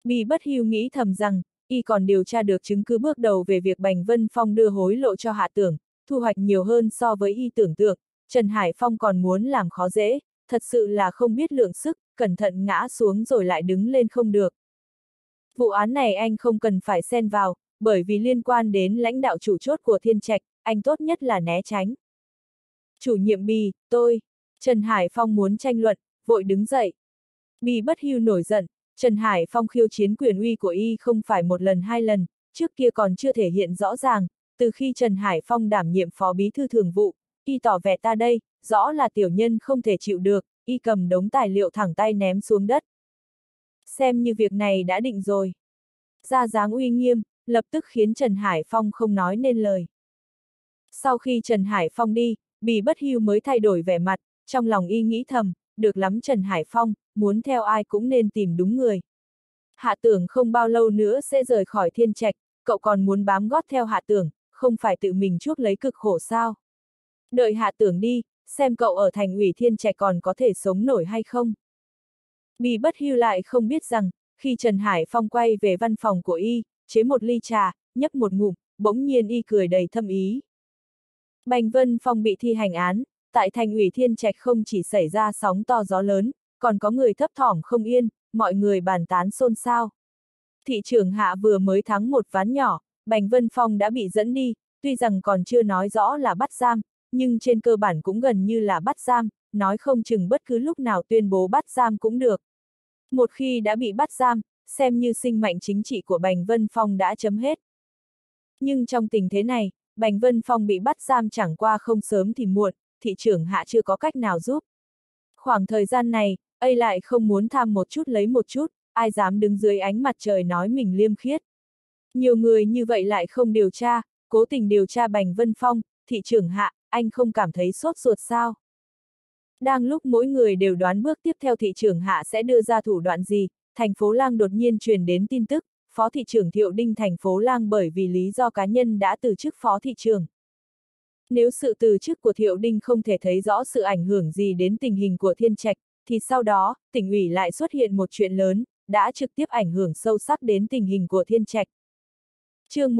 Bì Bất Hưu nghĩ thầm rằng, y còn điều tra được chứng cứ bước đầu về việc Bành Vân Phong đưa hối lộ cho Hạ Tưởng, thu hoạch nhiều hơn so với y tưởng tượng, Trần Hải Phong còn muốn làm khó dễ, thật sự là không biết lượng sức, cẩn thận ngã xuống rồi lại đứng lên không được. Vụ án này anh không cần phải xen vào, bởi vì liên quan đến lãnh đạo chủ chốt của Thiên Trạch, anh tốt nhất là né tránh. Chủ nhiệm Bì, tôi. Trần Hải Phong muốn tranh luận, vội đứng dậy. Bì Bất Hưu nổi giận, Trần Hải Phong khiêu chiến quyền uy của y không phải một lần hai lần, trước kia còn chưa thể hiện rõ ràng, từ khi Trần Hải Phong đảm nhiệm phó bí thư thường vụ, y tỏ vẻ ta đây, rõ là tiểu nhân không thể chịu được, y cầm đống tài liệu thẳng tay ném xuống đất. Xem như việc này đã định rồi. Ra dáng uy nghiêm, lập tức khiến Trần Hải Phong không nói nên lời. Sau khi Trần Hải Phong đi, Bì Bất Hưu mới thay đổi vẻ mặt, trong lòng y nghĩ thầm, được lắm Trần Hải Phong, muốn theo ai cũng nên tìm đúng người. Hạ Tưởng không bao lâu nữa sẽ rời khỏi Thiên Trạch, cậu còn muốn bám gót theo Hạ Tưởng, không phải tự mình chuốc lấy cực khổ sao? Đợi Hạ Tưởng đi, xem cậu ở thành ủy Thiên Trạch còn có thể sống nổi hay không? Bì Bất Hưu lại không biết rằng, khi Trần Hải Phong quay về văn phòng của y, chế một ly trà, nhấp một ngụm, bỗng nhiên y cười đầy thâm ý. Bành Vân Phong bị thi hành án, tại thành ủy Thiên Trạch không chỉ xảy ra sóng to gió lớn, còn có người thấp thỏm không yên, mọi người bàn tán xôn xao. Thị trưởng Hạ vừa mới thắng một ván nhỏ, Bành Vân Phong đã bị dẫn đi, tuy rằng còn chưa nói rõ là bắt giam, nhưng trên cơ bản cũng gần như là bắt giam, nói không chừng bất cứ lúc nào tuyên bố bắt giam cũng được. Một khi đã bị bắt giam, xem như sinh mệnh chính trị của Bành Vân Phong đã chấm hết. Nhưng trong tình thế này, Bành Vân Phong bị bắt giam chẳng qua không sớm thì muộn, thị trưởng Hạ chưa có cách nào giúp. Khoảng thời gian này, ấy lại không muốn tham một chút lấy một chút, ai dám đứng dưới ánh mặt trời nói mình liêm khiết. Nhiều người như vậy lại không điều tra, cố tình điều tra Bành Vân Phong, thị trưởng Hạ, anh không cảm thấy sốt ruột sao? Đang lúc mỗi người đều đoán bước tiếp theo thị trưởng Hạ sẽ đưa ra thủ đoạn gì, thành phố Lang đột nhiên truyền đến tin tức, phó thị trưởng Thiệu Đinh thành phố Lang bởi vì lý do cá nhân đã từ chức phó thị trưởng. Nếu sự từ chức của Thiệu Đinh không thể thấy rõ sự ảnh hưởng gì đến tình hình của Thiên Trạch, thì sau đó, tỉnh ủy lại xuất hiện một chuyện lớn, đã trực tiếp ảnh hưởng sâu sắc đến tình hình của Thiên Trạch. Chương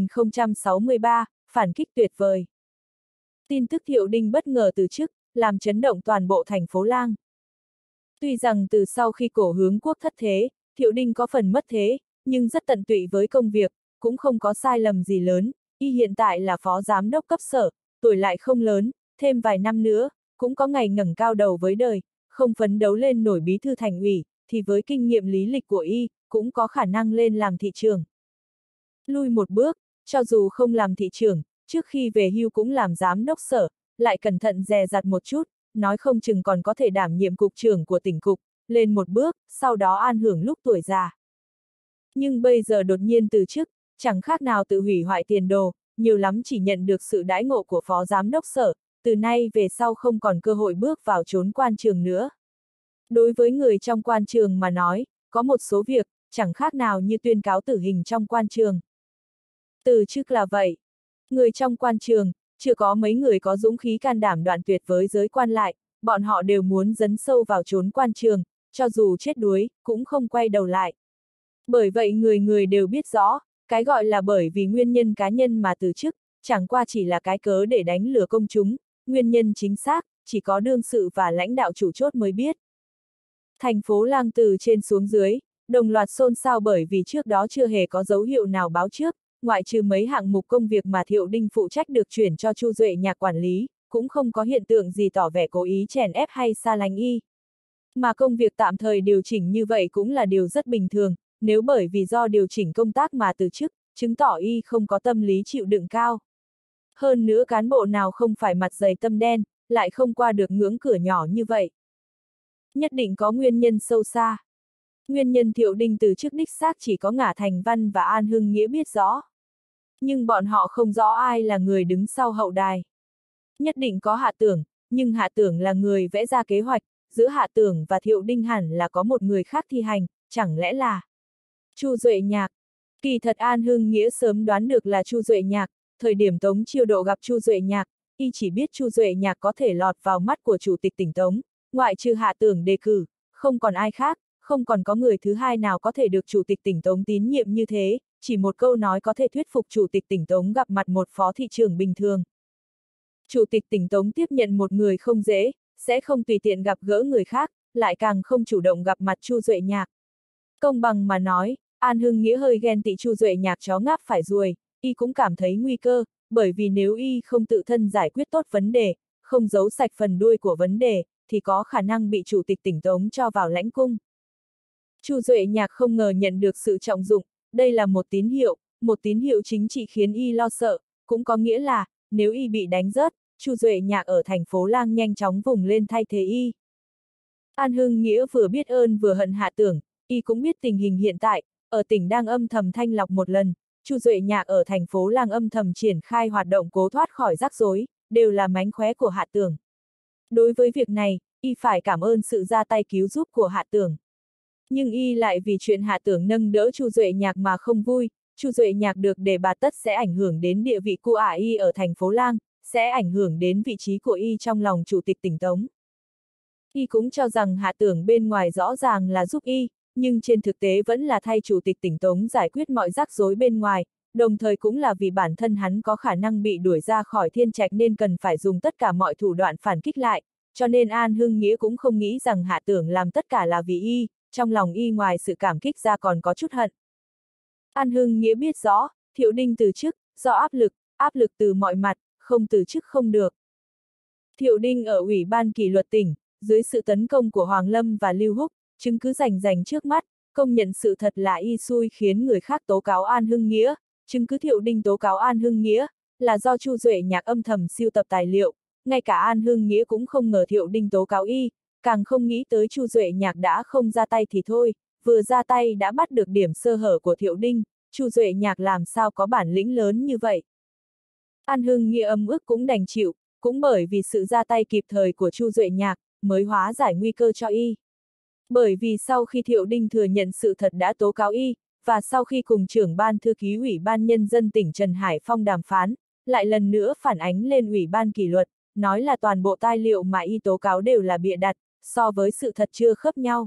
1063, phản kích tuyệt vời. Tin tức Thiệu Đinh bất ngờ từ chức, làm chấn động toàn bộ thành phố Lang. Tuy rằng từ sau khi Cổ Hướng Quốc thất thế, Thiệu Đinh có phần mất thế, nhưng rất tận tụy với công việc, cũng không có sai lầm gì lớn, y hiện tại là phó giám đốc cấp sở, tuổi lại không lớn, thêm vài năm nữa, cũng có ngày ngẩng cao đầu với đời, không phấn đấu lên nổi bí thư thành ủy, thì với kinh nghiệm lý lịch của y, cũng có khả năng lên làm thị trưởng. Lui một bước, cho dù không làm thị trưởng, trước khi về hưu cũng làm giám đốc sở, lại cẩn thận dè dặt một chút, nói không chừng còn có thể đảm nhiệm cục trưởng của tỉnh cục, lên một bước, sau đó an hưởng lúc tuổi già. Nhưng bây giờ đột nhiên từ chức, chẳng khác nào tự hủy hoại tiền đồ, nhiều lắm chỉ nhận được sự đãi ngộ của phó giám đốc sở, từ nay về sau không còn cơ hội bước vào chốn quan trường nữa. Đối với người trong quan trường mà nói, có một số việc, chẳng khác nào như tuyên cáo tử hình trong quan trường. Từ chức là vậy. Người trong quan trường, chưa có mấy người có dũng khí can đảm đoạn tuyệt với giới quan lại, bọn họ đều muốn dấn sâu vào chốn quan trường, cho dù chết đuối, cũng không quay đầu lại. Bởi vậy người người đều biết rõ, cái gọi là bởi vì nguyên nhân cá nhân mà từ chức, chẳng qua chỉ là cái cớ để đánh lừa công chúng, nguyên nhân chính xác, chỉ có đương sự và lãnh đạo chủ chốt mới biết. Thành phố Lang từ trên xuống dưới, đồng loạt xôn xao bởi vì trước đó chưa hề có dấu hiệu nào báo trước, ngoại trừ mấy hạng mục công việc mà Thiệu Đinh phụ trách được chuyển cho Chu Duệ Nhạc quản lý, cũng không có hiện tượng gì tỏ vẻ cố ý chèn ép hay xa lánh y. Mà công việc tạm thời điều chỉnh như vậy cũng là điều rất bình thường, nếu bởi vì do điều chỉnh công tác mà từ chức, chứng tỏ y không có tâm lý chịu đựng cao. Hơn nữa cán bộ nào không phải mặt dày tâm đen, lại không qua được ngưỡng cửa nhỏ như vậy. Nhất định có nguyên nhân sâu xa. Nguyên nhân Thiệu Đinh từ chức đích xác chỉ có Ngả Thành Văn và An Hưng Nghĩa biết rõ. Nhưng bọn họ không rõ ai là người đứng sau hậu đài. Nhất định có Hạ Tưởng, nhưng Hạ Tưởng là người vẽ ra kế hoạch, giữa Hạ Tưởng và Thiệu Đinh hẳn là có một người khác thi hành, chẳng lẽ là Chu Duệ Nhạc. Kỳ thật An Hưng Nghĩa sớm đoán được là Chu Duệ Nhạc, thời điểm Tống Chiêu Độ gặp Chu Duệ Nhạc, y chỉ biết Chu Duệ Nhạc có thể lọt vào mắt của chủ tịch tỉnh Tống, ngoại trừ Hạ Tưởng đề cử, không còn ai khác, không còn có người thứ hai nào có thể được Chủ tịch tỉnh Tống tín nhiệm như thế, chỉ một câu nói có thể thuyết phục Chủ tịch tỉnh Tống gặp mặt một phó thị trưởng bình thường. Chủ tịch tỉnh Tống tiếp nhận một người không dễ, sẽ không tùy tiện gặp gỡ người khác, lại càng không chủ động gặp mặt Chu Duệ Nhạc. Công bằng mà nói, An Hưng Nghĩa hơi ghen tị Chu Duệ Nhạc chó ngáp phải ruồi, y cũng cảm thấy nguy cơ, bởi vì nếu y không tự thân giải quyết tốt vấn đề, không giấu sạch phần đuôi của vấn đề, thì có khả năng bị Chủ tịch tỉnh Tống cho vào lãnh cung. Chu Duệ Nhạc không ngờ nhận được sự trọng dụng, đây là một tín hiệu chính trị khiến y lo sợ, cũng có nghĩa là, nếu y bị đánh rớt, Chu Duệ Nhạc ở thành phố Lang nhanh chóng vùng lên thay thế y. An Hưng Nghĩa vừa biết ơn vừa hận Hạ Tưởng, y cũng biết tình hình hiện tại, ở tỉnh đang âm thầm thanh lọc một lần, Chu Duệ Nhạc ở thành phố Lang âm thầm triển khai hoạt động cố thoát khỏi rắc rối, đều là mánh khóe của Hạ Tưởng. Đối với việc này, y phải cảm ơn sự ra tay cứu giúp của Hạ Tưởng. Nhưng y lại vì chuyện Hạ Tưởng nâng đỡ Chu Duệ Nhạc mà không vui, Chu Duệ Nhạc được đề bạt tất sẽ ảnh hưởng đến địa vị của y ở thành phố Lang, sẽ ảnh hưởng đến vị trí của y trong lòng Chủ tịch tỉnh Tống. Y cũng cho rằng Hạ Tưởng bên ngoài rõ ràng là giúp y, nhưng trên thực tế vẫn là thay Chủ tịch tỉnh Tống giải quyết mọi rắc rối bên ngoài, đồng thời cũng là vì bản thân hắn có khả năng bị đuổi ra khỏi Thiên Trạch nên cần phải dùng tất cả mọi thủ đoạn phản kích lại, cho nên An Hưng Nghĩa cũng không nghĩ rằng Hạ Tưởng làm tất cả là vì y, trong lòng y ngoài sự cảm kích ra còn có chút hận. An Hưng Nghĩa biết rõ, Thiệu Đinh từ chức, do áp lực từ mọi mặt, không từ chức không được. Thiệu Đinh ở Ủy ban kỷ luật tỉnh, dưới sự tấn công của Hoàng Lâm và Lưu Húc, chứng cứ rành trước mắt, công nhận sự thật là y xui khiến người khác tố cáo An Hưng Nghĩa, chứng cứ Thiệu Đinh tố cáo An Hưng Nghĩa, là do Chu Duệ Nhạc âm thầm siêu tập tài liệu, ngay cả An Hưng Nghĩa cũng không ngờ Thiệu Đinh tố cáo y, càng không nghĩ tới Chu Duệ Nhạc đã không ra tay thì thôi, vừa ra tay đã bắt được điểm sơ hở của Thiệu Đinh, Chu Duệ Nhạc làm sao có bản lĩnh lớn như vậy. An Hưng Nghĩa ấm ức cũng đành chịu, cũng bởi vì sự ra tay kịp thời của Chu Duệ Nhạc, mới hóa giải nguy cơ cho y. Bởi vì sau khi Thiệu Đinh thừa nhận sự thật đã tố cáo y, và sau khi cùng trưởng ban thư ký Ủy ban Nhân dân tỉnh Trần Hải Phong đàm phán, lại lần nữa phản ánh lên Ủy ban kỷ luật, nói là toàn bộ tài liệu mà y tố cáo đều là bịa đặt, so với sự thật chưa khớp nhau.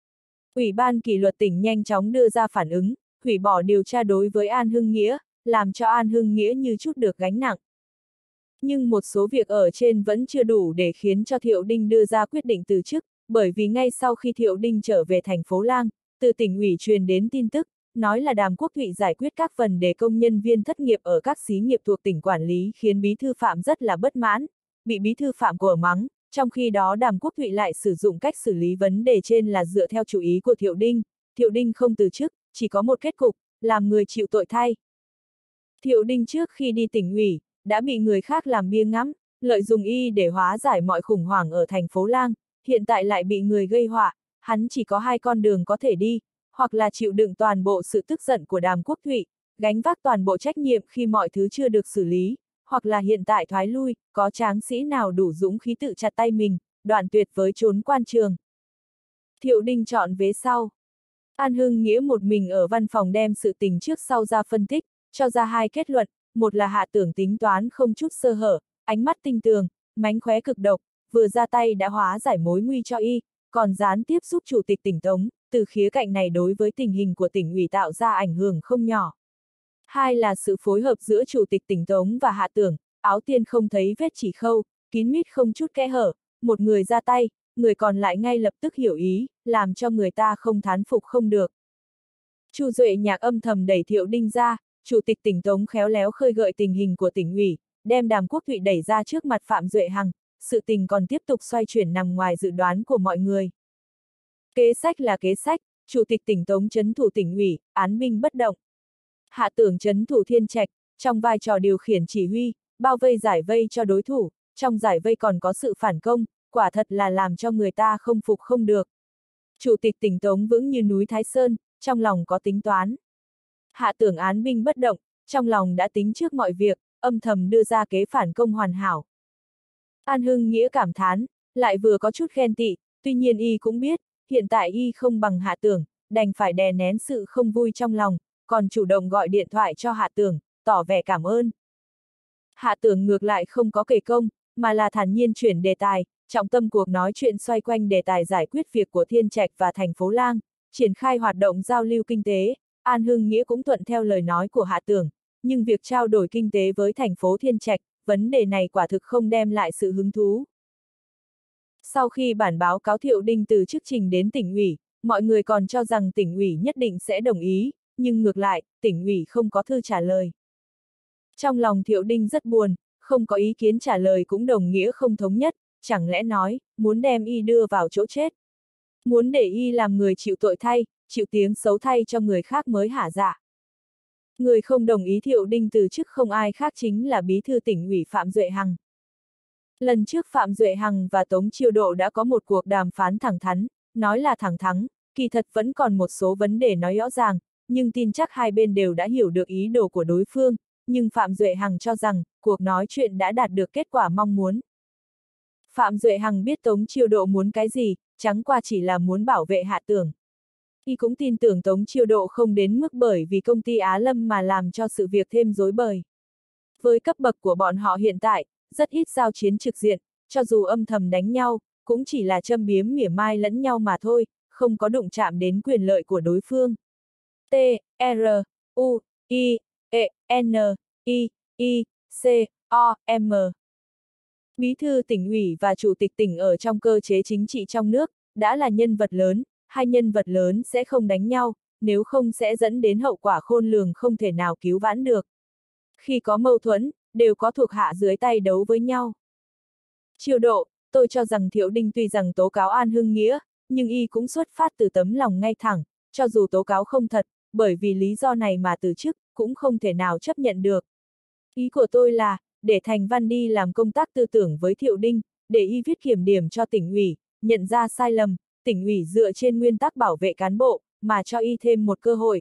Ủy ban kỷ luật tỉnh nhanh chóng đưa ra phản ứng, hủy bỏ điều tra đối với An Hưng Nghĩa, làm cho An Hưng Nghĩa như chút được gánh nặng. Nhưng một số việc ở trên vẫn chưa đủ để khiến cho Thiệu Đinh đưa ra quyết định từ chức, bởi vì ngay sau khi Thiệu Đinh trở về thành phố Lang, từ tỉnh ủy truyền đến tin tức, nói là Đàm Quốc Thụy giải quyết các vấn đề công nhân viên thất nghiệp ở các xí nghiệp thuộc tỉnh quản lý khiến Bí thư Phạm rất là bất mãn, bị Bí thư Phạm của mắng, trong khi đó Đàm Quốc Thụy lại sử dụng cách xử lý vấn đề trên là dựa theo chủ ý của Thiệu Đinh không từ chức, chỉ có một kết cục, làm người chịu tội thay. Thiệu Đinh trước khi đi tỉnh ủy, đã bị người khác làm bia ngắm, lợi dụng y để hóa giải mọi khủng hoảng ở thành phố Lang, hiện tại lại bị người gây họa, hắn chỉ có hai con đường có thể đi, hoặc là chịu đựng toàn bộ sự tức giận của Đàm Quốc Thụy, gánh vác toàn bộ trách nhiệm khi mọi thứ chưa được xử lý, hoặc là hiện tại thoái lui, có tráng sĩ nào đủ dũng khí tự chặt tay mình, đoạn tuyệt với chốn quan trường. Thiệu Đinh chọn vế sau. An Hưng Nghĩa một mình ở văn phòng đem sự tình trước sau ra phân tích, cho ra hai kết luận, một là Hạ Tưởng tính toán không chút sơ hở, ánh mắt tinh tường, mánh khóe cực độc, vừa ra tay đã hóa giải mối nguy cho y, còn gián tiếp giúp Chủ tịch tỉnh Tống, từ khía cạnh này đối với tình hình của tỉnh ủy tạo ra ảnh hưởng không nhỏ. Hai là sự phối hợp giữa Chủ tịch tỉnh Tống và Hạ Tưởng, áo tiên không thấy vết chỉ khâu, kín mít không chút kẽ hở, một người ra tay, người còn lại ngay lập tức hiểu ý, làm cho người ta không thán phục không được. Chu Duệ Nhạc âm thầm đẩy Thiệu Đinh ra, Chủ tịch tỉnh Tống khéo léo khơi gợi tình hình của tỉnh ủy, đem Đàm Quốc Thụy đẩy ra trước mặt Phạm Duệ Hằng, sự tình còn tiếp tục xoay chuyển nằm ngoài dự đoán của mọi người. Kế sách là kế sách, Chủ tịch tỉnh Tống trấn thủ tỉnh ủy, án binh bất động. Hạ Tưởng trấn thủ Thiên Trạch, trong vai trò điều khiển chỉ huy, bao vây giải vây cho đối thủ, trong giải vây còn có sự phản công, quả thật là làm cho người ta không phục không được. Chủ tịch tỉnh Tống vững như núi Thái Sơn, trong lòng có tính toán. Hạ Tưởng án binh bất động, trong lòng đã tính trước mọi việc, âm thầm đưa ra kế phản công hoàn hảo. An Hưng Nghĩa cảm thán, lại vừa có chút ghen tị, tuy nhiên y cũng biết, hiện tại y không bằng Hạ Tưởng, đành phải đè nén sự không vui trong lòng, còn chủ động gọi điện thoại cho Hạ Tưởng, tỏ vẻ cảm ơn. Hạ Tưởng ngược lại không có kể công, mà là thản nhiên chuyển đề tài, Trọng tâm cuộc nói chuyện xoay quanh đề tài giải quyết việc của Thiên Trạch và thành phố Lang, triển khai hoạt động giao lưu kinh tế. An Hưng Nghĩa cũng thuận theo lời nói của Hạ Tưởng, nhưng việc trao đổi kinh tế với thành phố Thiên Trạch, vấn đề này quả thực không đem lại sự hứng thú. Sau khi bản báo cáo Thiệu Đinh từ chức trình đến tỉnh ủy, mọi người còn cho rằng tỉnh ủy nhất định sẽ đồng ý, nhưng ngược lại, tỉnh ủy không có thư trả lời. Trong lòng Thiệu Đinh rất buồn, không có ý kiến trả lời cũng đồng nghĩa không thống nhất, chẳng lẽ nói, muốn đem y đưa vào chỗ chết. Muốn để y làm người chịu tội thay, chịu tiếng xấu thay cho người khác mới hả dạ. Người không đồng ý Thiệu Đinh từ chức không ai khác chính là bí thư tỉnh ủy Phạm Duệ Hằng. Lần trước Phạm Duệ Hằng và Tống Chiêu Độ đã có một cuộc đàm phán thẳng thắn, nói là thẳng thắn, kỳ thật vẫn còn một số vấn đề nói rõ ràng, nhưng tin chắc hai bên đều đã hiểu được ý đồ của đối phương, nhưng Phạm Duệ Hằng cho rằng, cuộc nói chuyện đã đạt được kết quả mong muốn. Phạm Duệ Hằng biết Tống Chiêu Độ muốn cái gì, chẳng qua chỉ là muốn bảo vệ Hạ Tưởng. Y cũng tin tưởng Tống Chiêu Độ không đến mức bởi vì công ty Á Lâm mà làm cho sự việc thêm rối bời. Với cấp bậc của bọn họ hiện tại, rất ít giao chiến trực diện, cho dù âm thầm đánh nhau, cũng chỉ là châm biếm mỉa mai lẫn nhau mà thôi, không có đụng chạm đến quyền lợi của đối phương. T, R, U, I, E, N, I, C, O, M. Bí thư tỉnh ủy và chủ tịch tỉnh ở trong cơ chế chính trị trong nước, đã là nhân vật lớn, hai nhân vật lớn sẽ không đánh nhau, nếu không sẽ dẫn đến hậu quả khôn lường không thể nào cứu vãn được. Khi có mâu thuẫn, đều có thuộc hạ dưới tay đấu với nhau. Chiêu Độ, tôi cho rằng Thiệu Đinh tuy rằng tố cáo An Hưng Nghĩa, nhưng y cũng xuất phát từ tấm lòng ngay thẳng, cho dù tố cáo không thật, bởi vì lý do này mà từ chức, cũng không thể nào chấp nhận được. Ý của tôi là, để Thành Văn đi làm công tác tư tưởng với Thiệu Đinh, để y viết kiểm điểm cho tỉnh ủy, nhận ra sai lầm, tỉnh ủy dựa trên nguyên tắc bảo vệ cán bộ, mà cho y thêm một cơ hội.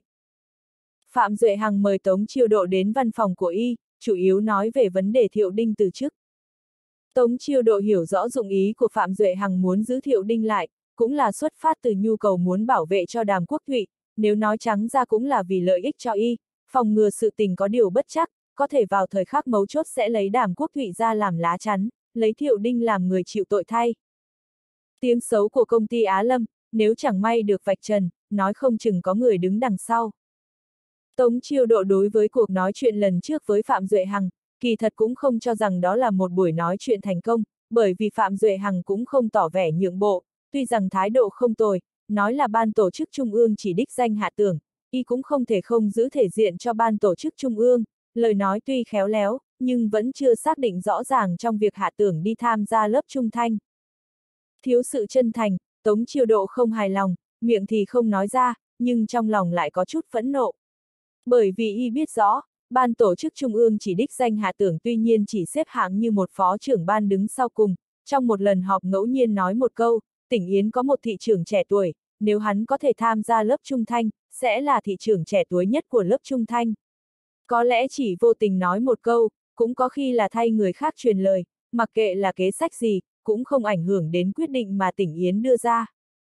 Phạm Duệ Hằng mời Tống Chiêu Độ đến văn phòng của y, chủ yếu nói về vấn đề Thiệu Đinh từ chức. Tống Chiêu Độ hiểu rõ dụng ý của Phạm Duệ Hằng muốn giữ Thiệu Đinh lại, cũng là xuất phát từ nhu cầu muốn bảo vệ cho Đàm Quốc Thụy, nếu nói trắng ra cũng là vì lợi ích cho y, phòng ngừa sự tình có điều bất chắc, có thể vào thời khắc mấu chốt sẽ lấy Đàm Quốc Thụy ra làm lá chắn, lấy Thiệu Đinh làm người chịu tội thay. Tiếng xấu của công ty Á Lâm, nếu chẳng may được vạch trần, nói không chừng có người đứng đằng sau. Tống Chiêu Độ đối với cuộc nói chuyện lần trước với Phạm Duệ Hằng, kỳ thật cũng không cho rằng đó là một buổi nói chuyện thành công, bởi vì Phạm Duệ Hằng cũng không tỏ vẻ nhượng bộ, tuy rằng thái độ không tồi, nói là ban tổ chức trung ương chỉ đích danh Hạ Tưởng, y cũng không thể không giữ thể diện cho ban tổ chức trung ương, lời nói tuy khéo léo, nhưng vẫn chưa xác định rõ ràng trong việc Hạ Tưởng đi tham gia lớp trung thanh. Thiếu sự chân thành, Tống Chiêu Độ không hài lòng, miệng thì không nói ra, nhưng trong lòng lại có chút phẫn nộ. Bởi vì y biết rõ, ban tổ chức trung ương chỉ đích danh Hạ Tưởng tuy nhiên chỉ xếp hạng như một phó trưởng ban đứng sau cùng, trong một lần họp ngẫu nhiên nói một câu, tỉnh Yến có một thị trưởng trẻ tuổi, nếu hắn có thể tham gia lớp trung thanh, sẽ là thị trưởng trẻ tuổi nhất của lớp trung thanh. Có lẽ chỉ vô tình nói một câu, cũng có khi là thay người khác truyền lời, mặc kệ là kế sách gì, cũng không ảnh hưởng đến quyết định mà tỉnh Yến đưa ra.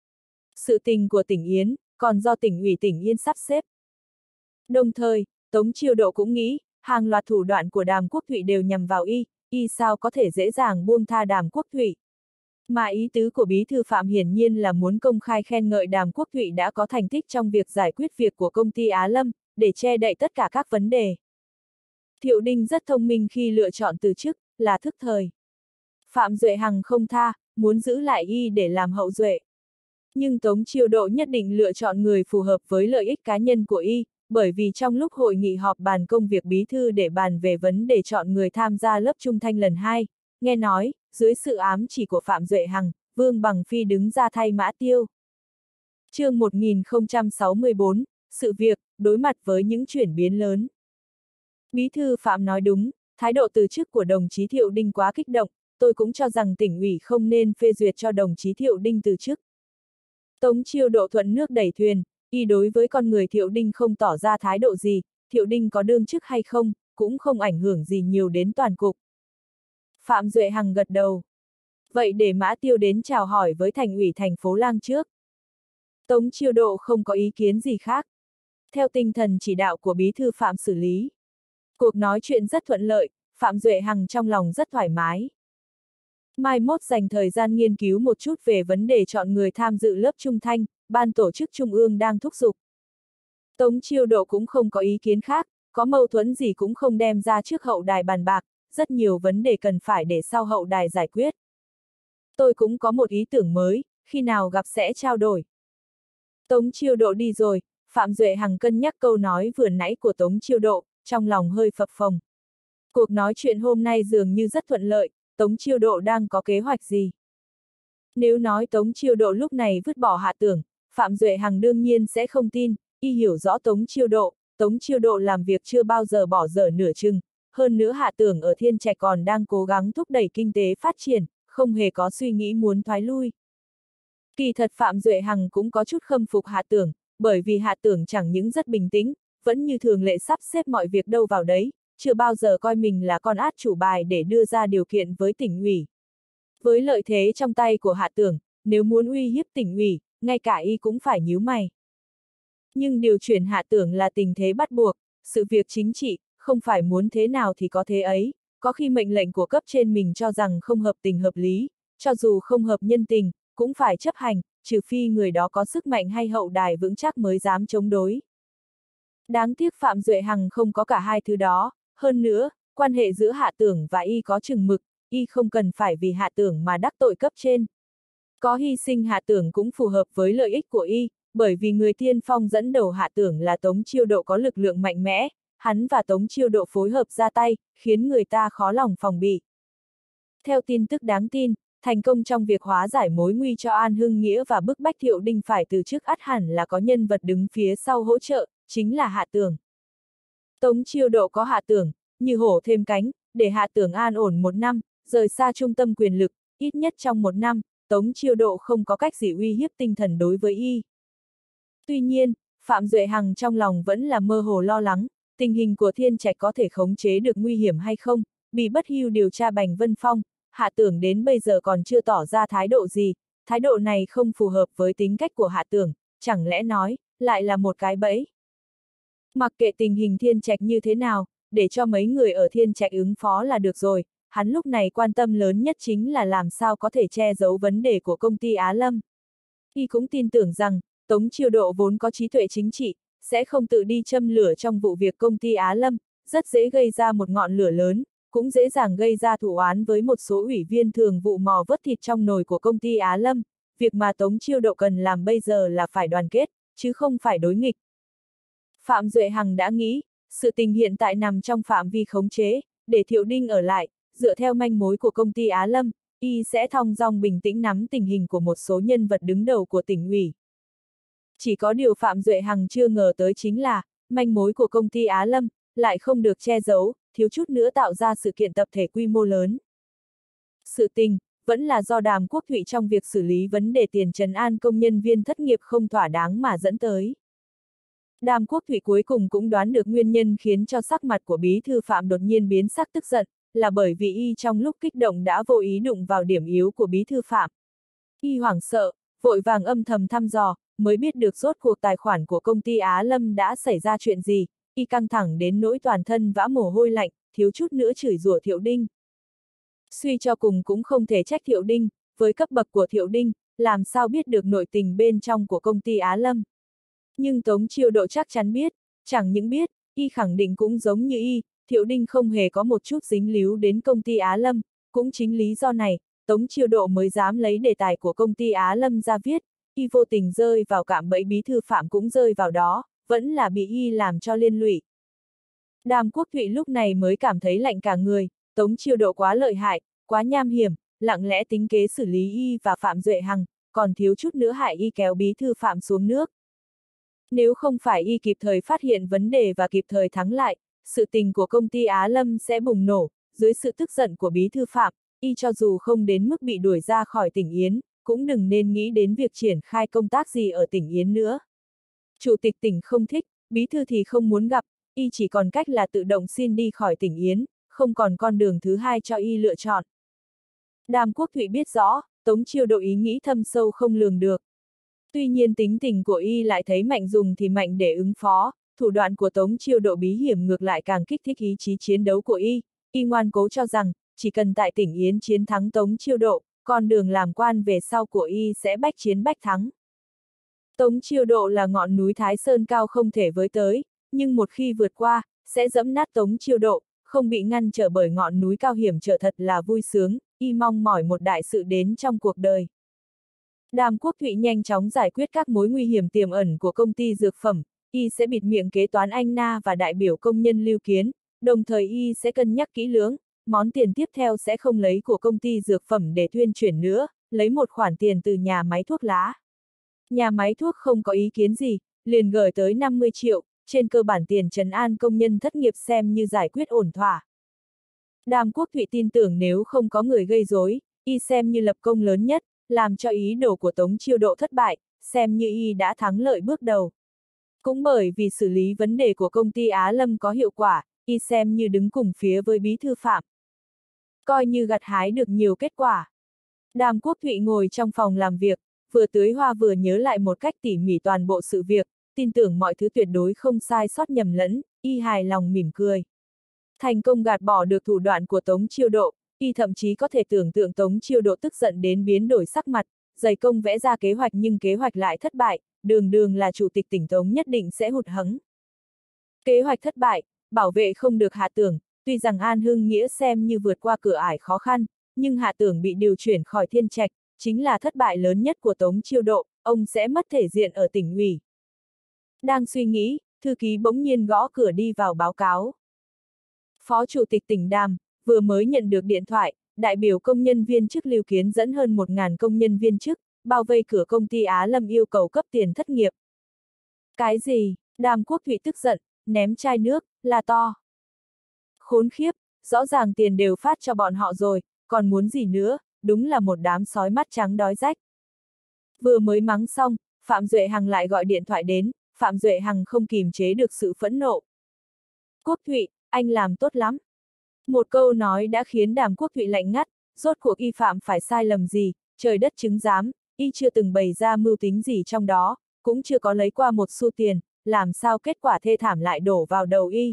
Sự tình của tỉnh Yến, còn do tỉnh ủy tỉnh Yên sắp xếp. Đồng thời, Tống Chiêu Độ cũng nghĩ, hàng loạt thủ đoạn của Đàm Quốc Thụy đều nhằm vào y sao có thể dễ dàng buông tha Đàm Quốc Thụy. Mà ý tứ của Bí thư Phạm hiển nhiên là muốn công khai khen ngợi Đàm Quốc Thụy đã có thành tích trong việc giải quyết việc của công ty Á Lâm, để che đậy tất cả các vấn đề. Thiệu Đinh rất thông minh khi lựa chọn từ chức, là thức thời. Phạm Duệ Hằng không tha, muốn giữ lại y để làm hậu duệ. Nhưng Tống Chiêu Độ nhất định lựa chọn người phù hợp với lợi ích cá nhân của y, bởi vì trong lúc hội nghị họp bàn công việc bí thư để bàn về vấn đề chọn người tham gia lớp trung thanh lần 2, nghe nói, dưới sự ám chỉ của Phạm Duệ Hằng, Vương Bằng Phi đứng ra thay Mã Tiêu. Chương 1064, sự việc, đối mặt với những chuyển biến lớn. Bí thư Phạm nói đúng, thái độ từ chức của đồng chí Thiệu Đinh quá kích động, tôi cũng cho rằng tỉnh ủy không nên phê duyệt cho đồng chí Thiệu Đinh từ chức. Tống Chiêu Độ thuận nước đẩy thuyền, y đối với con người Thiệu Đinh không tỏ ra thái độ gì, Thiệu Đinh có đương chức hay không, cũng không ảnh hưởng gì nhiều đến toàn cục. Phạm Duệ Hằng gật đầu. Vậy để Mã Tiêu đến chào hỏi với thành ủy thành phố Lang trước. Tống Chiêu Độ không có ý kiến gì khác. Theo tinh thần chỉ đạo của bí thư Phạm xử lý. Cuộc nói chuyện rất thuận lợi, Phạm Duệ Hằng trong lòng rất thoải mái. Mai mốt dành thời gian nghiên cứu một chút về vấn đề chọn người tham dự lớp trung thanh, ban tổ chức trung ương đang thúc giục. Tống Chiêu Độ cũng không có ý kiến khác, có mâu thuẫn gì cũng không đem ra trước hậu đài bàn bạc, rất nhiều vấn đề cần phải để sau hậu đài giải quyết. Tôi cũng có một ý tưởng mới, khi nào gặp sẽ trao đổi. Tống Chiêu Độ đi rồi, Phạm Duệ Hằng cân nhắc câu nói vừa nãy của Tống Chiêu Độ, trong lòng hơi phập phồng. Cuộc nói chuyện hôm nay dường như rất thuận lợi, Tống Chiêu Độ đang có kế hoạch gì? Nếu nói Tống Chiêu Độ lúc này vứt bỏ Hạ Tưởng, Phạm Duệ Hằng đương nhiên sẽ không tin, y hiểu rõ Tống Chiêu Độ làm việc chưa bao giờ bỏ dở nửa chừng, hơn nữa Hạ Tưởng ở Thiên Trạch còn đang cố gắng thúc đẩy kinh tế phát triển, không hề có suy nghĩ muốn thoái lui. Kỳ thật Phạm Duệ Hằng cũng có chút khâm phục Hạ Tưởng, bởi vì Hạ Tưởng chẳng những rất bình tĩnh, vẫn như thường lệ sắp xếp mọi việc đâu vào đấy, chưa bao giờ coi mình là con át chủ bài để đưa ra điều kiện với tỉnh ủy. Với lợi thế trong tay của Hạ Tưởng, nếu muốn uy hiếp tỉnh ủy, ngay cả y cũng phải nhíu mày. Nhưng điều chuyển Hạ Tưởng là tình thế bắt buộc, sự việc chính trị, không phải muốn thế nào thì có thế ấy, có khi mệnh lệnh của cấp trên mình cho rằng không hợp tình hợp lý, cho dù không hợp nhân tình, cũng phải chấp hành, trừ phi người đó có sức mạnh hay hậu đài vững chắc mới dám chống đối. Đáng tiếc Phạm Duệ Hằng không có cả hai thứ đó, hơn nữa, quan hệ giữa Hạ Tưởng và y có chừng mực, y không cần phải vì Hạ Tưởng mà đắc tội cấp trên. Có hy sinh Hạ Tưởng cũng phù hợp với lợi ích của y, bởi vì người tiên phong dẫn đầu Hạ Tưởng là Tống Chiêu Độ có lực lượng mạnh mẽ, hắn và Tống Chiêu Độ phối hợp ra tay, khiến người ta khó lòng phòng bị. Theo tin tức đáng tin, thành công trong việc hóa giải mối nguy cho An Hưng Nghĩa và bức bách Thiệu Đinh phải từ chức ắt hẳn là có nhân vật đứng phía sau hỗ trợ, chính là Hạ Tưởng. Tống Chiêu Độ có Hạ Tưởng, như hổ thêm cánh, để Hạ Tưởng an ổn 1 năm, rời xa trung tâm quyền lực, ít nhất trong 1 năm, Tống Chiêu Độ không có cách gì uy hiếp tinh thần đối với y. Tuy nhiên, Phạm Duệ Hằng trong lòng vẫn là mơ hồ lo lắng, tình hình của Thiên Trạch có thể khống chế được nguy hiểm hay không, bị Bất Hưu điều tra Bành Vân Phong, Hạ Tưởng đến bây giờ còn chưa tỏ ra thái độ gì, thái độ này không phù hợp với tính cách của Hạ Tưởng, chẳng lẽ nói, lại là một cái bẫy. Mặc kệ tình hình Thiên Trạch như thế nào, để cho mấy người ở Thiên Trạch ứng phó là được rồi, hắn lúc này quan tâm lớn nhất chính là làm sao có thể che giấu vấn đề của công ty Á Lâm. Y cũng tin tưởng rằng, Tống Chiêu Độ vốn có trí tuệ chính trị, sẽ không tự đi châm lửa trong vụ việc công ty Á Lâm, rất dễ gây ra một ngọn lửa lớn, cũng dễ dàng gây ra thù oán với một số ủy viên thường vụ mò vớt thịt trong nồi của công ty Á Lâm, việc mà Tống Chiêu Độ cần làm bây giờ là phải đoàn kết, chứ không phải đối nghịch. Phạm Duệ Hằng đã nghĩ, sự tình hiện tại nằm trong phạm vi khống chế, để Thiệu Đinh ở lại, dựa theo manh mối của công ty Á Lâm, y sẽ thong dong bình tĩnh nắm tình hình của một số nhân vật đứng đầu của tỉnh ủy. Chỉ có điều Phạm Duệ Hằng chưa ngờ tới chính là, manh mối của công ty Á Lâm, lại không được che giấu, thiếu chút nữa tạo ra sự kiện tập thể quy mô lớn. Sự tình, vẫn là do Đàm Quốc Thụy trong việc xử lý vấn đề tiền trấn an công nhân viên thất nghiệp không thỏa đáng mà dẫn tới. Đàm Quốc Thụy cuối cùng cũng đoán được nguyên nhân khiến cho sắc mặt của bí thư Phạm đột nhiên biến sắc tức giận, là bởi vì y trong lúc kích động đã vô ý đụng vào điểm yếu của bí thư Phạm. Y hoảng sợ, vội vàng âm thầm thăm dò, mới biết được rốt cuộc tài khoản của công ty Á Lâm đã xảy ra chuyện gì, y căng thẳng đến nỗi toàn thân vã mồ hôi lạnh, thiếu chút nữa chửi rủa Thiệu Đinh. Suy cho cùng cũng không thể trách Thiệu Đinh, với cấp bậc của Thiệu Đinh, làm sao biết được nội tình bên trong của công ty Á Lâm. Nhưng Tống Chiêu Độ chắc chắn biết, chẳng những biết, y khẳng định cũng giống như y, Thiệu Đinh không hề có một chút dính líu đến công ty Á Lâm, cũng chính lý do này, Tống Chiêu Độ mới dám lấy đề tài của công ty Á Lâm ra viết, y vô tình rơi vào cạm bẫy bí thư Phạm cũng rơi vào đó, vẫn là bị y làm cho liên lụy. Đàm Quốc Thụy lúc này mới cảm thấy lạnh cả người, Tống Chiêu Độ quá lợi hại, quá nham hiểm, lặng lẽ tính kế xử lý y và Phạm Duệ Hằng, còn thiếu chút nữa hại y kéo bí thư Phạm xuống nước. Nếu không phải y kịp thời phát hiện vấn đề và kịp thời thắng lại, sự tình của công ty Á Lâm sẽ bùng nổ, dưới sự tức giận của bí thư Phạm, y cho dù không đến mức bị đuổi ra khỏi tỉnh Yến, cũng đừng nên nghĩ đến việc triển khai công tác gì ở tỉnh Yến nữa. Chủ tịch tỉnh không thích, bí thư thì không muốn gặp, y chỉ còn cách là tự động xin đi khỏi tỉnh Yến, không còn con đường thứ hai cho y lựa chọn. Đàm Quốc Thụy biết rõ, Tống Chiêu Độ ý nghĩ thâm sâu không lường được. Tuy nhiên tính tình của y lại thấy mạnh dùng thì mạnh để ứng phó, thủ đoạn của Tống Chiêu Độ bí hiểm ngược lại càng kích thích ý chí chiến đấu của y ngoan cố cho rằng, chỉ cần tại tỉnh Yến chiến thắng Tống Chiêu Độ, con đường làm quan về sau của y sẽ bách chiến bách thắng. Tống Chiêu Độ là ngọn núi Thái Sơn cao không thể với tới, nhưng một khi vượt qua, sẽ dẫm nát Tống Chiêu Độ, không bị ngăn trở bởi ngọn núi cao hiểm trở thật là vui sướng, y mong mỏi một đại sự đến trong cuộc đời. Đàm Quốc Thụy nhanh chóng giải quyết các mối nguy hiểm tiềm ẩn của công ty dược phẩm, y sẽ bịt miệng kế toán Anh Na và đại biểu công nhân Lưu Kiến, đồng thời y sẽ cân nhắc kỹ lưỡng, món tiền tiếp theo sẽ không lấy của công ty dược phẩm để tuyên chuyển nữa, lấy một khoản tiền từ nhà máy thuốc lá. Nhà máy thuốc không có ý kiến gì, liền gửi tới 50 triệu, trên cơ bản tiền trấn an công nhân thất nghiệp xem như giải quyết ổn thỏa. Đàm Quốc Thụy tin tưởng nếu không có người gây rối, y xem như lập công lớn nhất, làm cho ý đồ của Tống Chiêu Độ thất bại, xem như y đã thắng lợi bước đầu. Cũng bởi vì xử lý vấn đề của công ty Á Lâm có hiệu quả, y xem như đứng cùng phía với bí thư Phạm. Coi như gặt hái được nhiều kết quả. Đàm Quốc Thụy ngồi trong phòng làm việc, vừa tưới hoa vừa nhớ lại một cách tỉ mỉ toàn bộ sự việc, tin tưởng mọi thứ tuyệt đối không sai sót nhầm lẫn, y hài lòng mỉm cười. Thành công gạt bỏ được thủ đoạn của Tống Chiêu Độ, y thậm chí có thể tưởng tượng Tống Chiêu Độ tức giận đến biến đổi sắc mặt, dày công vẽ ra kế hoạch nhưng kế hoạch lại thất bại, đường đường là chủ tịch tỉnh Tống nhất định sẽ hụt hẫng. Kế hoạch thất bại, bảo vệ không được Hạ Tưởng, tuy rằng An Hưng Nghĩa xem như vượt qua cửa ải khó khăn, nhưng Hạ Tưởng bị điều chuyển khỏi Thiên Trạch, chính là thất bại lớn nhất của Tống Chiêu Độ, ông sẽ mất thể diện ở tỉnh ủy. Đang suy nghĩ, thư ký bỗng nhiên gõ cửa đi vào báo cáo. Phó Chủ tịch tỉnh Đàm, vừa mới nhận được điện thoại, đại biểu công nhân viên chức Lưu Kiến dẫn hơn 1.000 công nhân viên chức, bao vây cửa công ty Á Lâm yêu cầu cấp tiền thất nghiệp. Cái gì? Đàm Quốc Thụy tức giận, ném chai nước, la to. Khốn khiếp, rõ ràng tiền đều phát cho bọn họ rồi, còn muốn gì nữa, đúng là một đám sói mắt trắng đói rách. Vừa mới mắng xong, Phạm Duệ Hằng lại gọi điện thoại đến, Phạm Duệ Hằng không kìm chế được sự phẫn nộ. Quốc Thụy, anh làm tốt lắm. Một câu nói đã khiến Đàm Quốc Thụy lạnh ngắt, rốt cuộc y phạm phải sai lầm gì, trời đất chứng giám, y chưa từng bày ra mưu tính gì trong đó, cũng chưa có lấy qua một xu tiền, làm sao kết quả thê thảm lại đổ vào đầu y.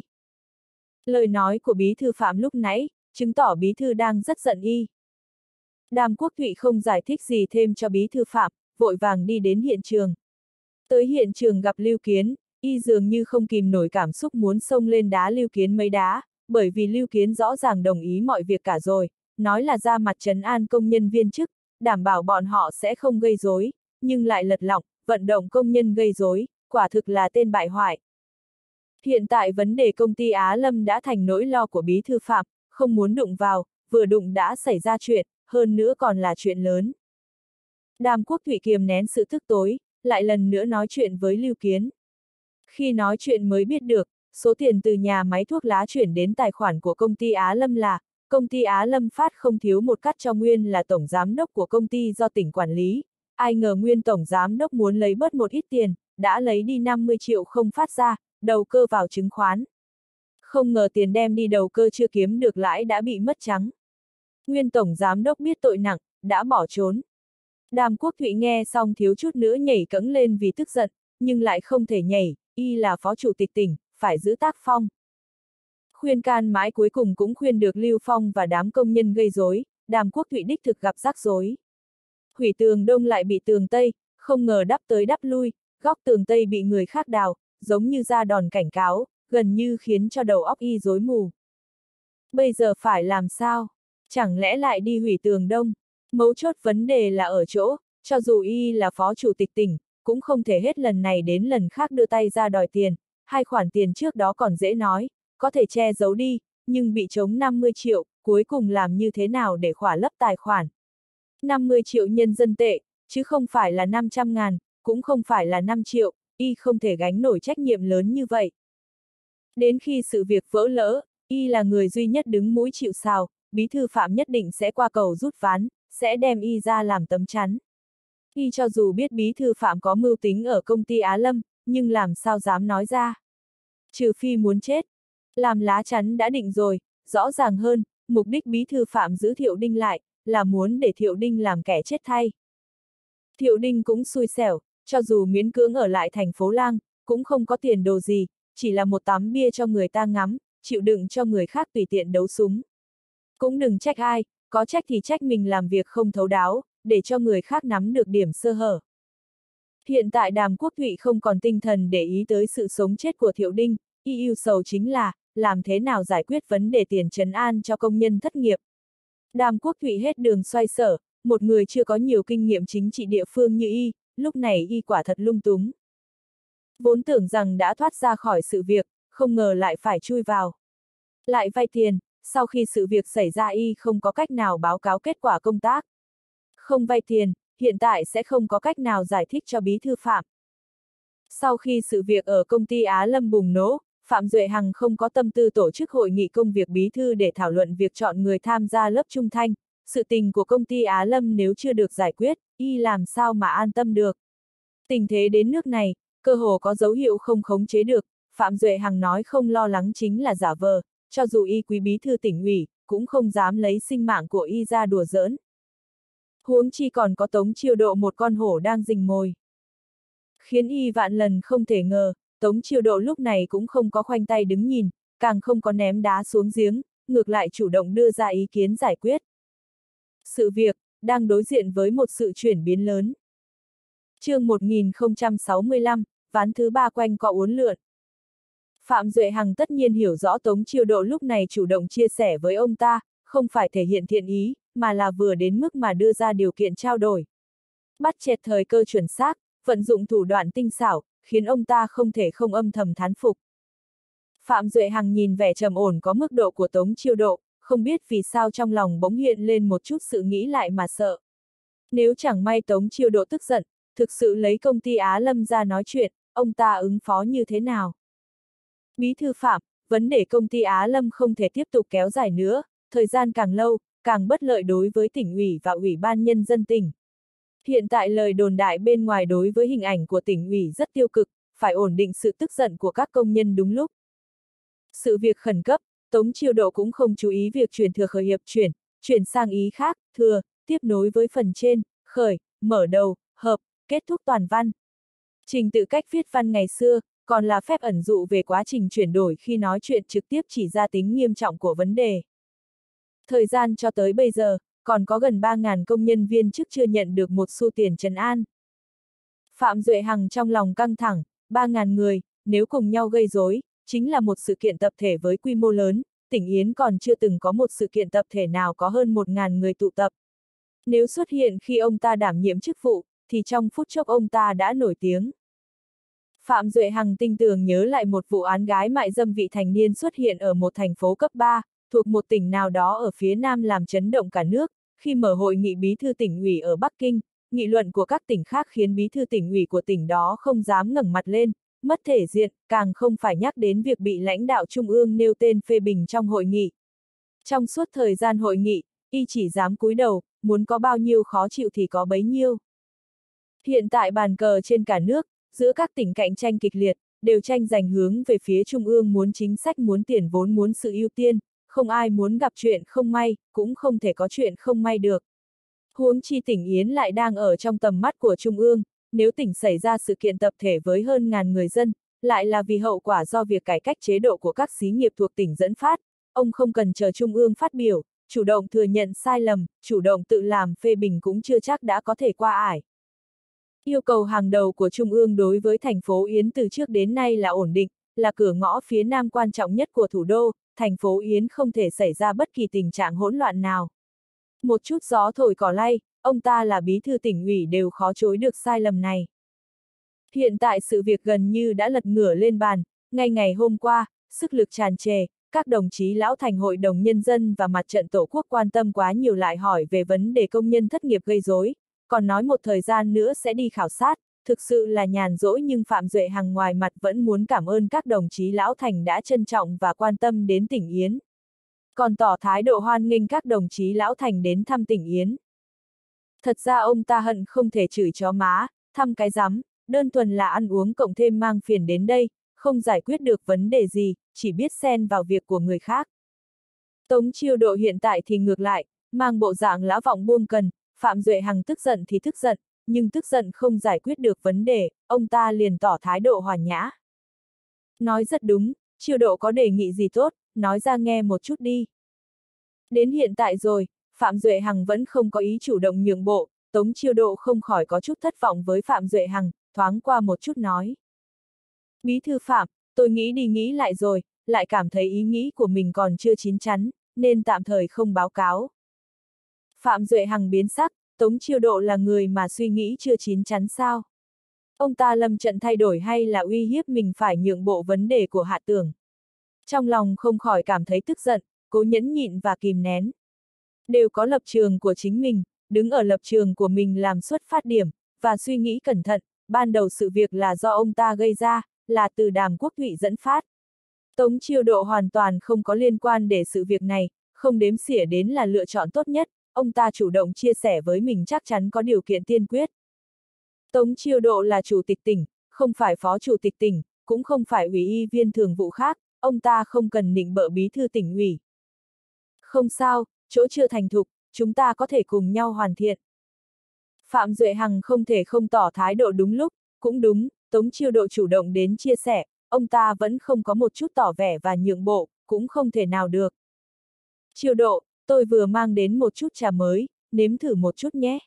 Lời nói của bí thư Phạm lúc nãy, chứng tỏ bí thư đang rất giận y. Đàm Quốc Thụy không giải thích gì thêm cho bí thư Phạm, vội vàng đi đến hiện trường. Tới hiện trường gặp Lưu Kiến, y dường như không kìm nổi cảm xúc muốn xông lên đá Lưu Kiến mấy đá, bởi vì Lưu Kiến rõ ràng đồng ý mọi việc cả rồi, nói là ra mặt trấn an công nhân viên chức, đảm bảo bọn họ sẽ không gây rối, nhưng lại lật lọng, vận động công nhân gây rối, quả thực là tên bại hoại. Hiện tại vấn đề công ty Á Lâm đã thành nỗi lo của bí thư Phạm, không muốn đụng vào, vừa đụng đã xảy ra chuyện, hơn nữa còn là chuyện lớn. Đàm Quốc Thụy kiềm nén sự tức tối, lại lần nữa nói chuyện với Lưu Kiến. Khi nói chuyện mới biết được, số tiền từ nhà máy thuốc lá chuyển đến tài khoản của công ty Á Lâm là, công ty Á Lâm phát không thiếu một cắt cho Nguyên là tổng giám đốc của công ty do tỉnh quản lý. Ai ngờ Nguyên tổng giám đốc muốn lấy bớt một ít tiền, đã lấy đi 50 triệu không phát ra, đầu cơ vào chứng khoán. Không ngờ tiền đem đi đầu cơ chưa kiếm được lãi đã bị mất trắng. Nguyên tổng giám đốc biết tội nặng, đã bỏ trốn. Đàm Quốc Thụy nghe xong thiếu chút nữa nhảy cẫng lên vì tức giận, nhưng lại không thể nhảy, y là phó chủ tịch tỉnh, phải giữ tác phong. Khuyên can mãi cuối cùng cũng khuyên được Lưu Phong và đám công nhân gây rối, Đàm Quốc Thụy đích thực gặp rắc rối. Hủy tường đông lại bị tường tây, không ngờ đắp tới đắp lui, góc tường tây bị người khác đào, giống như ra đòn cảnh cáo, gần như khiến cho đầu óc y rối mù. Bây giờ phải làm sao? Chẳng lẽ lại đi hủy tường đông? Mấu chốt vấn đề là ở chỗ, cho dù y là phó chủ tịch tỉnh, cũng không thể hết lần này đến lần khác đưa tay ra đòi tiền, hai khoản tiền trước đó còn dễ nói, có thể che giấu đi, nhưng bị trống 50 triệu, cuối cùng làm như thế nào để khỏa lấp tài khoản. 50 triệu nhân dân tệ, chứ không phải là 500.000, cũng không phải là 5 triệu, y không thể gánh nổi trách nhiệm lớn như vậy. Đến khi sự việc vỡ lỡ, y là người duy nhất đứng mũi chịu sào, bí thư Phạm nhất định sẽ qua cầu rút ván, sẽ đem y ra làm tấm chắn. Y cho dù biết bí thư Phạm có mưu tính ở công ty Á Lâm, nhưng làm sao dám nói ra. Trừ phi muốn chết. Làm lá chắn đã định rồi, rõ ràng hơn, mục đích bí thư Phạm giữ Thiệu Đinh lại, là muốn để Thiệu Đinh làm kẻ chết thay. Thiệu Đinh cũng xui xẻo, cho dù miễn cưỡng ở lại thành phố Lang, cũng không có tiền đồ gì, chỉ là một tắm bia cho người ta ngắm, chịu đựng cho người khác tùy tiện đấu súng. Cũng đừng trách ai, có trách thì trách mình làm việc không thấu đáo, để cho người khác nắm được điểm sơ hở. Hiện tại Đàm Quốc Thụy không còn tinh thần để ý tới sự sống chết của Thiệu Đinh, y yêu sầu chính là, làm thế nào giải quyết vấn đề tiền trấn an cho công nhân thất nghiệp. Đàm Quốc Thụy hết đường xoay sở, một người chưa có nhiều kinh nghiệm chính trị địa phương như y, lúc này y quả thật lung túng. Vốn tưởng rằng đã thoát ra khỏi sự việc, không ngờ lại phải chui vào. Lại vay tiền, sau khi sự việc xảy ra y không có cách nào báo cáo kết quả công tác. Không vay tiền, hiện tại sẽ không có cách nào giải thích cho bí thư Phạm. Sau khi sự việc ở công ty Á Lâm bùng nổ, Phạm Duệ Hằng không có tâm tư tổ chức hội nghị công việc bí thư để thảo luận việc chọn người tham gia lớp trung thanh. Sự tình của công ty Á Lâm nếu chưa được giải quyết, y làm sao mà an tâm được. Tình thế đến nước này, cơ hồ có dấu hiệu không khống chế được, Phạm Duệ Hằng nói không lo lắng chính là giả vờ, cho dù y quý bí thư tỉnh ủy, cũng không dám lấy sinh mạng của y ra đùa giỡn. Huống chi còn có Tống Chiêu Độ một con hổ đang rình mồi. Khiến y vạn lần không thể ngờ, Tống Chiêu Độ lúc này cũng không có khoanh tay đứng nhìn, càng không có ném đá xuống giếng, ngược lại chủ động đưa ra ý kiến giải quyết. Sự việc đang đối diện với một sự chuyển biến lớn. Chương 1065, ván thứ 3 quanh co uốn lượn. Phạm Duệ Hằng tất nhiên hiểu rõ Tống Chiêu Độ lúc này chủ động chia sẻ với ông ta, không phải thể hiện thiện ý, mà là vừa đến mức mà đưa ra điều kiện trao đổi. Bắt chẹt thời cơ chuẩn xác, vận dụng thủ đoạn tinh xảo, khiến ông ta không thể không âm thầm thán phục. Phạm Duệ Hằng nhìn vẻ trầm ổn có mức độ của Tống Chiêu Độ, không biết vì sao trong lòng bỗng hiện lên một chút sự nghĩ lại mà sợ. Nếu chẳng may Tống Chiêu Độ tức giận, thực sự lấy công ty Á Lâm ra nói chuyện, ông ta ứng phó như thế nào? Bí thư Phạm, vấn đề công ty Á Lâm không thể tiếp tục kéo dài nữa, thời gian càng lâu, càng bất lợi đối với tỉnh ủy và ủy ban nhân dân tỉnh. Hiện tại lời đồn đại bên ngoài đối với hình ảnh của tỉnh ủy rất tiêu cực, phải ổn định sự tức giận của các công nhân đúng lúc. Sự việc khẩn cấp, Tống Chiêu Độ cũng không chú ý việc chuyển thừa khởi hiệp chuyển sang ý khác, thừa, tiếp nối với phần trên, khởi, mở đầu, hợp, kết thúc toàn văn. Trình tự cách viết văn ngày xưa, còn là phép ẩn dụ về quá trình chuyển đổi khi nói chuyện trực tiếp chỉ ra tính nghiêm trọng của vấn đề. Thời gian cho tới bây giờ, còn có gần 3.000 công nhân viên chức chưa nhận được một xu tiền trấn an. Phạm Duệ Hằng trong lòng căng thẳng, 3.000 người, nếu cùng nhau gây rối, chính là một sự kiện tập thể với quy mô lớn, tỉnh Yến còn chưa từng có một sự kiện tập thể nào có hơn 1.000 người tụ tập. Nếu xuất hiện khi ông ta đảm nhiệm chức vụ, thì trong phút chốc ông ta đã nổi tiếng. Phạm Duệ Hằng tinh tường nhớ lại một vụ án gái mại dâm vị thành niên xuất hiện ở một thành phố cấp 3, thuộc một tỉnh nào đó ở phía Nam làm chấn động cả nước. Khi mở hội nghị bí thư tỉnh ủy ở Bắc Kinh, nghị luận của các tỉnh khác khiến bí thư tỉnh ủy của tỉnh đó không dám ngẩng mặt lên, mất thể diện, càng không phải nhắc đến việc bị lãnh đạo trung ương nêu tên phê bình trong hội nghị. Trong suốt thời gian hội nghị, y chỉ dám cúi đầu, muốn có bao nhiêu khó chịu thì có bấy nhiêu. Hiện tại bàn cờ trên cả nước, giữa các tỉnh cạnh tranh kịch liệt, đều tranh giành hướng về phía trung ương, muốn chính sách, muốn tiền vốn, muốn sự ưu tiên, không ai muốn gặp chuyện không may, cũng không thể có chuyện không may được. Huống chi tỉnh Yến lại đang ở trong tầm mắt của trung ương, nếu tỉnh xảy ra sự kiện tập thể với hơn ngàn người dân, lại là vì hậu quả do việc cải cách chế độ của các xí nghiệp thuộc tỉnh dẫn phát, ông không cần chờ trung ương phát biểu, chủ động thừa nhận sai lầm, chủ động tự làm phê bình cũng chưa chắc đã có thể qua ải. Yêu cầu hàng đầu của Trung ương đối với thành phố Yến từ trước đến nay là ổn định, là cửa ngõ phía Nam quan trọng nhất của thủ đô, thành phố Yến không thể xảy ra bất kỳ tình trạng hỗn loạn nào. Một chút gió thổi cỏ lay, ông ta là bí thư tỉnh ủy đều khó chối được sai lầm này. Hiện tại sự việc gần như đã lật ngửa lên bàn, ngay ngày hôm qua, sức lực tràn trề, các đồng chí lão thành Hội đồng Nhân dân và Mặt trận Tổ quốc quan tâm quá nhiều, lại hỏi về vấn đề công nhân thất nghiệp gây rối, còn nói một thời gian nữa sẽ đi khảo sát, thực sự là nhàn rỗi, nhưng Phạm Duệ Hằng ngoài mặt vẫn muốn cảm ơn các đồng chí lão thành đã trân trọng và quan tâm đến tỉnh Yến. Còn tỏ thái độ hoan nghênh các đồng chí lão thành đến thăm tỉnh Yến. Thật ra ông ta hận không thể chửi chó má, thăm cái rắm, đơn thuần là ăn uống cộng thêm mang phiền đến đây, không giải quyết được vấn đề gì, chỉ biết xen vào việc của người khác. Tống Chiêu Độ hiện tại thì ngược lại, mang bộ dạng lão vọng buông cần, Phạm Duệ Hằng tức giận thì tức giận, nhưng tức giận không giải quyết được vấn đề, ông ta liền tỏ thái độ hòa nhã. Nói rất đúng, Chiêu Độ có đề nghị gì tốt, nói ra nghe một chút đi. Đến hiện tại rồi, Phạm Duệ Hằng vẫn không có ý chủ động nhượng bộ, Tống Chiêu Độ không khỏi có chút thất vọng với Phạm Duệ Hằng, thoáng qua một chút nói. Bí thư Phạm, tôi nghĩ đi nghĩ lại rồi, lại cảm thấy ý nghĩ của mình còn chưa chín chắn, nên tạm thời không báo cáo. Phạm Duệ Hằng biến sắc, Tống Chiêu Độ là người mà suy nghĩ chưa chín chắn sao? Ông ta lâm trận thay đổi hay là uy hiếp mình phải nhượng bộ vấn đề của Hạ Tưởng? Trong lòng không khỏi cảm thấy tức giận, cố nhẫn nhịn và kìm nén. Đều có lập trường của chính mình, đứng ở lập trường của mình làm xuất phát điểm, và suy nghĩ cẩn thận, ban đầu sự việc là do ông ta gây ra, là từ Đàm Quốc Thụy dẫn phát. Tống Chiêu Độ hoàn toàn không có liên quan để sự việc này, không đếm xỉa đến là lựa chọn tốt nhất, ông ta chủ động chia sẻ với mình chắc chắn có điều kiện tiên quyết. Tống Chiêu Độ là chủ tịch tỉnh, không phải phó chủ tịch tỉnh, cũng không phải ủy y viên thường vụ khác, ông ta không cần nịnh bợ bí thư tỉnh ủy. Không sao, chỗ chưa thành thục, chúng ta có thể cùng nhau hoàn thiện. Phạm Duệ Hằng không thể không tỏ thái độ đúng lúc, cũng đúng, Tống Chiêu Độ chủ động đến chia sẻ, ông ta vẫn không có một chút tỏ vẻ và nhượng bộ, cũng không thể nào được. Chiêu Độ, tôi vừa mang đến một chút trà mới, nếm thử một chút nhé.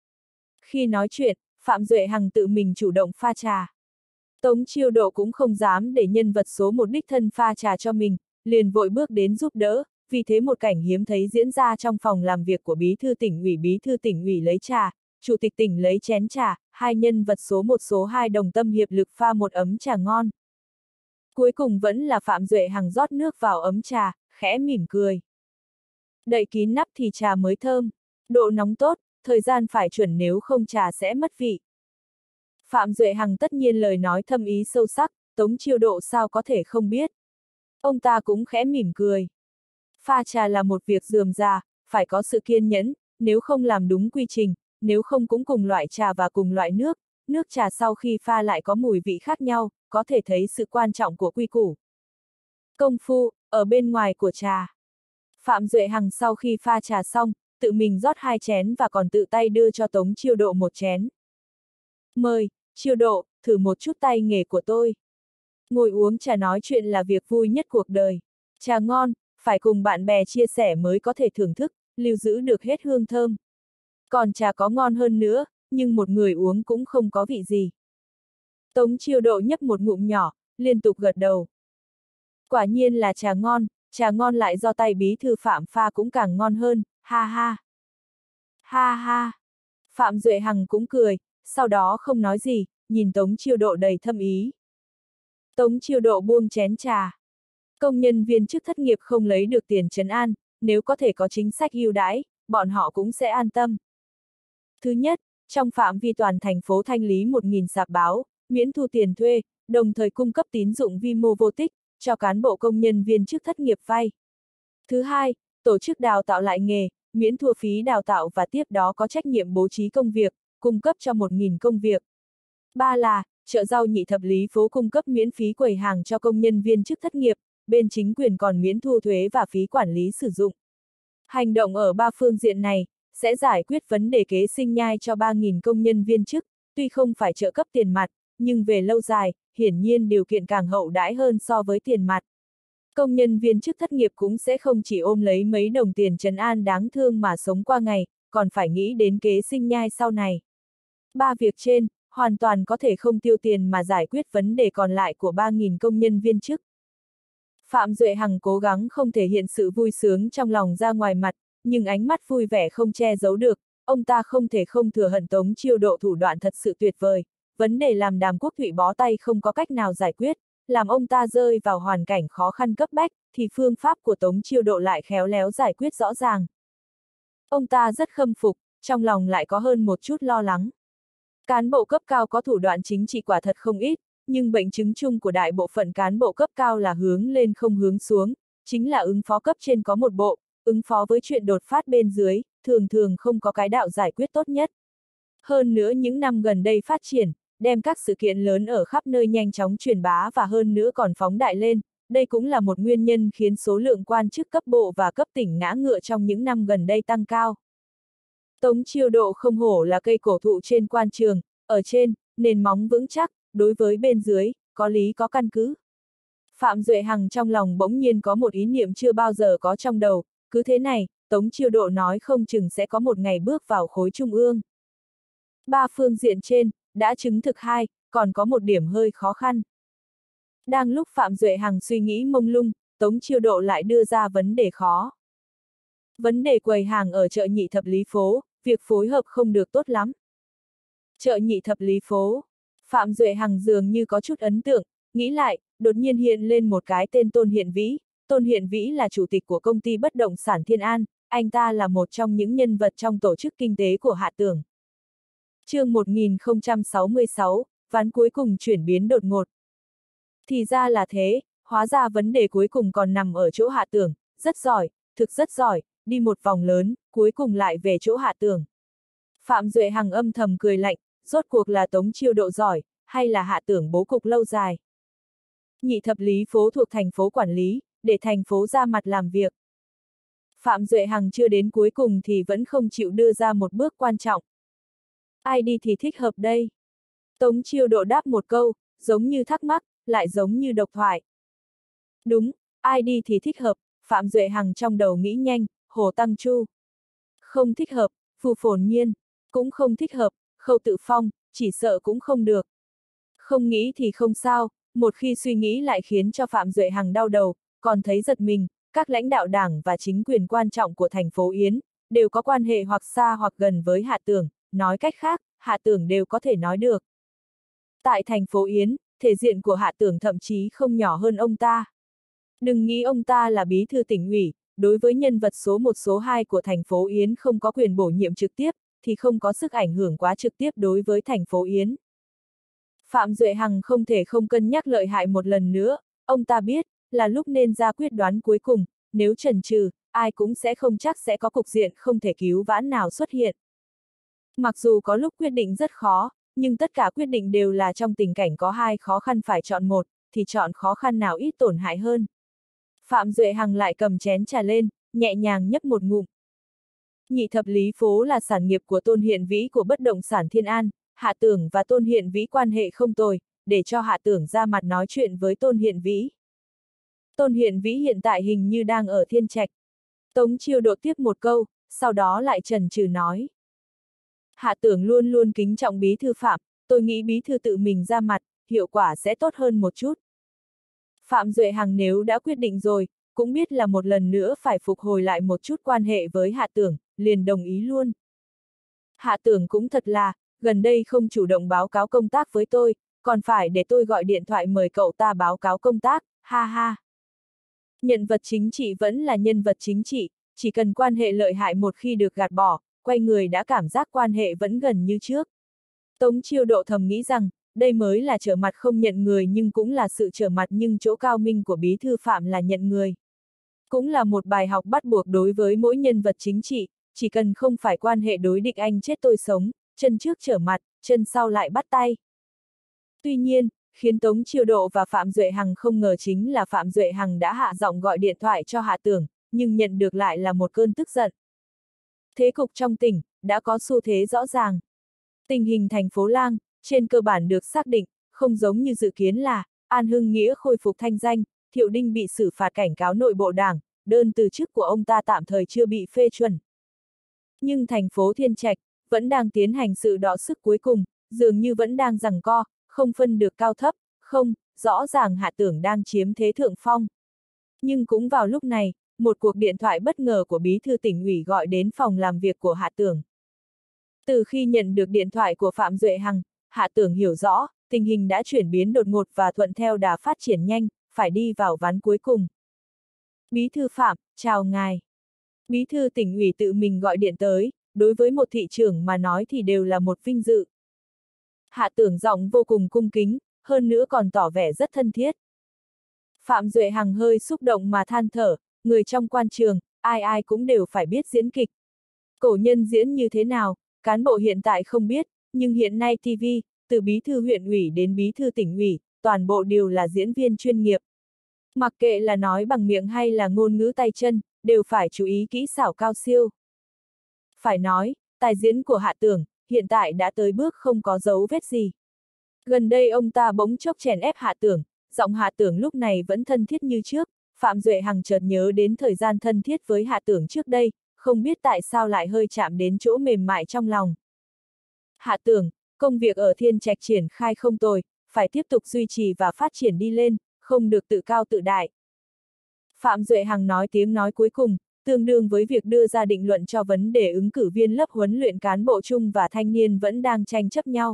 Khi nói chuyện, Phạm Duệ Hằng tự mình chủ động pha trà. Tống Chiêu Độ cũng không dám để nhân vật số một đích thân pha trà cho mình, liền vội bước đến giúp đỡ, vì thế một cảnh hiếm thấy diễn ra trong phòng làm việc của bí thư tỉnh ủy lấy trà, chủ tịch tỉnh lấy chén trà, hai nhân vật số một số hai đồng tâm hiệp lực pha một ấm trà ngon. Cuối cùng vẫn là Phạm Duệ Hằng rót nước vào ấm trà, khẽ mỉm cười. Đậy kín nắp thì trà mới thơm, độ nóng tốt, thời gian phải chuẩn nếu không trà sẽ mất vị. Phạm Duệ Hằng tất nhiên lời nói thâm ý sâu sắc, Tống Chiêu Độ sao có thể không biết. Ông ta cũng khẽ mỉm cười. Pha trà là một việc rườm rà, phải có sự kiên nhẫn, nếu không làm đúng quy trình, nếu không cũng cùng loại trà và cùng loại nước trà sau khi pha lại có mùi vị khác nhau, có thể thấy sự quan trọng của quy củ. Công phu, ở bên ngoài của trà. Phạm Duệ Hằng sau khi pha trà xong, tự mình rót hai chén và còn tự tay đưa cho Tống Chiêu Độ một chén. Mời, Chiêu Độ, thử một chút tay nghề của tôi. Ngồi uống trà nói chuyện là việc vui nhất cuộc đời. Trà ngon, phải cùng bạn bè chia sẻ mới có thể thưởng thức, lưu giữ được hết hương thơm. Còn trà có ngon hơn nữa, nhưng một người uống cũng không có vị gì. Tống Chiêu Độ nhấp một ngụm nhỏ, liên tục gật đầu. Quả nhiên là trà ngon lại do tay bí thư Phạm pha cũng càng ngon hơn, ha ha. Ha ha. Phạm Duệ Hằng cũng cười, sau đó không nói gì, nhìn Tống Chiêu Độ đầy thâm ý. Tống Chiêu Độ buông chén trà. Công nhân viên chức thất nghiệp không lấy được tiền trấn an, nếu có thể có chính sách ưu đãi, bọn họ cũng sẽ an tâm. Thứ nhất, trong phạm vi toàn thành phố thanh lý 1.000 sạp báo, miễn thu tiền thuê, đồng thời cung cấp tín dụng vi mô vô tích, cho cán bộ công nhân viên chức thất nghiệp vay. Thứ hai, tổ chức đào tạo lại nghề, miễn thu phí đào tạo và tiếp đó có trách nhiệm bố trí công việc, cung cấp cho 1.000 công việc. Ba là, chợ rau nhị thập lý phố cung cấp miễn phí quầy hàng cho công nhân viên chức thất nghiệp, bên chính quyền còn miễn thu thuế và phí quản lý sử dụng. Hành động ở ba phương diện này, sẽ giải quyết vấn đề kế sinh nhai cho 3.000 công nhân viên chức, tuy không phải trợ cấp tiền mặt, nhưng về lâu dài, hiển nhiên điều kiện càng hậu đãi hơn so với tiền mặt. Công nhân viên chức thất nghiệp cũng sẽ không chỉ ôm lấy mấy đồng tiền trấn an đáng thương mà sống qua ngày, còn phải nghĩ đến kế sinh nhai sau này. Ba việc trên, hoàn toàn có thể không tiêu tiền mà giải quyết vấn đề còn lại của 3.000 công nhân viên chức. Phạm Duệ Hằng cố gắng không thể hiện sự vui sướng trong lòng ra ngoài mặt, nhưng ánh mắt vui vẻ không che giấu được, ông ta không thể không thừa hận Tống Chiêu Độ thủ đoạn thật sự tuyệt vời, vấn đề làm Đàm Quốc Thụy bó tay không có cách nào giải quyết, làm ông ta rơi vào hoàn cảnh khó khăn cấp bách, thì phương pháp của Tống Chiêu Độ lại khéo léo giải quyết rõ ràng. Ông ta rất khâm phục, trong lòng lại có hơn một chút lo lắng. Cán bộ cấp cao có thủ đoạn chính trị quả thật không ít, nhưng bệnh chứng chung của đại bộ phận cán bộ cấp cao là hướng lên không hướng xuống, chính là ứng phó cấp trên có một bộ, ứng phó với chuyện đột phát bên dưới, thường thường không có cái đạo giải quyết tốt nhất. Hơn nữa những năm gần đây phát triển, đem các sự kiện lớn ở khắp nơi nhanh chóng truyền bá và hơn nữa còn phóng đại lên, đây cũng là một nguyên nhân khiến số lượng quan chức cấp bộ và cấp tỉnh ngã ngựa trong những năm gần đây tăng cao. Tống Chiêu Độ không hổ là cây cổ thụ trên quan trường, ở trên, nền móng vững chắc, đối với bên dưới, có lý có căn cứ. Phạm Duệ Hằng trong lòng bỗng nhiên có một ý niệm chưa bao giờ có trong đầu, cứ thế này, Tống Chiêu Độ nói không chừng sẽ có một ngày bước vào khối trung ương. Ba phương diện trên, đã chứng thực hai, còn có một điểm hơi khó khăn. Đang lúc Phạm Duệ Hằng suy nghĩ mông lung, Tống Chiêu Độ lại đưa ra vấn đề khó. Vấn đề quầy hàng ở chợ Nhị Thập Lý Phố, việc phối hợp không được tốt lắm. Chợ Nhị Thập Lý Phố, Phạm Duệ Hằng dường như có chút ấn tượng, nghĩ lại, đột nhiên hiện lên một cái tên Tôn Hiện Vĩ. Tôn Hiện Vĩ là chủ tịch của công ty bất động sản Thiên An, anh ta là một trong những nhân vật trong tổ chức kinh tế của Hạ Tưởng. Chương 1066, ván cuối cùng chuyển biến đột ngột. Thì ra là thế, hóa ra vấn đề cuối cùng còn nằm ở chỗ Hạ Tưởng, rất giỏi, thực rất giỏi, đi một vòng lớn, cuối cùng lại về chỗ Hạ Tưởng. Phạm Duệ Hằng âm thầm cười lạnh, rốt cuộc là Tống Chiêu Độ giỏi, hay là Hạ Tưởng bố cục lâu dài. Nhị Thập Lý Phố thuộc thành phố quản lý, để thành phố ra mặt làm việc. Phạm Duệ Hằng chưa đến cuối cùng thì vẫn không chịu đưa ra một bước quan trọng. Ai đi thì thích hợp đây? Tống Chiêu Độ đáp một câu, giống như thắc mắc, lại giống như độc thoại. Đúng, ai đi thì thích hợp, Phạm Duệ Hằng trong đầu nghĩ nhanh, Hồ Tăng Chu. Không thích hợp, Phù Phồn Nhiên. Cũng không thích hợp, Khâu Tự Phong, chỉ sợ cũng không được. Không nghĩ thì không sao, một khi suy nghĩ lại khiến cho Phạm Duệ Hằng đau đầu, còn thấy giật mình, các lãnh đạo đảng và chính quyền quan trọng của thành phố Yến, đều có quan hệ hoặc xa hoặc gần với Hạ Tưởng, nói cách khác, Hạ Tưởng đều có thể nói được. Tại thành phố Yến, thể diện của Hạ Tưởng thậm chí không nhỏ hơn ông ta. Đừng nghĩ ông ta là bí thư tỉnh ủy, đối với nhân vật số 1 số 2 của thành phố Yến không có quyền bổ nhiệm trực tiếp, thì không có sức ảnh hưởng quá trực tiếp đối với thành phố Yến. Phạm Duệ Hằng không thể không cân nhắc lợi hại một lần nữa, ông ta biết, là lúc nên ra quyết đoán cuối cùng, nếu chần chừ, ai cũng sẽ không chắc sẽ có cục diện không thể cứu vãn nào xuất hiện. Mặc dù có lúc quyết định rất khó, nhưng tất cả quyết định đều là trong tình cảnh có hai khó khăn phải chọn một, thì chọn khó khăn nào ít tổn hại hơn. Phạm Duệ Hằng lại cầm chén trà lên, nhẹ nhàng nhấp một ngụm. Nhị Thập Lý Phố là sản nghiệp của Tôn Hiện Vĩ của bất động sản Thiên An, Hạ Tưởng và Tôn Hiện Vĩ quan hệ không tồi, để cho Hạ Tưởng ra mặt nói chuyện với Tôn Hiện Vĩ. Tôn Hiện Vĩ hiện tại hình như đang ở Thiên Trạch. Tống Chiêu Độ tiếp một câu, sau đó lại chần chừ nói. Hạ Tưởng luôn luôn kính trọng bí thư Phạm, tôi nghĩ bí thư tự mình ra mặt, hiệu quả sẽ tốt hơn một chút. Phạm Duệ Hằng nếu đã quyết định rồi, cũng biết là một lần nữa phải phục hồi lại một chút quan hệ với Hạ Tưởng, liền đồng ý luôn. Hạ Tưởng cũng thật là, gần đây không chủ động báo cáo công tác với tôi, còn phải để tôi gọi điện thoại mời cậu ta báo cáo công tác, ha ha. Nhân vật chính trị vẫn là nhân vật chính trị, chỉ cần quan hệ lợi hại một khi được gạt bỏ, quay người đã cảm giác quan hệ vẫn gần như trước. Tống Chiêu Độ thầm nghĩ rằng, đây mới là trở mặt không nhận người nhưng cũng là sự trở mặt nhưng chỗ cao minh của bí thư Phạm là nhận người. Cũng là một bài học bắt buộc đối với mỗi nhân vật chính trị, chỉ cần không phải quan hệ đối địch anh chết tôi sống, chân trước trở mặt, chân sau lại bắt tay. Tuy nhiên, khiến Tống Chiêu Độ và Phạm Duệ Hằng không ngờ chính là Phạm Duệ Hằng đã hạ giọng gọi điện thoại cho Hạ Tưởng, nhưng nhận được lại là một cơn tức giận. Thế cục trong tỉnh, đã có xu thế rõ ràng. Tình hình thành phố Lang, trên cơ bản được xác định, không giống như dự kiến là, An Hưng Nghĩa khôi phục thanh danh, Thiệu Đinh bị xử phạt cảnh cáo nội bộ đảng, đơn từ chức của ông ta tạm thời chưa bị phê chuẩn. Nhưng thành phố Thiên Trạch, vẫn đang tiến hành sự đọ sức cuối cùng, dường như vẫn đang giằng co, không phân được cao thấp, không, rõ ràng Hạ Tưởng đang chiếm thế thượng phong. Nhưng cũng vào lúc này, một cuộc điện thoại bất ngờ của bí thư tỉnh ủy gọi đến phòng làm việc của Hạ Tưởng. Từ khi nhận được điện thoại của Phạm Duệ Hằng, Hạ Tưởng hiểu rõ, tình hình đã chuyển biến đột ngột và thuận theo đà phát triển nhanh, phải đi vào ván cuối cùng. Bí thư Phạm, chào ngài. Bí thư tỉnh ủy tự mình gọi điện tới, đối với một thị trưởng mà nói thì đều là một vinh dự. Hạ Tưởng giọng vô cùng cung kính, hơn nữa còn tỏ vẻ rất thân thiết. Phạm Duệ Hằng hơi xúc động mà than thở, người trong quan trường, ai ai cũng đều phải biết diễn kịch. Cổ nhân diễn như thế nào, cán bộ hiện tại không biết, nhưng hiện nay TV, từ bí thư huyện ủy đến bí thư tỉnh ủy, toàn bộ đều là diễn viên chuyên nghiệp. Mặc kệ là nói bằng miệng hay là ngôn ngữ tay chân, đều phải chú ý kỹ xảo cao siêu. Phải nói, tài diễn của Hạ Tưởng, hiện tại đã tới bước không có dấu vết gì. Gần đây ông ta bỗng chốc chèn ép Hạ Tưởng, giọng Hạ Tưởng lúc này vẫn thân thiết như trước, Phạm Duệ Hằng chợt nhớ đến thời gian thân thiết với Hạ Tưởng trước đây, không biết tại sao lại hơi chạm đến chỗ mềm mại trong lòng. Hạ Tưởng, công việc ở Thiên Trạch triển khai không tồi, phải tiếp tục duy trì và phát triển đi lên, không được tự cao tự đại. Phạm Duệ Hằng nói tiếng nói cuối cùng, tương đương với việc đưa ra định luận cho vấn đề ứng cử viên lớp huấn luyện cán bộ trung và thanh niên vẫn đang tranh chấp nhau.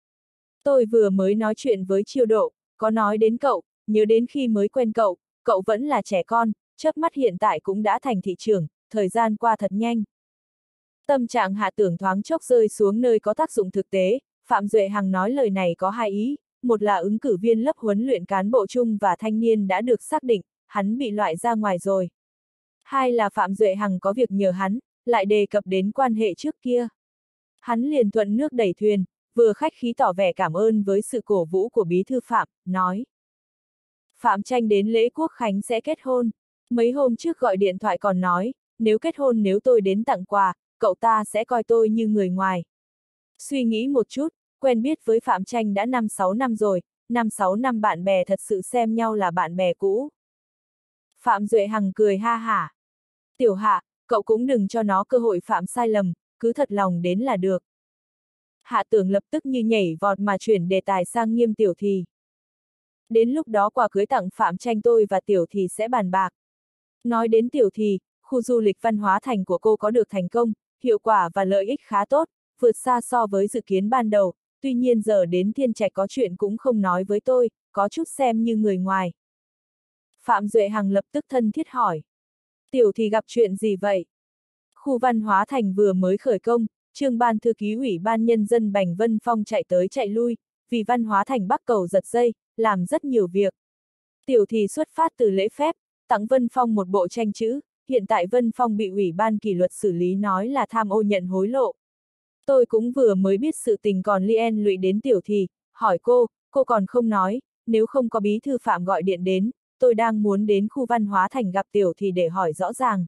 Tôi vừa mới nói chuyện với Chiêu Độ, có nói đến cậu, nhớ đến khi mới quen cậu, cậu vẫn là trẻ con, chớp mắt hiện tại cũng đã thành thị trưởng, thời gian qua thật nhanh. Tâm trạng Hạ Tưởng thoáng chốc rơi xuống nơi có tác dụng thực tế, Phạm Duệ Hằng nói lời này có hai ý, một là ứng cử viên lớp huấn luyện cán bộ trung và thanh niên đã được xác định, hắn bị loại ra ngoài rồi. Hai là Phạm Duệ Hằng có việc nhờ hắn, lại đề cập đến quan hệ trước kia. Hắn liền thuận nước đẩy thuyền, vừa khách khí tỏ vẻ cảm ơn với sự cổ vũ của bí thư Phạm, nói. Phạm Tranh đến lễ quốc khánh sẽ kết hôn. Mấy hôm trước gọi điện thoại còn nói, nếu kết hôn nếu tôi đến tặng quà, cậu ta sẽ coi tôi như người ngoài. Suy nghĩ một chút, quen biết với Phạm Tranh đã 5-6 năm rồi, 5-6 năm bạn bè thật sự xem nhau là bạn bè cũ. Phạm Duệ Hằng cười ha hả. Tiểu Hạ, cậu cũng đừng cho nó cơ hội phạm sai lầm, cứ thật lòng đến là được. Hạ Tưởng lập tức như nhảy vọt mà chuyển đề tài sang Nghiêm Tiểu Thì. Đến lúc đó quà cưới tặng Phạm Tranh tôi và Tiểu Thì sẽ bàn bạc. Nói đến Tiểu Thì, khu du lịch văn hóa thành của cô có được thành công, hiệu quả và lợi ích khá tốt, vượt xa so với dự kiến ban đầu, tuy nhiên giờ đến Thiên Trạch có chuyện cũng không nói với tôi, có chút xem như người ngoài. Phạm Duệ Hằng lập tức thân thiết hỏi. Tiểu Thì gặp chuyện gì vậy? Khu văn hóa thành vừa mới khởi công, Trương ban thư ký Ủy ban Nhân dân Bành Vân Phong chạy tới chạy lui, vì văn hóa thành Bắc Cầu giật dây, làm rất nhiều việc. Tiểu Thì xuất phát từ lễ phép, tặng Vân Phong một bộ tranh chữ, hiện tại Vân Phong bị Ủy ban kỷ luật xử lý nói là tham ô nhận hối lộ. Tôi cũng vừa mới biết sự tình còn liên lụy đến Tiểu Thì, hỏi cô còn không nói, nếu không có bí thư Phạm gọi điện đến, tôi đang muốn đến khu văn hóa thành gặp Tiểu Thì để hỏi rõ ràng.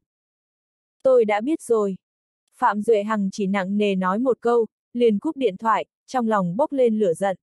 Tôi đã biết rồi. Phạm Duệ Hằng chỉ nặng nề nói một câu, liền cúp điện thoại, trong lòng bốc lên lửa giận.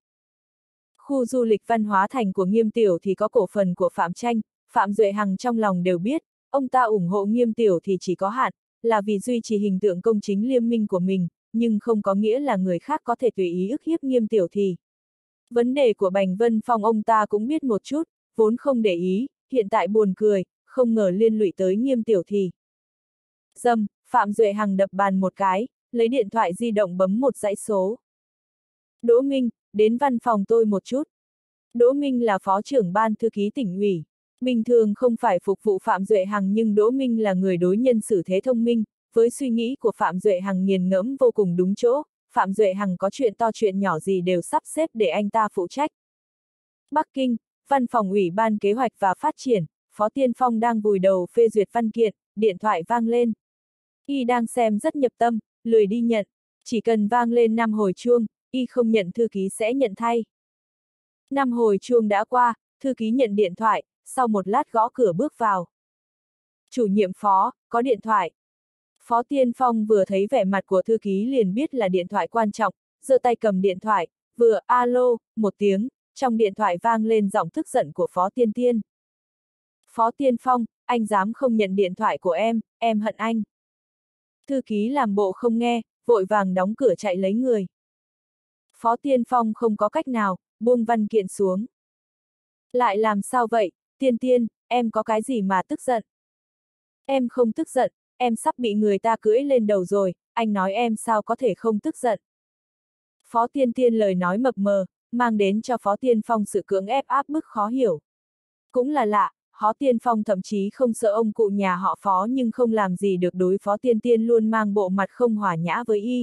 Khu du lịch văn hóa thành của Nghiêm Tiểu thì có cổ phần của Phạm Tranh, Phạm Duệ Hằng trong lòng đều biết, ông ta ủng hộ Nghiêm Tiểu thì chỉ có hạn, là vì duy trì hình tượng công chính liêm minh của mình, nhưng không có nghĩa là người khác có thể tùy ý ức hiếp Nghiêm Tiểu thì. Vấn đề của Bành Vân Phong ông ta cũng biết một chút, vốn không để ý, hiện tại buồn cười, không ngờ liên lụy tới Nghiêm Tiểu thì. Dầm, Phạm Duệ Hằng đập bàn một cái, lấy điện thoại di động bấm một dãy số. Đỗ Minh, đến văn phòng tôi một chút. Đỗ Minh là phó trưởng ban thư ký tỉnh ủy. Bình thường không phải phục vụ Phạm Duệ Hằng nhưng Đỗ Minh là người đối nhân xử thế thông minh, với suy nghĩ của Phạm Duệ Hằng nghiền ngẫm vô cùng đúng chỗ, Phạm Duệ Hằng có chuyện to chuyện nhỏ gì đều sắp xếp để anh ta phụ trách. Bắc Kinh, văn phòng Ủy ban Kế hoạch và Phát triển, Phó Tiên Phong đang vùi đầu phê duyệt văn kiện, điện thoại vang lên. Y đang xem rất nhập tâm, lười đi nhận, chỉ cần vang lên 5 hồi chuông, Y không nhận thư ký sẽ nhận thay. 5 hồi chuông đã qua, thư ký nhận điện thoại, sau một lát gõ cửa bước vào. Chủ nhiệm Phó, có điện thoại. Phó Tiên Phong vừa thấy vẻ mặt của thư ký liền biết là điện thoại quan trọng, giơ tay cầm điện thoại, vừa alo, một tiếng, trong điện thoại vang lên giọng tức giận của Phó Tiên Tiên. Phó Tiên Phong, anh dám không nhận điện thoại của em hận anh. Thư ký làm bộ không nghe, vội vàng đóng cửa chạy lấy người. Phó Tiên Phong không có cách nào, buông văn kiện xuống. Lại làm sao vậy, Tiên Tiên, em có cái gì mà tức giận? Em không tức giận, em sắp bị người ta cưỡi lên đầu rồi, anh nói em sao có thể không tức giận? Phó Tiên Tiên lời nói mập mờ, mang đến cho Phó Tiên Phong sự cưỡng ép áp bức khó hiểu. Cũng là lạ, Phó Tiên Phong thậm chí không sợ ông cụ nhà họ Phó nhưng không làm gì được đối Phó Tiên Tiên luôn mang bộ mặt không hòa nhã với y.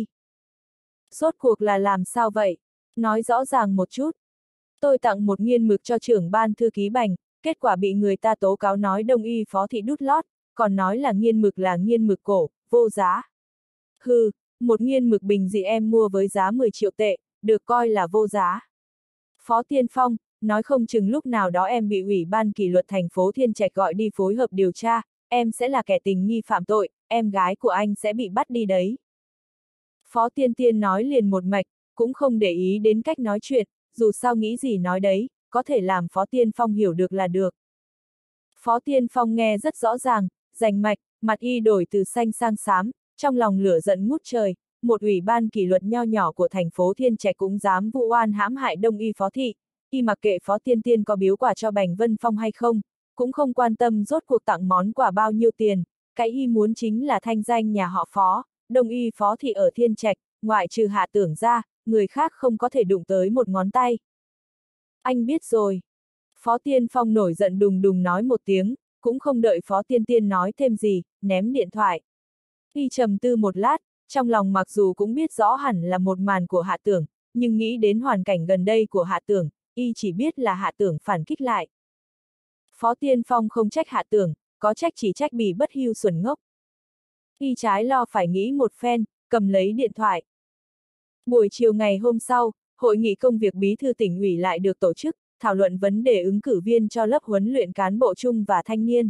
Rốt cuộc là làm sao vậy? Nói rõ ràng một chút. Tôi tặng một nghiên mực cho trưởng ban thư ký Bành, kết quả bị người ta tố cáo nói đông y Phó thị đút lót, còn nói là nghiên mực cổ, vô giá. Hừ, một nghiên mực bình dị em mua với giá 10 triệu tệ, được coi là vô giá. Phó Tiên Phong, nói không chừng lúc nào đó em bị Ủy ban kỷ luật thành phố Thiên Trạch gọi đi phối hợp điều tra, em sẽ là kẻ tình nghi phạm tội, em gái của anh sẽ bị bắt đi đấy. Phó Tiên Tiên nói liền một mạch, cũng không để ý đến cách nói chuyện, dù sao nghĩ gì nói đấy, có thể làm Phó Tiên Phong hiểu được là được. Phó Tiên Phong nghe rất rõ ràng, rành mạch, mặt y đổi từ xanh sang xám, trong lòng lửa giận ngút trời, một ủy ban kỷ luật nho nhỏ của thành phố Thiên Trạch cũng dám vu oan hãm hại Đông y Phó Thị, y mặc kệ Phó Tiên Tiên có biếu quà cho Bành Vân Phong hay không, cũng không quan tâm rốt cuộc tặng món quà bao nhiêu tiền, cái y muốn chính là thanh danh nhà họ Phó, Đông y Phó Thị ở Thiên Trạch, ngoại trừ Hạ Tưởng ra, người khác không có thể đụng tới một ngón tay. Anh biết rồi. Phó Tiên Phong nổi giận đùng đùng nói một tiếng, cũng không đợi Phó Tiên Tiên nói thêm gì, ném điện thoại. Y trầm tư một lát, trong lòng mặc dù cũng biết rõ hẳn là một màn của Hạ Tưởng, nhưng nghĩ đến hoàn cảnh gần đây của Hạ Tưởng, y chỉ biết là Hạ Tưởng phản kích lại. Phó Tiên Phong không trách Hạ Tưởng, có trách chỉ trách Bỉ bất hiu xuẩn ngốc. Y trái lo phải nghĩ một phen, cầm lấy điện thoại. Buổi chiều ngày hôm sau, hội nghị công việc bí thư tỉnh ủy lại được tổ chức, thảo luận vấn đề ứng cử viên cho lớp huấn luyện cán bộ trung và thanh niên.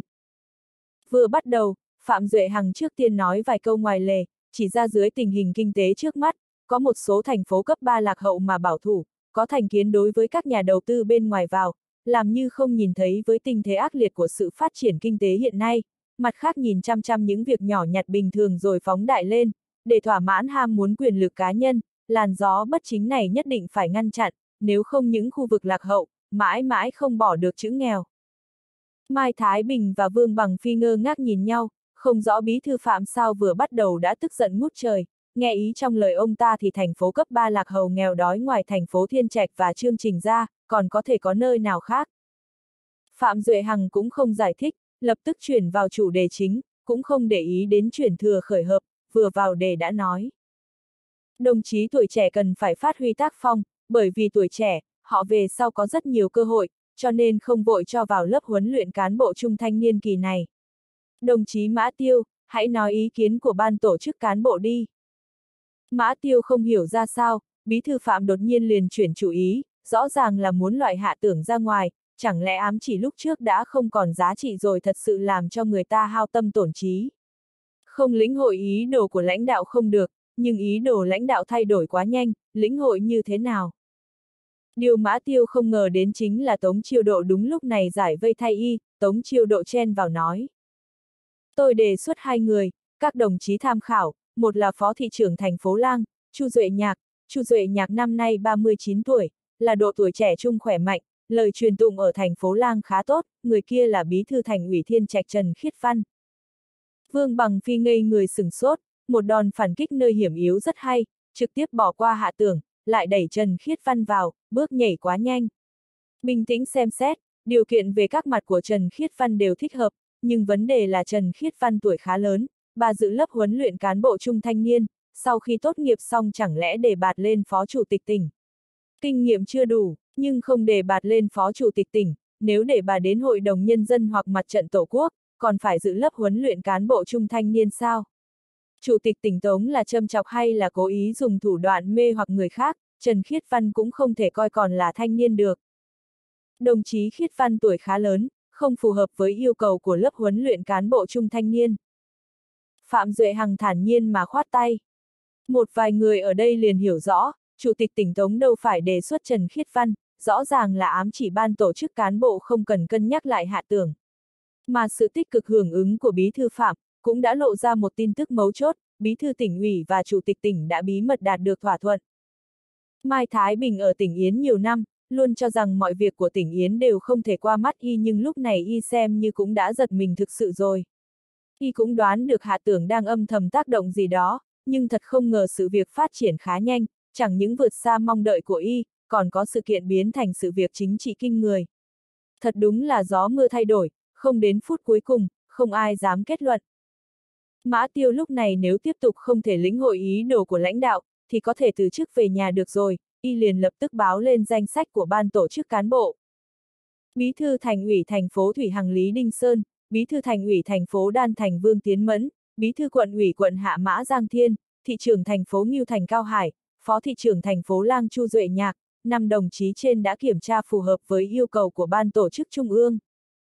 Vừa bắt đầu, Phạm Duệ Hằng trước tiên nói vài câu ngoài lề, chỉ ra dưới tình hình kinh tế trước mắt, có một số thành phố cấp 3 lạc hậu mà bảo thủ, có thành kiến đối với các nhà đầu tư bên ngoài vào, làm như không nhìn thấy với tình thế ác liệt của sự phát triển kinh tế hiện nay, mặt khác nhìn chăm chăm những việc nhỏ nhặt bình thường rồi phóng đại lên, để thỏa mãn ham muốn quyền lực cá nhân, làn gió bất chính này nhất định phải ngăn chặn, nếu không những khu vực lạc hậu, mãi mãi không bỏ được chữ nghèo. Mai Thái Bình và Vương Bằng Phi ngơ ngác nhìn nhau, không rõ bí thư Phạm sao vừa bắt đầu đã tức giận ngút trời, nghe ý trong lời ông ta thì thành phố cấp 3 lạc hậu nghèo đói ngoài thành phố Thiên Trạch và Chương Trình ra, còn có thể có nơi nào khác. Phạm Duệ Hằng cũng không giải thích, lập tức chuyển vào chủ đề chính, cũng không để ý đến chuyển thừa khởi hợp, vừa vào đề đã nói. Đồng chí tuổi trẻ cần phải phát huy tác phong, bởi vì tuổi trẻ, họ về sau có rất nhiều cơ hội, cho nên không vội cho vào lớp huấn luyện cán bộ trung thanh niên kỳ này. Đồng chí Mã Tiêu, hãy nói ý kiến của ban tổ chức cán bộ đi. Mã Tiêu không hiểu ra sao, bí thư Phạm đột nhiên liền chuyển chủ ý, rõ ràng là muốn loại Hạ Tưởng ra ngoài, chẳng lẽ ám chỉ lúc trước đã không còn giá trị rồi thật sự làm cho người ta hao tâm tổn trí. Không lĩnh hội ý đồ của lãnh đạo không được, nhưng ý đồ lãnh đạo thay đổi quá nhanh, lĩnh hội như thế nào? Điều Mã Tiêu không ngờ đến chính là Tống Chiêu Độ đúng lúc này giải vây thay y, Tống Chiêu Độ chen vào nói. Tôi đề xuất hai người, các đồng chí tham khảo, một là Phó Thị trưởng thành phố Lang, Chu Duệ Nhạc năm nay 39 tuổi, là độ tuổi trẻ trung khỏe mạnh, lời truyền tụng ở thành phố Lang khá tốt, người kia là bí thư thành ủy Thiên Trạch Trần Khiết Văn. Vương Bằng Phi ngây người sửng sốt, một đòn phản kích nơi hiểm yếu rất hay, trực tiếp bỏ qua Hạ Tưởng, lại đẩy Trần Khiết Văn vào, bước nhảy quá nhanh. Bình tĩnh xem xét, điều kiện về các mặt của Trần Khiết Văn đều thích hợp, nhưng vấn đề là Trần Khiết Văn tuổi khá lớn, bà dự lớp huấn luyện cán bộ trung thanh niên, sau khi tốt nghiệp xong chẳng lẽ đề bạt lên phó chủ tịch tỉnh. Kinh nghiệm chưa đủ, nhưng không đề bạt lên phó chủ tịch tỉnh, nếu để bà đến hội đồng nhân dân hoặc mặt trận tổ quốc, còn phải dự lớp huấn luyện cán bộ trung thanh niên sao? Chủ tịch tỉnh Tống là châm chọc hay là cố ý dùng thủ đoạn mê hoặc người khác, Trần Khiết Văn cũng không thể coi còn là thanh niên được. Đồng chí Khiết Văn tuổi khá lớn, không phù hợp với yêu cầu của lớp huấn luyện cán bộ trung thanh niên. Phạm Duệ Hằng thản nhiên mà khoát tay. Một vài người ở đây liền hiểu rõ, Chủ tịch tỉnh Tống đâu phải đề xuất Trần Khiết Văn, rõ ràng là ám chỉ ban tổ chức cán bộ không cần cân nhắc lại Hạ Tưởng. Mà sự tích cực hưởng ứng của bí thư Phạm, cũng đã lộ ra một tin tức mấu chốt, bí thư tỉnh ủy và chủ tịch tỉnh đã bí mật đạt được thỏa thuận. Mai Thái Bình ở tỉnh Yến nhiều năm, luôn cho rằng mọi việc của tỉnh Yến đều không thể qua mắt y, nhưng lúc này y xem như cũng đã giật mình thực sự rồi. Y cũng đoán được Hạ Tưởng đang âm thầm tác động gì đó, nhưng thật không ngờ sự việc phát triển khá nhanh, chẳng những vượt xa mong đợi của y, còn có sự kiện biến thành sự việc chính trị kinh người. Thật đúng là gió mưa thay đổi, không đến phút cuối cùng, không ai dám kết luận. Mã Tiêu lúc này nếu tiếp tục không thể lĩnh hội ý đồ của lãnh đạo, thì có thể từ chức về nhà được rồi, y liền lập tức báo lên danh sách của ban tổ chức cán bộ. Bí thư thành ủy thành phố Thủy Hằng Lý Đinh Sơn, bí thư thành ủy thành phố Đan Thành Vương Tiến Mẫn, bí thư quận ủy quận Hạ Mã Giang Thiên, thị trưởng thành phố Ngưu Thành Cao Hải, phó thị trưởng thành phố Lang Chu Duệ Nhạc, 5 đồng chí trên đã kiểm tra phù hợp với yêu cầu của ban tổ chức trung ương.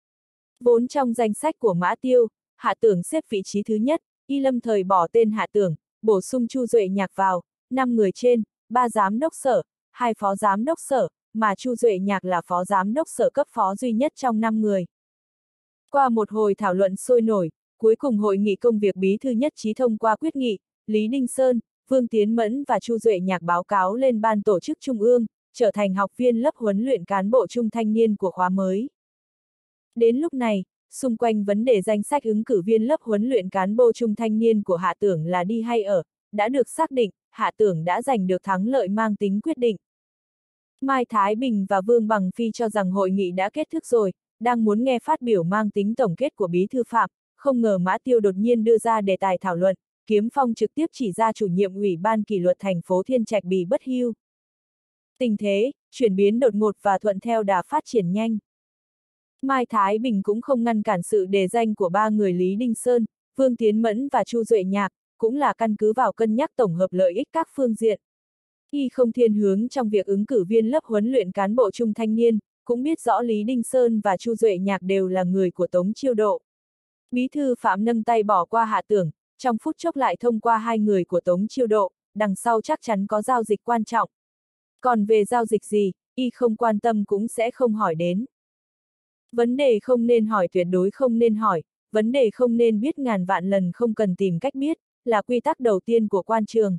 Vốn trong danh sách của Mã Tiêu, Hạ Tưởng xếp vị trí thứ nhất, y lâm thời bỏ tên Hạ Tưởng, bổ sung Chu Duệ Nhạc vào, 5 người trên, 3 giám đốc sở, 2 phó giám đốc sở, mà Chu Duệ Nhạc là phó giám đốc sở cấp phó duy nhất trong 5 người. Qua một hồi thảo luận sôi nổi, cuối cùng hội nghị công việc bí thư nhất trí thông qua quyết nghị, Lý Đinh Sơn, Vương Tiến Mẫn và Chu Duệ Nhạc báo cáo lên ban tổ chức trung ương, trở thành học viên lớp huấn luyện cán bộ trung thanh niên của khóa mới. Đến lúc này, xung quanh vấn đề danh sách ứng cử viên lớp huấn luyện cán bộ trung thanh niên của Hạ Tưởng là đi hay ở, đã được xác định, Hạ Tưởng đã giành được thắng lợi mang tính quyết định. Mai Thái Bình và Vương Bằng Phi cho rằng hội nghị đã kết thúc rồi, đang muốn nghe phát biểu mang tính tổng kết của Bí thư Phạm, không ngờ Mã Tiêu đột nhiên đưa ra đề tài thảo luận, Kiếm Phong trực tiếp chỉ ra chủ nhiệm Ủy ban kỷ luật thành phố Thiên Trạch bị bất hưu. Tình thế, chuyển biến đột ngột và thuận theo đà phát triển nhanh. Mai Thái Bình cũng không ngăn cản sự đề danh của ba người Lý Đinh Sơn, Vương Tiến Mẫn và Chu Duệ Nhạc, cũng là căn cứ vào cân nhắc tổng hợp lợi ích các phương diện. Y không thiên hướng trong việc ứng cử viên lớp huấn luyện cán bộ trung thanh niên, cũng biết rõ Lý Đinh Sơn và Chu Duệ Nhạc đều là người của Tống Chiêu Độ. Bí thư Phạm nâng tay bỏ qua Hạ Tưởng, trong phút chốc lại thông qua hai người của Tống Chiêu Độ, đằng sau chắc chắn có giao dịch quan trọng. Còn về giao dịch gì, Y không quan tâm cũng sẽ không hỏi đến. Vấn đề không nên hỏi tuyệt đối không nên hỏi, vấn đề không nên biết ngàn vạn lần không cần tìm cách biết, là quy tắc đầu tiên của quan trường.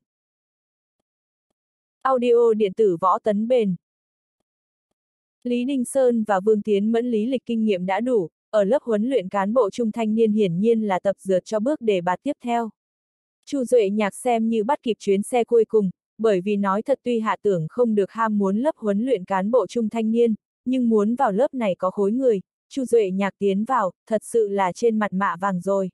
Audio điện tử Võ Tấn Bền. Lý Đinh Sơn và Vương Tiến Mẫn lý lịch kinh nghiệm đã đủ, ở lớp huấn luyện cán bộ trung thanh niên hiển nhiên là tập dượt cho bước đề bạt tiếp theo. Chu Duệ Nhạc xem như bắt kịp chuyến xe cuối cùng, bởi vì nói thật tuy Hạ Tưởng không được ham muốn lớp huấn luyện cán bộ trung thanh niên, nhưng muốn vào lớp này có khối người, Chu Duệ Nhạc tiến vào, thật sự là trên mặt mạ vàng rồi.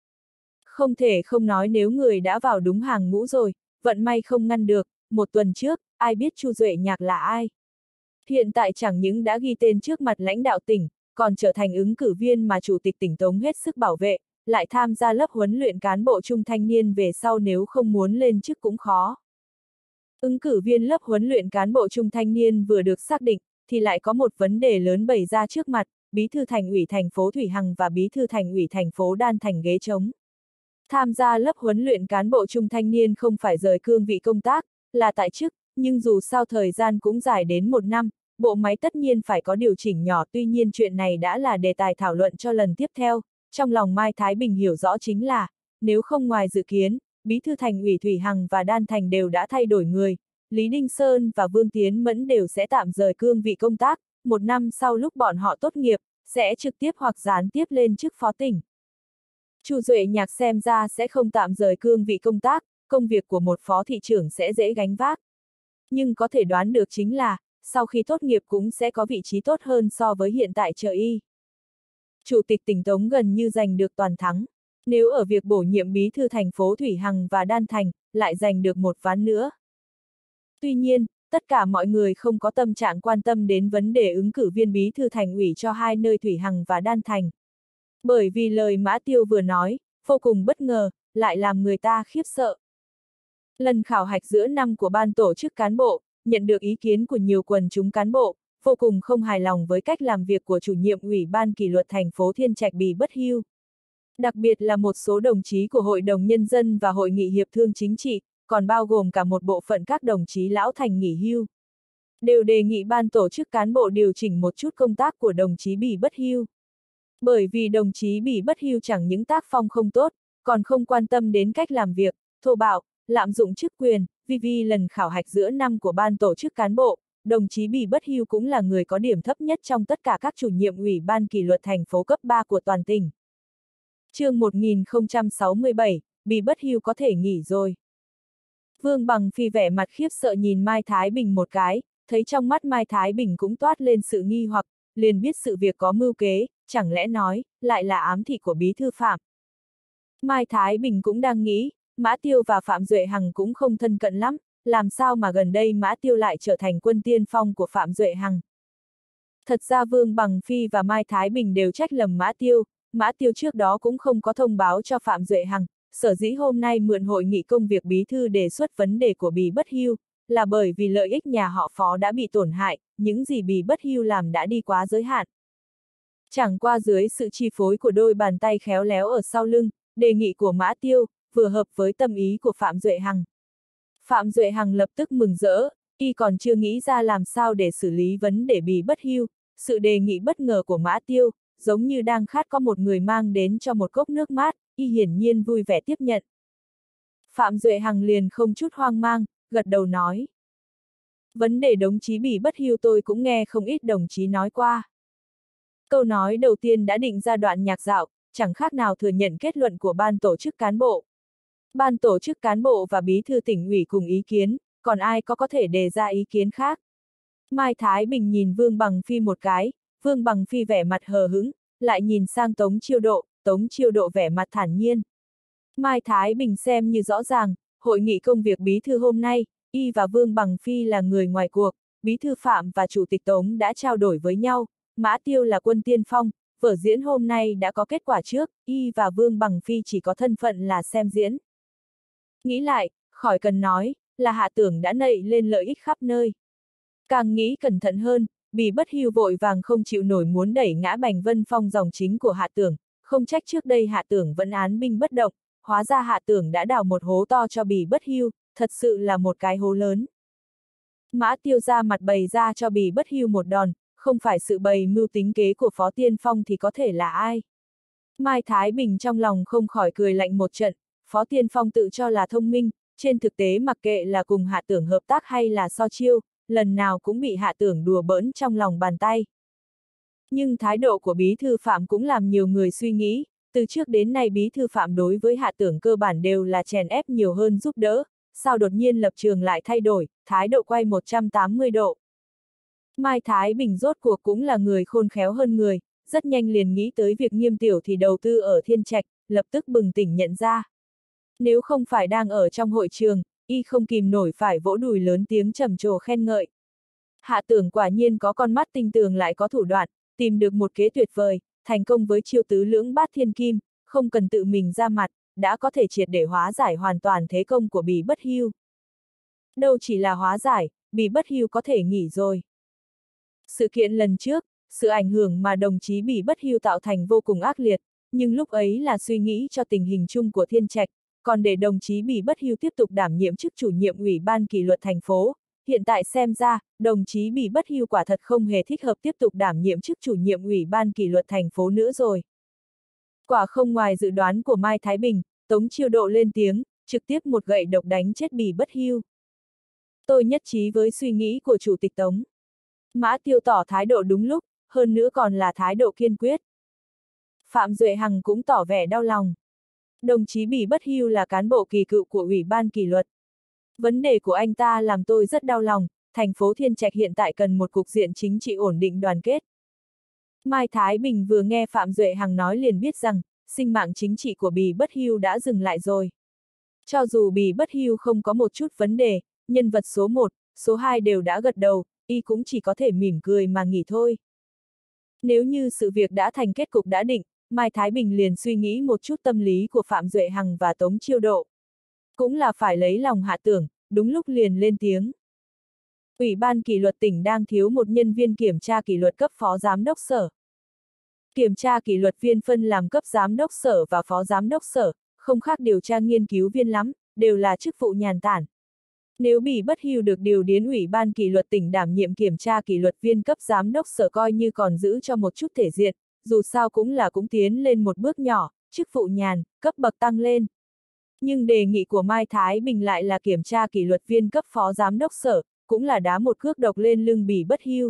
Không thể không nói nếu người đã vào đúng hàng ngũ rồi, vận may không ngăn được, một tuần trước, ai biết Chu Duệ Nhạc là ai. Hiện tại chẳng những đã ghi tên trước mặt lãnh đạo tỉnh, còn trở thành ứng cử viên mà Chủ tịch tỉnh Tống hết sức bảo vệ, lại tham gia lớp huấn luyện cán bộ trung thanh niên về sau nếu không muốn lên chức cũng khó. Ứng cử viên lớp huấn luyện cán bộ trung thanh niên vừa được xác định, thì lại có một vấn đề lớn bày ra trước mặt, Bí thư Thành ủy thành phố Thủy Hằng và Bí thư Thành ủy thành phố Đan Thành ghế trống. Tham gia lớp huấn luyện cán bộ trung thanh niên không phải rời cương vị công tác, là tại chức, nhưng dù sao thời gian cũng dài đến 1 năm, bộ máy tất nhiên phải có điều chỉnh nhỏ, tuy nhiên chuyện này đã là đề tài thảo luận cho lần tiếp theo. Trong lòng Mai Thái Bình hiểu rõ chính là, nếu không ngoài dự kiến, Bí thư Thành ủy Thủy Hằng và Đan Thành đều đã thay đổi người, Lý Đinh Sơn và Vương Tiến Mẫn đều sẽ tạm rời cương vị công tác, 1 năm sau lúc bọn họ tốt nghiệp, sẽ trực tiếp hoặc gián tiếp lên chức phó tỉnh. Chu Duệ Nhạc xem ra sẽ không tạm rời cương vị công tác, công việc của một phó thị trưởng sẽ dễ gánh vác. Nhưng có thể đoán được chính là, sau khi tốt nghiệp cũng sẽ có vị trí tốt hơn so với hiện tại trợ y. Chủ tịch tỉnh Tống gần như giành được toàn thắng, nếu ở việc bổ nhiệm bí thư thành phố Thủy Hằng và Đan Thành, lại giành được một ván nữa. Tuy nhiên, tất cả mọi người không có tâm trạng quan tâm đến vấn đề ứng cử viên bí thư thành ủy cho hai nơi Thủy Hằng và Đan Thành. Bởi vì lời Mã Tiêu vừa nói, vô cùng bất ngờ, lại làm người ta khiếp sợ. Lần khảo hạch giữa năm của ban tổ chức cán bộ, nhận được ý kiến của nhiều quần chúng cán bộ, vô cùng không hài lòng với cách làm việc của chủ nhiệm Ủy ban kỷ luật thành phố Thiên Trạch bị bất hưu. Đặc biệt là một số đồng chí của Hội đồng Nhân dân và Hội nghị Hiệp thương Chính trị, còn bao gồm cả một bộ phận các đồng chí lão thành nghỉ hưu. Đều đề nghị ban tổ chức cán bộ điều chỉnh một chút công tác của đồng chí bị bất hưu. Bởi vì đồng chí bị bất hưu chẳng những tác phong không tốt, còn không quan tâm đến cách làm việc, thô bạo, lạm dụng chức quyền, vì lần khảo hạch giữa năm của ban tổ chức cán bộ, đồng chí bị bất hưu cũng là người có điểm thấp nhất trong tất cả các chủ nhiệm Ủy ban kỷ luật thành phố cấp 3 của toàn tỉnh. Chương 1067, bị bất hưu có thể nghỉ rồi. Vương Bằng Phi vẻ mặt khiếp sợ nhìn Mai Thái Bình một cái, thấy trong mắt Mai Thái Bình cũng toát lên sự nghi hoặc, liền biết sự việc có mưu kế, chẳng lẽ nói, lại là ám thị của bí thư Phạm. Mai Thái Bình cũng đang nghĩ, Mã Tiêu và Phạm Duệ Hằng cũng không thân cận lắm, làm sao mà gần đây Mã Tiêu lại trở thành quân tiên phong của Phạm Duệ Hằng. Thật ra Vương Bằng Phi và Mai Thái Bình đều trách lầm Mã Tiêu trước đó cũng không có thông báo cho Phạm Duệ Hằng, sở dĩ hôm nay mượn hội nghị công việc bí thư đề xuất vấn đề của Bì Bất Hưu, là bởi vì lợi ích nhà họ Phó đã bị tổn hại, những gì Bì Bất Hưu làm đã đi quá giới hạn. Chẳng qua dưới sự chi phối của đôi bàn tay khéo léo ở sau lưng, đề nghị của Mã Tiêu, vừa hợp với tâm ý của Phạm Duệ Hằng. Phạm Duệ Hằng lập tức mừng rỡ, y còn chưa nghĩ ra làm sao để xử lý vấn đề Bì Bất Hưu, sự đề nghị bất ngờ của Mã Tiêu, giống như đang khát có một người mang đến cho một cốc nước mát, y hiển nhiên vui vẻ tiếp nhận. Phạm Duệ Hằng liền không chút hoang mang, gật đầu nói. Vấn đề đồng chí Bỉ Bất Hưu tôi cũng nghe không ít đồng chí nói qua. Câu nói đầu tiên đã định ra đoạn nhạc dạo, chẳng khác nào thừa nhận kết luận của ban tổ chức cán bộ. Ban tổ chức cán bộ và bí thư tỉnh ủy cùng ý kiến, còn ai có thể đề ra ý kiến khác. Mai Thái Bình nhìn Vương Bằng Phi một cái, Vương Bằng Phi vẻ mặt hờ hững, lại nhìn sang Tống Chiêu Độ vẻ mặt thản nhiên. Mai Thái Bình xem như rõ ràng, hội nghị công việc bí thư hôm nay, y và Vương Bằng Phi là người ngoài cuộc, bí thư Phạm và chủ tịch Tống đã trao đổi với nhau, Mã Tiêu là quân tiên phong, vở diễn hôm nay đã có kết quả trước, y và Vương Bằng Phi chỉ có thân phận là xem diễn. Nghĩ lại, khỏi cần nói, là Hạ Tưởng đã nảy lên lợi ích khắp nơi. Càng nghĩ cẩn thận hơn, Bỉ Bất Hưu vội vàng không chịu nổi muốn đẩy ngã Bành Vân Phong dòng chính của Hạ Tưởng, không trách trước đây Hạ Tưởng vẫn án binh bất động, hóa ra Hạ Tưởng đã đào một hố to cho Bỉ Bất Hưu, thật sự là một cái hố lớn. Mã Tiêu ra mặt bày ra cho Bỉ Bất Hưu một đòn, không phải sự bày mưu tính kế của Phó Tiên Phong thì có thể là ai. Mai Thái Bình trong lòng không khỏi cười lạnh một trận, Phó Tiên Phong tự cho là thông minh, trên thực tế mặc kệ là cùng Hạ Tưởng hợp tác hay là so chiêu, lần nào cũng bị Hạ Tưởng đùa bỡn trong lòng bàn tay. Nhưng thái độ của Bí thư Phạm cũng làm nhiều người suy nghĩ, từ trước đến nay Bí thư Phạm đối với Hạ Tưởng cơ bản đều là chèn ép nhiều hơn giúp đỡ, sao đột nhiên lập trường lại thay đổi, thái độ quay 180 độ. Mai Thái Bình rốt cuộc cũng là người khôn khéo hơn người, rất nhanh liền nghĩ tới việc Nghiêm Tiểu thì đầu tư ở Thiên Trạch, lập tức bừng tỉnh nhận ra. Nếu không phải đang ở trong hội trường, y không kìm nổi phải vỗ đùi lớn tiếng trầm trồ khen ngợi. Hạ Tưởng quả nhiên có con mắt tinh tường lại có thủ đoạn, tìm được một kế tuyệt vời, thành công với chiêu tứ lưỡng bát thiên kim, không cần tự mình ra mặt, đã có thể triệt để hóa giải hoàn toàn thế công của Bỉ Bất Hưu. Đâu chỉ là hóa giải, Bỉ Bất Hưu có thể nghỉ rồi. Sự kiện lần trước, sự ảnh hưởng mà đồng chí Bỉ Bất Hưu tạo thành vô cùng ác liệt, nhưng lúc ấy là suy nghĩ cho tình hình chung của Thiên Trạch, còn để đồng chí Bỉ Bất Hưu tiếp tục đảm nhiệm chức chủ nhiệm Ủy ban kỷ luật thành phố. Hiện tại xem ra, đồng chí Bỉ Bất Hưu quả thật không hề thích hợp tiếp tục đảm nhiệm chức chủ nhiệm Ủy ban kỷ luật thành phố nữa rồi. Quả không ngoài dự đoán của Mai Thái Bình, Tống Chiêu Độ lên tiếng, trực tiếp một gậy độc đánh chết Bỉ Bất Hưu. Tôi nhất trí với suy nghĩ của Chủ tịch Tống. Mã Tiêu tỏ thái độ đúng lúc, hơn nữa còn là thái độ kiên quyết. Phạm Duệ Hằng cũng tỏ vẻ đau lòng. Đồng chí Bỉ Bất Hưu là cán bộ kỳ cựu của Ủy ban kỷ luật. Vấn đề của anh ta làm tôi rất đau lòng, thành phố Thiên Trạch hiện tại cần một cục diện chính trị ổn định đoàn kết. Mai Thái Bình vừa nghe Phạm Duệ Hằng nói liền biết rằng, sinh mạng chính trị của Bỉ Bất Hưu đã dừng lại rồi. Cho dù Bỉ Bất Hưu không có một chút vấn đề, nhân vật số 1, số 2 đều đã gật đầu, y cũng chỉ có thể mỉm cười mà nghỉ thôi. Nếu như sự việc đã thành kết cục đã định, Mai Thái Bình liền suy nghĩ một chút tâm lý của Phạm Duệ Hằng và Tống Chiêu Độ. Cũng là phải lấy lòng Hạ Tưởng, đúng lúc liền lên tiếng. Ủy ban kỷ luật tỉnh đang thiếu một nhân viên kiểm tra kỷ luật cấp phó giám đốc sở. Kiểm tra kỷ luật viên phân làm cấp giám đốc sở và phó giám đốc sở, không khác điều tra nghiên cứu viên lắm, đều là chức vụ nhàn tản. Nếu Bỉ Bất Hưu được điều đến Ủy ban kỷ luật tỉnh đảm nhiệm kiểm tra kỷ luật viên cấp giám đốc sở coi như còn giữ cho một chút thể diện, dù sao cũng tiến lên một bước nhỏ, chức vụ nhàn, cấp bậc tăng lên. Nhưng đề nghị của Mai Thái Bình lại là kiểm tra kỷ luật viên cấp phó giám đốc sở, cũng là đá một cước độc lên lưng Bỉ Bất Hưu.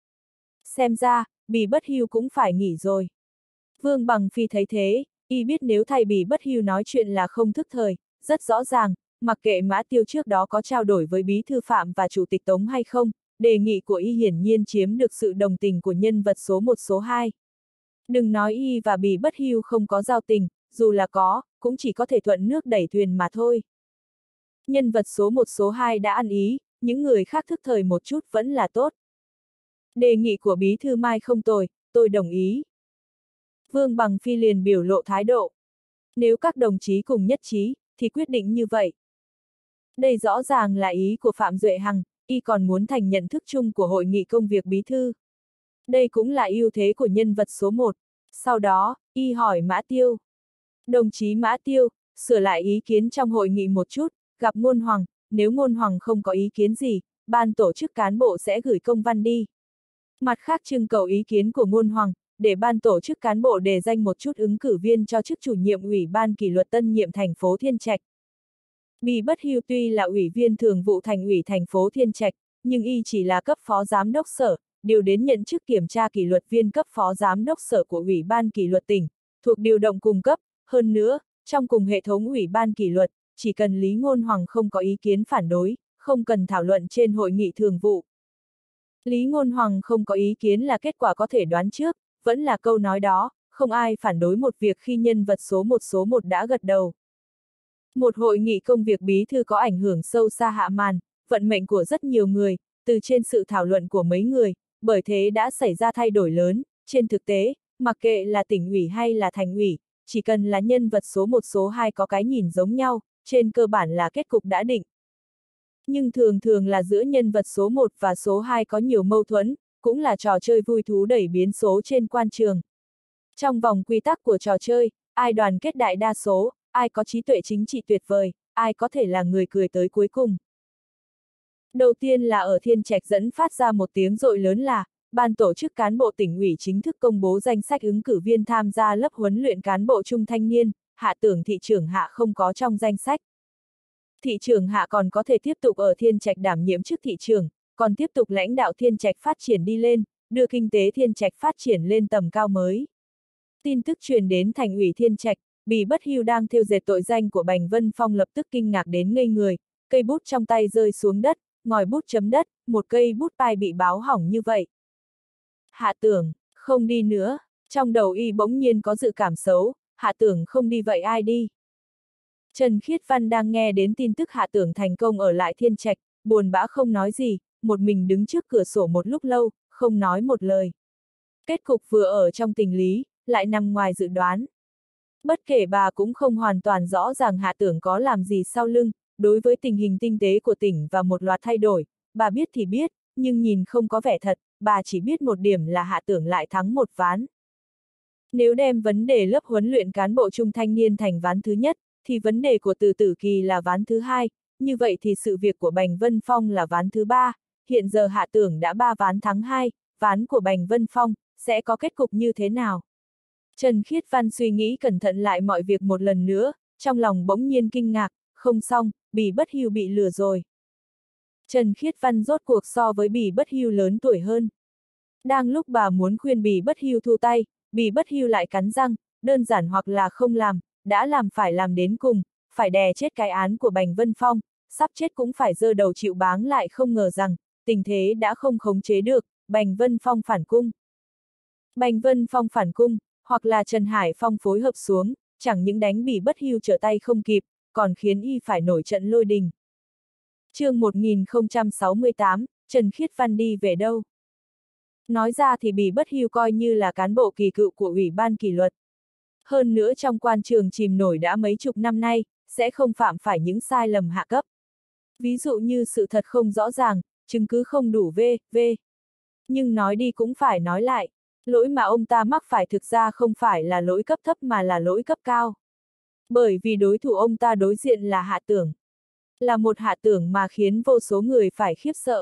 Xem ra, Bỉ Bất Hưu cũng phải nghỉ rồi. Vương Bằng Phi thấy thế, y biết nếu thay Bỉ Bất Hưu nói chuyện là không thức thời, rất rõ ràng, mặc kệ Mã Tiêu trước đó có trao đổi với Bí thư Phạm và Chủ tịch Tống hay không, đề nghị của y hiển nhiên chiếm được sự đồng tình của nhân vật số 1 số 2. Đừng nói y và Bỉ Bất Hưu không có giao tình, dù là có, cũng chỉ có thể thuận nước đẩy thuyền mà thôi. Nhân vật số 1 số 2 đã ăn ý, những người khác thức thời một chút vẫn là tốt. Đề nghị của Bí thư Mai không tồi, tôi đồng ý. Vương Bằng Phi liền biểu lộ thái độ. Nếu các đồng chí cùng nhất trí, thì quyết định như vậy. Đây rõ ràng là ý của Phạm Duệ Hằng, y còn muốn thành nhận thức chung của hội nghị công việc bí thư. Đây cũng là ưu thế của nhân vật số 1. Sau đó, y hỏi Mã Tiêu. Đồng chí Mã Tiêu, sửa lại ý kiến trong hội nghị một chút, gặp Ngôn Hoàng, nếu Ngôn Hoàng không có ý kiến gì, ban tổ chức cán bộ sẽ gửi công văn đi. Mặt khác trưng cầu ý kiến của Ngôn Hoàng, để ban tổ chức cán bộ đề danh một chút ứng cử viên cho chức chủ nhiệm Ủy ban kỷ luật tân nhiệm thành phố Thiên Trạch. Bì Bất Hưu tuy là ủy viên thường vụ thành ủy thành phố Thiên Trạch, nhưng y chỉ là cấp phó giám đốc sở, điều đến nhận chức kiểm tra kỷ luật viên cấp phó giám đốc sở của Ủy ban kỷ luật tỉnh, thuộc điều động cùng cấp. Hơn nữa, trong cùng hệ thống Ủy ban kỷ luật, chỉ cần Lý Ngôn Hoàng không có ý kiến phản đối, không cần thảo luận trên hội nghị thường vụ. Lý Ngôn Hoàng không có ý kiến là kết quả có thể đoán trước, vẫn là câu nói đó, không ai phản đối một việc khi nhân vật số một đã gật đầu. Một hội nghị công việc bí thư có ảnh hưởng sâu xa hạ màn, vận mệnh của rất nhiều người, từ trên sự thảo luận của mấy người, bởi thế đã xảy ra thay đổi lớn. Trên thực tế, mặc kệ là tỉnh ủy hay là thành ủy, chỉ cần là nhân vật số 1 số 2 có cái nhìn giống nhau, trên cơ bản là kết cục đã định. Nhưng thường thường là giữa nhân vật số 1 và số 2 có nhiều mâu thuẫn, cũng là trò chơi vui thú đẩy biến số trên quan trường. Trong vòng quy tắc của trò chơi, ai đoàn kết đại đa số, ai có trí tuệ chính trị tuyệt vời, ai có thể là người cười tới cuối cùng. Đầu tiên là ở Thiên Trạch dẫn phát ra một tiếng rội lớn là, ban tổ chức cán bộ tỉnh ủy chính thức công bố danh sách ứng cử viên tham gia lớp huấn luyện cán bộ trung thanh niên, Hạ Tưởng thị trưởng Hạ không có trong danh sách. Thị trưởng Hạ còn có thể tiếp tục ở Thiên Trạch đảm nhiệm chức thị trưởng, còn tiếp tục lãnh đạo Thiên Trạch phát triển đi lên, đưa kinh tế Thiên Trạch phát triển lên tầm cao mới. Tin tức truyền đến thành ủy Thiên Trạch, Bì Bất Hưu đang thêu dệt tội danh của Bành Vân Phong lập tức kinh ngạc đến ngây người, cây bút trong tay rơi xuống đất, ngòi bút chấm đất, một cây bút pai bị báo hỏng như vậy. Hạ Tưởng, không đi nữa, trong đầu y bỗng nhiên có dự cảm xấu, Hạ Tưởng không đi vậy ai đi? Trần Khiết Văn đang nghe đến tin tức Hạ Tưởng thành công ở lại Thiên Trạch, buồn bã không nói gì, một mình đứng trước cửa sổ một lúc lâu, không nói một lời. Kết cục vừa ở trong tình lý, lại nằm ngoài dự đoán. Bất kể bà cũng không hoàn toàn rõ ràng Hạ Tưởng có làm gì sau lưng, đối với tình hình kinh tế của tỉnh và một loạt thay đổi, bà biết thì biết, nhưng nhìn không có vẻ thật, bà chỉ biết một điểm là Hạ Tưởng lại thắng một ván. Nếu đem vấn đề lớp huấn luyện cán bộ trung thanh niên thành ván thứ nhất, thì vấn đề của Từ Tử Kỳ là ván thứ hai, như vậy thì sự việc của Bành Vân Phong là ván thứ ba, hiện giờ Hạ Tưởng đã 3 ván thắng 2, ván của Bành Vân Phong sẽ có kết cục như thế nào? Trần Khiết Văn suy nghĩ cẩn thận lại mọi việc một lần nữa, trong lòng bỗng nhiên kinh ngạc, không xong, Bì Bất Hưu bị lừa rồi. Trần Khiết Văn rốt cuộc so với Bì Bất Hưu lớn tuổi hơn. Đang lúc bà muốn khuyên Bì Bất Hưu thu tay, Bì Bất Hưu lại cắn răng, đơn giản hoặc là không làm, đã làm phải làm đến cùng, phải đè chết cái án của Bành Vân Phong, sắp chết cũng phải giơ đầu chịu báng lại không ngờ rằng, tình thế đã không khống chế được, Bành Vân Phong phản cung. Bành Vân Phong phản cung, hoặc là Trần Hải Phong phối hợp xuống, chẳng những đánh Bì Bất Hưu trở tay không kịp, còn khiến y phải nổi trận lôi đình. Chương 1068, Trần Khiết Văn đi về đâu? Nói ra thì Bì Bất Hưu coi như là cán bộ kỳ cựu của Ủy ban kỷ luật. Hơn nữa trong quan trường chìm nổi đã mấy chục năm nay, sẽ không phạm phải những sai lầm hạ cấp. Ví dụ như sự thật không rõ ràng, chứng cứ không đủ v.v. Nhưng nói đi cũng phải nói lại, lỗi mà ông ta mắc phải thực ra không phải là lỗi cấp thấp mà là lỗi cấp cao. Bởi vì đối thủ ông ta đối diện là Hạ Tưởng. Là một Hạ Tưởng mà khiến vô số người phải khiếp sợ.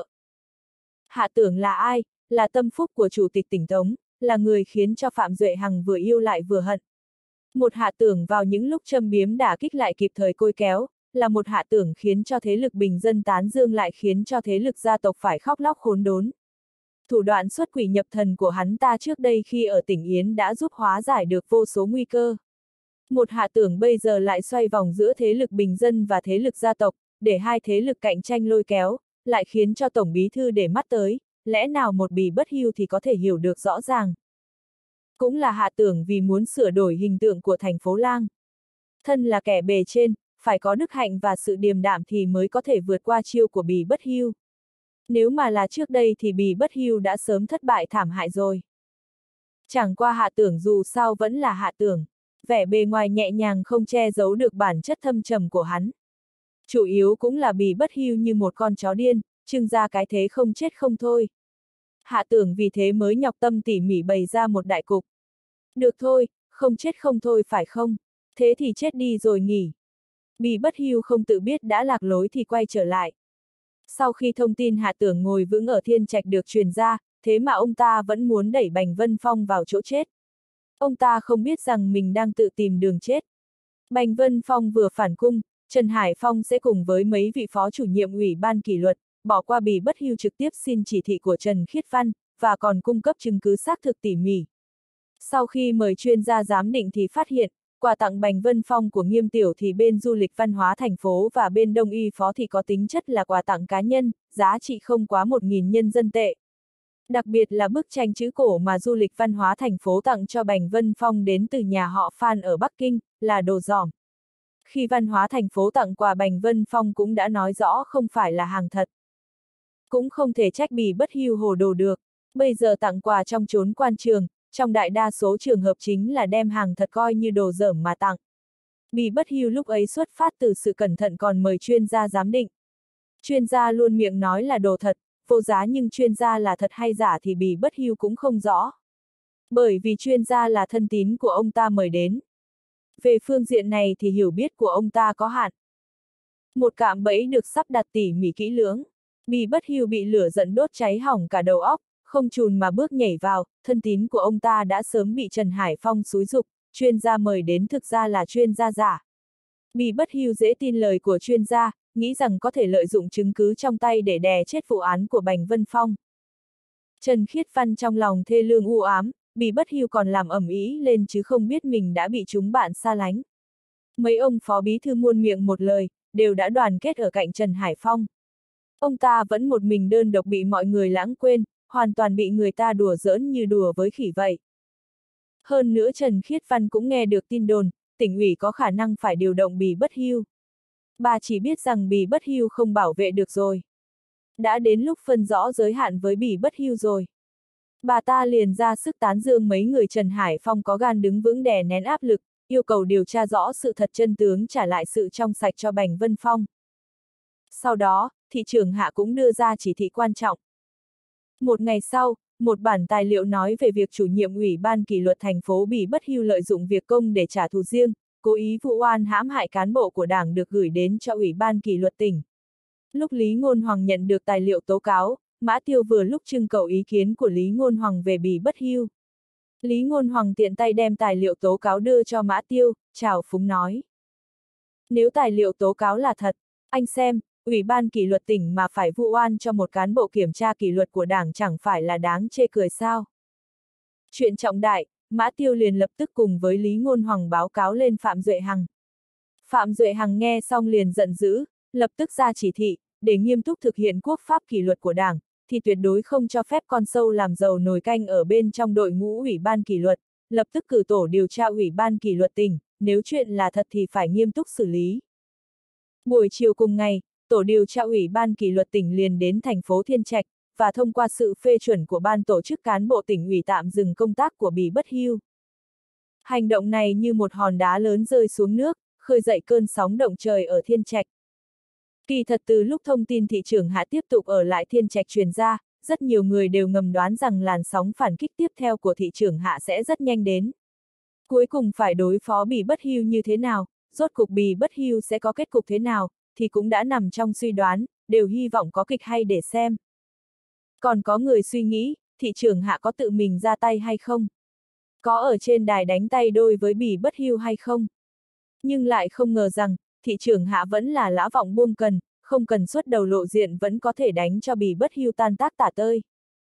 Hạ Tưởng là ai? Là tâm phúc của Chủ tịch tỉnh Tống, là người khiến cho Phạm Duệ Hằng vừa yêu lại vừa hận. Một Hạ Tưởng vào những lúc châm biếm đả kích lại kịp thời côi kéo, là một Hạ Tưởng khiến cho thế lực bình dân tán dương lại khiến cho thế lực gia tộc phải khóc lóc khốn đốn. Thủ đoạn xuất quỷ nhập thần của hắn ta trước đây khi ở tỉnh Yến đã giúp hóa giải được vô số nguy cơ. Một Hạ Tưởng bây giờ lại xoay vòng giữa thế lực bình dân và thế lực gia tộc, để hai thế lực cạnh tranh lôi kéo, lại khiến cho Tổng Bí Thư để mắt tới, lẽ nào một Bì Bất Hưu thì có thể hiểu được rõ ràng. Cũng là Hạ Tưởng vì muốn sửa đổi hình tượng của thành phố Lang. Thân là kẻ bề trên, phải có đức hạnh và sự điềm đạm thì mới có thể vượt qua chiêu của Bì Bất Hưu. Nếu mà là trước đây thì Bì Bất Hưu đã sớm thất bại thảm hại rồi. Chẳng qua Hạ Tưởng dù sao vẫn là Hạ Tưởng, vẻ bề ngoài nhẹ nhàng không che giấu được bản chất thâm trầm của hắn. Chủ yếu cũng là Bì Bất Hưu như một con chó điên, trưng ra cái thế không chết không thôi. Hạ Tưởng vì thế mới nhọc tâm tỉ mỉ bày ra một đại cục. Được thôi, không chết không thôi phải không? Thế thì chết đi rồi nghỉ. Bì Bất Hưu không tự biết đã lạc lối thì quay trở lại. Sau khi thông tin Hạ Tưởng ngồi vững ở Thiên Trạch được truyền ra, thế mà ông ta vẫn muốn đẩy Bành Vân Phong vào chỗ chết. Ông ta không biết rằng mình đang tự tìm đường chết. Bành Vân Phong vừa phản cung, Trần Hải Phong sẽ cùng với mấy vị phó chủ nhiệm ủy ban kỷ luật, bỏ qua Bỉ Bất Hưu trực tiếp xin chỉ thị của Trần Khiết Văn, và còn cung cấp chứng cứ xác thực tỉ mỉ. Sau khi mời chuyên gia giám định thì phát hiện, quà tặng Bành Vân Phong của Nghiêm Tiểu thì bên du lịch văn hóa thành phố và bên Đông Y Phó thì có tính chất là quà tặng cá nhân, giá trị không quá 1.000 nhân dân tệ. Đặc biệt là bức tranh chữ cổ mà du lịch văn hóa thành phố tặng cho Bành Vân Phong đến từ nhà họ Phan ở Bắc Kinh, là đồ dỏm. Khi văn hóa thành phố tặng quà Bành Vân Phong cũng đã nói rõ không phải là hàng thật. Cũng không thể trách Bỉ Bất Hưu hồ đồ được, bây giờ tặng quà trong chốn quan trường, trong đại đa số trường hợp chính là đem hàng thật coi như đồ dởm mà tặng. Bỉ Bất Hưu lúc ấy xuất phát từ sự cẩn thận còn mời chuyên gia giám định. Chuyên gia luôn miệng nói là đồ thật, vô giá, nhưng chuyên gia là thật hay giả thì Bỉ Bất Hưu cũng không rõ. Bởi vì chuyên gia là thân tín của ông ta mời đến. Về phương diện này thì hiểu biết của ông ta có hạn. Một cạm bẫy được sắp đặt tỉ mỉ kỹ lưỡng. Bỉ Bất Hưu bị lửa giận đốt cháy hỏng cả đầu óc, không chùn mà bước nhảy vào, thân tín của ông ta đã sớm bị Trần Hải Phong xúi giục, chuyên gia mời đến thực ra là chuyên gia giả. Bỉ Bất Hưu dễ tin lời của chuyên gia, nghĩ rằng có thể lợi dụng chứng cứ trong tay để đè chết vụ án của Bành Vân Phong. Trần Khiết Văn trong lòng thê lương u ám, Bỉ Bất Hưu còn làm ầm ĩ lên chứ không biết mình đã bị chúng bạn xa lánh. Mấy ông phó bí thư muôn miệng một lời, đều đã đoàn kết ở cạnh Trần Hải Phong. Ông ta vẫn một mình đơn độc bị mọi người lãng quên, hoàn toàn bị người ta đùa giỡn như đùa với khỉ vậy. Hơn nữa Trần Khiết Văn cũng nghe được tin đồn, tỉnh ủy có khả năng phải điều động Bỉ Bất Hưu. Bà chỉ biết rằng Bỉ Bất Hưu không bảo vệ được rồi. Đã đến lúc phân rõ giới hạn với Bỉ Bất Hưu rồi. Bà ta liền ra sức tán dương mấy người Trần Hải Phong có gan đứng vững đè nén áp lực, yêu cầu điều tra rõ sự thật chân tướng, trả lại sự trong sạch cho Bành Vân Phong. Sau đó, thị trưởng Hạ cũng đưa ra chỉ thị quan trọng. Một ngày sau, một bản tài liệu nói về việc chủ nhiệm ủy ban kỷ luật thành phố Bỉ Bất Hưu lợi dụng việc công để trả thù riêng, cố ý vụ oan hãm hại cán bộ của Đảng được gửi đến cho ủy ban kỷ luật tỉnh. Lúc Lý Ngôn Hoàng nhận được tài liệu tố cáo, Mã Tiêu vừa lúc trưng cầu ý kiến của Lý Ngôn Hoàng về Bỉ Bất Hưu. Lý Ngôn Hoàng tiện tay đem tài liệu tố cáo đưa cho Mã Tiêu, chào phúng nói. Nếu tài liệu tố cáo là thật, anh xem, ủy ban kỷ luật tỉnh mà phải vụ oan cho một cán bộ kiểm tra kỷ luật của Đảng chẳng phải là đáng chê cười sao? Chuyện trọng đại, Mã Tiêu liền lập tức cùng với Lý Ngôn Hoàng báo cáo lên Phạm Duệ Hằng. Phạm Duệ Hằng nghe xong liền giận dữ, lập tức ra chỉ thị, để nghiêm túc thực hiện quốc pháp kỷ luật của Đảng, thì tuyệt đối không cho phép con sâu làm dầu nồi canh ở bên trong đội ngũ ủy ban kỷ luật, lập tức cử tổ điều tra ủy ban kỷ luật tỉnh, nếu chuyện là thật thì phải nghiêm túc xử lý. Buổi chiều cùng ngày, tổ điều tra ủy ban kỷ luật tỉnh liền đến thành phố Thiên Trạch, và thông qua sự phê chuẩn của ban tổ chức cán bộ tỉnh ủy tạm dừng công tác của Bỉ Bất Hưu. Hành động này như một hòn đá lớn rơi xuống nước, khơi dậy cơn sóng động trời ở Thiên Trạch. Kỳ thật từ lúc thông tin thị trưởng Hạ tiếp tục ở lại Thiên Trạch truyền ra, rất nhiều người đều ngầm đoán rằng làn sóng phản kích tiếp theo của thị trưởng Hạ sẽ rất nhanh đến. Cuối cùng phải đối phó Bỉ Bất Hưu như thế nào, rốt cuộc Bỉ Bất Hưu sẽ có kết cục thế nào, thì cũng đã nằm trong suy đoán, đều hy vọng có kịch hay để xem. Còn có người suy nghĩ, thị trưởng Hạ có tự mình ra tay hay không? Có ở trên đài đánh tay đôi với Bỉ Bất Hưu hay không? Nhưng lại không ngờ rằng, thị trưởng Hạ vẫn là lã vọng buông cần, không cần xuất đầu lộ diện vẫn có thể đánh cho Bỉ Bất Hưu tan tác tả tơi.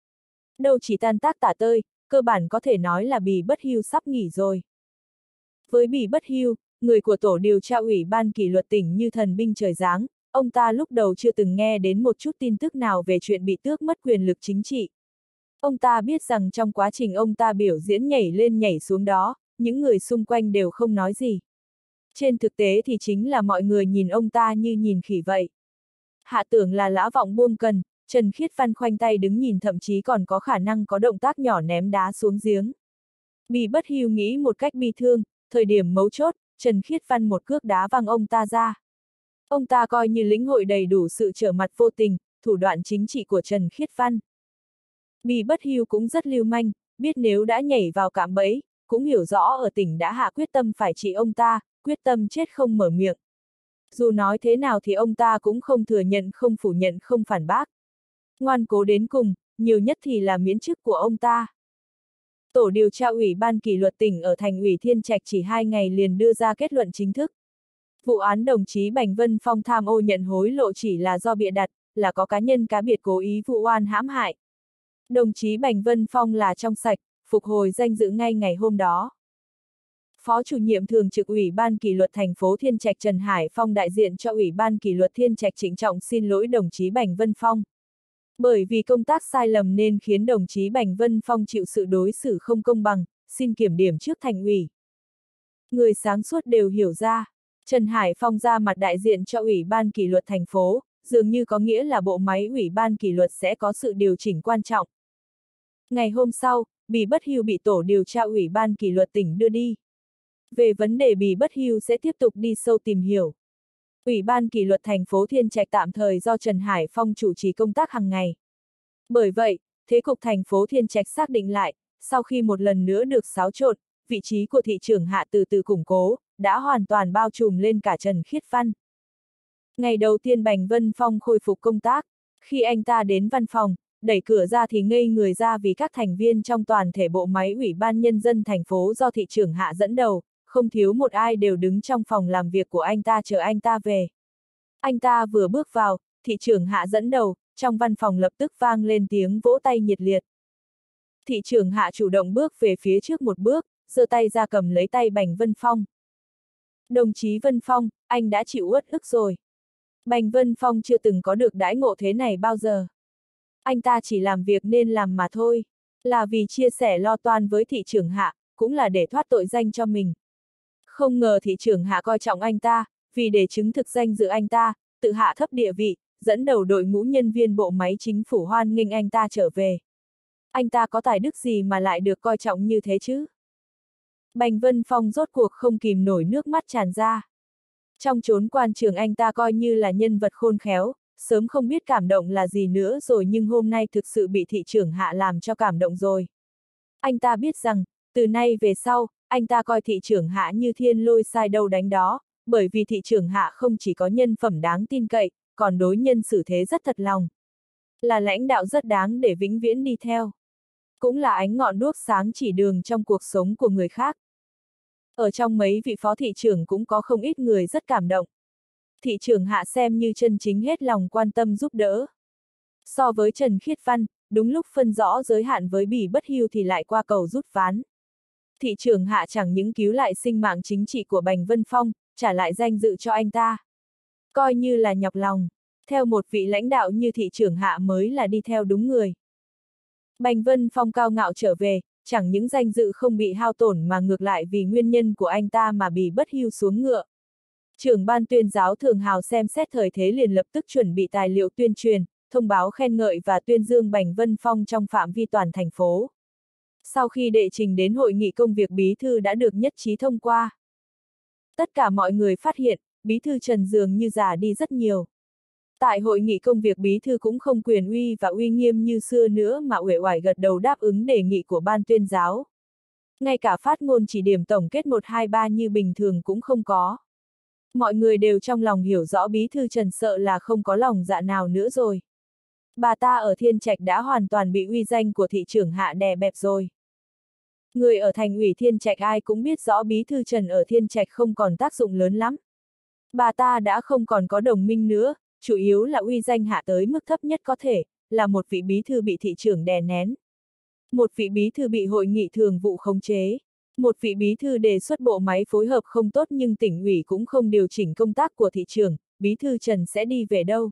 Đâu chỉ tan tác tả tơi, cơ bản có thể nói là Bỉ Bất Hưu sắp nghỉ rồi. Với Bỉ Bất Hưu, người của tổ điều tra ủy ban kỷ luật tỉnh như thần binh trời giáng, ông ta lúc đầu chưa từng nghe đến một chút tin tức nào về chuyện bị tước mất quyền lực chính trị. Ông ta biết rằng trong quá trình ông ta biểu diễn nhảy lên nhảy xuống đó, những người xung quanh đều không nói gì. Trên thực tế thì chính là mọi người nhìn ông ta như nhìn khỉ vậy. Hạ tưởng là lã vọng buông cần, Trần Khiết Văn khoanh tay đứng nhìn, thậm chí còn có khả năng có động tác nhỏ ném đá xuống giếng. Bỉ Bất Hưu nghĩ một cách bi thương, thời điểm mấu chốt, Trần Khiết Văn một cước đá văng ông ta ra. Ông ta coi như lĩnh hội đầy đủ sự trở mặt vô tình, thủ đoạn chính trị của Trần Khiết Văn. Bỉ Bất Hưu cũng rất lưu manh, biết nếu đã nhảy vào cạm bẫy, cũng hiểu rõ ở tỉnh đã hạ quyết tâm phải trị ông ta, quyết tâm chết không mở miệng. Dù nói thế nào thì ông ta cũng không thừa nhận, không phủ nhận, không phản bác. Ngoan cố đến cùng, nhiều nhất thì là miễn chức của ông ta. Tổ điều tra Ủy ban kỷ luật tỉnh ở thành ủy Thiên Trạch chỉ 2 ngày liền đưa ra kết luận chính thức. Vụ án đồng chí Bành Vân Phong tham ô nhận hối lộ chỉ là do bịa đặt, là có cá nhân cá biệt cố ý vụ oan hãm hại. Đồng chí Bành Vân Phong là trong sạch, phục hồi danh dự ngay ngày hôm đó. Phó chủ nhiệm thường trực Ủy ban kỷ luật thành phố Thiên Trạch Trần Hải Phong đại diện cho Ủy ban kỷ luật Thiên Trạch trịnh trọng xin lỗi đồng chí Bành Vân Phong. Bởi vì công tác sai lầm nên khiến đồng chí Bành Vân Phong chịu sự đối xử không công bằng, xin kiểm điểm trước thành ủy. Người sáng suốt đều hiểu ra, Trần Hải Phong ra mặt đại diện cho Ủy ban kỷ luật thành phố, dường như có nghĩa là bộ máy Ủy ban kỷ luật sẽ có sự điều chỉnh quan trọng. Ngày hôm sau, Bì Bất Hưu bị tổ điều tra Ủy ban kỷ luật tỉnh đưa đi. Về vấn đề Bì Bất Hưu sẽ tiếp tục đi sâu tìm hiểu. Ủy ban kỷ luật thành phố Thiên Trạch tạm thời do Trần Hải Phong chủ trì công tác hàng ngày. Bởi vậy, thế cục thành phố Thiên Trạch xác định lại, sau khi một lần nữa được xáo trộn, vị trí của thị trưởng Hạ từ từ củng cố, đã hoàn toàn bao trùm lên cả Trần Khiết Văn. Ngày đầu tiên Bành Vân Phong khôi phục công tác, khi anh ta đến văn phòng, đẩy cửa ra thì ngây người ra vì các thành viên trong toàn thể bộ máy Ủy ban Nhân dân thành phố do thị trưởng Hạ dẫn đầu, không thiếu một ai đều đứng trong phòng làm việc của anh ta chờ anh ta về. Anh ta vừa bước vào, thị trưởng Hạ dẫn đầu, trong văn phòng lập tức vang lên tiếng vỗ tay nhiệt liệt. Thị trưởng Hạ chủ động bước về phía trước một bước, giơ tay ra cầm lấy tay Bành Vân Phong. Đồng chí Vân Phong, anh đã chịu uất ức rồi. Bành Vân Phong chưa từng có được đãi ngộ thế này bao giờ. Anh ta chỉ làm việc nên làm mà thôi, là vì chia sẻ lo toan với thị trưởng Hạ, cũng là để thoát tội danh cho mình. Không ngờ thị trưởng Hạ coi trọng anh ta, vì để chứng thực danh dự anh ta, tự hạ thấp địa vị, dẫn đầu đội ngũ nhân viên bộ máy chính phủ hoan nghênh anh ta trở về. Anh ta có tài đức gì mà lại được coi trọng như thế chứ? Bành Vân Phong rốt cuộc không kìm nổi nước mắt tràn ra. Trong chốn quan trường anh ta coi như là nhân vật khôn khéo, sớm không biết cảm động là gì nữa rồi nhưng hôm nay thực sự bị thị trưởng Hạ làm cho cảm động rồi. Anh ta biết rằng, từ nay về sau, anh ta coi thị trưởng Hạ như thiên lôi sai đâu đánh đó, bởi vì thị trưởng Hạ không chỉ có nhân phẩm đáng tin cậy, còn đối nhân xử thế rất thật lòng. Là lãnh đạo rất đáng để vĩnh viễn đi theo. Cũng là ánh ngọn đuốc sáng chỉ đường trong cuộc sống của người khác. Ở trong mấy vị phó thị trưởng cũng có không ít người rất cảm động. Thị trưởng Hạ xem như chân chính hết lòng quan tâm giúp đỡ. So với Trần Khiết Văn, đúng lúc phân rõ giới hạn với Bì Bất Hưu thì lại qua cầu rút ván. Thị trưởng Hạ chẳng những cứu lại sinh mạng chính trị của Bành Vân Phong, trả lại danh dự cho anh ta. Coi như là nhọc lòng, theo một vị lãnh đạo như thị trưởng Hạ mới là đi theo đúng người. Bành Vân Phong cao ngạo trở về, chẳng những danh dự không bị hao tổn mà ngược lại vì nguyên nhân của anh ta mà Bì Bất Hưu xuống ngựa. Trưởng ban tuyên giáo Thường Hào xem xét thời thế liền lập tức chuẩn bị tài liệu tuyên truyền, thông báo khen ngợi và tuyên dương Bành Vân Phong trong phạm vi toàn thành phố. Sau khi đệ trình đến hội nghị công việc bí thư đã được nhất trí thông qua. Tất cả mọi người phát hiện, bí thư Trần dường như già đi rất nhiều. Tại hội nghị công việc bí thư cũng không quyền uy và uy nghiêm như xưa nữa mà uể oải gật đầu đáp ứng đề nghị của ban tuyên giáo. Ngay cả phát ngôn chỉ điểm tổng kết 1, 2, 3 như bình thường cũng không có. Mọi người đều trong lòng hiểu rõ bí thư Trần sợ là không có lòng dạ nào nữa rồi. Bà ta ở Thiên Trạch đã hoàn toàn bị uy danh của thị trưởng Hạ đè bẹp rồi. Người ở thành ủy Thiên Trạch ai cũng biết rõ bí thư Trần ở Thiên Trạch không còn tác dụng lớn lắm. Bà ta đã không còn có đồng minh nữa, chủ yếu là uy danh hạ tới mức thấp nhất có thể, là một vị bí thư bị thị trưởng đè nén. Một vị bí thư bị hội nghị thường vụ khống chế. Một vị bí thư đề xuất bộ máy phối hợp không tốt nhưng tỉnh ủy cũng không điều chỉnh công tác của thị trưởng, bí thư Trần sẽ đi về đâu?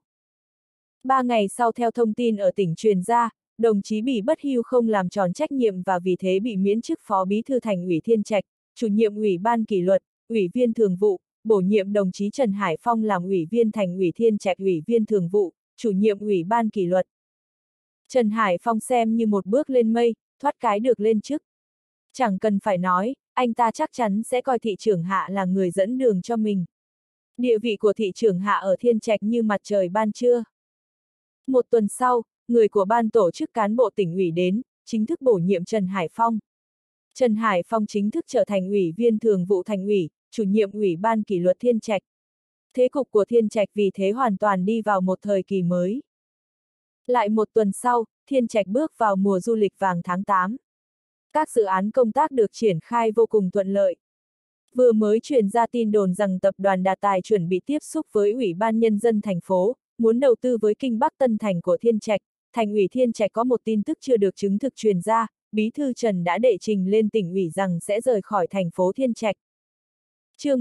3 ngày sau theo thông tin ở tỉnh truyền ra, đồng chí Bì Bất Hưu không làm tròn trách nhiệm và vì thế bị miễn chức phó bí thư thành ủy Thiên Trạch, chủ nhiệm ủy ban kỷ luật, ủy viên thường vụ, bổ nhiệm đồng chí Trần Hải Phong làm ủy viên thành ủy Thiên Trạch ủy viên thường vụ, chủ nhiệm ủy ban kỷ luật. Trần Hải Phong xem như một bước lên mây, thoát cái được lên chức. Chẳng cần phải nói, anh ta chắc chắn sẽ coi thị trưởng Hạ là người dẫn đường cho mình. Địa vị của thị trưởng Hạ ở Thiên Trạch như mặt trời ban trưa. Một tuần sau, người của ban tổ chức cán bộ tỉnh ủy đến, chính thức bổ nhiệm Trần Hải Phong. Trần Hải Phong chính thức trở thành ủy viên thường vụ thành ủy, chủ nhiệm ủy ban kỷ luật Thiên Trạch. Thế cục của Thiên Trạch vì thế hoàn toàn đi vào một thời kỳ mới. Lại một tuần sau, Thiên Trạch bước vào mùa du lịch vàng tháng 8. Các dự án công tác được triển khai vô cùng thuận lợi. Vừa mới truyền ra tin đồn rằng tập đoàn Đà Tài chuẩn bị tiếp xúc với Ủy ban Nhân dân thành phố, muốn đầu tư với Kinh Bắc Tân Thành của Thiên Trạch. Thành ủy Thiên Trạch có một tin tức chưa được chứng thực truyền ra, Bí thư Trần đã đệ trình lên tỉnh ủy rằng sẽ rời khỏi thành phố Thiên Trạch. Chương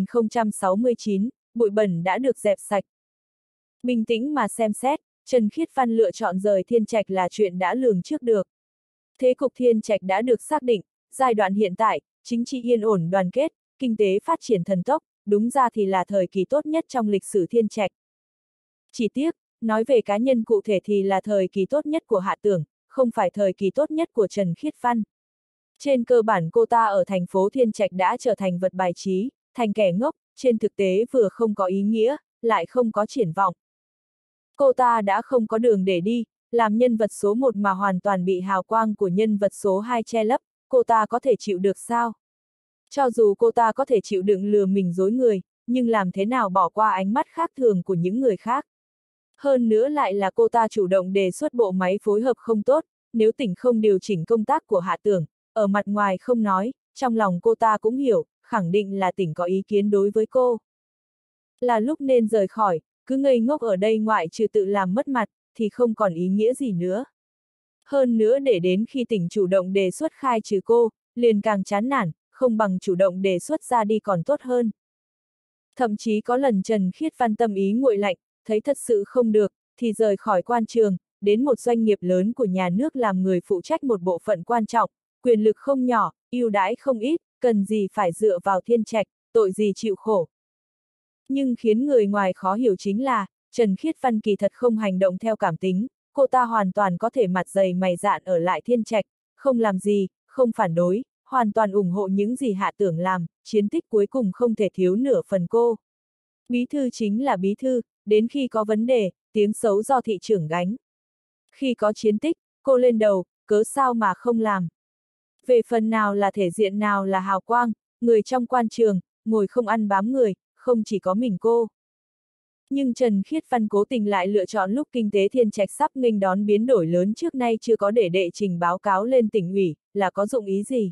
1069, bụi bẩn đã được dẹp sạch. Bình tĩnh mà xem xét, Trần Khiết Văn lựa chọn rời Thiên Trạch là chuyện đã lường trước được. Thế cục Thiên Trạch đã được xác định, giai đoạn hiện tại, chính trị yên ổn đoàn kết, kinh tế phát triển thần tốc, đúng ra thì là thời kỳ tốt nhất trong lịch sử Thiên Trạch. Chỉ tiếc, nói về cá nhân cụ thể thì là thời kỳ tốt nhất của Hạ Tưởng, không phải thời kỳ tốt nhất của Trần Khiết Văn. Trên cơ bản cô ta ở thành phố Thiên Trạch đã trở thành vật bài trí, thành kẻ ngốc, trên thực tế vừa không có ý nghĩa, lại không có triển vọng. Cô ta đã không có đường để đi, làm nhân vật số 1 mà hoàn toàn bị hào quang của nhân vật số 2 che lấp, cô ta có thể chịu được sao? Cho dù cô ta có thể chịu đựng lừa mình dối người, nhưng làm thế nào bỏ qua ánh mắt khác thường của những người khác? Hơn nữa lại là cô ta chủ động đề xuất bộ máy phối hợp không tốt, nếu tỉnh không điều chỉnh công tác của Hạ Tưởng, ở mặt ngoài không nói, trong lòng cô ta cũng hiểu, khẳng định là tỉnh có ý kiến đối với cô. Là lúc nên rời khỏi, cứ ngây ngốc ở đây ngoại trừ tự làm mất mặt, thì không còn ý nghĩa gì nữa. Hơn nữa để đến khi tỉnh chủ động đề xuất khai trừ cô, liền càng chán nản, không bằng chủ động đề xuất ra đi còn tốt hơn. Thậm chí có lần Trần Khiết Văn tâm ý nguội lạnh, thấy thật sự không được, thì rời khỏi quan trường, đến một doanh nghiệp lớn của nhà nước làm người phụ trách một bộ phận quan trọng, quyền lực không nhỏ, ưu đãi không ít, cần gì phải dựa vào Thiên Trạch, tội gì chịu khổ. Nhưng khiến người ngoài khó hiểu chính là, Trần Khiết Văn kỳ thật không hành động theo cảm tính, cô ta hoàn toàn có thể mặt dày mày dạn ở lại Thiên Trạch, không làm gì, không phản đối, hoàn toàn ủng hộ những gì Hạ Tưởng làm, chiến tích cuối cùng không thể thiếu nửa phần cô. Bí thư chính là bí thư, đến khi có vấn đề, tiếng xấu do thị trưởng gánh. Khi có chiến tích, cô lên đầu, cớ sao mà không làm. Về phần nào là thể diện nào là hào quang, người trong quan trường, ngồi không ăn bám người, không chỉ có mình cô. Nhưng Trần Khiết Văn cố tình lại lựa chọn lúc kinh tế Thiên Trạch sắp nghênh đón biến đổi lớn trước nay chưa có để đệ trình báo cáo lên tỉnh ủy, là có dụng ý gì?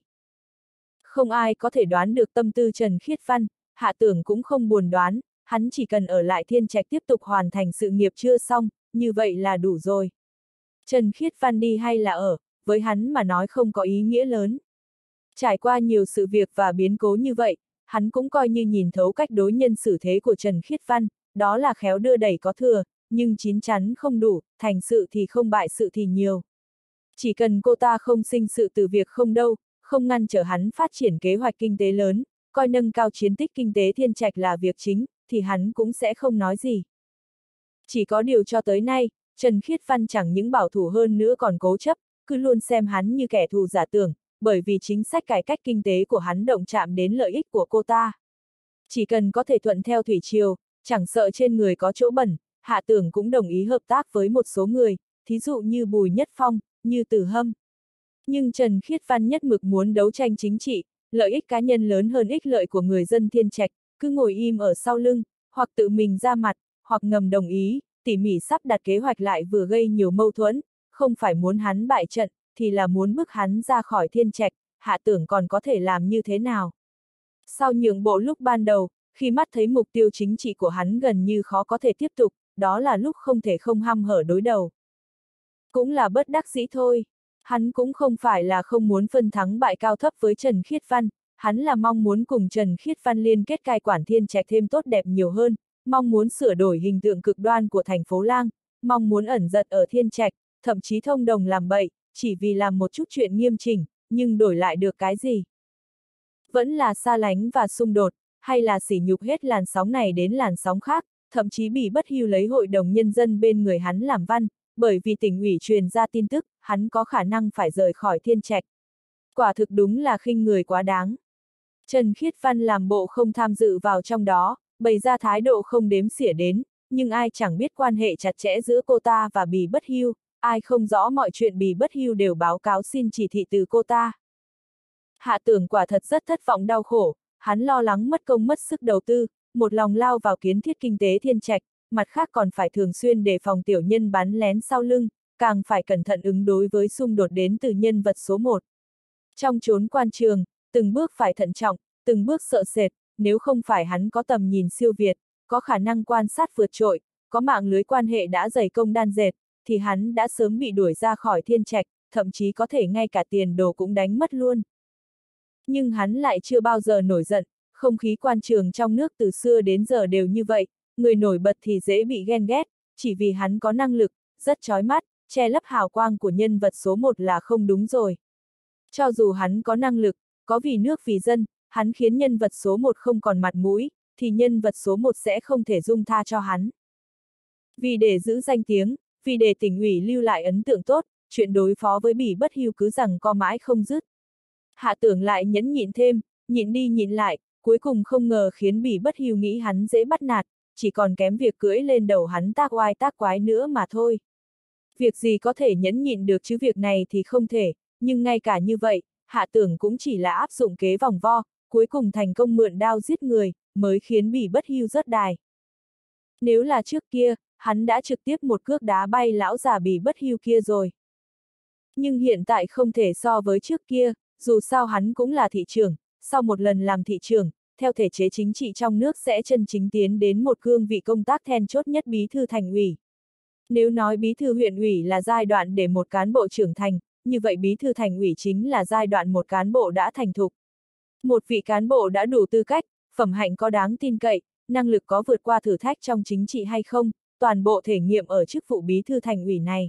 Không ai có thể đoán được tâm tư Trần Khiết Văn, Hạ Tưởng cũng không buồn đoán, hắn chỉ cần ở lại Thiên Trạch tiếp tục hoàn thành sự nghiệp chưa xong, như vậy là đủ rồi. Trần Khiết Văn đi hay là ở, với hắn mà nói không có ý nghĩa lớn. Trải qua nhiều sự việc và biến cố như vậy, hắn cũng coi như nhìn thấu cách đối nhân xử thế của Trần Khiết Văn, đó là khéo đưa đẩy có thừa, nhưng chín chắn không đủ, thành sự thì không bại sự thì nhiều. Chỉ cần cô ta không sinh sự từ việc không đâu, không ngăn trở hắn phát triển kế hoạch kinh tế lớn, coi nâng cao chiến tích kinh tế Thiên Trạch là việc chính, thì hắn cũng sẽ không nói gì. Chỉ có điều cho tới nay, Trần Khiết Văn chẳng những bảo thủ hơn nữa còn cố chấp, cứ luôn xem hắn như kẻ thù giả tưởng, bởi vì chính sách cải cách kinh tế của hắn động chạm đến lợi ích của cô ta. Chỉ cần có thể thuận theo thủy triều, chẳng sợ trên người có chỗ bẩn, Hạ Tưởng cũng đồng ý hợp tác với một số người, thí dụ như Bùi Nhất Phong, như Từ Hâm. Nhưng Trần Khiết Văn nhất mực muốn đấu tranh chính trị, lợi ích cá nhân lớn hơn ích lợi của người dân Thiên Trạch, cứ ngồi im ở sau lưng, hoặc tự mình ra mặt, hoặc ngầm đồng ý, tỉ mỉ sắp đặt kế hoạch lại vừa gây nhiều mâu thuẫn, không phải muốn hắn bại trận, thì là muốn bức hắn ra khỏi Thiên Trạch, Hạ Tưởng còn có thể làm như thế nào? Sau nhượng bộ lúc ban đầu, khi mắt thấy mục tiêu chính trị của hắn gần như khó có thể tiếp tục, đó là lúc không thể không hăm hở đối đầu. Cũng là bất đắc dĩ thôi. Hắn cũng không phải là không muốn phân thắng bại cao thấp với Trần Khiết Văn, hắn là mong muốn cùng Trần Khiết Văn liên kết cai quản Thiên Trạch thêm tốt đẹp nhiều hơn, mong muốn sửa đổi hình tượng cực đoan của thành phố Lang, mong muốn ẩn giật ở Thiên Trạch, thậm chí thông đồng làm bậy, chỉ vì làm một chút chuyện nghiêm chỉnh, nhưng đổi lại được cái gì? Vẫn là xa lánh và xung đột, hay là sỉ nhục hết làn sóng này đến làn sóng khác, thậm chí bị bất hiu lấy hội đồng nhân dân bên người hắn làm văn, bởi vì tỉnh ủy truyền ra tin tức, hắn có khả năng phải rời khỏi Thiên Trạch. Quả thực đúng là khinh người quá đáng. Trần Khiết Văn làm bộ không tham dự vào trong đó, bày ra thái độ không đếm xỉa đến, nhưng ai chẳng biết quan hệ chặt chẽ giữa cô ta và Bì Bất Hiu, ai không rõ mọi chuyện Bì Bất Hiu đều báo cáo xin chỉ thị từ cô ta. Hạ Tưởng quả thật rất thất vọng đau khổ, hắn lo lắng mất công mất sức đầu tư, một lòng lao vào kiến thiết kinh tế Thiên Trạch, mặt khác còn phải thường xuyên đề phòng tiểu nhân bắn lén sau lưng, càng phải cẩn thận ứng đối với xung đột đến từ nhân vật số 1. Trong chốn quan trường, từng bước phải thận trọng, từng bước sợ sệt, nếu không phải hắn có tầm nhìn siêu việt, có khả năng quan sát vượt trội, có mạng lưới quan hệ đã dày công đan dệt, thì hắn đã sớm bị đuổi ra khỏi thiên trạch, thậm chí có thể ngay cả tiền đồ cũng đánh mất luôn. Nhưng hắn lại chưa bao giờ nổi giận, không khí quan trường trong nước từ xưa đến giờ đều như vậy, người nổi bật thì dễ bị ghen ghét, chỉ vì hắn có năng lực, rất chói mắt, che lấp hào quang của nhân vật số 1 là không đúng rồi. Cho dù hắn có năng lực, có vì nước vì dân, hắn khiến nhân vật số 1 không còn mặt mũi, thì nhân vật số 1 sẽ không thể dung tha cho hắn. Vì để giữ danh tiếng, vì để tỉnh ủy lưu lại ấn tượng tốt, chuyện đối phó với Bỉ Bất Hưu cứ rằng co mãi không dứt. Hạ Tưởng lại nhẫn nhịn thêm, nhịn đi nhịn lại, cuối cùng không ngờ khiến Bỉ Bất Hưu nghĩ hắn dễ bắt nạt, chỉ còn kém việc cưỡi lên đầu hắn tác oai tác quái nữa mà thôi. Việc gì có thể nhẫn nhịn được chứ việc này thì không thể, nhưng ngay cả như vậy, Hạ Tưởng cũng chỉ là áp dụng kế vòng vo, cuối cùng thành công mượn đao giết người, mới khiến Bỉ Bất Hưu rớt đài. Nếu là trước kia, hắn đã trực tiếp một cước đá bay lão già Bỉ Bất Hưu kia rồi. Nhưng hiện tại không thể so với trước kia, dù sao hắn cũng là thị trưởng, sau một lần làm thị trưởng, theo thể chế chính trị trong nước sẽ chân chính tiến đến một cương vị công tác then chốt nhất bí thư thành ủy. Nếu nói bí thư huyện ủy là giai đoạn để một cán bộ trưởng thành, như vậy bí thư thành ủy chính là giai đoạn một cán bộ đã thành thục. Một vị cán bộ đã đủ tư cách, phẩm hạnh có đáng tin cậy, năng lực có vượt qua thử thách trong chính trị hay không, toàn bộ thể nghiệm ở chức vụ bí thư thành ủy này.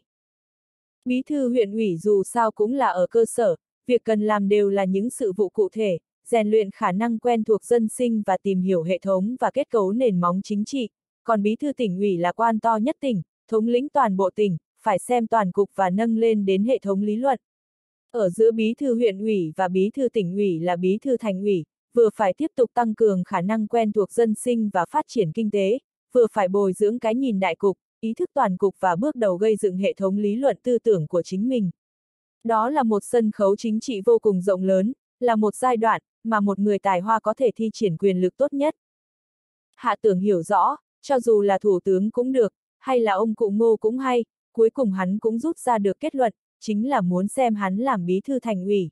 Bí thư huyện ủy dù sao cũng là ở cơ sở, việc cần làm đều là những sự vụ cụ thể, rèn luyện khả năng quen thuộc dân sinh và tìm hiểu hệ thống và kết cấu nền móng chính trị, còn bí thư tỉnh ủy là quan to nhất tỉnh, thống lĩnh toàn bộ tỉnh, phải xem toàn cục và nâng lên đến hệ thống lý luận. Ở giữa bí thư huyện ủy và bí thư tỉnh ủy là bí thư thành ủy, vừa phải tiếp tục tăng cường khả năng quen thuộc dân sinh và phát triển kinh tế, vừa phải bồi dưỡng cái nhìn đại cục, ý thức toàn cục và bước đầu gây dựng hệ thống lý luận tư tưởng của chính mình. Đó là một sân khấu chính trị vô cùng rộng lớn, là một giai đoạn mà một người tài hoa có thể thi triển quyền lực tốt nhất. Hạ Tưởng hiểu rõ, cho dù là thủ tướng cũng được, hay là ông cụ Ngô cũng hay, cuối cùng hắn cũng rút ra được kết luận, chính là muốn xem hắn làm bí thư thành ủy.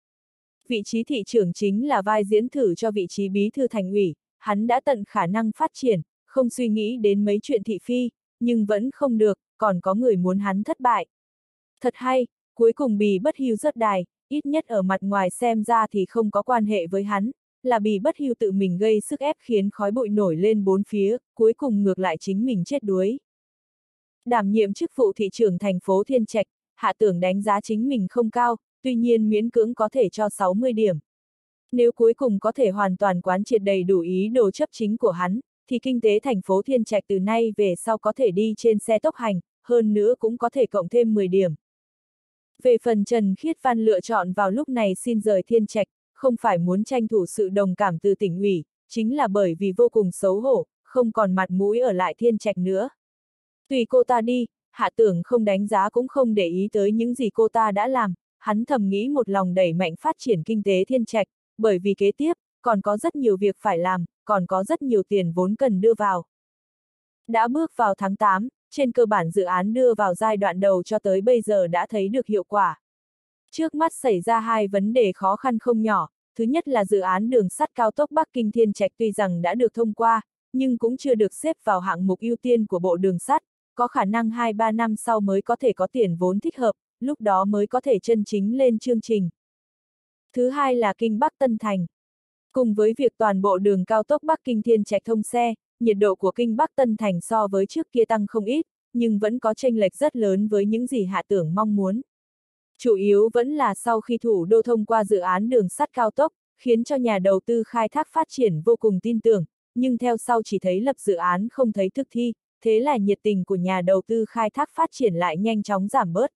Vị trí thị trưởng chính là vai diễn thử cho vị trí bí thư thành ủy, hắn đã tận khả năng phát triển, không suy nghĩ đến mấy chuyện thị phi, nhưng vẫn không được, còn có người muốn hắn thất bại. Thật hay, cuối cùng Bỉ Bất Hưu rớt đài, ít nhất ở mặt ngoài xem ra thì không có quan hệ với hắn, là Bỉ Bất Hưu tự mình gây sức ép khiến khói bụi nổi lên bốn phía, cuối cùng ngược lại chính mình chết đuối. Đảm nhiệm chức vụ thị trưởng thành phố Thiên Trạch, Hạ Tưởng đánh giá chính mình không cao, tuy nhiên miễn cưỡng có thể cho 60 điểm. Nếu cuối cùng có thể hoàn toàn quán triệt đầy đủ ý đồ chấp chính của hắn, thì kinh tế thành phố Thiên Trạch từ nay về sau có thể đi trên xe tốc hành, hơn nữa cũng có thể cộng thêm 10 điểm. Về phần Trần Khiết Văn lựa chọn vào lúc này xin rời Thiên Trạch, không phải muốn tranh thủ sự đồng cảm từ tỉnh ủy, chính là bởi vì vô cùng xấu hổ, không còn mặt mũi ở lại Thiên Trạch nữa. Tùy cô ta đi, Hạ Tưởng không đánh giá cũng không để ý tới những gì cô ta đã làm, hắn thầm nghĩ một lòng đẩy mạnh phát triển kinh tế Thiên Trạch, bởi vì kế tiếp, còn có rất nhiều việc phải làm, còn có rất nhiều tiền vốn cần đưa vào. Đã bước vào tháng 8, trên cơ bản dự án đưa vào giai đoạn đầu cho tới bây giờ đã thấy được hiệu quả. Trước mắt xảy ra hai vấn đề khó khăn không nhỏ, thứ nhất là dự án đường sắt cao tốc Bắc Kinh Thiên Trạch tuy rằng đã được thông qua, nhưng cũng chưa được xếp vào hạng mục ưu tiên của Bộ Đường sắt, có khả năng 2-3 năm sau mới có thể có tiền vốn thích hợp, lúc đó mới có thể chân chính lên chương trình. Thứ hai là Kinh Bắc Tân Thành. Cùng với việc toàn bộ đường cao tốc Bắc Kinh Thiên Trạch thông xe, nhiệt độ của Kinh Bắc Tân Thành so với trước kia tăng không ít, nhưng vẫn có chênh lệch rất lớn với những gì Hạ Tưởng mong muốn. Chủ yếu vẫn là sau khi thủ đô thông qua dự án đường sắt cao tốc, khiến cho nhà đầu tư khai thác phát triển vô cùng tin tưởng, nhưng theo sau chỉ thấy lập dự án không thấy thực thi, thế là nhiệt tình của nhà đầu tư khai thác phát triển lại nhanh chóng giảm bớt.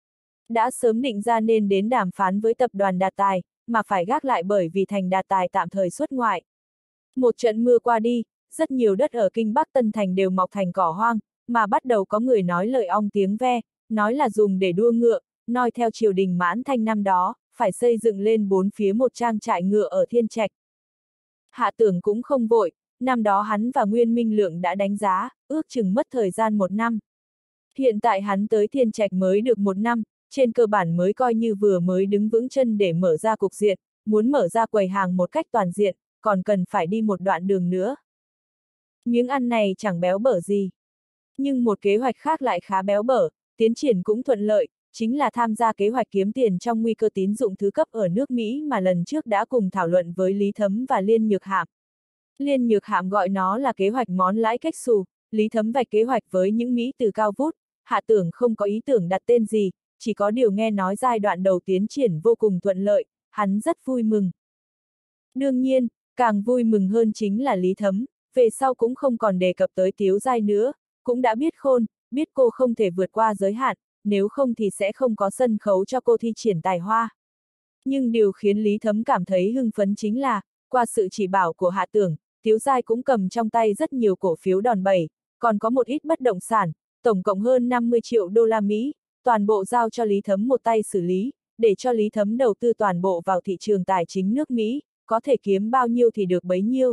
Đã sớm định ra nên đến đàm phán với tập đoàn Đạt Tài, mà phải gác lại bởi vì thành Đạt Tài tạm thời xuất ngoại. Một trận mưa qua đi, rất nhiều đất ở Kinh Bắc Tân Thành đều mọc thành cỏ hoang, mà bắt đầu có người nói lời ong tiếng ve, nói là dùng để đua ngựa, noi theo triều đình Mãn Thanh năm đó, phải xây dựng lên bốn phía một trang trại ngựa ở Thiên Trạch. Hạ Tưởng cũng không vội, năm đó hắn và Nguyên Minh Lượng đã đánh giá, ước chừng mất thời gian 1 năm. Hiện tại hắn tới Thiên Trạch mới được 1 năm, trên cơ bản mới coi như vừa mới đứng vững chân để mở ra cục diện, muốn mở ra quầy hàng một cách toàn diện, còn cần phải đi một đoạn đường nữa. Miếng ăn này chẳng béo bở gì. Nhưng một kế hoạch khác lại khá béo bở, tiến triển cũng thuận lợi, chính là tham gia kế hoạch kiếm tiền trong nguy cơ tín dụng thứ cấp ở nước Mỹ mà lần trước đã cùng thảo luận với Lý Thấm và Liên Nhược Hạm. Liên Nhược Hạm gọi nó là kế hoạch món lãi cách xù, Lý Thấm vạch kế hoạch với những Mỹ từ cao vút, Hạ Tưởng không có ý tưởng đặt tên gì, chỉ có điều nghe nói giai đoạn đầu tiến triển vô cùng thuận lợi, hắn rất vui mừng. Đương nhiên, càng vui mừng hơn chính là Lý Thấm, về sau cũng không còn đề cập tới Tiếu Giai nữa, cũng đã biết khôn, biết cô không thể vượt qua giới hạn, nếu không thì sẽ không có sân khấu cho cô thi triển tài hoa. Nhưng điều khiến Lý Thấm cảm thấy hưng phấn chính là, qua sự chỉ bảo của Hạ Tưởng, Tiếu Giai cũng cầm trong tay rất nhiều cổ phiếu đòn bẩy, còn có một ít bất động sản, tổng cộng hơn 50 triệu đô la Mỹ, toàn bộ giao cho Lý Thấm một tay xử lý, để cho Lý Thấm đầu tư toàn bộ vào thị trường tài chính nước Mỹ, có thể kiếm bao nhiêu thì được bấy nhiêu.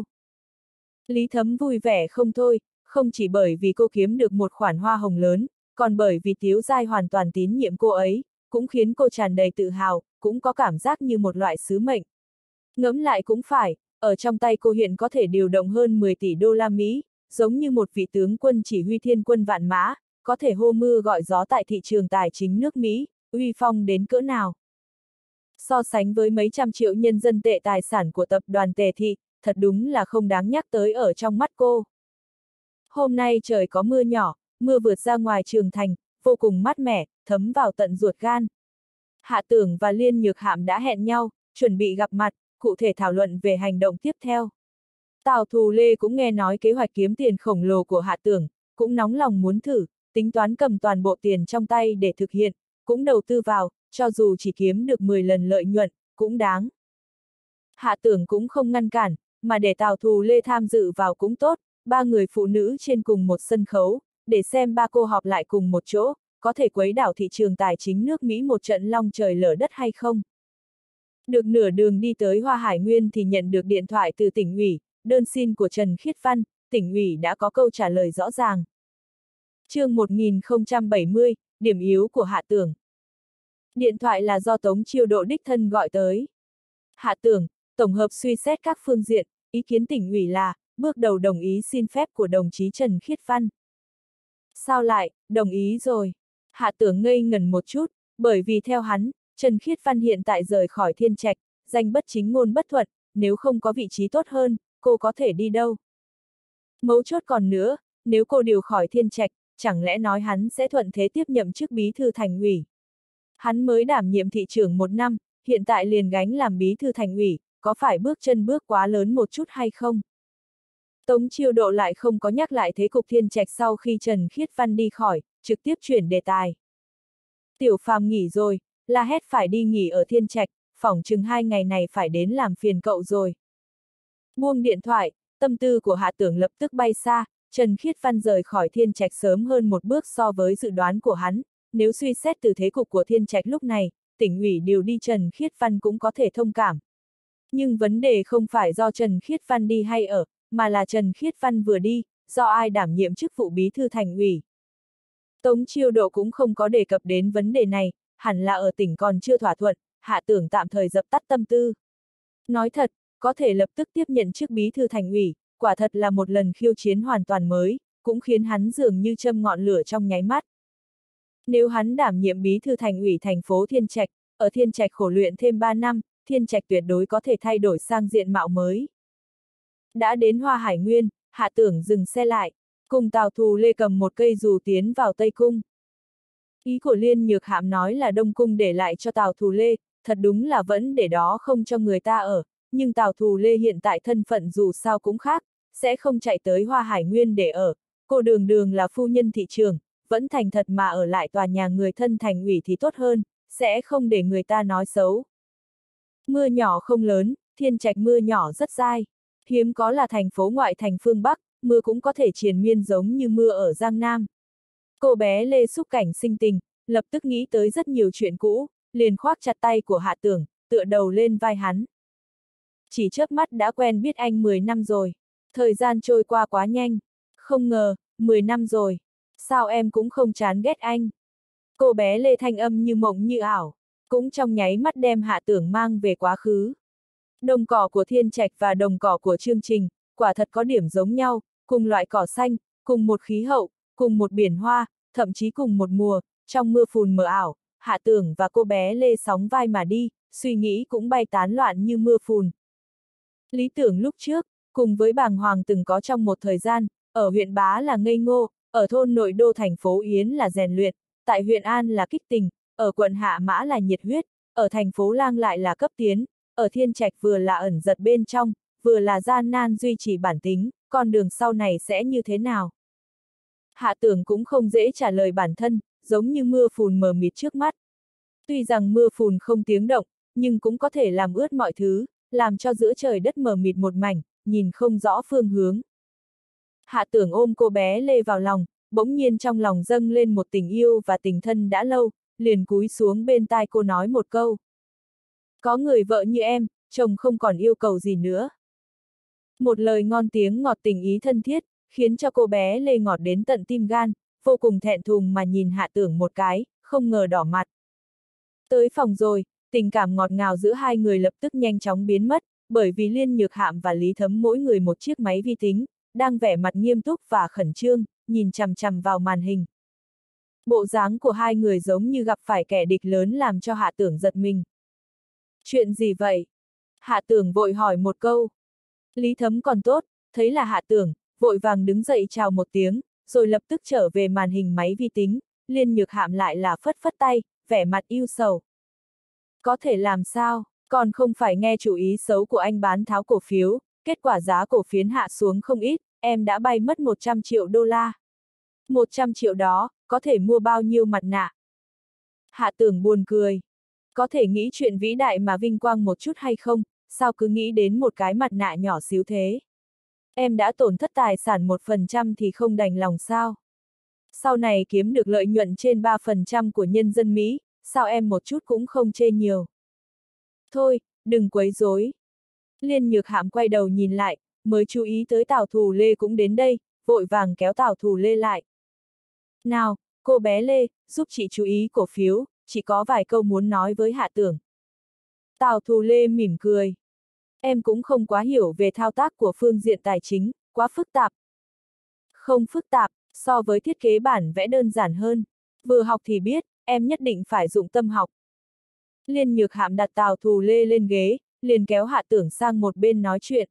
Lý Thấm vui vẻ không thôi, không chỉ bởi vì cô kiếm được một khoản hoa hồng lớn, còn bởi vì Tiếu Giai hoàn toàn tín nhiệm cô ấy, cũng khiến cô tràn đầy tự hào, cũng có cảm giác như một loại sứ mệnh. Ngẫm lại cũng phải, ở trong tay cô hiện có thể điều động hơn 10 tỷ đô la Mỹ, giống như một vị tướng quân chỉ huy thiên quân vạn mã, có thể hô mưa gọi gió tại thị trường tài chính nước Mỹ, uy phong đến cỡ nào. So sánh với mấy trăm triệu nhân dân tệ tài sản của tập đoàn Tề Thị, thật đúng là không đáng nhắc tới ở trong mắt cô. Hôm nay trời có mưa nhỏ, mưa vượt ra ngoài trường thành, vô cùng mát mẻ, thấm vào tận ruột gan. Hạ Tưởng và Liên Nhược Hạm đã hẹn nhau, chuẩn bị gặp mặt, cụ thể thảo luận về hành động tiếp theo. Tào Thù Lê cũng nghe nói kế hoạch kiếm tiền khổng lồ của Hạ Tưởng, cũng nóng lòng muốn thử, tính toán cầm toàn bộ tiền trong tay để thực hiện, cũng đầu tư vào, cho dù chỉ kiếm được 10 lần lợi nhuận, cũng đáng. Hạ Tưởng cũng không ngăn cản, mà để Tào Thù Lê tham dự vào cũng tốt, 3 người phụ nữ trên cùng một sân khấu, để xem 3 cô họp lại cùng một chỗ, có thể quấy đảo thị trường tài chính nước Mỹ một trận long trời lở đất hay không. Được nửa đường đi tới Hoa Hải Nguyên thì nhận được điện thoại từ tỉnh ủy, đơn xin của Trần Khiết Văn, tỉnh ủy đã có câu trả lời rõ ràng. Chương 1070, điểm yếu của Hạ Tưởng. Điện thoại là do Tống Chiêu Độ đích thân gọi tới. Hạ Tưởng, tổng hợp suy xét các phương diện, ý kiến tỉnh ủy là, bước đầu đồng ý xin phép của đồng chí Trần Khiết Văn. Sao lại, đồng ý rồi? Hạ Tưởng ngây ngẩn một chút, bởi vì theo hắn, Trần Khiết Văn hiện tại rời khỏi Thiên Trạch, danh bất chính ngôn bất thuận, nếu không có vị trí tốt hơn, cô có thể đi đâu? Mấu chốt còn nữa, nếu cô điều khỏi Thiên Trạch, chẳng lẽ nói hắn sẽ thuận thế tiếp nhậm chức bí thư thành ủy? Hắn mới đảm nhiệm thị trưởng 1 năm, hiện tại liền gánh làm bí thư thành ủy, có phải bước chân bước quá lớn một chút hay không? Tống Chiêu Độ lại không có nhắc lại thế cục Thiên Trạch sau khi Trần Khiết Văn đi khỏi, trực tiếp chuyển đề tài. Tiểu Phàm nghỉ rồi, la hét phải đi nghỉ ở Thiên Trạch, phỏng chừng 2 ngày này phải đến làm phiền cậu rồi. Buông điện thoại, tâm tư của Hạ Tưởng lập tức bay xa, Trần Khiết Văn rời khỏi Thiên Trạch sớm hơn một bước so với dự đoán của hắn, nếu suy xét từ thế cục của Thiên Trạch lúc này, tỉnh ủy điều đi Trần Khiết Văn cũng có thể thông cảm. Nhưng vấn đề không phải do Trần Khiết Văn đi hay ở, mà là Trần Khiết Văn vừa đi, do ai đảm nhiệm chức vụ bí thư thành ủy. Tống Chiêu Độ cũng không có đề cập đến vấn đề này, hẳn là ở tỉnh còn chưa thỏa thuận, Hạ Tưởng tạm thời dập tắt tâm tư. Nói thật, có thể lập tức tiếp nhận chức bí thư thành ủy, quả thật là một lần khiêu chiến hoàn toàn mới, cũng khiến hắn dường như châm ngọn lửa trong nháy mắt. Nếu hắn đảm nhiệm bí thư thành ủy thành phố Thiên Trạch, ở Thiên Trạch khổ luyện thêm 3 năm, Thiên Trạch tuyệt đối có thể thay đổi sang diện mạo mới. Đã đến Hoa Hải Nguyên, Hạ Tưởng dừng xe lại, cùng Tào Thù Lê cầm một cây dù tiến vào Tây Cung. Ý của Liên Nhược Hạm nói là Đông Cung để lại cho Tào Thù Lê, thật đúng là vẫn để đó không cho người ta ở, nhưng Tào Thù Lê hiện tại thân phận dù sao cũng khác, sẽ không chạy tới Hoa Hải Nguyên để ở, cô đường đường là phu nhân thị trường, vẫn thành thật mà ở lại tòa nhà người thân thành ủy thì tốt hơn, sẽ không để người ta nói xấu. Mưa nhỏ không lớn, Thiên Trạch mưa nhỏ rất dai, hiếm có là thành phố ngoại thành phương Bắc, mưa cũng có thể triền miên giống như mưa ở Giang Nam. Cô bé Lê xúc cảnh sinh tình, lập tức nghĩ tới rất nhiều chuyện cũ, liền khoác chặt tay của Hạ Tưởng, tựa đầu lên vai hắn. Chỉ chớp mắt đã quen biết anh 10 năm rồi. Thời gian trôi qua quá nhanh. Không ngờ, 10 năm rồi. Sao em cũng không chán ghét anh? Cô bé Lê thanh âm như mộng như ảo, cũng trong nháy mắt đem Hạ Tưởng mang về quá khứ. Đồng cỏ của Thiên Trạch và đồng cỏ của Chương Trình, quả thật có điểm giống nhau, cùng loại cỏ xanh, cùng một khí hậu, cùng một biển hoa, thậm chí cùng một mùa, trong mưa phùn mờ ảo, Hạ Tưởng và cô bé Lê sóng vai mà đi, suy nghĩ cũng bay tán loạn như mưa phùn. Lý tưởng lúc trước, cùng với bàng hoàng từng có trong một thời gian, ở huyện Bá là ngây ngô, ở thôn nội đô thành phố Yến là rèn luyện, tại huyện An là kích tình, ở quận Hạ Mã là nhiệt huyết, ở thành phố Lang lại là cấp tiến, ở Thiên Trạch vừa là ẩn giật bên trong, vừa là gian nan duy trì bản tính, con đường sau này sẽ như thế nào? Hạ Tưởng cũng không dễ trả lời bản thân, giống như mưa phùn mờ mịt trước mắt. Tuy rằng mưa phùn không tiếng động, nhưng cũng có thể làm ướt mọi thứ, làm cho giữa trời đất mờ mịt một mảnh, nhìn không rõ phương hướng. Hạ Tưởng ôm cô bé Lê vào lòng, bỗng nhiên trong lòng dâng lên một tình yêu và tình thân đã lâu, liền cúi xuống bên tai cô nói một câu. Có người vợ như em, chồng không còn yêu cầu gì nữa. Một lời ngon tiếng ngọt tình ý thân thiết, khiến cho cô bé Lê ngọt đến tận tim gan, vô cùng thẹn thùng mà nhìn Hạ Tưởng một cái, không ngờ đỏ mặt. Tới phòng rồi, tình cảm ngọt ngào giữa hai người lập tức nhanh chóng biến mất, bởi vì Liên Nhược Hạm và Lý Thấm mỗi người một chiếc máy vi tính, đang vẻ mặt nghiêm túc và khẩn trương, nhìn chằm chằm vào màn hình. Bộ dáng của hai người giống như gặp phải kẻ địch lớn làm cho Hạ Tưởng giật mình. Chuyện gì vậy? Hạ Tưởng vội hỏi một câu. Lý Thấm còn tốt, thấy là Hạ Tưởng, vội vàng đứng dậy chào một tiếng, rồi lập tức trở về màn hình máy vi tính, Liên Nhược Hạm lại là phất phất tay, vẻ mặt ưu sầu. Có thể làm sao, còn không phải nghe chủ ý xấu của anh bán tháo cổ phiếu, kết quả giá cổ phiếu hạ xuống không ít, em đã bay mất 100 triệu đô la. 100 triệu đó, có thể mua bao nhiêu mặt nạ? Hạ Tưởng buồn cười. Có thể nghĩ chuyện vĩ đại mà vinh quang một chút hay không, sao cứ nghĩ đến một cái mặt nạ nhỏ xíu thế? Em đã tổn thất tài sản 1% thì không đành lòng sao? Sau này kiếm được lợi nhuận trên 3% của nhân dân Mỹ, sao em một chút cũng không chê nhiều? Thôi, đừng quấy rối. Liên Nhược Hạm quay đầu nhìn lại, mới chú ý tới Tào Thù Lê cũng đến đây, vội vàng kéo Tào Thù Lê lại. Nào, cô bé Lê, giúp chị chú ý cổ phiếu, chị có vài câu muốn nói với Hạ Tưởng. Tào Thù Lê mỉm cười. Em cũng không quá hiểu về thao tác của phương diện tài chính, quá phức tạp. Không phức tạp, so với thiết kế bản vẽ đơn giản hơn. Vừa học thì biết, em nhất định phải dụng tâm học. Liên Nhược Hạm đặt Tào Thù Lê lên ghế, liền kéo Hạ Tưởng sang một bên nói chuyện.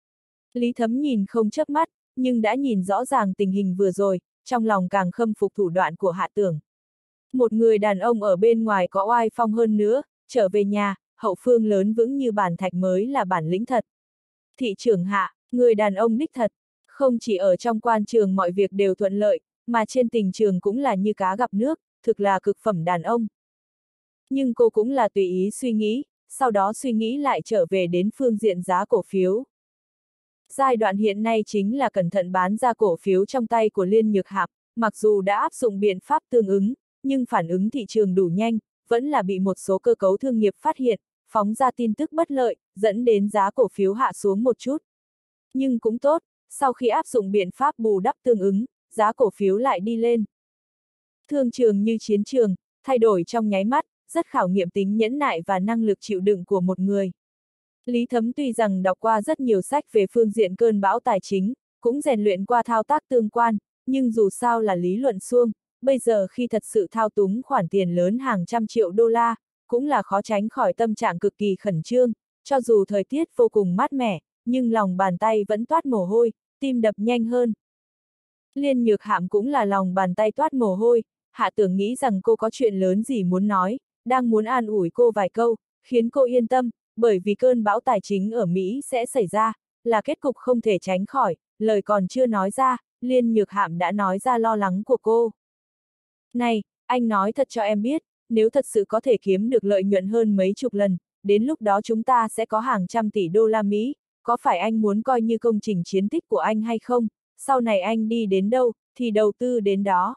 Lý Thấm nhìn không chớp mắt, nhưng đã nhìn rõ ràng tình hình vừa rồi, trong lòng càng khâm phục thủ đoạn của Hạ Tưởng. Một người đàn ông ở bên ngoài có oai phong hơn nữa, trở về nhà, hậu phương lớn vững như bản thạch mới là bản lĩnh thật. Thị trưởng Hạ, người đàn ông đích thật, không chỉ ở trong quan trường mọi việc đều thuận lợi, mà trên tình trường cũng là như cá gặp nước, thực là cực phẩm đàn ông. Nhưng cô cũng là tùy ý suy nghĩ, sau đó suy nghĩ lại trở về đến phương diện giá cổ phiếu. Giai đoạn hiện nay chính là cẩn thận bán ra cổ phiếu trong tay của Liên Nhược Hạm, mặc dù đã áp dụng biện pháp tương ứng, nhưng phản ứng thị trường đủ nhanh, vẫn là bị một số cơ cấu thương nghiệp phát hiện, phóng ra tin tức bất lợi, dẫn đến giá cổ phiếu hạ xuống một chút. Nhưng cũng tốt, sau khi áp dụng biện pháp bù đắp tương ứng, giá cổ phiếu lại đi lên. Thương trường như chiến trường, thay đổi trong nháy mắt, rất khảo nghiệm tính nhẫn nại và năng lực chịu đựng của một người. Lý Thấm tuy rằng đọc qua rất nhiều sách về phương diện cơn bão tài chính, cũng rèn luyện qua thao tác tương quan, nhưng dù sao là lý luận suông, bây giờ khi thật sự thao túng khoản tiền lớn hàng trăm triệu đô la, cũng là khó tránh khỏi tâm trạng cực kỳ khẩn trương, cho dù thời tiết vô cùng mát mẻ, nhưng lòng bàn tay vẫn toát mồ hôi, tim đập nhanh hơn. Liên Nhược Hạm cũng là lòng bàn tay toát mồ hôi, Hạ Tưởng nghĩ rằng cô có chuyện lớn gì muốn nói, đang muốn an ủi cô vài câu, khiến cô yên tâm, bởi vì cơn bão tài chính ở Mỹ sẽ xảy ra, là kết cục không thể tránh khỏi, lời còn chưa nói ra, Liên Nhược Hạm đã nói ra lo lắng của cô. Này, anh nói thật cho em biết, nếu thật sự có thể kiếm được lợi nhuận hơn mấy chục lần, đến lúc đó chúng ta sẽ có hàng trăm tỷ đô la Mỹ, có phải anh muốn coi như công trình chiến tích của anh hay không? Sau này anh đi đến đâu, thì đầu tư đến đó.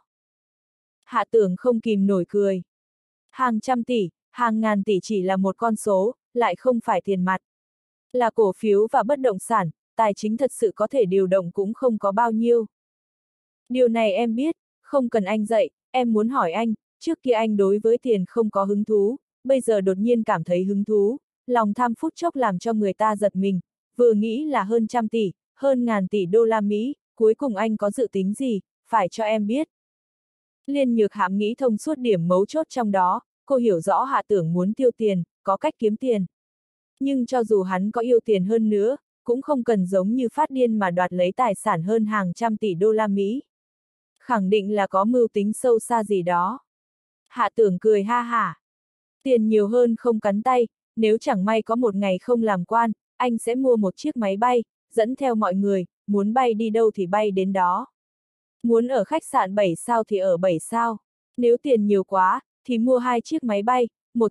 Hạ Tưởng không kìm nổi cười. Hàng trăm tỷ, hàng ngàn tỷ chỉ là một con số, lại không phải tiền mặt. Là cổ phiếu và bất động sản, tài chính thật sự có thể điều động cũng không có bao nhiêu. Điều này em biết, không cần anh dạy, em muốn hỏi anh, trước kia anh đối với tiền không có hứng thú, bây giờ đột nhiên cảm thấy hứng thú, lòng tham phút chốc làm cho người ta giật mình, vừa nghĩ là hơn 100 tỷ, hơn ngàn tỷ đô la Mỹ, cuối cùng anh có dự tính gì, phải cho em biết. Liên Nhược Hạm nghĩ thông suốt điểm mấu chốt trong đó, cô hiểu rõ Hạ Tưởng muốn tiêu tiền, có cách kiếm tiền. Nhưng cho dù hắn có yêu tiền hơn nữa, cũng không cần giống như phát điên mà đoạt lấy tài sản hơn hàng trăm tỷ đô la Mỹ. Khẳng định là có mưu tính sâu xa gì đó. Hạ Tưởng cười ha hả. Tiền nhiều hơn không cắn tay, nếu chẳng may có một ngày không làm quan, anh sẽ mua một chiếc máy bay, dẫn theo mọi người, muốn bay đi đâu thì bay đến đó. Muốn ở khách sạn 7 sao thì ở 7 sao. Nếu tiền nhiều quá, thì mua 2 chiếc máy bay,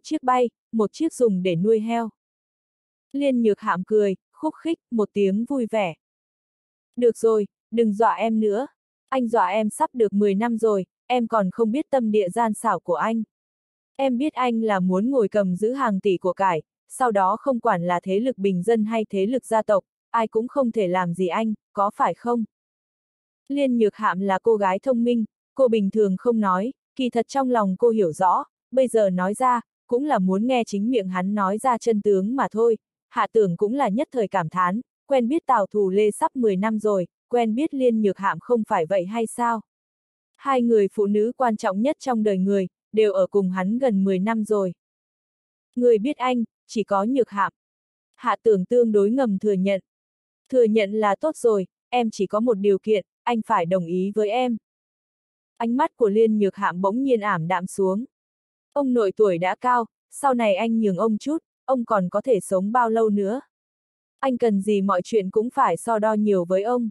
một chiếc dùng để nuôi heo. Liên Nhược Hạm cười, khúc khích, một tiếng vui vẻ. Được rồi, đừng dọa em nữa. Anh dọa em sắp được 10 năm rồi, em còn không biết tâm địa gian xảo của anh. Em biết anh là muốn ngồi cầm giữ hàng tỷ của cải, sau đó không quản là thế lực bình dân hay thế lực gia tộc, ai cũng không thể làm gì anh, có phải không? Liên Nhược Hạm là cô gái thông minh, cô bình thường không nói, kỳ thật trong lòng cô hiểu rõ, bây giờ nói ra, cũng là muốn nghe chính miệng hắn nói ra chân tướng mà thôi. Hạ Tưởng cũng là nhất thời cảm thán, quen biết Tào Thù Lê sắp 10 năm rồi, quen biết Liên Nhược Hạm không phải vậy hay sao? Hai người phụ nữ quan trọng nhất trong đời người, đều ở cùng hắn gần 10 năm rồi. Người biết anh, chỉ có Nhược Hạm. Hạ Tưởng tương đối ngầm thừa nhận. Thừa nhận là tốt rồi, em chỉ có một điều kiện, anh phải đồng ý với em. Ánh mắt của Liên Nhược Hạm bỗng nhiên ảm đạm xuống. Ông nội tuổi đã cao, sau này anh nhường ông chút, ông còn có thể sống bao lâu nữa. Anh cần gì mọi chuyện cũng phải so đo nhiều với ông.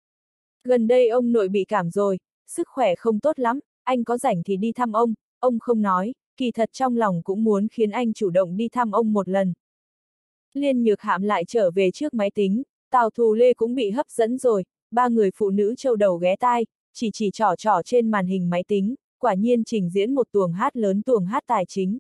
Gần đây ông nội bị cảm rồi, sức khỏe không tốt lắm, anh có rảnh thì đi thăm ông không nói, kỳ thật trong lòng cũng muốn khiến anh chủ động đi thăm ông một lần. Liên Nhược Hạm lại trở về trước máy tính, Tào Thù Lê cũng bị hấp dẫn rồi, ba người phụ nữ châu đầu ghé tai, chỉ trỏ trên màn hình máy tính, quả nhiên trình diễn một tuồng hát lớn, tuồng hát tài chính.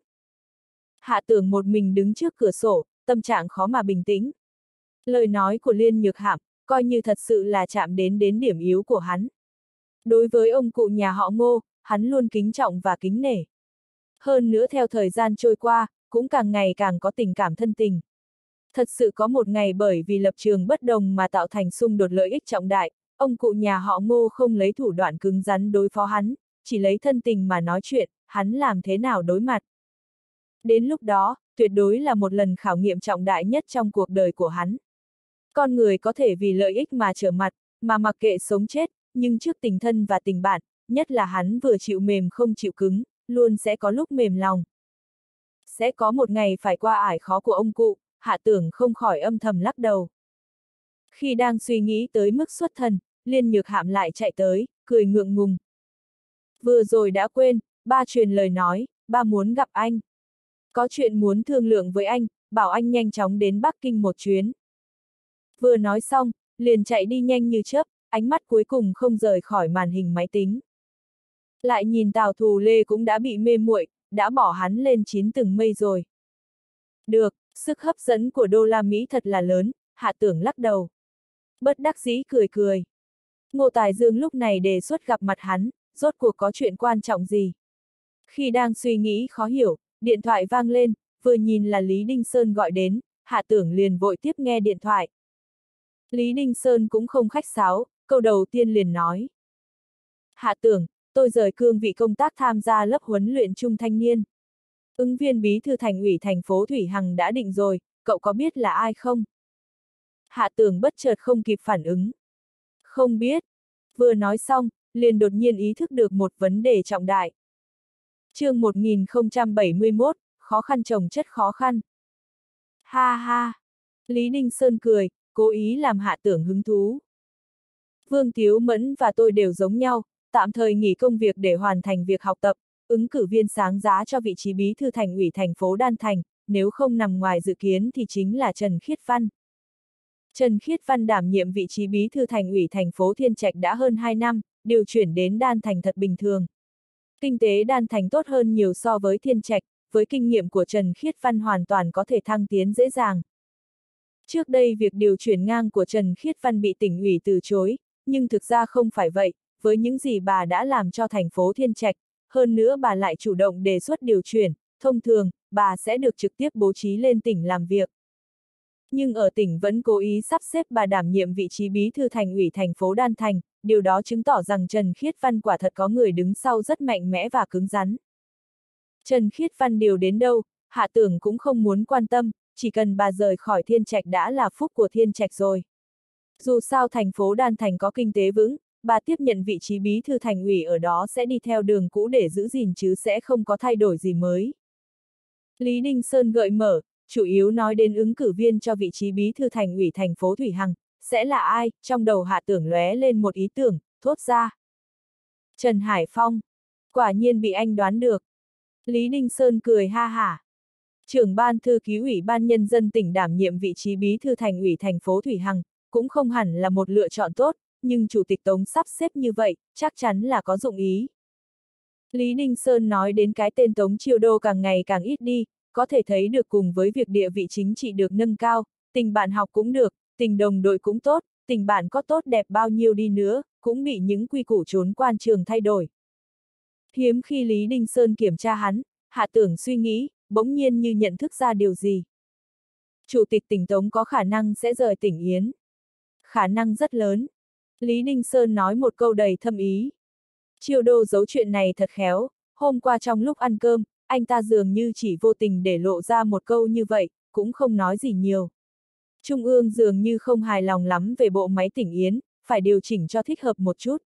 Hạ Tưởng một mình đứng trước cửa sổ, tâm trạng khó mà bình tĩnh. Lời nói của Liên Nhược Hạm, coi như thật sự là chạm đến điểm yếu của hắn. Đối với ông cụ nhà họ Ngô, hắn luôn kính trọng và kính nể. Hơn nữa theo thời gian trôi qua, cũng càng ngày càng có tình cảm thân tình. Thật sự có một ngày bởi vì lập trường bất đồng mà tạo thành xung đột lợi ích trọng đại, ông cụ nhà họ Ngô không lấy thủ đoạn cứng rắn đối phó hắn, chỉ lấy thân tình mà nói chuyện, hắn làm thế nào đối mặt. Đến lúc đó, tuyệt đối là một lần khảo nghiệm trọng đại nhất trong cuộc đời của hắn. Con người có thể vì lợi ích mà trở mặt, mà mặc kệ sống chết, nhưng trước tình thân và tình bạn, nhất là hắn vừa chịu mềm không chịu cứng, luôn sẽ có lúc mềm lòng. Sẽ có một ngày phải qua ải khó của ông cụ, Hạ Tưởng không khỏi âm thầm lắc đầu. Khi đang suy nghĩ tới mức xuất thần, Liên Nhược Hạm lại chạy tới, cười ngượng ngùng. Vừa rồi đã quên, ba truyền lời nói, ba muốn gặp anh. Có chuyện muốn thương lượng với anh, bảo anh nhanh chóng đến Bắc Kinh một chuyến. Vừa nói xong, liền chạy đi nhanh như chớp, ánh mắt cuối cùng không rời khỏi màn hình máy tính. Lại nhìn Tào Thù Lê cũng đã bị mê muội, đã bỏ hắn lên 9 tầng mây rồi. Được, sức hấp dẫn của đô la Mỹ thật là lớn, Hạ Tưởng lắc đầu. Bất đắc dĩ cười cười. Ngô Tài Dương lúc này đề xuất gặp mặt hắn, rốt cuộc có chuyện quan trọng gì? Khi đang suy nghĩ khó hiểu, điện thoại vang lên, vừa nhìn là Lý Đinh Sơn gọi đến, Hạ Tưởng liền vội tiếp nghe điện thoại. Lý Đinh Sơn cũng không khách sáo, câu đầu tiên liền nói. Hạ Tưởng, tôi rời cương vị công tác tham gia lớp huấn luyện trung thanh niên. Ứng viên bí thư thành ủy thành phố Thủy Hằng đã định rồi, cậu có biết là ai không? Hạ Tưởng bất chợt không kịp phản ứng. Không biết. Vừa nói xong, liền đột nhiên ý thức được một vấn đề trọng đại. Chương 1071, khó khăn chồng chất khó khăn. Ha ha. Lý Đinh Sơn cười, cố ý làm Hạ Tưởng hứng thú. Vương Tiếu Mẫn và tôi đều giống nhau, tạm thời nghỉ công việc để hoàn thành việc học tập, ứng cử viên sáng giá cho vị trí bí thư thành ủy thành phố Đan Thành, nếu không nằm ngoài dự kiến thì chính là Trần Khiết Văn. Trần Khiết Văn đảm nhiệm vị trí bí thư thành ủy thành phố Thiên Trạch đã hơn 2 năm, điều chuyển đến Đan Thành thật bình thường. Kinh tế Đan Thành tốt hơn nhiều so với Thiên Trạch, với kinh nghiệm của Trần Khiết Văn hoàn toàn có thể thăng tiến dễ dàng. Trước đây việc điều chuyển ngang của Trần Khiết Văn bị tỉnh ủy từ chối, nhưng thực ra không phải vậy, với những gì bà đã làm cho thành phố Thiên Trạch, hơn nữa bà lại chủ động đề xuất điều chuyển, thông thường, bà sẽ được trực tiếp bố trí lên tỉnh làm việc. Nhưng ở tỉnh vẫn cố ý sắp xếp bà đảm nhiệm vị trí bí thư thành ủy thành phố Đan Thành, điều đó chứng tỏ rằng Trần Khiết Văn quả thật có người đứng sau rất mạnh mẽ và cứng rắn. Trần Khiết Văn điều đến đâu, Hạ Tưởng cũng không muốn quan tâm, chỉ cần bà rời khỏi Thiên Trạch đã là phúc của Thiên Trạch rồi. Dù sao thành phố Đan Thành có kinh tế vững, bà tiếp nhận vị trí bí thư thành ủy ở đó sẽ đi theo đường cũ để giữ gìn chứ sẽ không có thay đổi gì mới. Lý Đinh Sơn gợi mở, chủ yếu nói đến ứng cử viên cho vị trí bí thư thành ủy thành phố Thủy Hằng, sẽ là ai, trong đầu Hạ Tưởng lóe lên một ý tưởng, thốt ra. Trần Hải Phong. Quả nhiên bị anh đoán được. Lý Đinh Sơn cười ha hả. Trưởng ban thư ký Ủy ban Nhân dân tỉnh đảm nhiệm vị trí bí thư thành ủy thành phố Thủy Hằng, cũng không hẳn là một lựa chọn tốt, nhưng Chủ tịch Tống sắp xếp như vậy, chắc chắn là có dụng ý. Lý Đinh Sơn nói đến cái tên Tống Chiêu Đô càng ngày càng ít đi, có thể thấy được cùng với việc địa vị chính trị được nâng cao, tình bạn học cũng được, tình đồng đội cũng tốt, tình bạn có tốt đẹp bao nhiêu đi nữa, cũng bị những quy củ trốn quan trường thay đổi. Hiếm khi Lý Đinh Sơn kiểm tra hắn, Hạ Tưởng suy nghĩ, bỗng nhiên như nhận thức ra điều gì. Chủ tịch tỉnh Tống có khả năng sẽ rời tỉnh Yến. Khả năng rất lớn. Lý Đinh Sơn nói một câu đầy thâm ý. Chiêu Đô giấu chuyện này thật khéo, hôm qua trong lúc ăn cơm, anh ta dường như chỉ vô tình để lộ ra một câu như vậy, cũng không nói gì nhiều. Trung ương dường như không hài lòng lắm về bộ máy tỉnh Yến, phải điều chỉnh cho thích hợp một chút.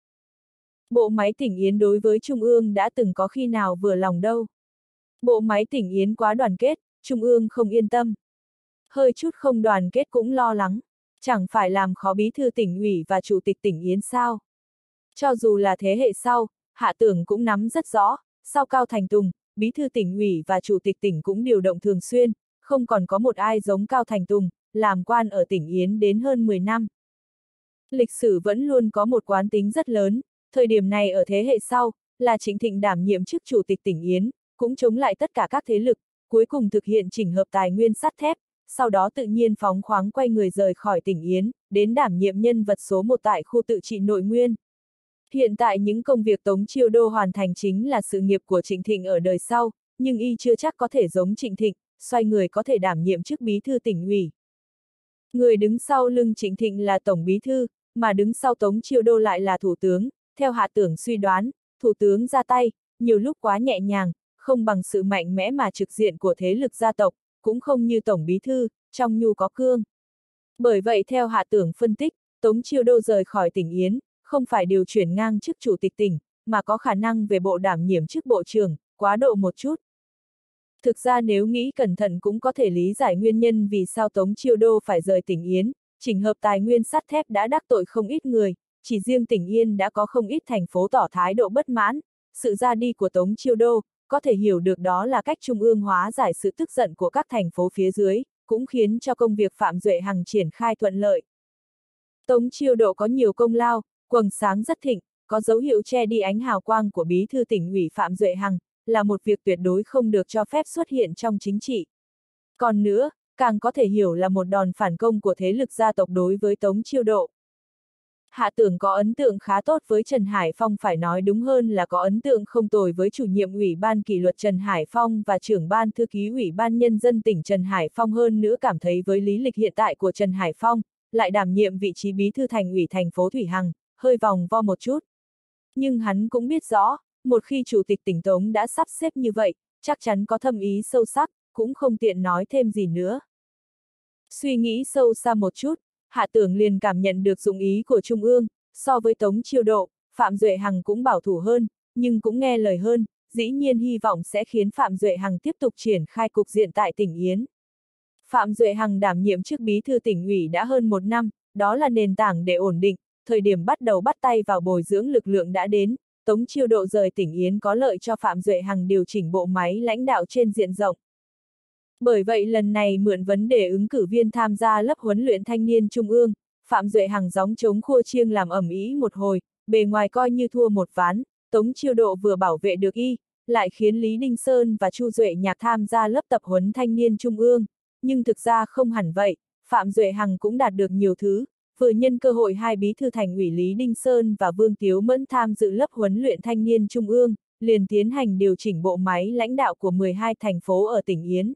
Bộ máy tỉnh Yến đối với Trung ương đã từng có khi nào vừa lòng đâu. Bộ máy tỉnh Yến quá đoàn kết, Trung ương không yên tâm. Hơi chút không đoàn kết cũng lo lắng, chẳng phải làm khó bí thư tỉnh ủy và chủ tịch tỉnh Yến sao. Cho dù là thế hệ sau, Hạ Tưởng cũng nắm rất rõ, sau Cao Thành Tùng, bí thư tỉnh ủy và chủ tịch tỉnh cũng điều động thường xuyên, không còn có một ai giống Cao Thành Tùng, làm quan ở tỉnh Yến đến hơn 10 năm. Lịch sử vẫn luôn có một quán tính rất lớn, thời điểm này ở thế hệ sau, là Trịnh Thịnh đảm nhiệm chức chủ tịch tỉnh Yến, cũng chống lại tất cả các thế lực, cuối cùng thực hiện chỉnh hợp tài nguyên sắt thép, sau đó tự nhiên phóng khoáng quay người rời khỏi tỉnh Yến, đến đảm nhiệm nhân vật số 1 tại khu tự trị nội nguyên. Hiện tại những công việc Tống Chiêu Đô hoàn thành chính là sự nghiệp của Trịnh Thịnh ở đời sau, nhưng y chưa chắc có thể giống Trịnh Thịnh, xoay người có thể đảm nhiệm chức bí thư tỉnh ủy. Người đứng sau lưng Trịnh Thịnh là Tổng bí thư, mà đứng sau Tống Chiêu Đô lại là Thủ tướng, theo Hạ Tưởng suy đoán, Thủ tướng ra tay, nhiều lúc quá nhẹ nhàng, không bằng sự mạnh mẽ mà trực diện của thế lực gia tộc, cũng không như Tổng bí thư, trong nhu có cương. Bởi vậy theo Hạ Tưởng phân tích, Tống Chiêu Đô rời khỏi tỉnh Yến, không phải điều chuyển ngang chức chủ tịch tỉnh, mà có khả năng về bộ đảm nhiệm chức bộ trưởng, quá độ một chút. Thực ra nếu nghĩ cẩn thận cũng có thể lý giải nguyên nhân vì sao Tống Chiêu Đô phải rời tỉnh Yến, chỉnh hợp tài nguyên sắt thép đã đắc tội không ít người, chỉ riêng tỉnh Yên đã có không ít thành phố tỏ thái độ bất mãn, sự ra đi của Tống Chiêu Đô, có thể hiểu được đó là cách trung ương hóa giải sự tức giận của các thành phố phía dưới, cũng khiến cho công việc Phạm Duệ Hằng triển khai thuận lợi. Tống Chiêu Đô có nhiều công lao, quầng sáng rất thịnh, có dấu hiệu che đi ánh hào quang của bí thư tỉnh ủy Phạm Duệ Hằng, là một việc tuyệt đối không được cho phép xuất hiện trong chính trị. Còn nữa, càng có thể hiểu là một đòn phản công của thế lực gia tộc đối với Tống Chiêu Đô. Hạ Tưởng có ấn tượng khá tốt với Trần Hải Phong, phải nói đúng hơn là có ấn tượng không tồi với chủ nhiệm Ủy ban kỷ luật Trần Hải Phong và trưởng ban thư ký Ủy ban Nhân dân tỉnh Trần Hải Phong, hơn nữa cảm thấy với lý lịch hiện tại của Trần Hải Phong, lại đảm nhiệm vị trí bí thư thành ủy thành phố Thủy Hằng, hơi vòng vo một chút. Nhưng hắn cũng biết rõ, một khi chủ tịch tỉnh Tống đã sắp xếp như vậy, chắc chắn có thâm ý sâu sắc, cũng không tiện nói thêm gì nữa. Suy nghĩ sâu xa một chút, Hạ Tưởng liền cảm nhận được dụng ý của Trung ương, so với Tống Chiêu Đô, Phạm Duệ Hằng cũng bảo thủ hơn, nhưng cũng nghe lời hơn, dĩ nhiên hy vọng sẽ khiến Phạm Duệ Hằng tiếp tục triển khai cục diện tại tỉnh Yến. Phạm Duệ Hằng đảm nhiệm chức bí thư tỉnh ủy đã hơn 1 năm, đó là nền tảng để ổn định, thời điểm bắt đầu bắt tay vào bồi dưỡng lực lượng đã đến, Tống Chiêu Đô rời tỉnh Yến có lợi cho Phạm Duệ Hằng điều chỉnh bộ máy lãnh đạo trên diện rộng. Bởi vậy lần này mượn vấn đề ứng cử viên tham gia lớp huấn luyện thanh niên trung ương, Phạm Duệ Hằng gióng trống khua chiêng làm ầm ĩ một hồi, bề ngoài coi như thua một ván, Tống Chiêu Đô vừa bảo vệ được y, lại khiến Lý Đinh Sơn và Chu Duệ Nhạc tham gia lớp tập huấn thanh niên trung ương, nhưng thực ra không hẳn vậy, Phạm Duệ Hằng cũng đạt được nhiều thứ, vừa nhân cơ hội hai bí thư thành ủy Lý Đinh Sơn và Vương Tiếu Mẫn tham dự lớp huấn luyện thanh niên trung ương, liền tiến hành điều chỉnh bộ máy lãnh đạo của 12 thành phố ở tỉnh Yến.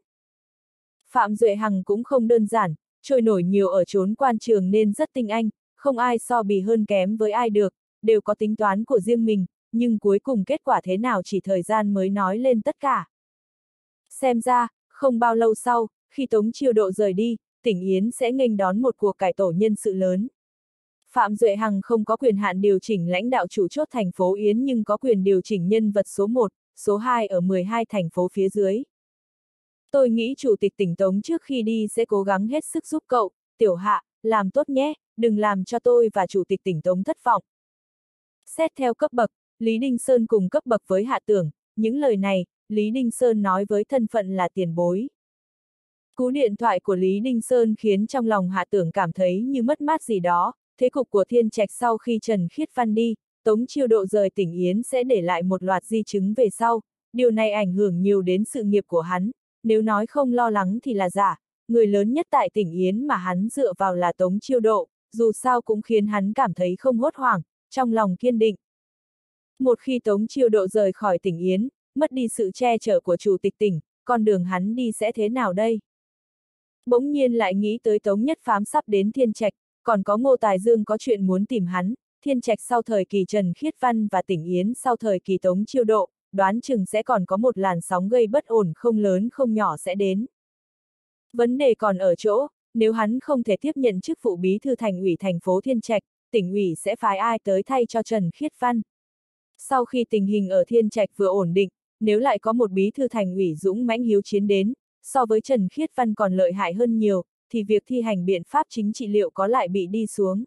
Phạm Duệ Hằng cũng không đơn giản, trôi nổi nhiều ở chốn quan trường nên rất tinh anh, không ai so bì hơn kém với ai được, đều có tính toán của riêng mình, nhưng cuối cùng kết quả thế nào chỉ thời gian mới nói lên tất cả. Xem ra, không bao lâu sau, khi Tống Chiêu Độ rời đi, tỉnh Yến sẽ nghênh đón một cuộc cải tổ nhân sự lớn. Phạm Duệ Hằng không có quyền hạn điều chỉnh lãnh đạo chủ chốt thành phố Yến nhưng có quyền điều chỉnh nhân vật số 1, số 2 ở 12 thành phố phía dưới. Tôi nghĩ Chủ tịch tỉnh Tống trước khi đi sẽ cố gắng hết sức giúp cậu, Tiểu Hạ, làm tốt nhé, đừng làm cho tôi và Chủ tịch tỉnh Tống thất vọng. Xét theo cấp bậc, Lý Đinh Sơn cùng cấp bậc với Hạ Tưởng, những lời này, Lý Đinh Sơn nói với thân phận là tiền bối. Cú điện thoại của Lý Đinh Sơn khiến trong lòng Hạ Tưởng cảm thấy như mất mát gì đó, thế cục của Thiên Trạch sau khi Trần Khiết Văn đi, Tống Chiêu Độ rời tỉnh Yến sẽ để lại một loạt di chứng về sau, điều này ảnh hưởng nhiều đến sự nghiệp của hắn, nếu nói không lo lắng thì là giả, người lớn nhất tại tỉnh Yến mà hắn dựa vào là Tống Chiêu Độ, dù sao cũng khiến hắn cảm thấy không hốt hoảng, trong lòng kiên định. Một khi Tống Chiêu Độ rời khỏi tỉnh Yến, mất đi sự che chở của Chủ tịch tỉnh, con đường hắn đi sẽ thế nào đây? Bỗng nhiên lại nghĩ tới Tống Nhất Phám sắp đến Thiên Trạch, còn có Ngô Tài Dương có chuyện muốn tìm hắn, Thiên Trạch sau thời kỳ Trần Khiết Văn và tỉnh Yến sau thời kỳ Tống Chiêu Độ, đoán chừng sẽ còn có một làn sóng gây bất ổn không lớn không nhỏ sẽ đến. Vấn đề còn ở chỗ, nếu hắn không thể tiếp nhận chức vụ bí thư thành ủy thành phố Thiên Trạch, tỉnh ủy sẽ phái ai tới thay cho Trần Khiết Văn. Sau khi tình hình ở Thiên Trạch vừa ổn định, nếu lại có một bí thư thành ủy dũng mãnh hiếu chiến đến, so với Trần Khiết Văn còn lợi hại hơn nhiều, thì việc thi hành biện pháp chính trị liệu có lại bị đi xuống.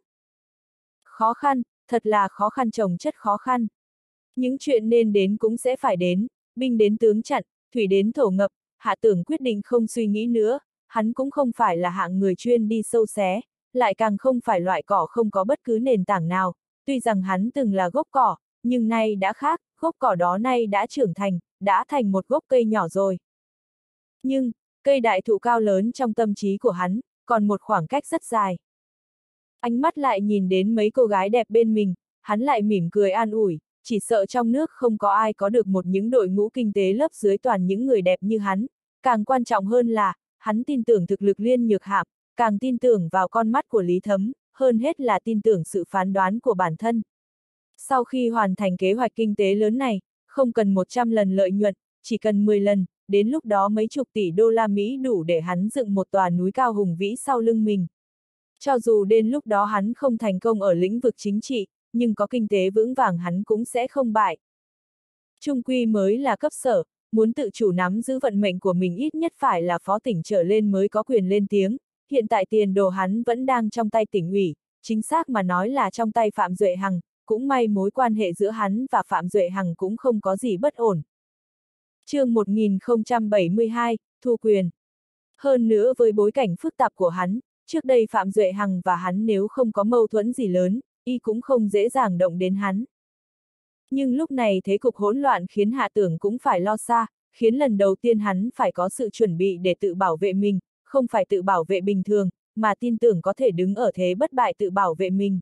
Khó khăn, thật là khó khăn chồng chất khó khăn. Những chuyện nên đến cũng sẽ phải đến, binh đến tướng chặn, thủy đến thổ ngập, Hạ Tưởng quyết định không suy nghĩ nữa, hắn cũng không phải là hạng người chuyên đi sâu xé, lại càng không phải loại cỏ không có bất cứ nền tảng nào, tuy rằng hắn từng là gốc cỏ, nhưng nay đã khác, gốc cỏ đó nay đã trưởng thành, đã thành một gốc cây nhỏ rồi. Nhưng, cây đại thụ cao lớn trong tâm trí của hắn, còn một khoảng cách rất dài. Ánh mắt lại nhìn đến mấy cô gái đẹp bên mình, hắn lại mỉm cười an ủi, chỉ sợ trong nước không có ai có được một những đội ngũ kinh tế lớp dưới toàn những người đẹp như hắn. Càng quan trọng hơn là, hắn tin tưởng thực lực Liên Nhược Hạm, càng tin tưởng vào con mắt của Lý Thấm, hơn hết là tin tưởng sự phán đoán của bản thân. Sau khi hoàn thành kế hoạch kinh tế lớn này, không cần 100 lần lợi nhuận, chỉ cần 10 lần, đến lúc đó mấy chục tỷ đô la Mỹ đủ để hắn dựng một tòa núi cao hùng vĩ sau lưng mình. Cho dù đến lúc đó hắn không thành công ở lĩnh vực chính trị, nhưng có kinh tế vững vàng hắn cũng sẽ không bại. Trung quy mới là cấp sở, muốn tự chủ nắm giữ vận mệnh của mình ít nhất phải là phó tỉnh trở lên mới có quyền lên tiếng, hiện tại tiền đồ hắn vẫn đang trong tay tỉnh ủy, chính xác mà nói là trong tay Phạm Duệ Hằng, cũng may mối quan hệ giữa hắn và Phạm Duệ Hằng cũng không có gì bất ổn. Chương 1072, thu quyền. Hơn nữa với bối cảnh phức tạp của hắn, trước đây Phạm Duệ Hằng và hắn nếu không có mâu thuẫn gì lớn, y cũng không dễ dàng động đến hắn. Nhưng lúc này thế cục hỗn loạn khiến Hạ Tưởng cũng phải lo xa, khiến lần đầu tiên hắn phải có sự chuẩn bị để tự bảo vệ mình, không phải tự bảo vệ bình thường, mà tin tưởng có thể đứng ở thế bất bại tự bảo vệ mình.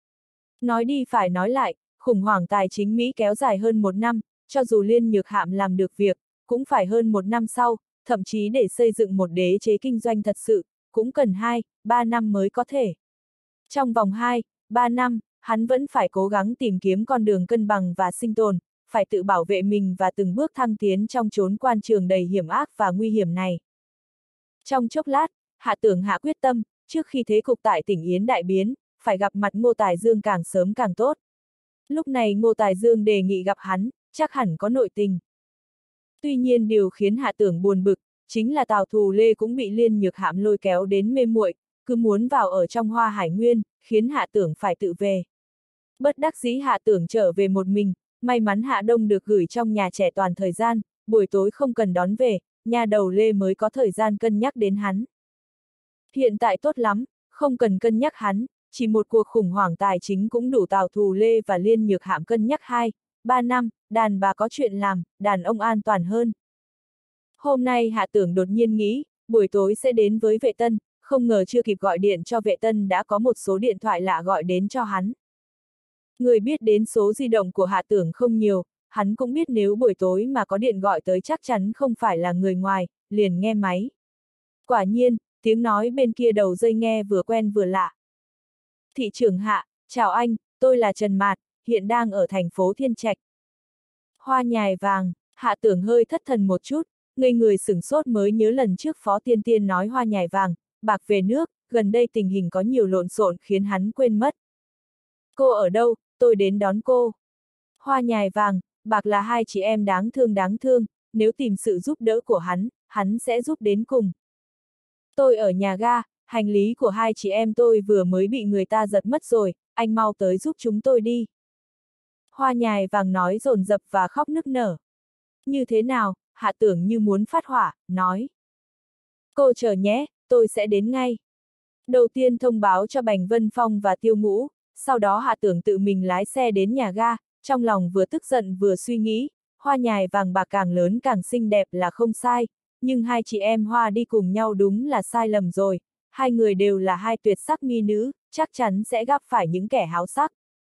Nói đi phải nói lại, khủng hoảng tài chính Mỹ kéo dài hơn 1 năm, cho dù Liên Nhược Hạm làm được việc, cũng phải hơn 1 năm sau, thậm chí để xây dựng một đế chế kinh doanh thật sự, cũng cần 2-3 năm mới có thể. Trong vòng 2-3 năm, hắn vẫn phải cố gắng tìm kiếm con đường cân bằng và sinh tồn, phải tự bảo vệ mình và từng bước thăng tiến trong chốn quan trường đầy hiểm ác và nguy hiểm này. Trong chốc lát, Hạ Tưởng hạ quyết tâm, trước khi thế cục tại tỉnh Yến đại biến, phải gặp mặt Ngô Tài Dương càng sớm càng tốt. Lúc này Ngô Tài Dương đề nghị gặp hắn, chắc hẳn có nội tình. Tuy nhiên điều khiến Hạ Tưởng buồn bực, chính là Tào Thù Lê cũng bị Liên Nhược Hạm lôi kéo đến mê muội, cứ muốn vào ở trong Hoa Hải Nguyên, khiến Hạ Tưởng phải tự về. Bất đắc dĩ Hạ Tưởng trở về một mình, may mắn Hạ Đông được gửi trong nhà trẻ toàn thời gian, buổi tối không cần đón về, nhà đầu Lê mới có thời gian cân nhắc đến hắn. Hiện tại tốt lắm, không cần cân nhắc hắn, chỉ một cuộc khủng hoảng tài chính cũng đủ Tào Thù Lê và Liên Nhược Hạm cân nhắc 2-3 năm, đàn bà có chuyện làm, đàn ông an toàn hơn. Hôm nay Hạ Tưởng đột nhiên nghĩ, buổi tối sẽ đến với Vệ Tân, không ngờ chưa kịp gọi điện cho vệ tân đã có một số điện thoại lạ gọi đến cho hắn. Người biết đến số di động của Hạ Tưởng không nhiều, hắn cũng biết nếu buổi tối mà có điện gọi tới chắc chắn không phải là người ngoài, liền nghe máy. Quả nhiên, tiếng nói bên kia đầu dây nghe vừa quen vừa lạ. Thị trưởng Hạ, chào anh, tôi là Trần Mạt, hiện đang ở thành phố Thiên Trạch. Hoa nhài vàng, Hạ Tưởng hơi thất thần một chút, ngây người sửng sốt mới nhớ lần trước Phó Tiên Tiên nói hoa nhài vàng, bạc về nước, gần đây tình hình có nhiều lộn xộn khiến hắn quên mất. Cô ở đâu, tôi đến đón cô. Hoa nhài vàng, bạc là hai chị em đáng thương, nếu tìm sự giúp đỡ của hắn sẽ giúp đến cùng. Tôi ở nhà ga, hành lý của hai chị em tôi vừa mới bị người ta giật mất rồi, anh mau tới giúp chúng tôi đi. Hoa nhài vàng nói dồn dập và khóc nức nở. Như thế nào, Hạ Tưởng như muốn phát hỏa, nói. Cô chờ nhé, tôi sẽ đến ngay. Đầu tiên thông báo cho Bành Vân Phong và Tiêu Ngũ, sau đó Hạ Tưởng tự mình lái xe đến nhà ga, trong lòng vừa tức giận vừa suy nghĩ, hoa nhài vàng bạc càng lớn càng xinh đẹp là không sai, nhưng hai chị em Hoa đi cùng nhau đúng là sai lầm rồi, hai người đều là hai tuyệt sắc mỹ nữ, chắc chắn sẽ gặp phải những kẻ háo sắc.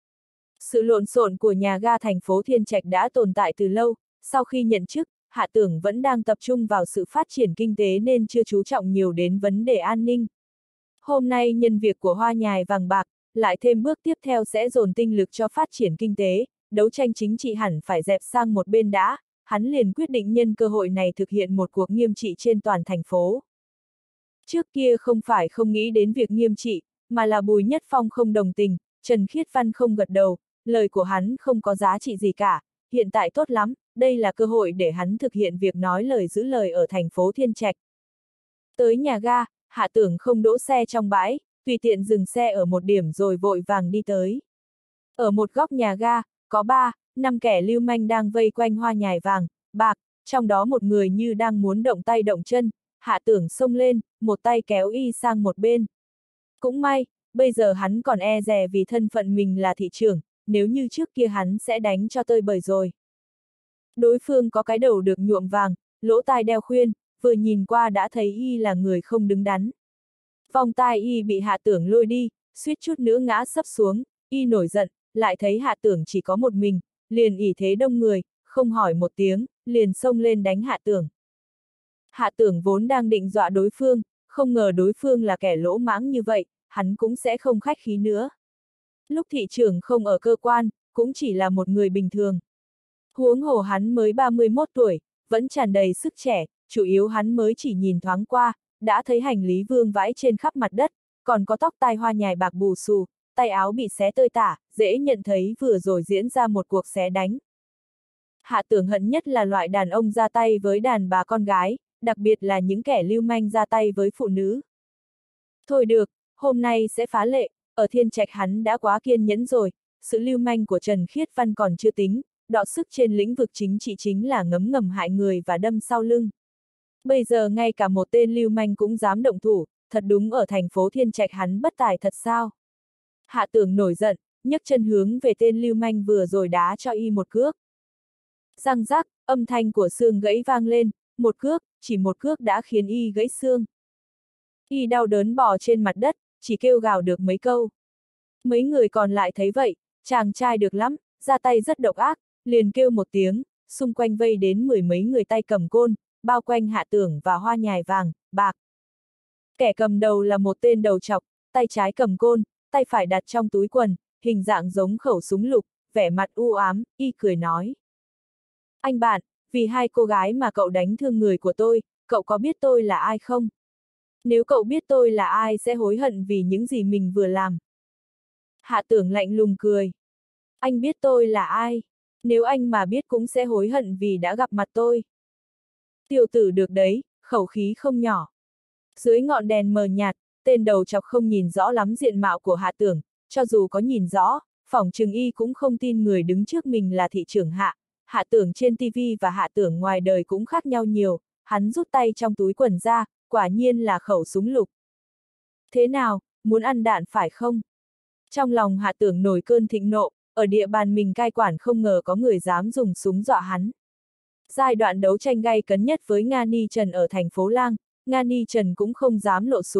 Sự lộn xộn của nhà ga thành phố Thiên Trạch đã tồn tại từ lâu, sau khi nhận chức, Hạ Tưởng vẫn đang tập trung vào sự phát triển kinh tế nên chưa chú trọng nhiều đến vấn đề an ninh. Hôm nay nhân việc của hoa nhài vàng bạc, lại thêm bước tiếp theo sẽ dồn tinh lực cho phát triển kinh tế, đấu tranh chính trị hẳn phải dẹp sang một bên đã, hắn liền quyết định nhân cơ hội này thực hiện một cuộc nghiêm trị trên toàn thành phố. Trước kia không phải không nghĩ đến việc nghiêm trị, mà là Bùi Nhất Phong không đồng tình, Trần Khiết Văn không gật đầu, lời của hắn không có giá trị gì cả, hiện tại tốt lắm, đây là cơ hội để hắn thực hiện việc nói lời giữ lời ở thành phố Thiên Trạch. Tới nhà ga, Hạ Tưởng không đỗ xe trong bãi, tùy tiện dừng xe ở một điểm rồi vội vàng đi tới. Ở một góc nhà ga, có 3-5 kẻ lưu manh đang vây quanh hoa nhài vàng, bạc, trong đó một người như đang muốn động tay động chân, Hạ Tưởng xông lên, một tay kéo y sang một bên. Cũng may, bây giờ hắn còn e dè vì thân phận mình là thị trưởng, nếu như trước kia hắn sẽ đánh cho tơi bời rồi. Đối phương có cái đầu được nhuộm vàng, lỗ tai đeo khuyên, vừa nhìn qua đã thấy y là người không đứng đắn. Vòng tai y bị Hạ Tưởng lôi đi, suýt chút nữa ngã sấp xuống, y nổi giận, lại thấy Hạ Tưởng chỉ có một mình, liền ỷ thế đông người, không hỏi một tiếng, liền xông lên đánh Hạ Tưởng. Hạ Tưởng vốn đang định dọa đối phương, không ngờ đối phương là kẻ lỗ mãng như vậy, hắn cũng sẽ không khách khí nữa. Lúc thị trưởng không ở cơ quan, cũng chỉ là một người bình thường. Huống hồ hắn mới 31 tuổi, vẫn tràn đầy sức trẻ, chủ yếu hắn mới chỉ nhìn thoáng qua, đã thấy hành lý vương vãi trên khắp mặt đất, còn có tóc tai hoa nhài bạc bù xù, tay áo bị xé tơi tả, dễ nhận thấy vừa rồi diễn ra một cuộc xé đánh. Hạ Tưởng hận nhất là loại đàn ông ra tay với đàn bà con gái, đặc biệt là những kẻ lưu manh ra tay với phụ nữ. Thôi được, hôm nay sẽ phá lệ, ở Thiên Trạch hắn đã quá kiên nhẫn rồi, sự lưu manh của Trần Khiết Văn còn chưa tính, đọ sức trên lĩnh vực chính trị chính là ngấm ngầm hại người và đâm sau lưng. Bây giờ ngay cả một tên lưu manh cũng dám động thủ, thật đúng ở thành phố Thiên Trạch hắn bất tài thật sao? Hạ Tưởng nổi giận, nhấc chân hướng về tên lưu manh vừa rồi đá cho y một cước. Răng rắc, âm thanh của xương gãy vang lên, một cước, chỉ một cước đã khiến y gãy xương. Y đau đớn bò trên mặt đất, chỉ kêu gào được mấy câu. Mấy người còn lại thấy vậy, chàng trai được lắm, ra tay rất độc ác, liền kêu một tiếng, xung quanh vây đến 10 mấy người tay cầm côn, bao quanh Hạ Tưởng và hoa nhài vàng, bạc. Kẻ cầm đầu là một tên đầu trọc, tay trái cầm côn, tay phải đặt trong túi quần, hình dạng giống khẩu súng lục, vẻ mặt u ám, y cười nói. Anh bạn, vì hai cô gái mà cậu đánh thương người của tôi, cậu có biết tôi là ai không? Nếu cậu biết tôi là ai sẽ hối hận vì những gì mình vừa làm. Hạ Tưởng lạnh lùng cười. Anh biết tôi là ai? Nếu anh mà biết cũng sẽ hối hận vì đã gặp mặt tôi. Tiểu tử được đấy, khẩu khí không nhỏ. Dưới ngọn đèn mờ nhạt, tên đầu chọc không nhìn rõ lắm diện mạo của Hạ Tưởng, cho dù có nhìn rõ, phỏng chừng y cũng không tin người đứng trước mình là thị trưởng Hạ. Hạ Tưởng trên TV và Hạ Tưởng ngoài đời cũng khác nhau nhiều, hắn rút tay trong túi quần ra, quả nhiên là khẩu súng lục. Thế nào, muốn ăn đạn phải không? Trong lòng Hạ Tưởng nổi cơn thịnh nộ, ở địa bàn mình cai quản không ngờ có người dám dùng súng dọa hắn. Giai đoạn đấu tranh gay cấn nhất với Nga Ni Trần ở thành phố Lang, Nga Ni Trần cũng không dám lộ súng,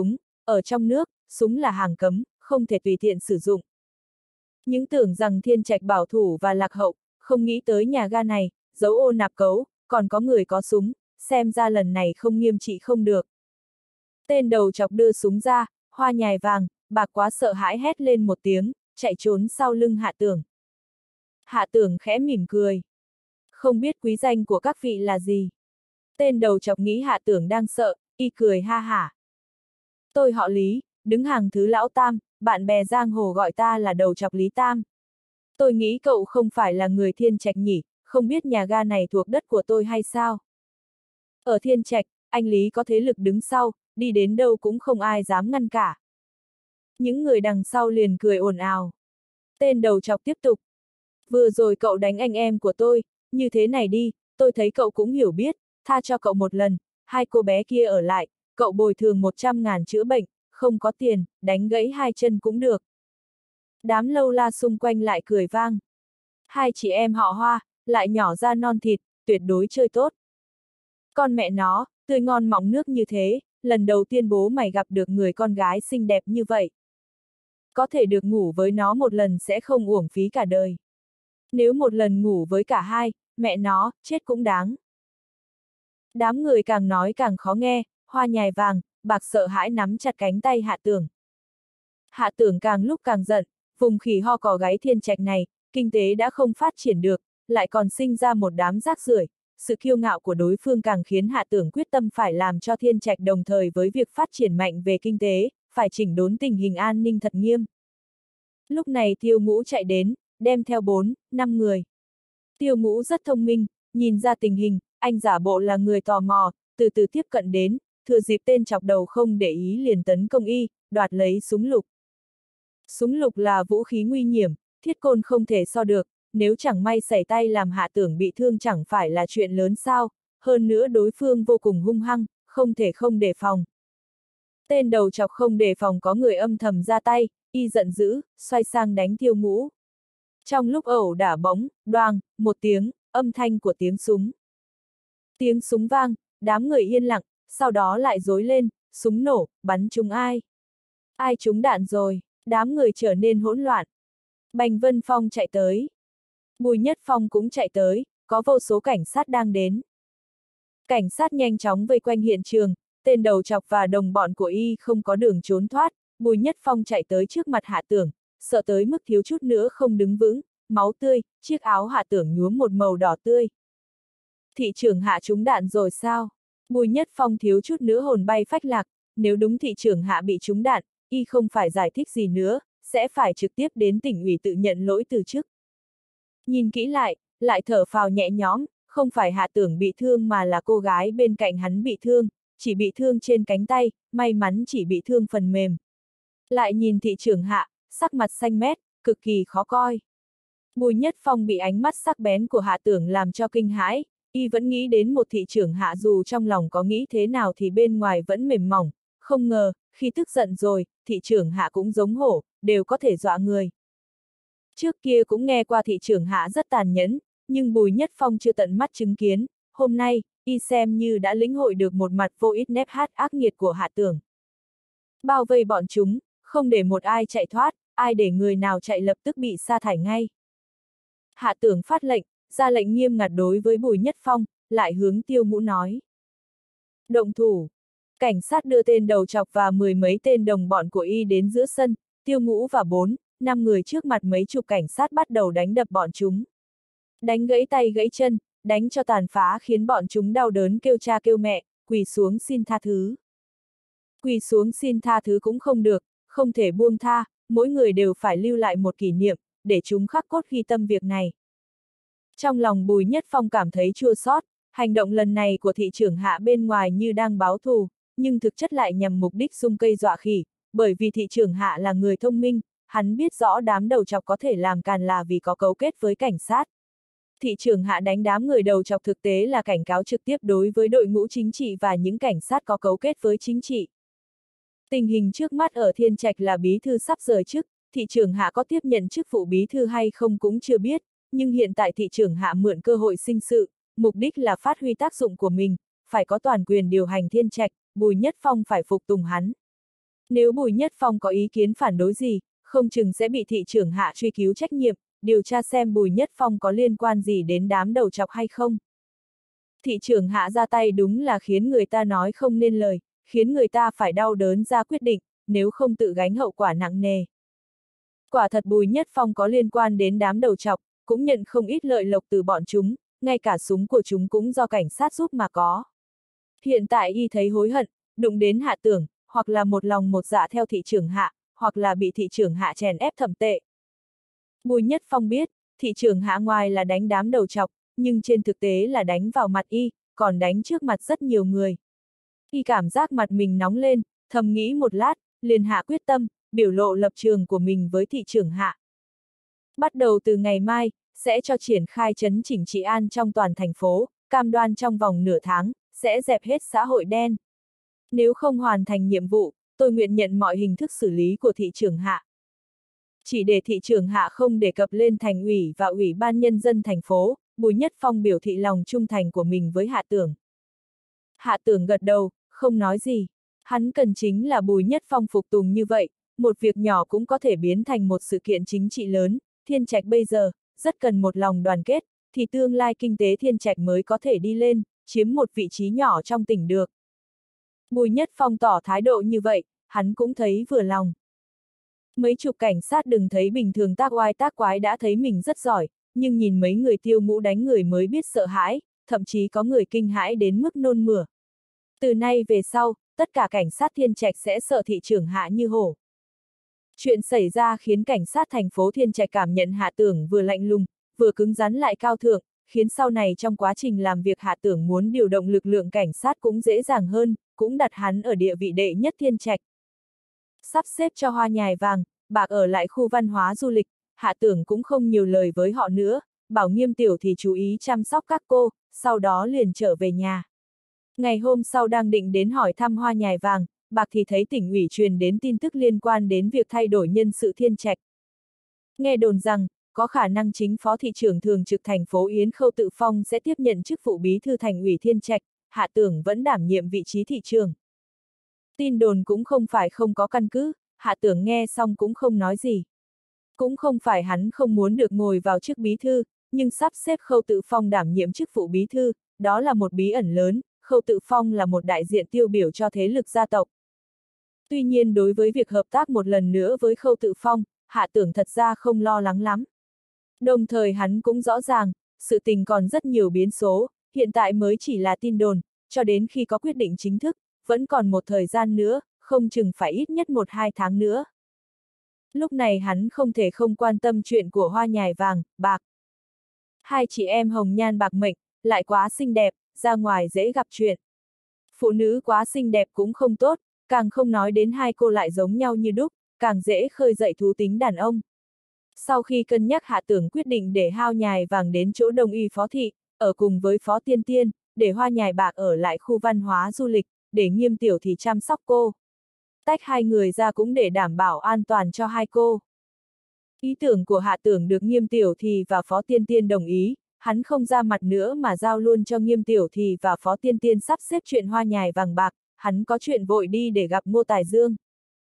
ở trong nước, súng là hàng cấm, không thể tùy tiện sử dụng. Những tưởng rằng Thiên Trạch bảo thủ và lạc hậu, không nghĩ tới nhà ga này, giấu ô nạp cấu, còn có người có súng, xem ra lần này không nghiêm trị không được. Tên đầu chọc đưa súng ra, Hoa Nhài Vàng, Bạc quá sợ hãi hét lên một tiếng, chạy trốn sau lưng Hạ Tưởng. Hạ Tưởng khẽ mỉm cười. Không biết quý danh của các vị là gì? Tên đầu chọc nghĩ Hạ Tưởng đang sợ, y cười ha hả. Tôi họ Lý, đứng hàng thứ lão Tam, bạn bè giang hồ gọi ta là đầu chọc Lý Tam. Tôi nghĩ cậu không phải là người Thiên Trạch nhỉ, không biết nhà ga này thuộc đất của tôi hay sao? Ở Thiên Trạch, anh Lý có thế lực đứng sau, đi đến đâu cũng không ai dám ngăn cả. Những người đằng sau liền cười ồn ào. Tên đầu chọc tiếp tục. Vừa rồi cậu đánh anh em của tôi, như thế này đi, tôi thấy cậu cũng hiểu biết, tha cho cậu một lần, hai cô bé kia ở lại, cậu bồi thường 100.000 chữa bệnh, không có tiền, đánh gãy hai chân cũng được. Đám lâu la xung quanh lại cười vang. Hai chị em họ Hoa, lại nhỏ ra non thịt, tuyệt đối chơi tốt. Con mẹ nó, tươi ngon mọng nước như thế, lần đầu tiên bố mày gặp được người con gái xinh đẹp như vậy. Có thể được ngủ với nó một lần sẽ không uổng phí cả đời. Nếu một lần ngủ với cả hai, mẹ nó, chết cũng đáng. Đám người càng nói càng khó nghe, Hoa Nhài Vàng, Bạc sợ hãi nắm chặt cánh tay Hạ Tưởng. Hạ Tưởng càng lúc càng giận, vùng khỉ ho cò gáy Thiên Trạch này, kinh tế đã không phát triển được, lại còn sinh ra một đám rác rưởi. Sự kiêu ngạo của đối phương càng khiến Hạ Tưởng quyết tâm phải làm cho Thiên Trạch đồng thời với việc phát triển mạnh về kinh tế, phải chỉnh đốn tình hình an ninh thật nghiêm. Lúc này Tiêu Ngũ chạy đến, đem theo 4-5 người. Tiêu Ngũ rất thông minh, nhìn ra tình hình, anh giả bộ là người tò mò, từ từ tiếp cận đến, thừa dịp tên chọc đầu không để ý liền tấn công y, đoạt lấy súng lục. Súng lục là vũ khí nguy hiểm, thiết côn không thể so được, nếu chẳng may xảy tay làm Hạ Tưởng bị thương chẳng phải là chuyện lớn sao, hơn nữa đối phương vô cùng hung hăng, không thể không đề phòng. Tên đầu chọc không đề phòng có người âm thầm ra tay, y giận dữ, xoay sang đánh Tiêu Ngũ. Trong lúc ẩu đả bỗng, đoàng, một tiếng, âm thanh của tiếng súng. Tiếng súng vang, đám người yên lặng, sau đó lại rối lên, súng nổ, bắn trúng ai? Ai trúng đạn rồi? Đám người trở nên hỗn loạn. Bành Vân Phong chạy tới. Bùi Nhất Phong cũng chạy tới, có vô số cảnh sát đang đến. Cảnh sát nhanh chóng vây quanh hiện trường, tên đầu chọc và đồng bọn của y không có đường trốn thoát, Bùi Nhất Phong chạy tới trước mặt Hạ Tưởng, sợ tới mức thiếu chút nữa không đứng vững, máu tươi, chiếc áo Hạ Tưởng nhuốm một màu đỏ tươi. Thị trưởng Hạ trúng đạn rồi sao? Bùi Nhất Phong thiếu chút nữa hồn bay phách lạc, nếu đúng thị trưởng Hạ bị trúng đạn, y không phải giải thích gì nữa, sẽ phải trực tiếp đến tỉnh ủy tự nhận lỗi từ chức. Nhìn kỹ lại thở phào nhẹ nhõm, không phải Hạ Tưởng bị thương mà là cô gái bên cạnh hắn bị thương, chỉ bị thương trên cánh tay, may mắn chỉ bị thương phần mềm. Lại nhìn thị trưởng Hạ, sắc mặt xanh mét, cực kỳ khó coi. Bùi Nhất Phong bị ánh mắt sắc bén của Hạ Tưởng làm cho kinh hãi, y vẫn nghĩ đến một thị trưởng Hạ dù trong lòng có nghĩ thế nào thì bên ngoài vẫn mềm mỏng, không ngờ, khi tức giận rồi, thị trưởng Hạ cũng giống hổ, đều có thể dọa người. Trước kia cũng nghe qua thị trưởng Hạ rất tàn nhẫn, nhưng Bùi Nhất Phong chưa tận mắt chứng kiến, hôm nay, y xem như đã lĩnh hội được một mặt vô ít nếp hát ác nghiệt của Hạ Tưởng. Bao vây bọn chúng, không để một ai chạy thoát, ai để người nào chạy lập tức bị sa thải ngay. Hạ Tưởng phát lệnh, ra lệnh nghiêm ngặt đối với Bùi Nhất Phong, lại hướng Tiêu Ngũ nói. Động thủ. Cảnh sát đưa tên đầu chọc và 10 mấy tên đồng bọn của y đến giữa sân, Tiêu Ngũ và 4-5 người trước mặt mấy chục cảnh sát bắt đầu đánh đập bọn chúng. Đánh gãy tay gãy chân, đánh cho tàn phá khiến bọn chúng đau đớn kêu cha kêu mẹ, quỳ xuống xin tha thứ. Quỳ xuống xin tha thứ cũng không được, không thể buông tha, mỗi người đều phải lưu lại một kỷ niệm, để chúng khắc cốt ghi tâm việc này. Trong lòng Bùi Nhất Phong cảm thấy chua xót, hành động lần này của thị trưởng Hạ bên ngoài như đang báo thù, nhưng thực chất lại nhằm mục đích sung cây dọa khỉ, bởi vì thị trưởng Hạ là người thông minh, hắn biết rõ đám đầu chọc có thể làm càn là vì có cấu kết với cảnh sát. Thị trưởng Hạ đánh đám người đầu chọc thực tế là cảnh cáo trực tiếp đối với đội ngũ chính trị và những cảnh sát có cấu kết với chính trị. Tình hình trước mắt ở Thiên Trạch là bí thư sắp rời chức, thị trưởng Hạ có tiếp nhận chức vụ bí thư hay không cũng chưa biết, nhưng hiện tại thị trưởng Hạ mượn cơ hội sinh sự, mục đích là phát huy tác dụng của mình, phải có toàn quyền điều hành Thiên Trạch, Bùi Nhất Phong phải phục tùng hắn. Nếu Bùi Nhất Phong có ý kiến phản đối gì, không chừng sẽ bị thị trưởng Hạ truy cứu trách nhiệm, điều tra xem Bùi Nhất Phong có liên quan gì đến đám đầu trọc hay không. Thị trưởng Hạ ra tay đúng là khiến người ta nói không nên lời, khiến người ta phải đau đớn ra quyết định, nếu không tự gánh hậu quả nặng nề. Quả thật Bùi Nhất Phong có liên quan đến đám đầu trọc, cũng nhận không ít lợi lộc từ bọn chúng, ngay cả súng của chúng cũng do cảnh sát giúp mà có. Hiện tại y thấy hối hận, đụng đến Hạ Tưởng, hoặc là một lòng một dạ theo thị trưởng Hạ, hoặc là bị thị trưởng Hạ chèn ép thậm tệ. Bùi Nhất Phong biết, thị trưởng Hạ ngoài là đánh đám đầu trọc, nhưng trên thực tế là đánh vào mặt y, còn đánh trước mặt rất nhiều người. Y cảm giác mặt mình nóng lên, thầm nghĩ một lát, liền hạ quyết tâm, biểu lộ lập trường của mình với thị trưởng Hạ. Bắt đầu từ ngày mai, sẽ cho triển khai chấn chỉnh trị an trong toàn thành phố, cam đoan trong vòng nửa tháng, sẽ dẹp hết xã hội đen. Nếu không hoàn thành nhiệm vụ, tôi nguyện nhận mọi hình thức xử lý của thị trưởng Hạ. Chỉ để thị trưởng Hạ không đề cập lên thành ủy và ủy ban nhân dân thành phố, Bùi Nhất Phong biểu thị lòng trung thành của mình với Hạ Tưởng. Hạ Tưởng gật đầu, không nói gì. Hắn cần chính là Bùi Nhất Phong phục tùng như vậy, một việc nhỏ cũng có thể biến thành một sự kiện chính trị lớn. Thiên Trạch bây giờ, rất cần một lòng đoàn kết, thì tương lai kinh tế Thiên Trạch mới có thể đi lên, chiếm một vị trí nhỏ trong tỉnh được. Bùi Nhất Phong tỏ thái độ như vậy, hắn cũng thấy vừa lòng. Mấy chục cảnh sát đừng thấy bình thường tác oai tác quái đã thấy mình rất giỏi, nhưng nhìn mấy người tiêu mũ đánh người mới biết sợ hãi, thậm chí có người kinh hãi đến mức nôn mửa. Từ nay về sau, tất cả cảnh sát Thiên Trạch sẽ sợ thị trưởng Hạ như hổ. Chuyện xảy ra khiến cảnh sát thành phố Thiên Trạch cảm nhận Hạ Tưởng vừa lạnh lùng, vừa cứng rắn lại cao thượng, khiến sau này trong quá trình làm việc Hạ Tưởng muốn điều động lực lượng cảnh sát cũng dễ dàng hơn, cũng đặt hắn ở địa vị đệ nhất Thiên Trạch. Sắp xếp cho Hoa Nhài Vàng, Bạc ở lại khu văn hóa du lịch, Hạ Tưởng cũng không nhiều lời với họ nữa, bảo Nghiêm Tiểu thì chú ý chăm sóc các cô, sau đó liền trở về nhà. Ngày hôm sau đang định đến hỏi thăm Hoa Nhài Vàng, Bạc thì thấy tỉnh ủy truyền đến tin tức liên quan đến việc thay đổi nhân sự Thiên Trạch. Nghe đồn rằng, có khả năng chính phó thị trưởng thường trực thành phố Yến Khâu Tự Phong sẽ tiếp nhận chức vụ bí thư thành ủy Thiên Trạch, Hạ Tưởng vẫn đảm nhiệm vị trí thị trưởng. Tin đồn cũng không phải không có căn cứ, Hạ Tưởng nghe xong cũng không nói gì. Cũng không phải hắn không muốn được ngồi vào chức bí thư, nhưng sắp xếp Khâu Tự Phong đảm nhiệm chức vụ bí thư, đó là một bí ẩn lớn, Khâu Tự Phong là một đại diện tiêu biểu cho thế lực gia tộc. Tuy nhiên đối với việc hợp tác một lần nữa với Khâu Tự Phong, Hạ Tưởng thật ra không lo lắng lắm. Đồng thời hắn cũng rõ ràng, sự tình còn rất nhiều biến số, hiện tại mới chỉ là tin đồn, cho đến khi có quyết định chính thức, vẫn còn một thời gian nữa, không chừng phải ít nhất 1-2 tháng nữa. Lúc này hắn không thể không quan tâm chuyện của Hoa Nhài Vàng, Bạc. Hai chị em hồng nhan bạc mệnh, lại quá xinh đẹp, ra ngoài dễ gặp chuyện. Phụ nữ quá xinh đẹp cũng không tốt, càng không nói đến hai cô lại giống nhau như đúc, càng dễ khơi dậy thú tính đàn ông. Sau khi cân nhắc Hạ Tưởng quyết định để Hoa Nhài Vàng đến chỗ Đông Y phó thị, ở cùng với Phó Tiên Tiên, để Hoa Nhài Bạc ở lại khu văn hóa du lịch, để Nghiêm Tiểu thì chăm sóc cô. Tách hai người ra cũng để đảm bảo an toàn cho hai cô. Ý tưởng của Hạ Tưởng được Nghiêm Tiểu thì và Phó Tiên Tiên đồng ý, hắn không ra mặt nữa mà giao luôn cho Nghiêm Tiểu thì và Phó Tiên Tiên sắp xếp chuyện Hoa Nhài Vàng Bạc, hắn có chuyện vội đi để gặp Ngô Tài Dương.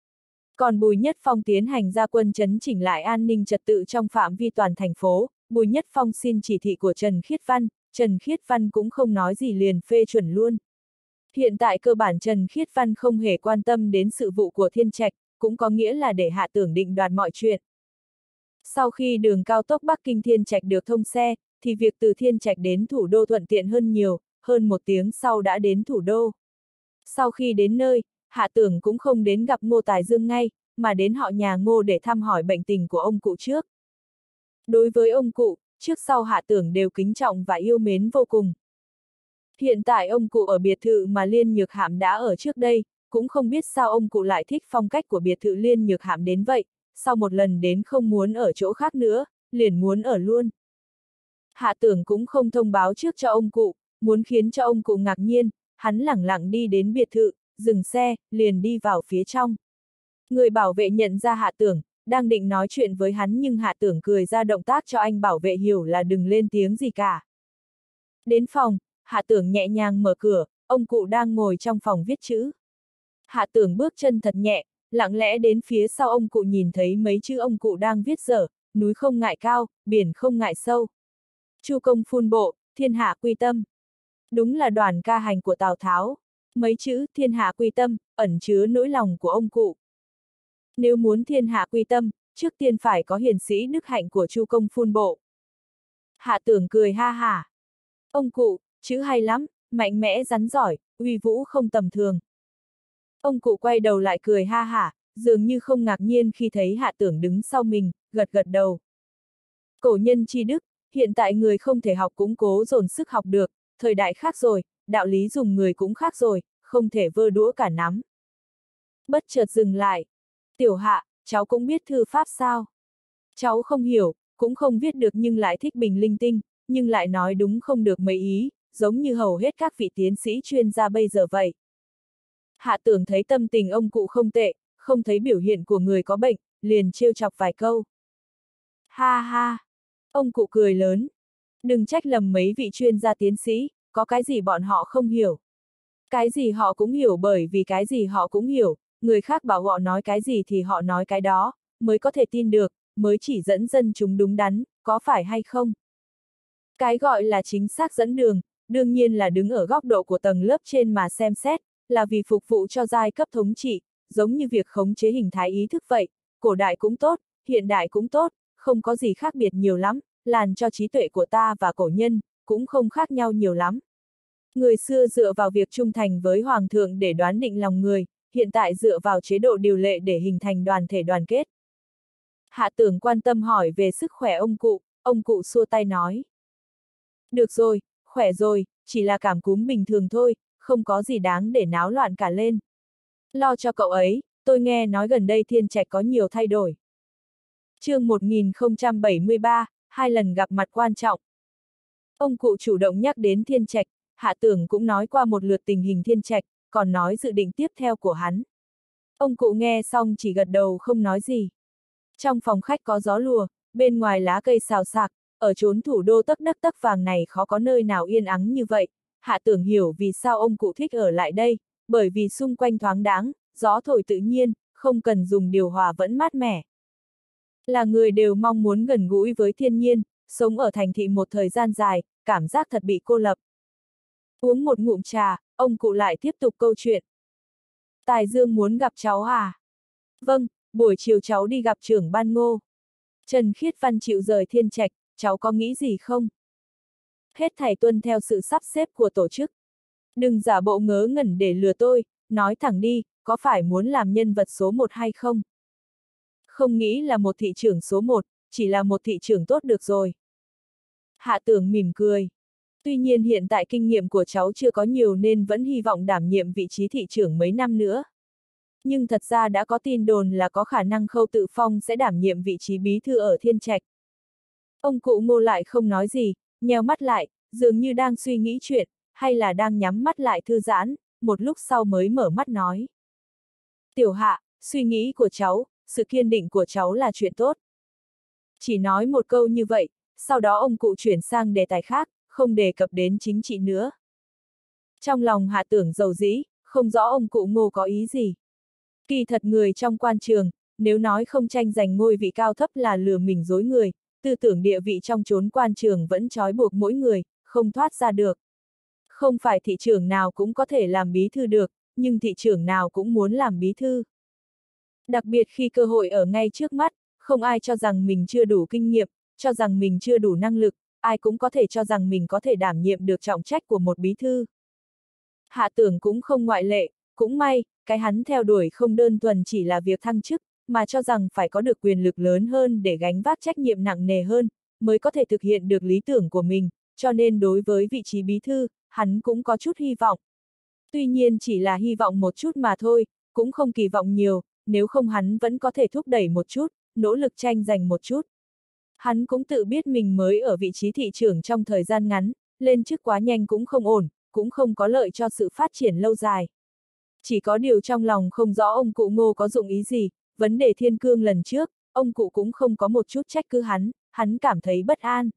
Còn Bùi Nhất Phong tiến hành ra quân chấn chỉnh lại an ninh trật tự trong phạm vi toàn thành phố, Bùi Nhất Phong xin chỉ thị của Trần Khiết Văn cũng không nói gì liền phê chuẩn luôn. Hiện tại cơ bản Trần Khiết Văn không hề quan tâm đến sự vụ của Thiên Trạch, cũng có nghĩa là để Hạ Tưởng định đoạt mọi chuyện. Sau khi đường cao tốc Bắc Kinh Thiên Trạch được thông xe, thì việc từ Thiên Trạch đến thủ đô thuận tiện hơn nhiều, hơn 1 tiếng sau đã đến thủ đô. Sau khi đến nơi, Hạ Tưởng cũng không đến gặp Ngô Tài Dương ngay, mà đến họ nhà Ngô để thăm hỏi bệnh tình của ông cụ trước. Đối với ông cụ, trước sau Hạ Tưởng đều kính trọng và yêu mến vô cùng. Hiện tại ông cụ ở biệt thự mà Liên Nhược Hạm đã ở trước đây, cũng không biết sao ông cụ lại thích phong cách của biệt thự Liên Nhược Hạm đến vậy, sau một lần đến không muốn ở chỗ khác nữa, liền muốn ở luôn. Hạ Tưởng cũng không thông báo trước cho ông cụ, muốn khiến cho ông cụ ngạc nhiên, hắn lẳng lặng đi đến biệt thự, dừng xe, liền đi vào phía trong. Người bảo vệ nhận ra Hạ Tưởng, đang định nói chuyện với hắn nhưng Hạ Tưởng cười ra động tác cho anh bảo vệ hiểu là đừng lên tiếng gì cả. Đến phòng, Hạ Tưởng nhẹ nhàng mở cửa, ông cụ đang ngồi trong phòng viết chữ. Hạ Tưởng bước chân thật nhẹ, lặng lẽ đến phía sau ông cụ nhìn thấy mấy chữ ông cụ đang viết dở, núi không ngại cao, biển không ngại sâu. Chu công phun bộ, thiên hạ quy tâm. Đúng là đoàn ca hành của Tào Tháo. Mấy chữ thiên hạ quy tâm, ẩn chứa nỗi lòng của ông cụ. Nếu muốn thiên hạ quy tâm, trước tiên phải có hiền sĩ đức hạnh của Chu công phun bộ. Hạ Tưởng cười ha hả. Ông cụ, chữ hay lắm, mạnh mẽ rắn giỏi, uy vũ không tầm thường. Ông cụ quay đầu lại cười ha hả, dường như không ngạc nhiên khi thấy Hạ Tưởng đứng sau mình, gật gật đầu. Cổ nhân tri đức, hiện tại người không thể học cũng cố dồn sức học được, thời đại khác rồi, đạo lý dùng người cũng khác rồi, không thể vơ đũa cả nắm. Bất chợt dừng lại. Tiểu Hạ, cháu cũng biết thư pháp sao? Cháu không hiểu, cũng không viết được nhưng lại thích bình linh tinh, nhưng lại nói đúng không được mấy ý, giống như hầu hết các vị tiến sĩ chuyên gia bây giờ vậy. Hạ Tưởng thấy tâm tình ông cụ không tệ, không thấy biểu hiện của người có bệnh, liền trêu chọc vài câu. Ha ha! Ông cụ cười lớn. Đừng trách lầm mấy vị chuyên gia tiến sĩ, có cái gì bọn họ không hiểu. Cái gì họ cũng hiểu bởi vì cái gì họ cũng hiểu, người khác bảo họ nói cái gì thì họ nói cái đó, mới có thể tin được, mới chỉ dẫn dân chúng đúng đắn, có phải hay không? Cái gọi là chính xác dẫn đường, đương nhiên là đứng ở góc độ của tầng lớp trên mà xem xét, là vì phục vụ cho giai cấp thống trị, giống như việc khống chế hình thái ý thức vậy, cổ đại cũng tốt, hiện đại cũng tốt, không có gì khác biệt nhiều lắm, làn cho trí tuệ của ta và cổ nhân, cũng không khác nhau nhiều lắm. Người xưa dựa vào việc trung thành với hoàng thượng để đoán định lòng người, hiện tại dựa vào chế độ điều lệ để hình thành đoàn thể đoàn kết. Hạ Tưởng quan tâm hỏi về sức khỏe ông cụ xua tay nói. Được rồi, khỏe rồi, chỉ là cảm cúm bình thường thôi, không có gì đáng để náo loạn cả lên. Lo cho cậu ấy, tôi nghe nói gần đây Thiên Trạch có nhiều thay đổi. Chương 1073, 2 lần gặp mặt quan trọng. Ông cụ chủ động nhắc đến Thiên Trạch, Hạ Tưởng cũng nói qua một lượt tình hình Thiên Trạch, còn nói dự định tiếp theo của hắn. Ông cụ nghe xong chỉ gật đầu không nói gì. Trong phòng khách có gió lùa, bên ngoài lá cây xào xạc, ở chốn thủ đô tấc đất tấc vàng này khó có nơi nào yên ắng như vậy. Hạ Tưởng hiểu vì sao ông cụ thích ở lại đây, bởi vì xung quanh thoáng đãng, gió thổi tự nhiên, không cần dùng điều hòa vẫn mát mẻ. Là người đều mong muốn gần gũi với thiên nhiên, sống ở thành thị một thời gian dài, cảm giác thật bị cô lập. Uống một ngụm trà, ông cụ lại tiếp tục câu chuyện. Tài Dương muốn gặp cháu à? Vâng, buổi chiều cháu đi gặp trưởng ban Ngô. Trần Khiết Văn chịu rời Thiên Trạch, cháu có nghĩ gì không? Hết thảy tuân theo sự sắp xếp của tổ chức. Đừng giả bộ ngớ ngẩn để lừa tôi, nói thẳng đi, có phải muốn làm nhân vật số 1 hay không? Không nghĩ là một thị trưởng số 1, chỉ là một thị trưởng tốt được rồi. Hạ Tưởng mỉm cười. Tuy nhiên hiện tại kinh nghiệm của cháu chưa có nhiều nên vẫn hy vọng đảm nhiệm vị trí thị trưởng mấy năm nữa. Nhưng thật ra đã có tin đồn là có khả năng Khâu Tự Phong sẽ đảm nhiệm vị trí bí thư ở Thiên Trạch. Ông cụ Ngô lại không nói gì, nheo mắt lại, dường như đang suy nghĩ chuyện, hay là đang nhắm mắt lại thư giãn, một lúc sau mới mở mắt nói. Tiểu Hạ, suy nghĩ của cháu, sự kiên định của cháu là chuyện tốt. Chỉ nói một câu như vậy, sau đó ông cụ chuyển sang đề tài khác, không đề cập đến chính trị nữa. Trong lòng Hạ Tưởng dầu dĩ, không rõ ông cụ Ngô có ý gì. Kỳ thật người trong quan trường, nếu nói không tranh giành ngôi vị cao thấp là lừa mình dối người, tư tưởng địa vị trong chốn quan trường vẫn trói buộc mỗi người, không thoát ra được. Không phải thị trưởng nào cũng có thể làm bí thư được, nhưng thị trưởng nào cũng muốn làm bí thư. Đặc biệt khi cơ hội ở ngay trước mắt, không ai cho rằng mình chưa đủ kinh nghiệm, cho rằng mình chưa đủ năng lực, ai cũng có thể cho rằng mình có thể đảm nhiệm được trọng trách của một bí thư. Hạ Tưởng cũng không ngoại lệ, cũng may, cái hắn theo đuổi không đơn thuần chỉ là việc thăng chức, mà cho rằng phải có được quyền lực lớn hơn để gánh vác trách nhiệm nặng nề hơn, mới có thể thực hiện được lý tưởng của mình, cho nên đối với vị trí bí thư, hắn cũng có chút hy vọng. Tuy nhiên chỉ là hy vọng một chút mà thôi, cũng không kỳ vọng nhiều, nếu không hắn vẫn có thể thúc đẩy một chút, nỗ lực tranh giành một chút. Hắn cũng tự biết mình mới ở vị trí thị trưởng trong thời gian ngắn, lên chức quá nhanh cũng không ổn, cũng không có lợi cho sự phát triển lâu dài. Chỉ có điều trong lòng không rõ ông cụ Ngô có dụng ý gì, vấn đề Thiên Cương lần trước, ông cụ cũng không có một chút trách cứ hắn cảm thấy bất an.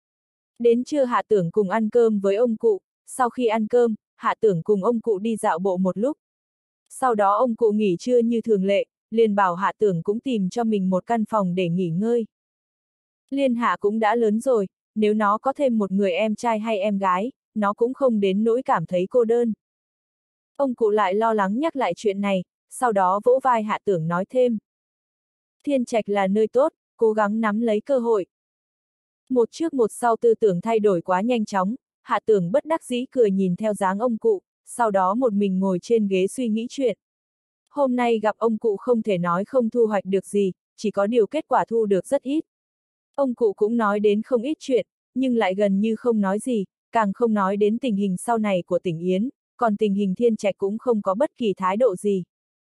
Đến trưa Hạ Tưởng cùng ăn cơm với ông cụ, sau khi ăn cơm, Hạ Tưởng cùng ông cụ đi dạo bộ một lúc. Sau đó ông cụ nghỉ trưa như thường lệ, liền bảo Hạ Tưởng cũng tìm cho mình một căn phòng để nghỉ ngơi. Liên Hạ cũng đã lớn rồi, nếu nó có thêm một người em trai hay em gái, nó cũng không đến nỗi cảm thấy cô đơn. Ông cụ lại lo lắng nhắc lại chuyện này, sau đó vỗ vai Hạ Tưởng nói thêm. Thiên Trạch là nơi tốt, cố gắng nắm lấy cơ hội. Một trước một sau tư tưởng thay đổi quá nhanh chóng, Hạ Tưởng bất đắc dĩ cười nhìn theo dáng ông cụ, sau đó một mình ngồi trên ghế suy nghĩ chuyện. Hôm nay gặp ông cụ không thể nói không thu hoạch được gì, chỉ có điều kết quả thu được rất ít. Ông cụ cũng nói đến không ít chuyện, nhưng lại gần như không nói gì, càng không nói đến tình hình sau này của tỉnh Yến, còn tình hình Thiên Trạch cũng không có bất kỳ thái độ gì.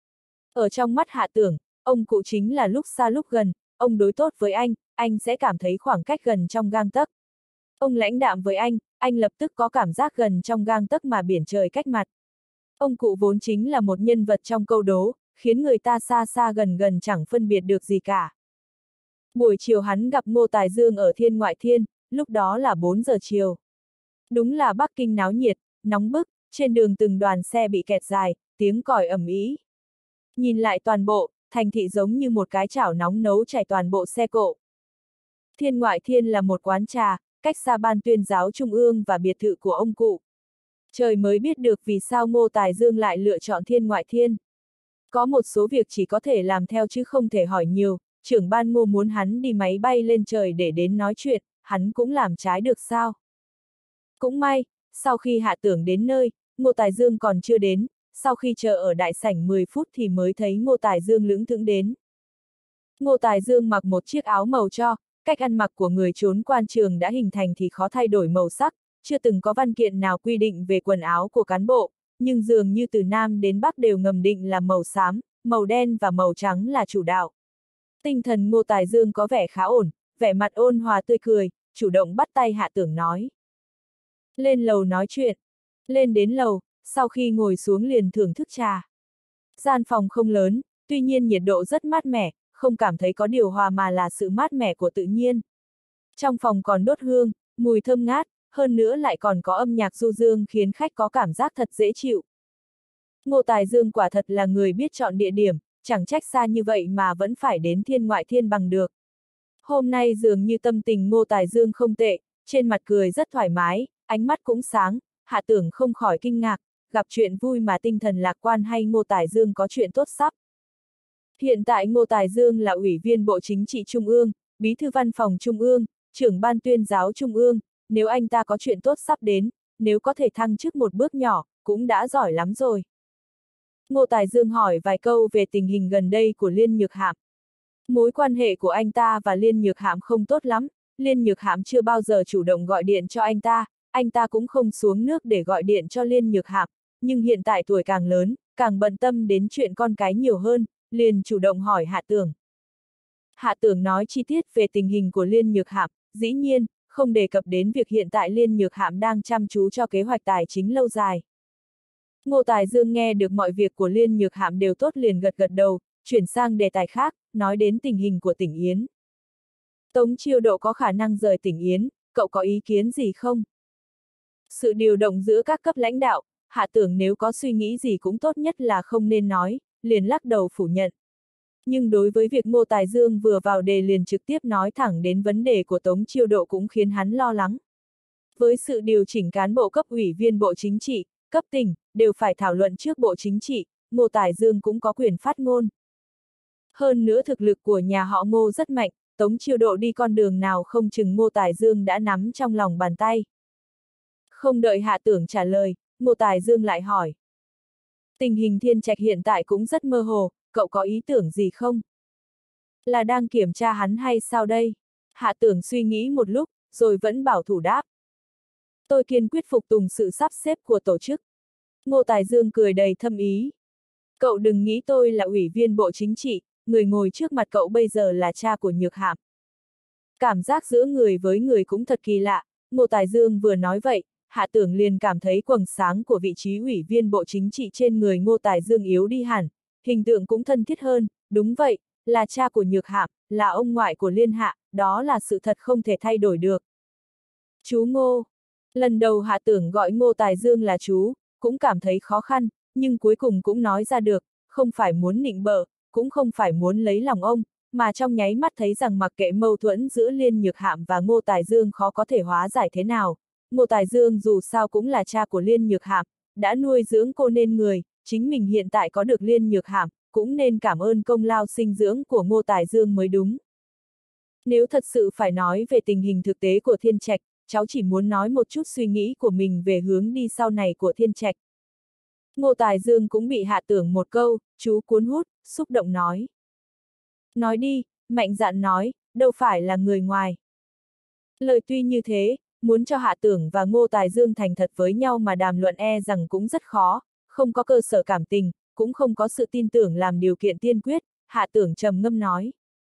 Ở trong mắt Hạ Tưởng, ông cụ chính là lúc xa lúc gần, ông đối tốt với anh sẽ cảm thấy khoảng cách gần trong gang tấc. Ông lãnh đạm với anh lập tức có cảm giác gần trong gang tấc mà biển trời cách mặt. Ông cụ vốn chính là một nhân vật trong câu đố, khiến người ta xa xa gần gần chẳng phân biệt được gì cả. Buổi chiều hắn gặp Ngô Tài Dương ở Thiên Ngoại Thiên, lúc đó là 4 giờ chiều. Đúng là Bắc Kinh náo nhiệt, nóng bức, trên đường từng đoàn xe bị kẹt dài, tiếng còi ầm ĩ. Nhìn lại toàn bộ, thành thị giống như một cái chảo nóng nấu chảy toàn bộ xe cộ. Thiên Ngoại Thiên là một quán trà, cách xa ban tuyên giáo trung ương và biệt thự của ông cụ. Trời mới biết được vì sao Ngô Tài Dương lại lựa chọn Thiên Ngoại Thiên. Có một số việc chỉ có thể làm theo chứ không thể hỏi nhiều, trưởng ban Ngô muốn hắn đi máy bay lên trời để đến nói chuyện, hắn cũng làm trái được sao. Cũng may, sau khi Hạ Tưởng đến nơi, Ngô Tài Dương còn chưa đến, sau khi chờ ở đại sảnh 10 phút thì mới thấy Ngô Tài Dương lững thững đến. Ngô Tài Dương mặc một chiếc áo màu tro, cách ăn mặc của người trốn quan trường đã hình thành thì khó thay đổi màu sắc, chưa từng có văn kiện nào quy định về quần áo của cán bộ, nhưng dường như từ Nam đến Bắc đều ngầm định là màu xám, màu đen và màu trắng là chủ đạo. Tinh thần Ngô Tài Dương có vẻ khá ổn, vẻ mặt ôn hòa tươi cười, chủ động bắt tay Hạ Tưởng nói. Lên lầu nói chuyện. Lên đến lầu, sau khi ngồi xuống liền thưởng thức trà. Gian phòng không lớn, tuy nhiên nhiệt độ rất mát mẻ, không cảm thấy có điều hòa mà là sự mát mẻ của tự nhiên. Trong phòng còn đốt hương, mùi thơm ngát, hơn nữa lại còn có âm nhạc du dương khiến khách có cảm giác thật dễ chịu. Ngô Tài Dương quả thật là người biết chọn địa điểm, chẳng trách xa như vậy mà vẫn phải đến Thiên Ngoại Thiên bằng được. Hôm nay dường như tâm tình Ngô Tài Dương không tệ, trên mặt cười rất thoải mái, ánh mắt cũng sáng, Hạ Tưởng không khỏi kinh ngạc, gặp chuyện vui mà tinh thần lạc quan hay Ngô Tài Dương có chuyện tốt sắp. Hiện tại Ngô Tài Dương là Ủy viên Bộ Chính trị Trung ương, Bí thư Văn phòng Trung ương, trưởng Ban Tuyên giáo Trung ương, nếu anh ta có chuyện tốt sắp đến, nếu có thể thăng chức một bước nhỏ, cũng đã giỏi lắm rồi. Ngô Tài Dương hỏi vài câu về tình hình gần đây của Liên Nhược Hạm. Mối quan hệ của anh ta và Liên Nhược Hạm không tốt lắm, Liên Nhược Hạm chưa bao giờ chủ động gọi điện cho anh ta cũng không xuống nước để gọi điện cho Liên Nhược Hạm, nhưng hiện tại tuổi càng lớn, càng bận tâm đến chuyện con cái nhiều hơn, liền chủ động hỏi Hạ Tưởng. Hạ Tưởng nói chi tiết về tình hình của Liên Nhược Hạm, dĩ nhiên, không đề cập đến việc hiện tại Liên Nhược Hạm đang chăm chú cho kế hoạch tài chính lâu dài. Ngô Tài Dương nghe được mọi việc của Liên Nhược Hạm đều tốt liền gật gật đầu, chuyển sang đề tài khác, nói đến tình hình của tỉnh Yến. Tống Chiêu Độ có khả năng rời tỉnh Yến, cậu có ý kiến gì không? Sự điều động giữa các cấp lãnh đạo, Hạ Tưởng nếu có suy nghĩ gì cũng tốt nhất là không nên nói, liền lắc đầu phủ nhận. Nhưng đối với việc Ngô Tài Dương vừa vào đề liền trực tiếp nói thẳng đến vấn đề của Tống Chiêu Độ cũng khiến hắn lo lắng. Với sự điều chỉnh cán bộ cấp ủy viên Bộ Chính trị, cấp tỉnh, đều phải thảo luận trước Bộ Chính trị, Ngô Tài Dương cũng có quyền phát ngôn. Hơn nữa thực lực của nhà họ Ngô rất mạnh, Tống Chiêu Độ đi con đường nào không chừng Ngô Tài Dương đã nắm trong lòng bàn tay. Không đợi Hạ Tưởng trả lời, Ngô Tài Dương lại hỏi. Tình hình Thiên Trạch hiện tại cũng rất mơ hồ, cậu có ý tưởng gì không? Là đang kiểm tra hắn hay sao đây? Hạ Tưởng suy nghĩ một lúc, rồi vẫn bảo thủ đáp. Tôi kiên quyết phục tùng sự sắp xếp của tổ chức. Ngô Tài Dương cười đầy thâm ý. Cậu đừng nghĩ tôi là ủy viên Bộ Chính trị, người ngồi trước mặt cậu bây giờ là cha của Nhược Hạm. Cảm giác giữa người với người cũng thật kỳ lạ, Ngô Tài Dương vừa nói vậy, Hạ Tưởng liền cảm thấy quầng sáng của vị trí ủy viên Bộ Chính trị trên người Ngô Tài Dương yếu đi hẳn, hình tượng cũng thân thiết hơn, đúng vậy, là cha của Nhược Hạm, là ông ngoại của Liên Hạ, đó là sự thật không thể thay đổi được. Chú Ngô. Lần đầu Hạ Tưởng gọi Ngô Tài Dương là chú, cũng cảm thấy khó khăn, nhưng cuối cùng cũng nói ra được, không phải muốn nịnh bợ, cũng không phải muốn lấy lòng ông, mà trong nháy mắt thấy rằng mặc kệ mâu thuẫn giữa Liên Nhược Hạm và Ngô Tài Dương khó có thể hóa giải thế nào, Ngô Tài Dương dù sao cũng là cha của Liên Nhược Hạm, đã nuôi dưỡng cô nên người, chính mình hiện tại có được Liên Nhược Hạm, cũng nên cảm ơn công lao sinh dưỡng của Ngô Tài Dương mới đúng. Nếu thật sự phải nói về tình hình thực tế của Thiên Trạch, cháu chỉ muốn nói một chút suy nghĩ của mình về hướng đi sau này của Thiên Trạch. Ngô Tài Dương cũng bị Hạ Tưởng một câu, chú cuốn hút, xúc động nói. Nói đi, mạnh dạn nói, đâu phải là người ngoài. Lời tuy như thế, muốn cho Hạ Tưởng và Ngô Tài Dương thành thật với nhau mà đàm luận e rằng cũng rất khó, không có cơ sở cảm tình, cũng không có sự tin tưởng làm điều kiện tiên quyết, Hạ Tưởng trầm ngâm nói.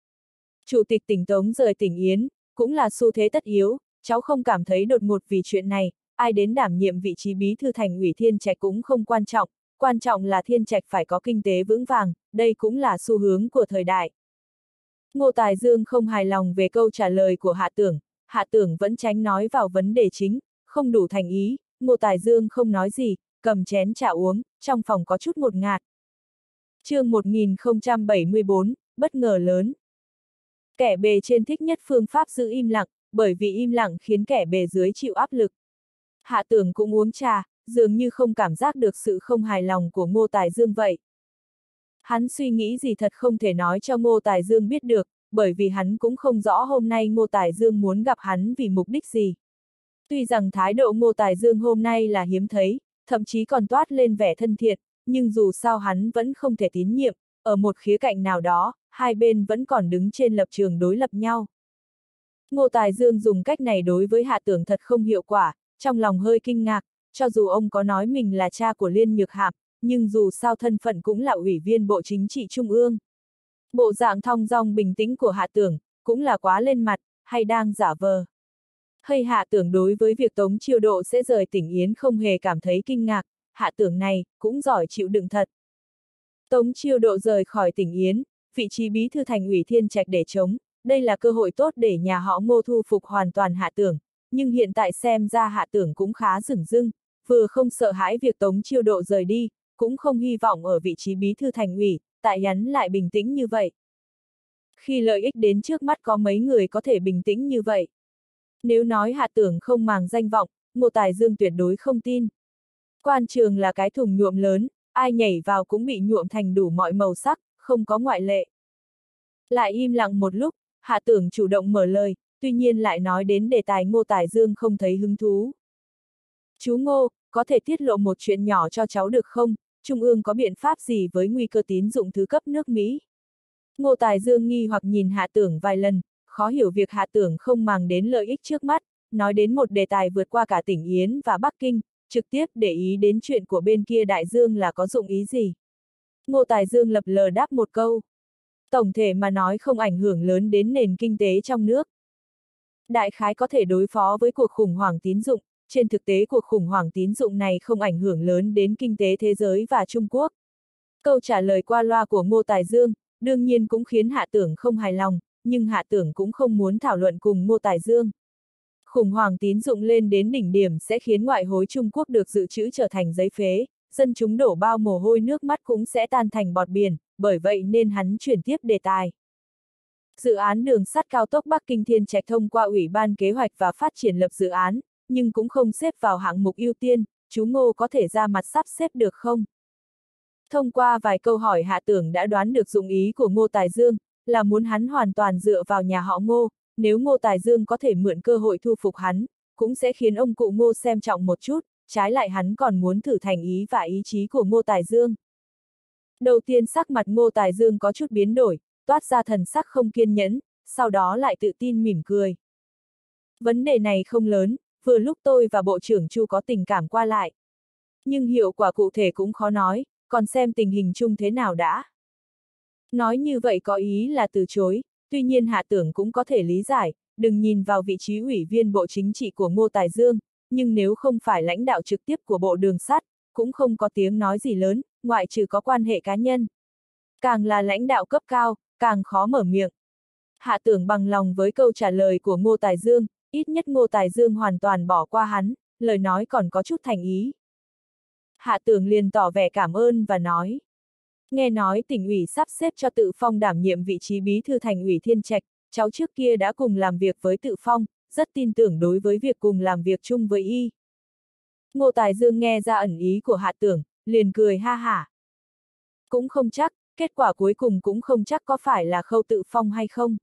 Chủ tịch tỉnh Tống rời tỉnh Yến, cũng là xu thế tất yếu, cháu không cảm thấy đột ngột vì chuyện này, ai đến đảm nhiệm vị trí bí thư thành ủy Thiên Trạch cũng không quan trọng là Thiên Trạch phải có kinh tế vững vàng, đây cũng là xu hướng của thời đại. Ngô Tài Dương không hài lòng về câu trả lời của Hạ Tưởng vẫn tránh nói vào vấn đề chính, không đủ thành ý, Ngô Tài Dương không nói gì, cầm chén trà uống, trong phòng có chút ngột ngạt. Chương 1074, bất ngờ lớn. Kẻ bề trên thích nhất phương pháp giữ im lặng, bởi vì im lặng khiến kẻ bề dưới chịu áp lực. Hạ Tưởng cũng uống trà, dường như không cảm giác được sự không hài lòng của Ngô Tài Dương vậy. Hắn suy nghĩ gì thật không thể nói cho Ngô Tài Dương biết được, bởi vì hắn cũng không rõ hôm nay Ngô Tài Dương muốn gặp hắn vì mục đích gì. Tuy rằng thái độ Ngô Tài Dương hôm nay là hiếm thấy, thậm chí còn toát lên vẻ thân thiện, nhưng dù sao hắn vẫn không thể tín nhiệm, ở một khía cạnh nào đó, hai bên vẫn còn đứng trên lập trường đối lập nhau. Ngô Tài Dương dùng cách này đối với Hạ Tưởng thật không hiệu quả, trong lòng hơi kinh ngạc, cho dù ông có nói mình là cha của Liên Nhược Hạm, nhưng dù sao thân phận cũng là ủy viên Bộ Chính trị Trung ương. Bộ dạng thong dong bình tĩnh của Hạ Tưởng, cũng là quá lên mặt, hay đang giả vờ. Hay Hạ Tưởng đối với việc Tống Chiêu Độ sẽ rời tỉnh Yến không hề cảm thấy kinh ngạc, Hạ Tưởng này, cũng giỏi chịu đựng thật. Tống Chiêu Độ rời khỏi tỉnh Yến, vị trí bí thư thành ủy Thiên Trạch để trống, đây là cơ hội tốt để nhà họ Ngô thu phục hoàn toàn Hạ Tưởng, nhưng hiện tại xem ra Hạ Tưởng cũng khá dửng dưng, vừa không sợ hãi việc Tống Chiêu Độ rời đi, cũng không hy vọng ở vị trí bí thư thành ủy, tại hắn lại bình tĩnh như vậy. Khi lợi ích đến trước mắt có mấy người có thể bình tĩnh như vậy. Nếu nói Hạ Tưởng không màng danh vọng, Ngô Tài Dương tuyệt đối không tin. Quan trường là cái thùng nhuộm lớn, ai nhảy vào cũng bị nhuộm thành đủ mọi màu sắc, không có ngoại lệ. Lại im lặng một lúc, Hạ Tưởng chủ động mở lời, tuy nhiên lại nói đến đề tài Ngô Tài Dương không thấy hứng thú. Chú Ngô, có thể tiết lộ một chuyện nhỏ cho cháu được không? Trung ương có biện pháp gì với nguy cơ tín dụng thứ cấp nước Mỹ? Ngô Tài Dương nghi hoặc nhìn Hạ Tưởng vài lần, khó hiểu việc Hạ Tưởng không màng đến lợi ích trước mắt, nói đến một đề tài vượt qua cả tỉnh Yến và Bắc Kinh, trực tiếp để ý đến chuyện của bên kia đại dương là có dụng ý gì. Ngô Tài Dương lập lờ đáp một câu. Tổng thể mà nói không ảnh hưởng lớn đến nền kinh tế trong nước. Đại khái có thể đối phó với cuộc khủng hoảng tín dụng, trên thực tế cuộc khủng hoảng tín dụng này không ảnh hưởng lớn đến kinh tế thế giới và Trung Quốc. Câu trả lời qua loa của Ngô Tài Dương, đương nhiên cũng khiến Hạ Tưởng không hài lòng, nhưng Hạ Tưởng cũng không muốn thảo luận cùng Ngô Tài Dương. Khủng hoảng tín dụng lên đến đỉnh điểm sẽ khiến ngoại hối Trung Quốc được dự trữ trở thành giấy phế, dân chúng đổ bao mồ hôi nước mắt cũng sẽ tan thành bọt biển, bởi vậy nên hắn chuyển tiếp đề tài. Dự án đường sắt cao tốc Bắc Kinh Thiên Trạch thông qua Ủy ban Kế hoạch và Phát triển lập dự án, nhưng cũng không xếp vào hạng mục ưu tiên, chú Ngô có thể ra mặt sắp xếp được không? Thông qua vài câu hỏi Hạ Tưởng đã đoán được dụng ý của Ngô Tài Dương, là muốn hắn hoàn toàn dựa vào nhà họ Ngô, nếu Ngô Tài Dương có thể mượn cơ hội thu phục hắn, cũng sẽ khiến ông cụ Ngô xem trọng một chút, trái lại hắn còn muốn thử thành ý và ý chí của Ngô Tài Dương. Đầu tiên sắc mặt Ngô Tài Dương có chút biến đổi, toát ra thần sắc không kiên nhẫn, sau đó lại tự tin mỉm cười. Vấn đề này không lớn, vừa lúc tôi và Bộ trưởng Chu có tình cảm qua lại. Nhưng hiệu quả cụ thể cũng khó nói, còn xem tình hình chung thế nào đã. Nói như vậy có ý là từ chối, tuy nhiên Hạ Tưởng cũng có thể lý giải, đừng nhìn vào vị trí ủy viên Bộ Chính trị của Ngô Tài Dương, nhưng nếu không phải lãnh đạo trực tiếp của Bộ Đường sắt, cũng không có tiếng nói gì lớn, ngoại trừ có quan hệ cá nhân. Càng là lãnh đạo cấp cao, càng khó mở miệng. Hạ Tưởng bằng lòng với câu trả lời của Ngô Tài Dương, ít nhất Ngô Tài Dương hoàn toàn bỏ qua hắn, lời nói còn có chút thành ý. Hạ Tưởng liền tỏ vẻ cảm ơn và nói. Nghe nói tỉnh ủy sắp xếp cho Tự Phong đảm nhiệm vị trí bí thư thành ủy Thiên Trạch, cháu trước kia đã cùng làm việc với Tự Phong, rất tin tưởng đối với việc cùng làm việc chung với y. Ngô Tài Dương nghe ra ẩn ý của Hạ Tưởng, liền cười ha hả. Cũng không chắc, kết quả cuối cùng cũng không chắc có phải là Khâu Tự Phong hay không.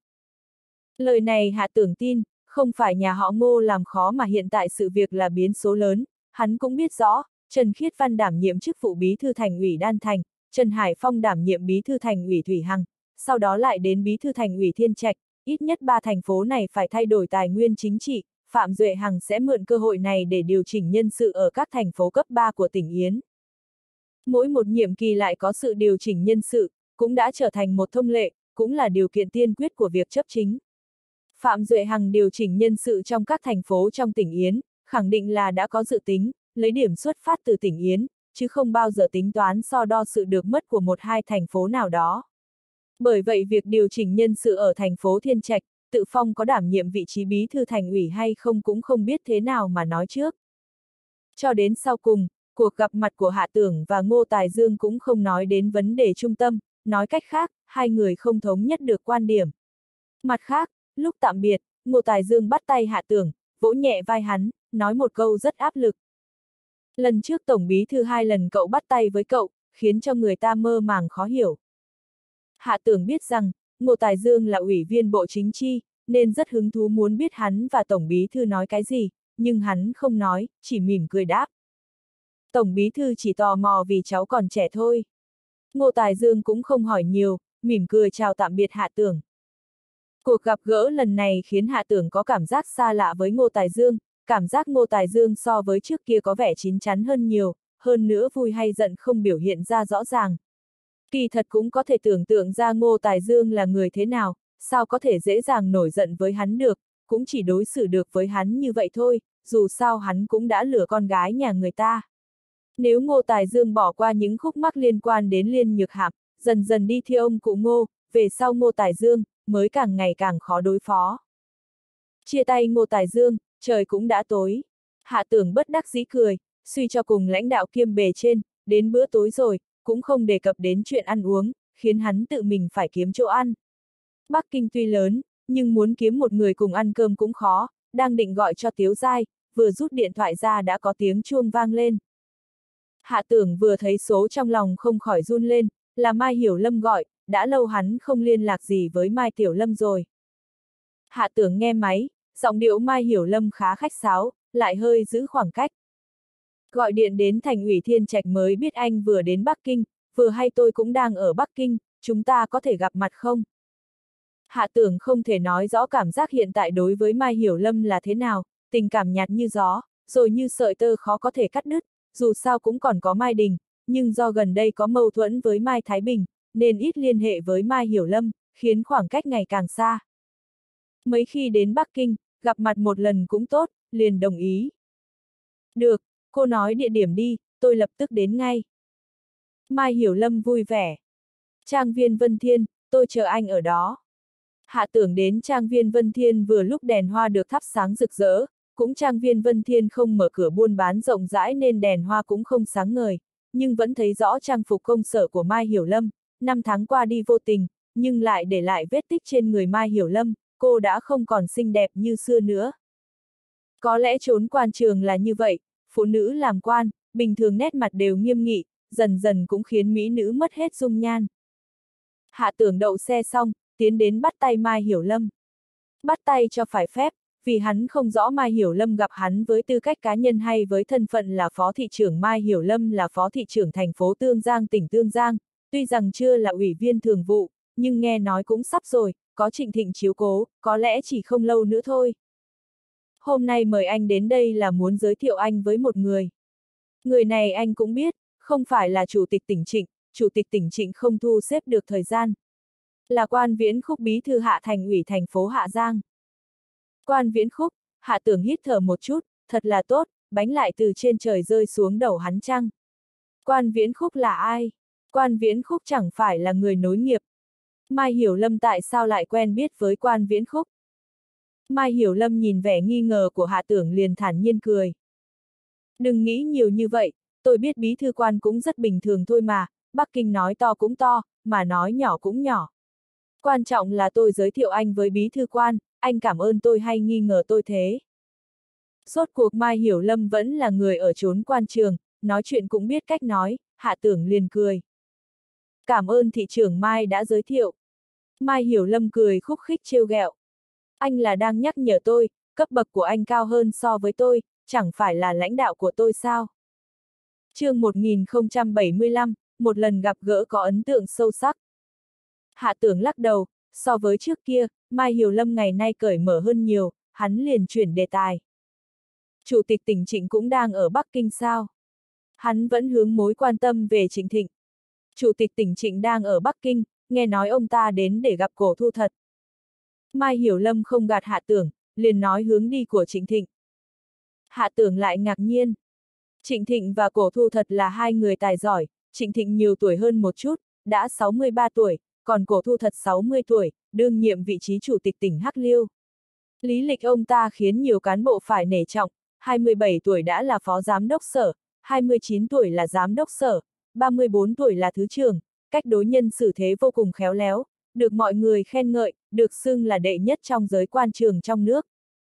Lời này Hạ Tưởng tin, không phải nhà họ Ngô làm khó mà hiện tại sự việc là biến số lớn, hắn cũng biết rõ, Trần Khiết Văn đảm nhiệm chức vụ bí thư thành ủy Đan Thành, Trần Hải Phong đảm nhiệm bí thư thành ủy Thủy Hằng, sau đó lại đến bí thư thành ủy Thiên Trạch, ít nhất 3 thành phố này phải thay đổi tài nguyên chính trị, Phạm Duệ Hằng sẽ mượn cơ hội này để điều chỉnh nhân sự ở các thành phố cấp 3 của tỉnh Yến. Mỗi một nhiệm kỳ lại có sự điều chỉnh nhân sự, cũng đã trở thành một thông lệ, cũng là điều kiện tiên quyết của việc chấp chính. Phạm Duệ Hằng điều chỉnh nhân sự trong các thành phố trong tỉnh Yến, khẳng định là đã có dự tính, lấy điểm xuất phát từ tỉnh Yến, chứ không bao giờ tính toán so đo sự được mất của một hai thành phố nào đó. Bởi vậy việc điều chỉnh nhân sự ở thành phố Thiên Trạch, Tự Phong có đảm nhiệm vị trí bí thư thành ủy hay không cũng không biết thế nào mà nói trước. Cho đến sau cùng, cuộc gặp mặt của Hạ Tưởng và Ngô Tài Dương cũng không nói đến vấn đề trung tâm, nói cách khác, hai người không thống nhất được quan điểm. Mặt khác, lúc tạm biệt, Ngô Tài Dương bắt tay Hạ Tưởng, vỗ nhẹ vai hắn, nói một câu rất áp lực. Lần trước Tổng Bí thư 2 lần cậu bắt tay với cậu, khiến cho người ta mơ màng khó hiểu. Hạ Tưởng biết rằng, Ngô Tài Dương là ủy viên Bộ Chính trị, nên rất hứng thú muốn biết hắn và Tổng Bí thư nói cái gì, nhưng hắn không nói, chỉ mỉm cười đáp. Tổng Bí thư chỉ tò mò vì cháu còn trẻ thôi. Ngô Tài Dương cũng không hỏi nhiều, mỉm cười chào tạm biệt Hạ Tưởng. Cuộc gặp gỡ lần này khiến Hạ Tưởng có cảm giác xa lạ với Ngô Tài Dương, cảm giác Ngô Tài Dương so với trước kia có vẻ chín chắn hơn nhiều, hơn nữa vui hay giận không biểu hiện ra rõ ràng. Kỳ thật cũng có thể tưởng tượng ra Ngô Tài Dương là người thế nào, sao có thể dễ dàng nổi giận với hắn được, cũng chỉ đối xử được với hắn như vậy thôi, dù sao hắn cũng đã lừa con gái nhà người ta. Nếu Ngô Tài Dương bỏ qua những khúc mắc liên quan đến Liên Nhược Hạp, dần dần đi theo ông cụ Ngô, về sau Ngô Tài Dương mới càng ngày càng khó đối phó. Chia tay Ngô Tài Dương, trời cũng đã tối. Hạ Tưởng bất đắc dĩ cười, suy cho cùng lãnh đạo kiêm bề trên, đến bữa tối rồi, cũng không đề cập đến chuyện ăn uống, khiến hắn tự mình phải kiếm chỗ ăn. Bắc Kinh tuy lớn, nhưng muốn kiếm một người cùng ăn cơm cũng khó, đang định gọi cho Tiếu Giai, vừa rút điện thoại ra đã có tiếng chuông vang lên. Hạ Tưởng vừa thấy số trong lòng không khỏi run lên, là Mai Hiểu Lâm gọi, đã lâu hắn không liên lạc gì với Mai Tiểu Lâm rồi. Hạ Tưởng nghe máy, giọng điệu Mai Hiểu Lâm khá khách sáo, lại hơi giữ khoảng cách. Gọi điện đến thành ủy Thiên Trạch mới biết anh vừa đến Bắc Kinh, vừa hay tôi cũng đang ở Bắc Kinh, chúng ta có thể gặp mặt không? Hạ Tưởng không thể nói rõ cảm giác hiện tại đối với Mai Hiểu Lâm là thế nào, tình cảm nhạt như gió, rồi như sợi tơ khó có thể cắt đứt, dù sao cũng còn có Mai Đình, nhưng do gần đây có mâu thuẫn với Mai Thái Bình, nên ít liên hệ với Mai Hiểu Lâm, khiến khoảng cách ngày càng xa. Mấy khi đến Bắc Kinh, gặp mặt một lần cũng tốt, liền đồng ý. Được, cô nói địa điểm đi, tôi lập tức đến ngay. Mai Hiểu Lâm vui vẻ. Trang viên Vân Thiên, tôi chờ anh ở đó. Hạ Tưởng đến trang viên Vân Thiên vừa lúc đèn hoa được thắp sáng rực rỡ, cũng trang viên Vân Thiên không mở cửa buôn bán rộng rãi nên đèn hoa cũng không sáng ngời, nhưng vẫn thấy rõ trang phục công sở của Mai Hiểu Lâm, 5 tháng qua đi vô tình, nhưng lại để lại vết tích trên người Mai Hiểu Lâm, cô đã không còn xinh đẹp như xưa nữa. Có lẽ trốn quan trường là như vậy, phụ nữ làm quan, bình thường nét mặt đều nghiêm nghị, dần dần cũng khiến mỹ nữ mất hết dung nhan. Hạ Tưởng đậu xe xong, tiến đến bắt tay Mai Hiểu Lâm. Bắt tay cho phải phép, vì hắn không rõ Mai Hiểu Lâm gặp hắn với tư cách cá nhân hay với thân phận là phó thị trưởng. Mai Hiểu Lâm là phó thị trưởng thành phố Tương Giang tỉnh Tương Giang, tuy rằng chưa là ủy viên thường vụ, nhưng nghe nói cũng sắp rồi, có Trịnh Thịnh chiếu cố, có lẽ chỉ không lâu nữa thôi. Hôm nay mời anh đến đây là muốn giới thiệu anh với một người. Người này anh cũng biết, không phải là chủ tịch tỉnh Trịnh, chủ tịch tỉnh Trịnh không thu xếp được thời gian. Là Quan Viễn Khúc bí thư Hạ Thành ủy thành phố Hạ Giang. Quan Viễn Khúc, Hạ Tưởng hít thở một chút, thật là tốt, bánh lại từ trên trời rơi xuống đầu hắn chăng? Quan Viễn Khúc là ai? Quan Viễn Khúc chẳng phải là người nối nghiệp. Mai Hiểu Lâm tại sao lại quen biết với Quan Viễn Khúc? Mai Hiểu Lâm nhìn vẻ nghi ngờ của Hạ Tưởng liền thản nhiên cười. Đừng nghĩ nhiều như vậy, tôi biết bí thư Quan cũng rất bình thường thôi mà, Bắc Kinh nói to cũng to, mà nói nhỏ cũng nhỏ. Quan trọng là tôi giới thiệu anh với bí thư quan, anh cảm ơn tôi hay nghi ngờ tôi thế? Rốt cuộc Mai Hiểu Lâm vẫn là người ở chốn quan trường, nói chuyện cũng biết cách nói, Hạ Tưởng liền cười. Cảm ơn thị trưởng Mai đã giới thiệu. Mai Hiểu Lâm cười khúc khích trêu ghẹo. Anh là đang nhắc nhở tôi, cấp bậc của anh cao hơn so với tôi, chẳng phải là lãnh đạo của tôi sao? Chương 1075, một lần gặp gỡ có ấn tượng sâu sắc. Hạ Tưởng lắc đầu, so với trước kia, Mai Hiểu Lâm ngày nay cởi mở hơn nhiều, hắn liền chuyển đề tài. Chủ tịch tỉnh Trịnh cũng đang ở Bắc Kinh sao? Hắn vẫn hướng mối quan tâm về Trịnh Thịnh. Chủ tịch tỉnh Trịnh đang ở Bắc Kinh, nghe nói ông ta đến để gặp Cổ Thu Thật. Mai Hiểu Lâm không gạt Hạ Tưởng, liền nói hướng đi của Trịnh Thịnh. Hạ Tưởng lại ngạc nhiên. Trịnh Thịnh và Cổ Thu Thật là hai người tài giỏi, Trịnh Thịnh nhiều tuổi hơn một chút, đã 63 tuổi, còn Cổ Thu Thật 60 tuổi, đương nhiệm vị trí chủ tịch tỉnh Hắc Liêu. Lý lịch ông ta khiến nhiều cán bộ phải nể trọng, 27 tuổi đã là phó giám đốc sở, 29 tuổi là giám đốc sở, 34 tuổi là thứ trưởng, cách đối nhân xử thế vô cùng khéo léo, được mọi người khen ngợi, được xưng là đệ nhất trong giới quan trường trong nước.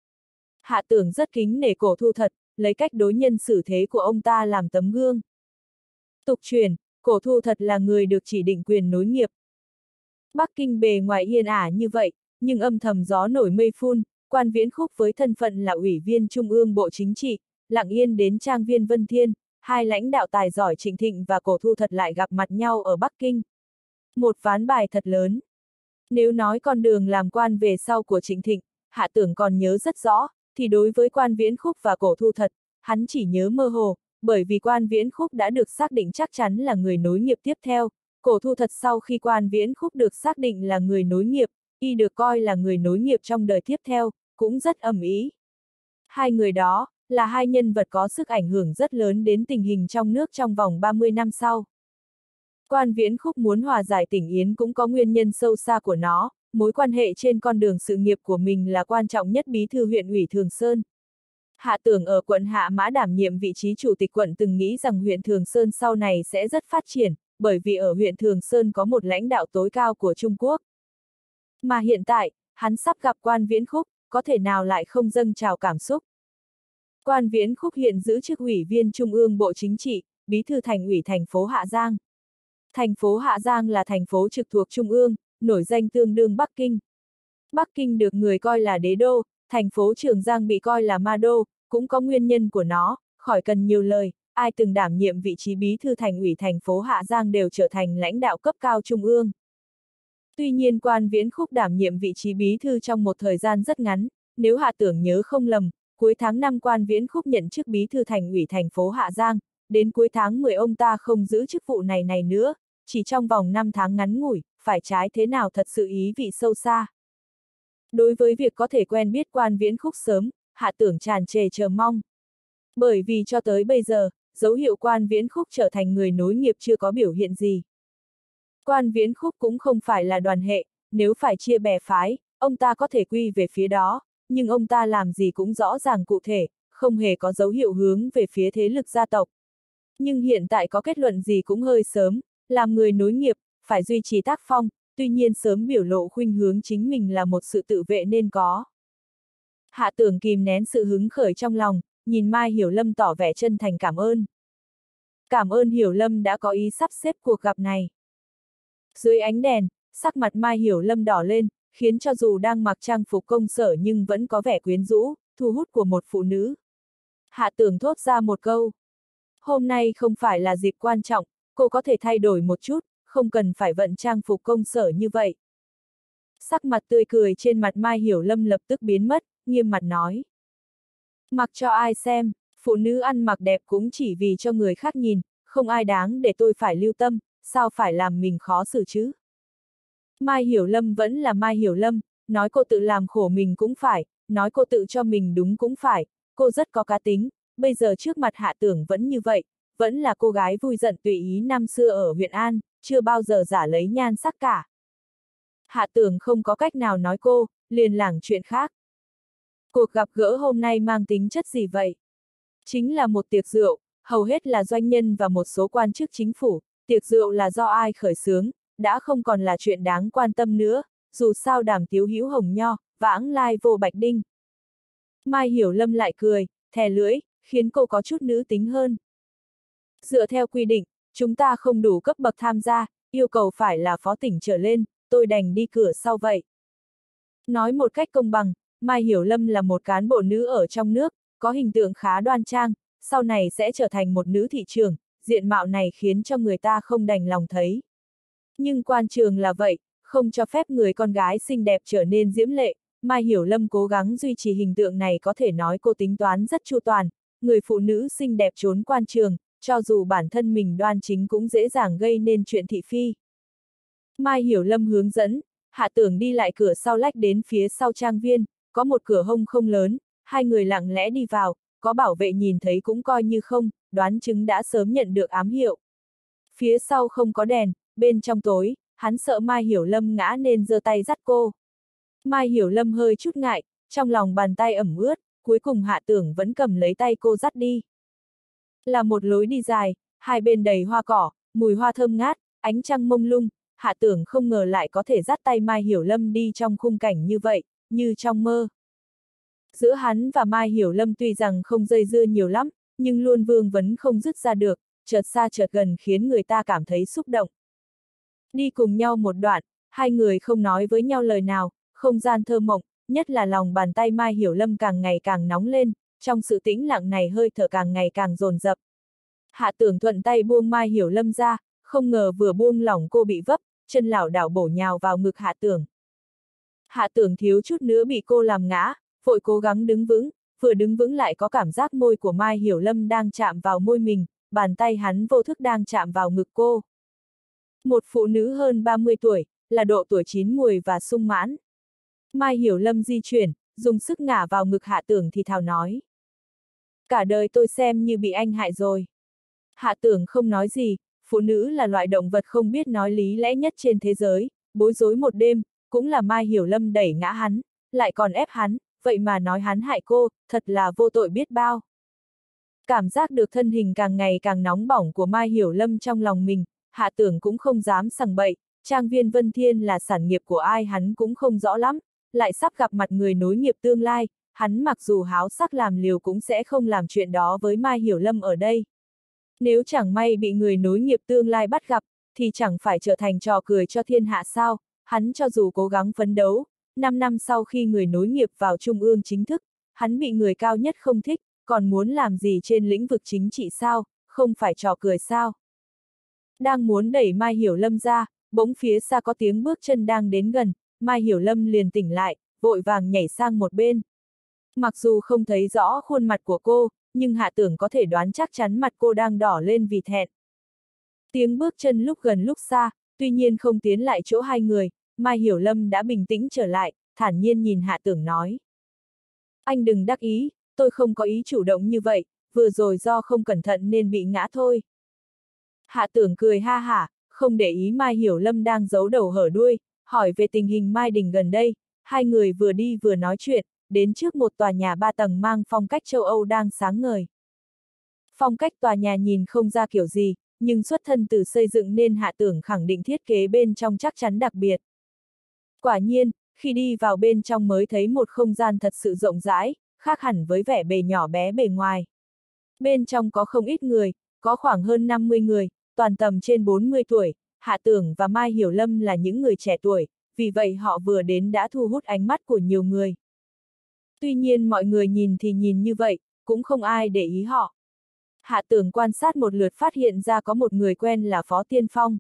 Hạ Tưởng rất kính nể Cổ Thu Thật, lấy cách đối nhân xử thế của ông ta làm tấm gương. Tục truyền, Cổ Thu Thật là người được chỉ định quyền nối nghiệp. Bắc Kinh bề ngoài yên ả như vậy, nhưng âm thầm gió nổi mây phun, Quan Viễn Khúc với thân phận là Ủy viên Trung ương Bộ Chính trị, lặng yên đến trang viên Vân Thiên, hai lãnh đạo tài giỏi Trịnh Thịnh và Cổ Thu Thật lại gặp mặt nhau ở Bắc Kinh. Một ván bài thật lớn. Nếu nói con đường làm quan về sau của Trịnh Thịnh, Hạ Tưởng còn nhớ rất rõ, thì đối với Quan Viễn Khúc và Cổ Thu Thật, hắn chỉ nhớ mơ hồ, bởi vì Quan Viễn Khúc đã được xác định chắc chắn là người nối nghiệp tiếp theo. Cổ Thu Thật sau khi Quan Viễn Khúc được xác định là người nối nghiệp, y được coi là người nối nghiệp trong đời tiếp theo, cũng rất ầm ĩ. Hai người đó, là hai nhân vật có sức ảnh hưởng rất lớn đến tình hình trong nước trong vòng 30 năm sau. Quan Viễn Khúc muốn hòa giải tỉnh Yến cũng có nguyên nhân sâu xa của nó, mối quan hệ trên con đường sự nghiệp của mình là quan trọng nhất bí thư huyện ủy Thường Sơn. Hạ Tưởng ở quận Hạ Mã đảm nhiệm vị trí chủ tịch quận từng nghĩ rằng huyện Thường Sơn sau này sẽ rất phát triển, bởi vì ở huyện Thường Sơn có một lãnh đạo tối cao của Trung Quốc. Mà hiện tại, hắn sắp gặp Quan Viễn Khúc, có thể nào lại không dâng trào cảm xúc. Quan Viễn Khúc hiện giữ chức ủy viên Trung ương Bộ Chính trị, bí thư thành ủy thành phố Hạ Giang. Thành phố Hạ Giang là thành phố trực thuộc Trung ương, nổi danh tương đương Bắc Kinh. Bắc Kinh được người coi là đế đô, thành phố Trường Giang bị coi là ma đô, cũng có nguyên nhân của nó, khỏi cần nhiều lời, ai từng đảm nhiệm vị trí bí thư thành ủy thành phố Hạ Giang đều trở thành lãnh đạo cấp cao Trung ương. Tuy nhiên Quan Viễn Khúc đảm nhiệm vị trí bí thư trong một thời gian rất ngắn, nếu Hạ Tưởng nhớ không lầm, cuối tháng 5 Quan Viễn Khúc nhận chức bí thư thành ủy thành phố Hạ Giang, đến cuối tháng 10 ông ta không giữ chức vụ này nữa, chỉ trong vòng 5 tháng ngắn ngủi, phải trái thế nào thật sự ý vị sâu xa. Đối với việc có thể quen biết Quan Viễn Khúc sớm, Hạ Tưởng tràn trề chờ mong. Bởi vì cho tới bây giờ, dấu hiệu Quan Viễn Khúc trở thành người nối nghiệp chưa có biểu hiện gì. Quan Viễn Khúc cũng không phải là đoàn hệ, nếu phải chia bè phái, ông ta có thể quy về phía đó, nhưng ông ta làm gì cũng rõ ràng cụ thể, không hề có dấu hiệu hướng về phía thế lực gia tộc. Nhưng hiện tại có kết luận gì cũng hơi sớm, làm người nối nghiệp, phải duy trì tác phong, tuy nhiên sớm biểu lộ khuynh hướng chính mình là một sự tự vệ nên có. Hạ Tưởng kìm nén sự hứng khởi trong lòng, nhìn Mai Hiểu Lâm tỏ vẻ chân thành cảm ơn. Cảm ơn Hiểu Lâm đã có ý sắp xếp cuộc gặp này. Dưới ánh đèn, sắc mặt Mai Hiểu Lâm đỏ lên, khiến cho dù đang mặc trang phục công sở nhưng vẫn có vẻ quyến rũ, thu hút của một phụ nữ. Hạ Tưởng thốt ra một câu. Hôm nay không phải là dịp quan trọng, cô có thể thay đổi một chút, không cần phải vận trang phục công sở như vậy. Sắc mặt tươi cười trên mặt Mai Hiểu Lâm lập tức biến mất, nghiêm mặt nói. Mặc cho ai xem, phụ nữ ăn mặc đẹp cũng chỉ vì cho người khác nhìn, không ai đáng để tôi phải lưu tâm, sao phải làm mình khó xử chứ? Mai Hiểu Lâm vẫn là Mai Hiểu Lâm, nói cô tự làm khổ mình cũng phải, nói cô tự cho mình đúng cũng phải, cô rất có cá tính, bây giờ trước mặt Hạ Tưởng vẫn như vậy, vẫn là cô gái vui giận tùy ý năm xưa ở huyện An, chưa bao giờ giả lấy nhan sắc cả. Hạ Tưởng không có cách nào nói cô, liền lảng chuyện khác. Cuộc gặp gỡ hôm nay mang tính chất gì vậy? Chính là một tiệc rượu, hầu hết là doanh nhân và một số quan chức chính phủ, Tiệc rượu là do ai khởi xướng, đã không còn là chuyện đáng quan tâm nữa, dù sao Đàm Tiếu hữu hồng nho, vãng lai vô bạch đinh. Mai Hiểu Lâm lại cười, thè lưỡi, khiến cô có chút nữ tính hơn. Dựa theo quy định, chúng ta không đủ cấp bậc tham gia, yêu cầu phải là phó tỉnh trở lên, tôi đành đi cửa sau vậy. Nói một cách công bằng, Mai Hiểu Lâm là một cán bộ nữ ở trong nước, có hình tượng khá đoan trang, sau này sẽ trở thành một nữ thị trưởng, diện mạo này khiến cho người ta không đành lòng thấy. Nhưng quan trường là vậy, không cho phép người con gái xinh đẹp trở nên diễm lệ, Mai Hiểu Lâm cố gắng duy trì hình tượng này, có thể nói cô tính toán rất chu toàn, người phụ nữ xinh đẹp trốn quan trường, cho dù bản thân mình đoan chính cũng dễ dàng gây nên chuyện thị phi. Mai Hiểu Lâm hướng dẫn, Hạ Tưởng đi lại cửa sau lách đến phía sau trang viên, có một cửa hông không lớn, hai người lặng lẽ đi vào, có bảo vệ nhìn thấy cũng coi như không, đoán chứng đã sớm nhận được ám hiệu. Phía sau không có đèn, bên trong tối, hắn sợ Mai Hiểu Lâm ngã nên giơ tay dắt cô. Mai Hiểu Lâm hơi chút ngại, trong lòng bàn tay ẩm ướt, cuối cùng Hạ Tưởng vẫn cầm lấy tay cô dắt đi. Là một lối đi dài, hai bên đầy hoa cỏ, mùi hoa thơm ngát, ánh trăng mông lung, Hạ Tưởng không ngờ lại có thể dắt tay Mai Hiểu Lâm đi trong khung cảnh như vậy, như trong mơ. Giữa hắn và Mai Hiểu Lâm tuy rằng không dây dưa nhiều lắm, nhưng luôn vương vấn không dứt ra được, chợt xa chợt gần khiến người ta cảm thấy xúc động. Đi cùng nhau một đoạn, hai người không nói với nhau lời nào, không gian thơ mộng, nhất là lòng bàn tay Mai Hiểu Lâm càng ngày càng nóng lên, trong sự tĩnh lặng này hơi thở càng ngày càng dồn dập. Hạ Tưởng thuận tay buông Mai Hiểu Lâm ra, không ngờ vừa buông lỏng cô bị vấp, chân lảo đảo bổ nhào vào ngực Hạ Tưởng. Hạ Tưởng thiếu chút nữa bị cô làm ngã, vội cố gắng đứng vững, vừa đứng vững lại có cảm giác môi của Mai Hiểu Lâm đang chạm vào môi mình, bàn tay hắn vô thức đang chạm vào ngực cô. Một phụ nữ hơn 30 tuổi, là độ tuổi chín muồi và sung mãn. Mai Hiểu Lâm di chuyển, dùng sức ngả vào ngực Hạ Tưởng thì thào nói. Cả đời tôi xem như bị anh hại rồi. Hạ Tưởng không nói gì, phụ nữ là loại động vật không biết nói lý lẽ nhất trên thế giới, bối rối một đêm, cũng là Mai Hiểu Lâm đẩy ngã hắn, lại còn ép hắn, vậy mà nói hắn hại cô, thật là vô tội biết bao. Cảm giác được thân hình càng ngày càng nóng bỏng của Mai Hiểu Lâm trong lòng mình, Hạ Tưởng cũng không dám sằng bậy, trang viên Vân Thiên là sản nghiệp của ai hắn cũng không rõ lắm, lại sắp gặp mặt người nối nghiệp tương lai, hắn mặc dù háo sắc làm liều cũng sẽ không làm chuyện đó với Mai Hiểu Lâm ở đây. Nếu chẳng may bị người nối nghiệp tương lai bắt gặp, thì chẳng phải trở thành trò cười cho thiên hạ sao, hắn cho dù cố gắng phấn đấu, 5 năm sau khi người nối nghiệp vào trung ương chính thức, hắn bị người cao nhất không thích, còn muốn làm gì trên lĩnh vực chính trị sao, không phải trò cười sao. Đang muốn đẩy Mai Hiểu Lâm ra, bỗng phía xa có tiếng bước chân đang đến gần, Mai Hiểu Lâm liền tỉnh lại, vội vàng nhảy sang một bên. Mặc dù không thấy rõ khuôn mặt của cô, nhưng Hạ Tưởng có thể đoán chắc chắn mặt cô đang đỏ lên vì thẹn. Tiếng bước chân lúc gần lúc xa, tuy nhiên không tiến lại chỗ hai người, Mai Hiểu Lâm đã bình tĩnh trở lại, thản nhiên nhìn Hạ Tưởng nói. Anh đừng đắc ý, tôi không có ý chủ động như vậy, vừa rồi do không cẩn thận nên bị ngã thôi. Hạ Tưởng cười ha hả, không để ý Mai Hiểu Lâm đang giấu đầu hở đuôi, hỏi về tình hình Mai Đình gần đây, hai người vừa đi vừa nói chuyện, đến trước một tòa nhà 3 tầng mang phong cách châu Âu đang sáng ngời. Phong cách tòa nhà nhìn không ra kiểu gì, nhưng xuất thân từ xây dựng nên Hạ Tưởng khẳng định thiết kế bên trong chắc chắn đặc biệt. Quả nhiên, khi đi vào bên trong mới thấy một không gian thật sự rộng rãi, khác hẳn với vẻ bề nhỏ bé bề ngoài. Bên trong có không ít người, có khoảng hơn 50 người, toàn tầm trên 40 tuổi, Hạ Tưởng và Mai Hiểu Lâm là những người trẻ tuổi, vì vậy họ vừa đến đã thu hút ánh mắt của nhiều người. Tuy nhiên mọi người nhìn thì nhìn như vậy, cũng không ai để ý họ. Hạ Tưởng quan sát một lượt phát hiện ra có một người quen là Phó Tiên Phong.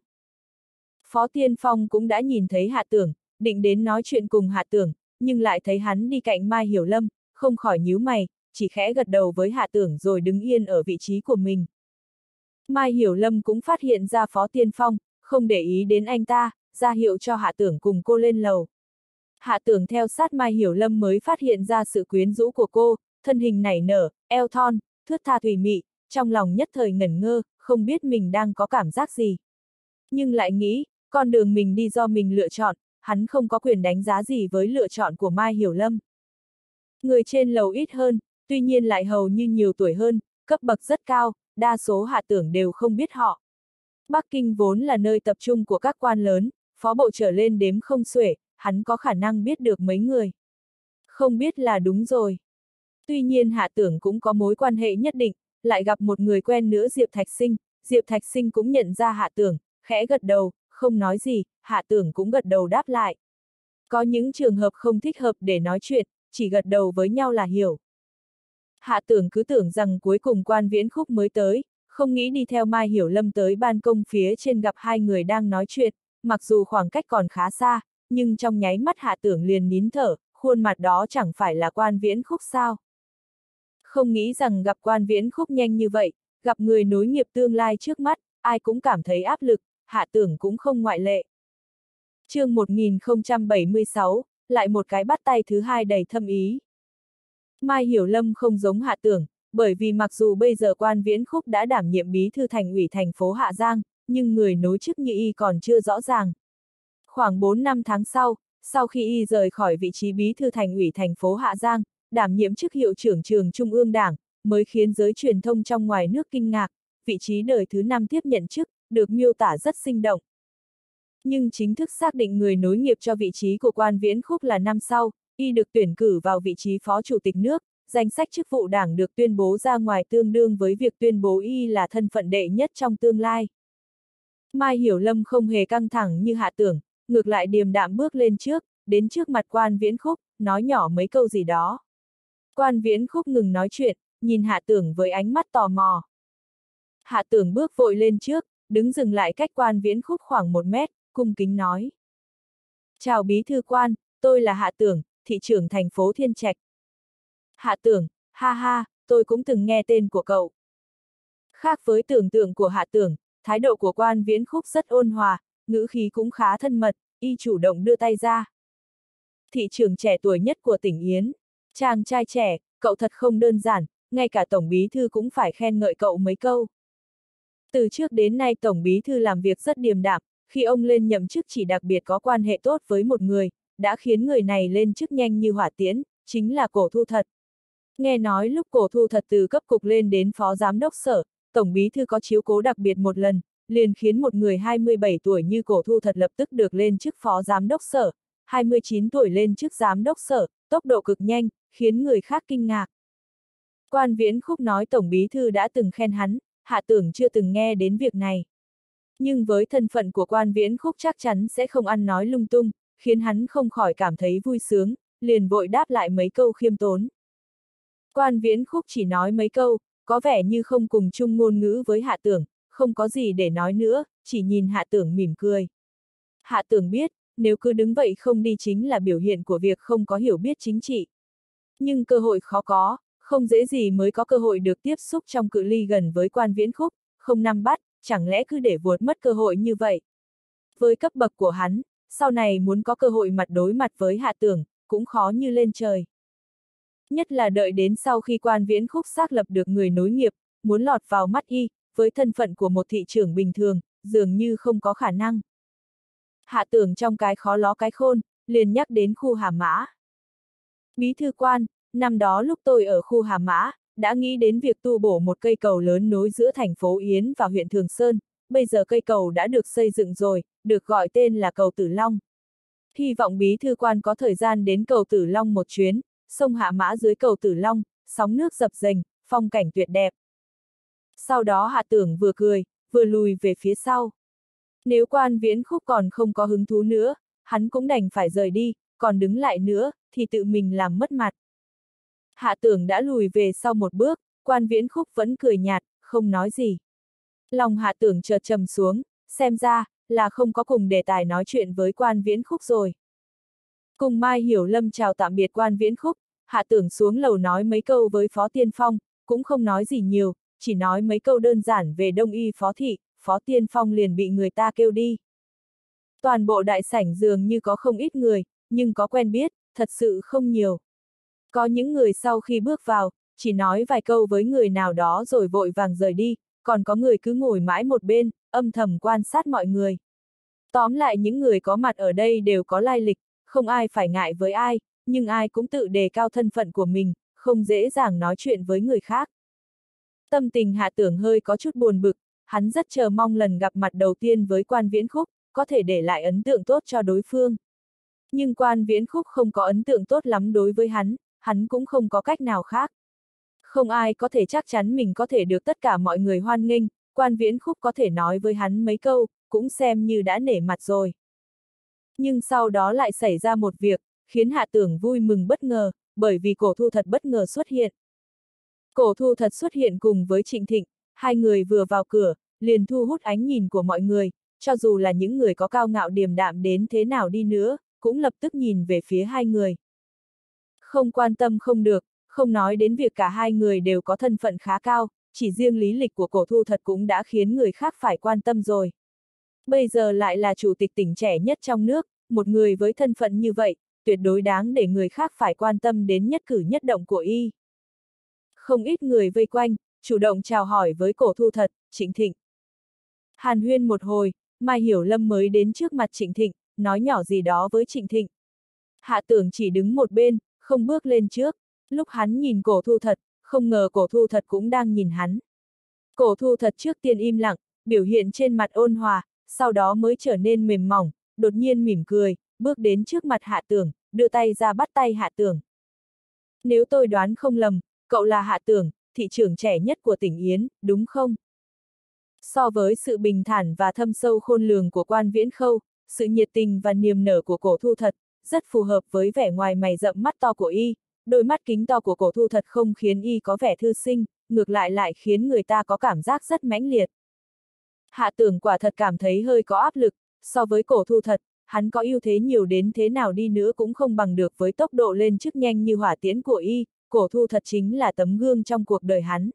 Phó Tiên Phong cũng đã nhìn thấy Hạ Tưởng, định đến nói chuyện cùng Hạ Tưởng, nhưng lại thấy hắn đi cạnh Mai Hiểu Lâm, không khỏi nhíu mày, chỉ khẽ gật đầu với Hạ Tưởng rồi đứng yên ở vị trí của mình. Mai Hiểu Lâm cũng phát hiện ra Phó Tiên Phong, không để ý đến anh ta, ra hiệu cho Hạ Tưởng cùng cô lên lầu. Hạ Tưởng theo sát Mai Hiểu Lâm mới phát hiện ra sự quyến rũ của cô, thân hình nảy nở, eo thon, thướt tha thùy mị, trong lòng nhất thời ngẩn ngơ, không biết mình đang có cảm giác gì. Nhưng lại nghĩ, con đường mình đi do mình lựa chọn, hắn không có quyền đánh giá gì với lựa chọn của Mai Hiểu Lâm. Người trên lầu ít hơn, tuy nhiên lại hầu như nhiều tuổi hơn, cấp bậc rất cao, đa số Hạ Tưởng đều không biết họ. Bắc Kinh vốn là nơi tập trung của các quan lớn, phó bộ trở lên đếm không xuể, hắn có khả năng biết được mấy người. Không biết là đúng rồi. Tuy nhiên Hạ Tưởng cũng có mối quan hệ nhất định, lại gặp một người quen nữa Diệp Thạch Sinh cũng nhận ra Hạ Tưởng, khẽ gật đầu, không nói gì, Hạ Tưởng cũng gật đầu đáp lại. Có những trường hợp không thích hợp để nói chuyện, chỉ gật đầu với nhau là hiểu. Hạ Tưởng cứ tưởng rằng cuối cùng Quan Viễn Khúc mới tới, không nghĩ đi theo Mai Hiểu Lâm tới ban công phía trên gặp hai người đang nói chuyện, mặc dù khoảng cách còn khá xa, nhưng trong nháy mắt Hạ Tưởng liền nín thở, khuôn mặt đó chẳng phải là Quan Viễn Khúc sao. Không nghĩ rằng gặp Quan Viễn Khúc nhanh như vậy, gặp người nối nghiệp tương lai trước mắt, ai cũng cảm thấy áp lực, Hạ Tưởng cũng không ngoại lệ. Chương 1076, lại một cái bắt tay thứ hai đầy thâm ý. Mai Hiểu Lâm không giống Hạ Tưởng, bởi vì mặc dù bây giờ Quan Viễn Khúc đã đảm nhiệm bí thư thành ủy thành phố Hạ Giang, nhưng người nối chức như y còn chưa rõ ràng. Khoảng 4 năm tháng sau khi y rời khỏi vị trí bí thư thành ủy thành phố Hạ Giang, đảm nhiệm chức hiệu trưởng trường Trung ương Đảng, mới khiến giới truyền thông trong ngoài nước kinh ngạc, vị trí đời thứ 5 tiếp nhận chức, được miêu tả rất sinh động. Nhưng chính thức xác định người nối nghiệp cho vị trí của Quan Viễn Khúc là năm sau, y được tuyển cử vào vị trí phó chủ tịch nước, danh sách chức vụ đảng được tuyên bố ra ngoài tương đương với việc tuyên bố y là thân phận đệ nhất trong tương lai. Mai Hiểu Lâm không hề căng thẳng như Hạ Tưởng, ngược lại điềm đạm bước lên trước, đến trước mặt Quan Viễn Khúc, nói nhỏ mấy câu gì đó. Quan Viễn Khúc ngừng nói chuyện, nhìn Hạ Tưởng với ánh mắt tò mò. Hạ Tưởng bước vội lên trước, đứng dừng lại cách Quan Viễn Khúc khoảng 1 mét, cung kính nói. Chào bí thư Quan, tôi là Hạ Tưởng, thị trưởng thành phố Thiên Trạch. Hạ Tưởng, ha ha, tôi cũng từng nghe tên của cậu. Khác với tưởng tượng của Hạ Tưởng, thái độ của Quan Viễn Khúc rất ôn hòa, ngữ khí cũng khá thân mật, y chủ động đưa tay ra. Thị trưởng trẻ tuổi nhất của tỉnh Yến. Chàng trai trẻ, cậu thật không đơn giản, ngay cả Tổng Bí Thư cũng phải khen ngợi cậu mấy câu. Từ trước đến nay Tổng Bí Thư làm việc rất điềm đạm, khi ông lên nhậm chức chỉ đặc biệt có quan hệ tốt với một người, đã khiến người này lên chức nhanh như hỏa tiễn, chính là Cổ Thu Thật. Nghe nói lúc Cổ Thu Thật từ cấp cục lên đến phó giám đốc sở, Tổng Bí Thư có chiếu cố đặc biệt một lần, liền khiến một người 27 tuổi như Cổ Thu Thật lập tức được lên chức phó giám đốc sở, 29 tuổi lên chức giám đốc sở, tốc độ cực nhanh, khiến người khác kinh ngạc. Quan Viễn Khúc nói Tổng Bí Thư đã từng khen hắn, Hạ Tưởng chưa từng nghe đến việc này. Nhưng với thân phận của Quan Viễn Khúc chắc chắn sẽ không ăn nói lung tung, khiến hắn không khỏi cảm thấy vui sướng, liền vội đáp lại mấy câu khiêm tốn. Quan Viễn Khúc chỉ nói mấy câu, có vẻ như không cùng chung ngôn ngữ với Hạ Tưởng, không có gì để nói nữa, chỉ nhìn Hạ Tưởng mỉm cười. Hạ Tưởng biết, nếu cứ đứng vậy không đi chính là biểu hiện của việc không có hiểu biết chính trị. Nhưng cơ hội khó có, không dễ gì mới có cơ hội được tiếp xúc trong cự ly gần với Quan Viễn Khúc, không nắm bắt, chẳng lẽ cứ để vuột mất cơ hội như vậy. Với cấp bậc của hắn, sau này muốn có cơ hội mặt đối mặt với Hạ Tưởng, cũng khó như lên trời. Nhất là đợi đến sau khi Quan Viễn Khúc xác lập được người nối nghiệp, muốn lọt vào mắt y, với thân phận của một thị trưởng bình thường, dường như không có khả năng. Hạ Tưởng trong cái khó ló cái khôn, liền nhắc đến khu Hà Mã. Bí thư Quan, năm đó lúc tôi ở khu Hà Mã, đã nghĩ đến việc tu bổ một cây cầu lớn nối giữa thành phố Yến và huyện Thường Sơn, bây giờ cây cầu đã được xây dựng rồi, được gọi tên là cầu Tử Long. Hy vọng bí thư Quan có thời gian đến cầu Tử Long một chuyến, sông Hạ Mã dưới cầu Tử Long, sóng nước dập dềnh, phong cảnh tuyệt đẹp. Sau đó Hạ Tưởng vừa cười, vừa lùi về phía sau. Nếu Quan Viễn Khúc còn không có hứng thú nữa, hắn cũng đành phải rời đi, còn đứng lại nữa, thì tự mình làm mất mặt. Hạ Tưởng đã lùi về sau một bước, Quan Viễn Khúc vẫn cười nhạt, không nói gì. Lòng Hạ Tưởng chợt trầm xuống, xem ra, là không có cùng đề tài nói chuyện với Quan Viễn Khúc rồi. Cùng Mai Hiểu Lâm chào tạm biệt Quan Viễn Khúc, Hạ Tưởng xuống lầu nói mấy câu với Phó Tiên Phong, cũng không nói gì nhiều, chỉ nói mấy câu đơn giản về Đông Y Phó Thị, Phó Tiên Phong liền bị người ta kêu đi. Toàn bộ đại sảnh dường như có không ít người, nhưng có quen biết, thật sự không nhiều. Có những người sau khi bước vào, chỉ nói vài câu với người nào đó rồi vội vàng rời đi, còn có người cứ ngồi mãi một bên, âm thầm quan sát mọi người. Tóm lại những người có mặt ở đây đều có lai lịch, không ai phải ngại với ai, nhưng ai cũng tự đề cao thân phận của mình, không dễ dàng nói chuyện với người khác. Tâm tình Hạ Tưởng hơi có chút buồn bực, hắn rất chờ mong lần gặp mặt đầu tiên với Quan Viễn Khúc, có thể để lại ấn tượng tốt cho đối phương. Nhưng Quan Viễn Khúc không có ấn tượng tốt lắm đối với hắn cũng không có cách nào khác. Không ai có thể chắc chắn mình có thể được tất cả mọi người hoan nghênh, Quan Viễn Khúc có thể nói với hắn mấy câu, cũng xem như đã nể mặt rồi. Nhưng sau đó lại xảy ra một việc, khiến Hạ Tưởng vui mừng bất ngờ, bởi vì Cổ Thu Thật bất ngờ xuất hiện. Cổ Thu Thật xuất hiện cùng với Trịnh Thịnh, hai người vừa vào cửa, liền thu hút ánh nhìn của mọi người, cho dù là những người có cao ngạo điềm đạm đến thế nào đi nữa, cũng lập tức nhìn về phía hai người. Không quan tâm không được, không nói đến việc cả hai người đều có thân phận khá cao, chỉ riêng lý lịch của Cổ Thu Thật cũng đã khiến người khác phải quan tâm rồi. Bây giờ lại là chủ tịch tỉnh trẻ nhất trong nước, một người với thân phận như vậy, tuyệt đối đáng để người khác phải quan tâm đến nhất cử nhất động của y. Không ít người vây quanh, chủ động chào hỏi với Cổ Thu Thật, Trịnh Thịnh. Hàn huyên một hồi, Mai Hiểu Lâm mới đến trước mặt Trịnh Thịnh, nói nhỏ gì đó với Trịnh Thịnh. Hạ Tưởng chỉ đứng một bên, không bước lên trước. Lúc hắn nhìn Cổ Thu Thật, không ngờ Cổ Thu Thật cũng đang nhìn hắn. Cổ Thu Thật trước tiên im lặng, biểu hiện trên mặt ôn hòa, sau đó mới trở nên mềm mỏng, đột nhiên mỉm cười, bước đến trước mặt Hạ Tưởng, đưa tay ra bắt tay Hạ Tưởng. Nếu tôi đoán không lầm, cậu là Hạ Tưởng, thị trưởng trẻ nhất của tỉnh Yến, đúng không? So với sự bình thản và thâm sâu khôn lường của Quan Viễn Khâu, sự nhiệt tình và niềm nở của Cổ Thu Thật, rất phù hợp với vẻ ngoài mày rậm mắt to của y, đôi mắt kính to của Cổ Thu Thật không khiến y có vẻ thư sinh, ngược lại khiến người ta có cảm giác rất mãnh liệt. Hạ Tưởng quả thật cảm thấy hơi có áp lực, so với Cổ Thu Thật, hắn có ưu thế nhiều đến thế nào đi nữa cũng không bằng được với tốc độ lên chức nhanh như hỏa tiễn của y, Cổ Thu Thật chính là tấm gương trong cuộc đời hắn.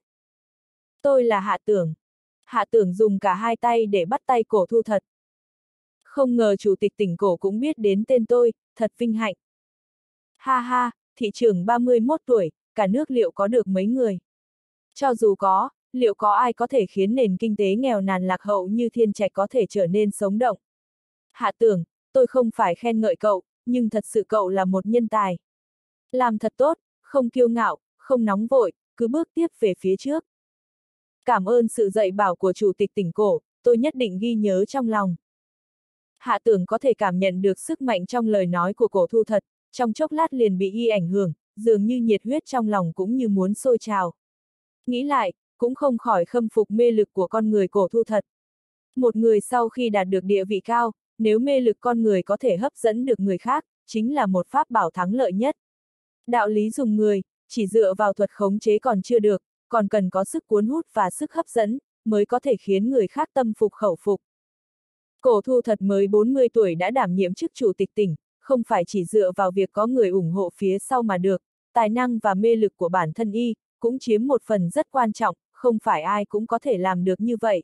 Tôi là Hạ Tưởng. Hạ Tưởng dùng cả hai tay để bắt tay Cổ Thu Thật. Không ngờ chủ tịch tỉnh Cổ cũng biết đến tên tôi, thật vinh hạnh. Ha ha, thị trưởng 31 tuổi, cả nước liệu có được mấy người? Cho dù có, liệu có ai có thể khiến nền kinh tế nghèo nàn lạc hậu như Thiên Trạch có thể trở nên sống động? Hạ Tưởng, tôi không phải khen ngợi cậu, nhưng thật sự cậu là một nhân tài. Làm thật tốt, không kiêu ngạo, không nóng vội, cứ bước tiếp về phía trước. Cảm ơn sự dạy bảo của chủ tịch tỉnh Cổ, tôi nhất định ghi nhớ trong lòng. Hạ Tưởng có thể cảm nhận được sức mạnh trong lời nói của Cổ Thu Thật, trong chốc lát liền bị y ảnh hưởng, dường như nhiệt huyết trong lòng cũng như muốn sôi trào. Nghĩ lại, cũng không khỏi khâm phục mê lực của con người Cổ Thu Thật. Một người sau khi đạt được địa vị cao, nếu mê lực con người có thể hấp dẫn được người khác, chính là một pháp bảo thắng lợi nhất. Đạo lý dùng người, chỉ dựa vào thuật khống chế còn chưa được, còn cần có sức cuốn hút và sức hấp dẫn, mới có thể khiến người khác tâm phục khẩu phục. Cổ Thu Thật mới 40 tuổi đã đảm nhiệm chức chủ tịch tỉnh, không phải chỉ dựa vào việc có người ủng hộ phía sau mà được, tài năng và mê lực của bản thân y, cũng chiếm một phần rất quan trọng, không phải ai cũng có thể làm được như vậy.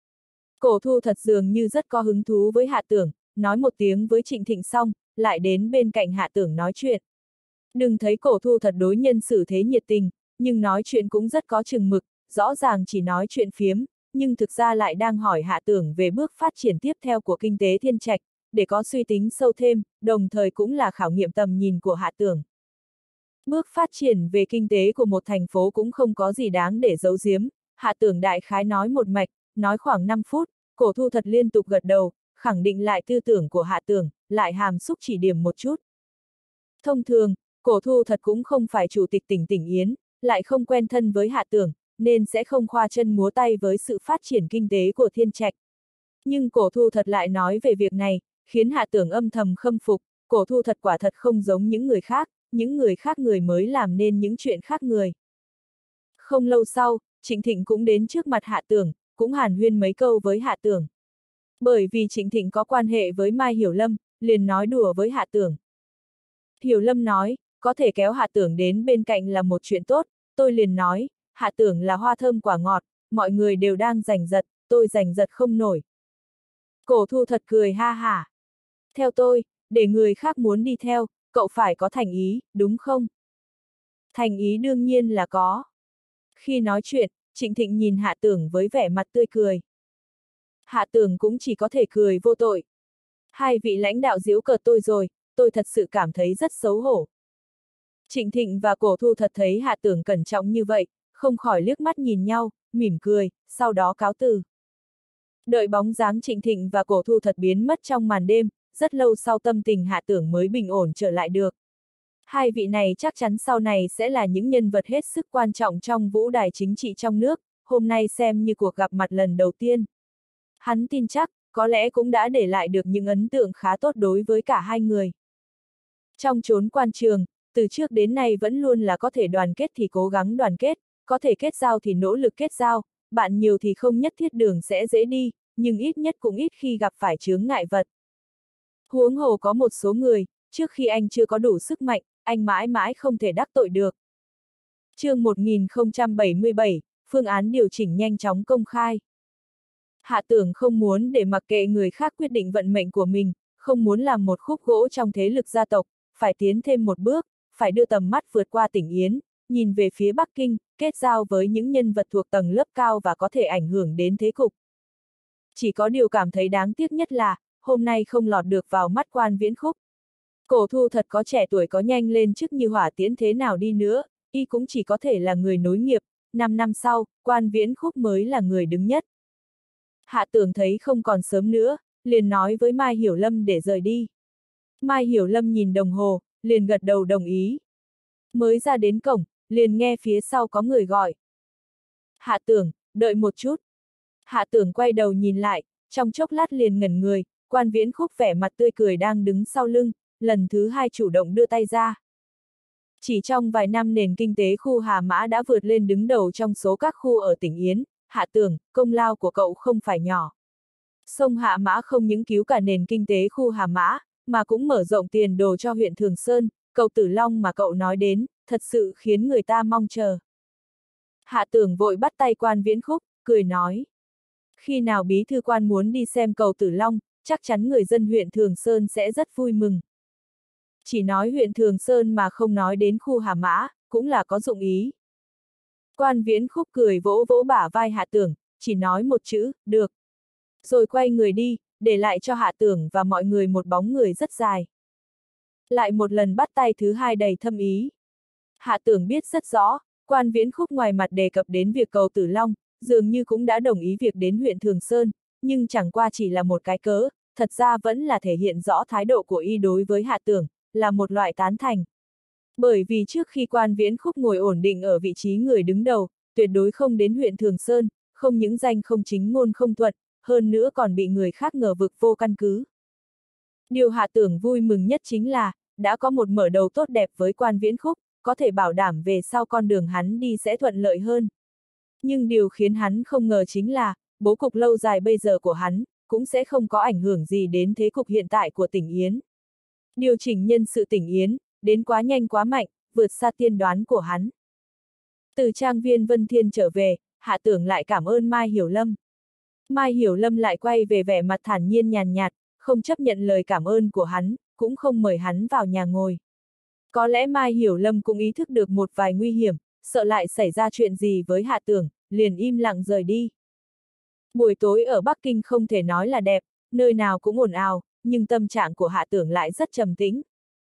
Cổ Thu Thật dường như rất có hứng thú với Hạ Tưởng, nói một tiếng với Trịnh Thịnh xong, lại đến bên cạnh Hạ Tưởng nói chuyện. Đừng thấy Cổ Thu Thật đối nhân xử thế nhiệt tình, nhưng nói chuyện cũng rất có chừng mực, rõ ràng chỉ nói chuyện phiếm, nhưng thực ra lại đang hỏi Hạ Tưởng về bước phát triển tiếp theo của kinh tế Thiên Trạch, để có suy tính sâu thêm, đồng thời cũng là khảo nghiệm tầm nhìn của Hạ Tưởng. Bước phát triển về kinh tế của một thành phố cũng không có gì đáng để giấu giếm, Hạ Tưởng đại khái nói một mạch, nói khoảng 5 phút, Cổ Thu Thật liên tục gật đầu, khẳng định lại tư tưởng của Hạ Tưởng, lại hàm xúc chỉ điểm một chút. Thông thường, Cổ Thu Thật cũng không phải chủ tịch tỉnh tỉnh Yến, lại không quen thân với Hạ Tưởng, nên sẽ không khoa chân múa tay với sự phát triển kinh tế của Thiên Trạch. Nhưng Cổ Thu Thật lại nói về việc này, khiến Hạ Tưởng âm thầm khâm phục, Cổ Thu Thật quả thật không giống những người khác người mới làm nên những chuyện khác người. Không lâu sau, Trịnh Thịnh cũng đến trước mặt Hạ Tưởng, cũng hàn huyên mấy câu với Hạ Tưởng. Bởi vì Trịnh Thịnh có quan hệ với Mai Hiểu Lâm, liền nói đùa với Hạ Tưởng. Hiểu Lâm nói, có thể kéo Hạ Tưởng đến bên cạnh là một chuyện tốt, tôi liền nói, Hạ Tưởng là hoa thơm quả ngọt, mọi người đều đang giành giật, tôi giành giật không nổi. Cổ Thu Thật cười ha hả. Theo tôi, để người khác muốn đi theo, cậu phải có thành ý, đúng không? Thành ý đương nhiên là có. Khi nói chuyện, Trịnh Thịnh nhìn Hạ Tưởng với vẻ mặt tươi cười. Hạ Tưởng cũng chỉ có thể cười vô tội. Hai vị lãnh đạo giễu cợt tôi rồi, tôi thật sự cảm thấy rất xấu hổ. Trịnh Thịnh và Cổ Thu Thật thấy Hạ Tưởng cẩn trọng như vậy, không khỏi liếc mắt nhìn nhau, mỉm cười, sau đó cáo từ. Đợi bóng dáng Trịnh Thịnh và Cổ Thu thật biến mất trong màn đêm, rất lâu sau tâm tình Hạ Tưởng mới bình ổn trở lại được. Hai vị này chắc chắn sau này sẽ là những nhân vật hết sức quan trọng trong vũ đài chính trị trong nước, hôm nay xem như cuộc gặp mặt lần đầu tiên. Hắn tin chắc, có lẽ cũng đã để lại được những ấn tượng khá tốt đối với cả hai người. Trong chốn quan trường, từ trước đến nay vẫn luôn là có thể đoàn kết thì cố gắng đoàn kết, có thể kết giao thì nỗ lực kết giao, bạn nhiều thì không nhất thiết đường sẽ dễ đi, nhưng ít nhất cũng ít khi gặp phải chướng ngại vật. Huống hồ có một số người, trước khi anh chưa có đủ sức mạnh, anh mãi mãi không thể đắc tội được. Chương 1077, phương án điều chỉnh nhanh chóng công khai. Hạ Tưởng không muốn để mặc kệ người khác quyết định vận mệnh của mình, không muốn làm một khúc gỗ trong thế lực gia tộc, phải tiến thêm một bước, phải đưa tầm mắt vượt qua tỉnh Yến, nhìn về phía Bắc Kinh, kết giao với những nhân vật thuộc tầng lớp cao và có thể ảnh hưởng đến thế cục. Chỉ có điều cảm thấy đáng tiếc nhất là, hôm nay không lọt được vào mắt Quan Viễn Khúc. Cổ Thu thật có trẻ tuổi có nhanh lên chức như hỏa tiễn thế nào đi nữa, y cũng chỉ có thể là người nối nghiệp, 5 năm sau, Quan Viễn Khúc mới là người đứng nhất. Hạ Tưởng thấy không còn sớm nữa, liền nói với Mai Hiểu Lâm để rời đi. Mai Hiểu Lâm nhìn đồng hồ, liền gật đầu đồng ý. Mới ra đến cổng, liền nghe phía sau có người gọi. Hạ Tưởng, đợi một chút. Hạ Tưởng quay đầu nhìn lại, trong chốc lát liền ngẩn người, Quan Viễn Khúc vẻ mặt tươi cười đang đứng sau lưng, lần thứ hai chủ động đưa tay ra. Chỉ trong vài năm nền kinh tế khu Hà Mã đã vượt lên đứng đầu trong số các khu ở tỉnh Yến, Hạ Tưởng, công lao của cậu không phải nhỏ. Sông Hạ Mã không những cứu cả nền kinh tế khu Hà Mã, mà cũng mở rộng tiền đồ cho huyện Thường Sơn, cầu Tử Long mà cậu nói đến, thật sự khiến người ta mong chờ. Hạ Tưởng vội bắt tay Quan Viễn Khúc, cười nói. Khi nào bí thư quan muốn đi xem cầu Tử Long, chắc chắn người dân huyện Thường Sơn sẽ rất vui mừng. Chỉ nói huyện Thường Sơn mà không nói đến khu Hà Mã, cũng là có dụng ý. Quan Viễn Khúc cười vỗ vỗ bả vai Hạ Tưởng, chỉ nói một chữ, được. Rồi quay người đi, để lại cho Hạ Tưởng và mọi người một bóng người rất dài. Lại một lần bắt tay thứ hai đầy thâm ý. Hạ Tưởng biết rất rõ, Quan Viễn Khúc ngoài mặt đề cập đến việc cầu Tử Long, dường như cũng đã đồng ý việc đến huyện Thường Sơn, nhưng chẳng qua chỉ là một cái cớ, thật ra vẫn là thể hiện rõ thái độ của y đối với Hạ Tưởng, là một loại tán thành. Bởi vì trước khi Quan Viễn Khúc ngồi ổn định ở vị trí người đứng đầu, tuyệt đối không đến huyện Thường Sơn, không những danh không chính ngôn không thuận, hơn nữa còn bị người khác ngờ vực vô căn cứ. Điều Hạ Tưởng vui mừng nhất chính là, đã có một mở đầu tốt đẹp với Quan Viễn Khúc, có thể bảo đảm về sau con đường hắn đi sẽ thuận lợi hơn. Nhưng điều khiến hắn không ngờ chính là, bố cục lâu dài bây giờ của hắn, cũng sẽ không có ảnh hưởng gì đến thế cục hiện tại của tỉnh Yến. Điều chỉnh nhân sự tỉnh Yến, đến quá nhanh quá mạnh, vượt xa tiên đoán của hắn. Từ trang viên Vân Thiên trở về, Hạ Tưởng lại cảm ơn Mai Hiểu Lâm. Mai Hiểu Lâm lại quay về vẻ mặt thản nhiên nhàn nhạt, không chấp nhận lời cảm ơn của hắn, cũng không mời hắn vào nhà ngồi. Có lẽ Mai Hiểu Lâm cũng ý thức được một vài nguy hiểm, sợ lại xảy ra chuyện gì với Hạ Tưởng, liền im lặng rời đi. Buổi tối ở Bắc Kinh không thể nói là đẹp, nơi nào cũng ồn ào, nhưng tâm trạng của Hạ Tưởng lại rất trầm tĩnh.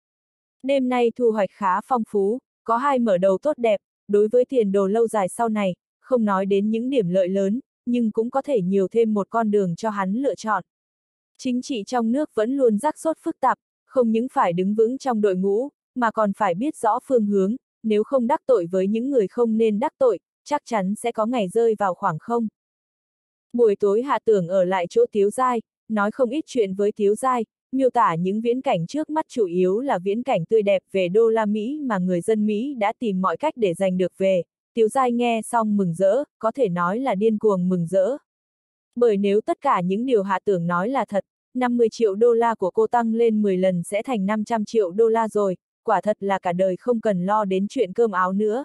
Đêm nay thu hoạch khá phong phú, có hai mở đầu tốt đẹp, đối với tiền đồ lâu dài sau này, không nói đến những điểm lợi lớn, nhưng cũng có thể nhiều thêm một con đường cho hắn lựa chọn. Chính trị trong nước vẫn luôn rắc rối phức tạp, không những phải đứng vững trong đội ngũ, mà còn phải biết rõ phương hướng, nếu không đắc tội với những người không nên đắc tội, chắc chắn sẽ có ngày rơi vào khoảng không. Buổi tối Hạ Tưởng ở lại chỗ Tiếu Giai, nói không ít chuyện với Tiếu Giai, miêu tả những viễn cảnh trước mắt chủ yếu là viễn cảnh tươi đẹp về đô la Mỹ mà người dân Mỹ đã tìm mọi cách để giành được về. Tiếu Giai nghe xong mừng rỡ, có thể nói là điên cuồng mừng rỡ. Bởi nếu tất cả những điều Hạ Tưởng nói là thật, 50 triệu đô la của cô tăng lên 10 lần sẽ thành 500 triệu đô la rồi, quả thật là cả đời không cần lo đến chuyện cơm áo nữa.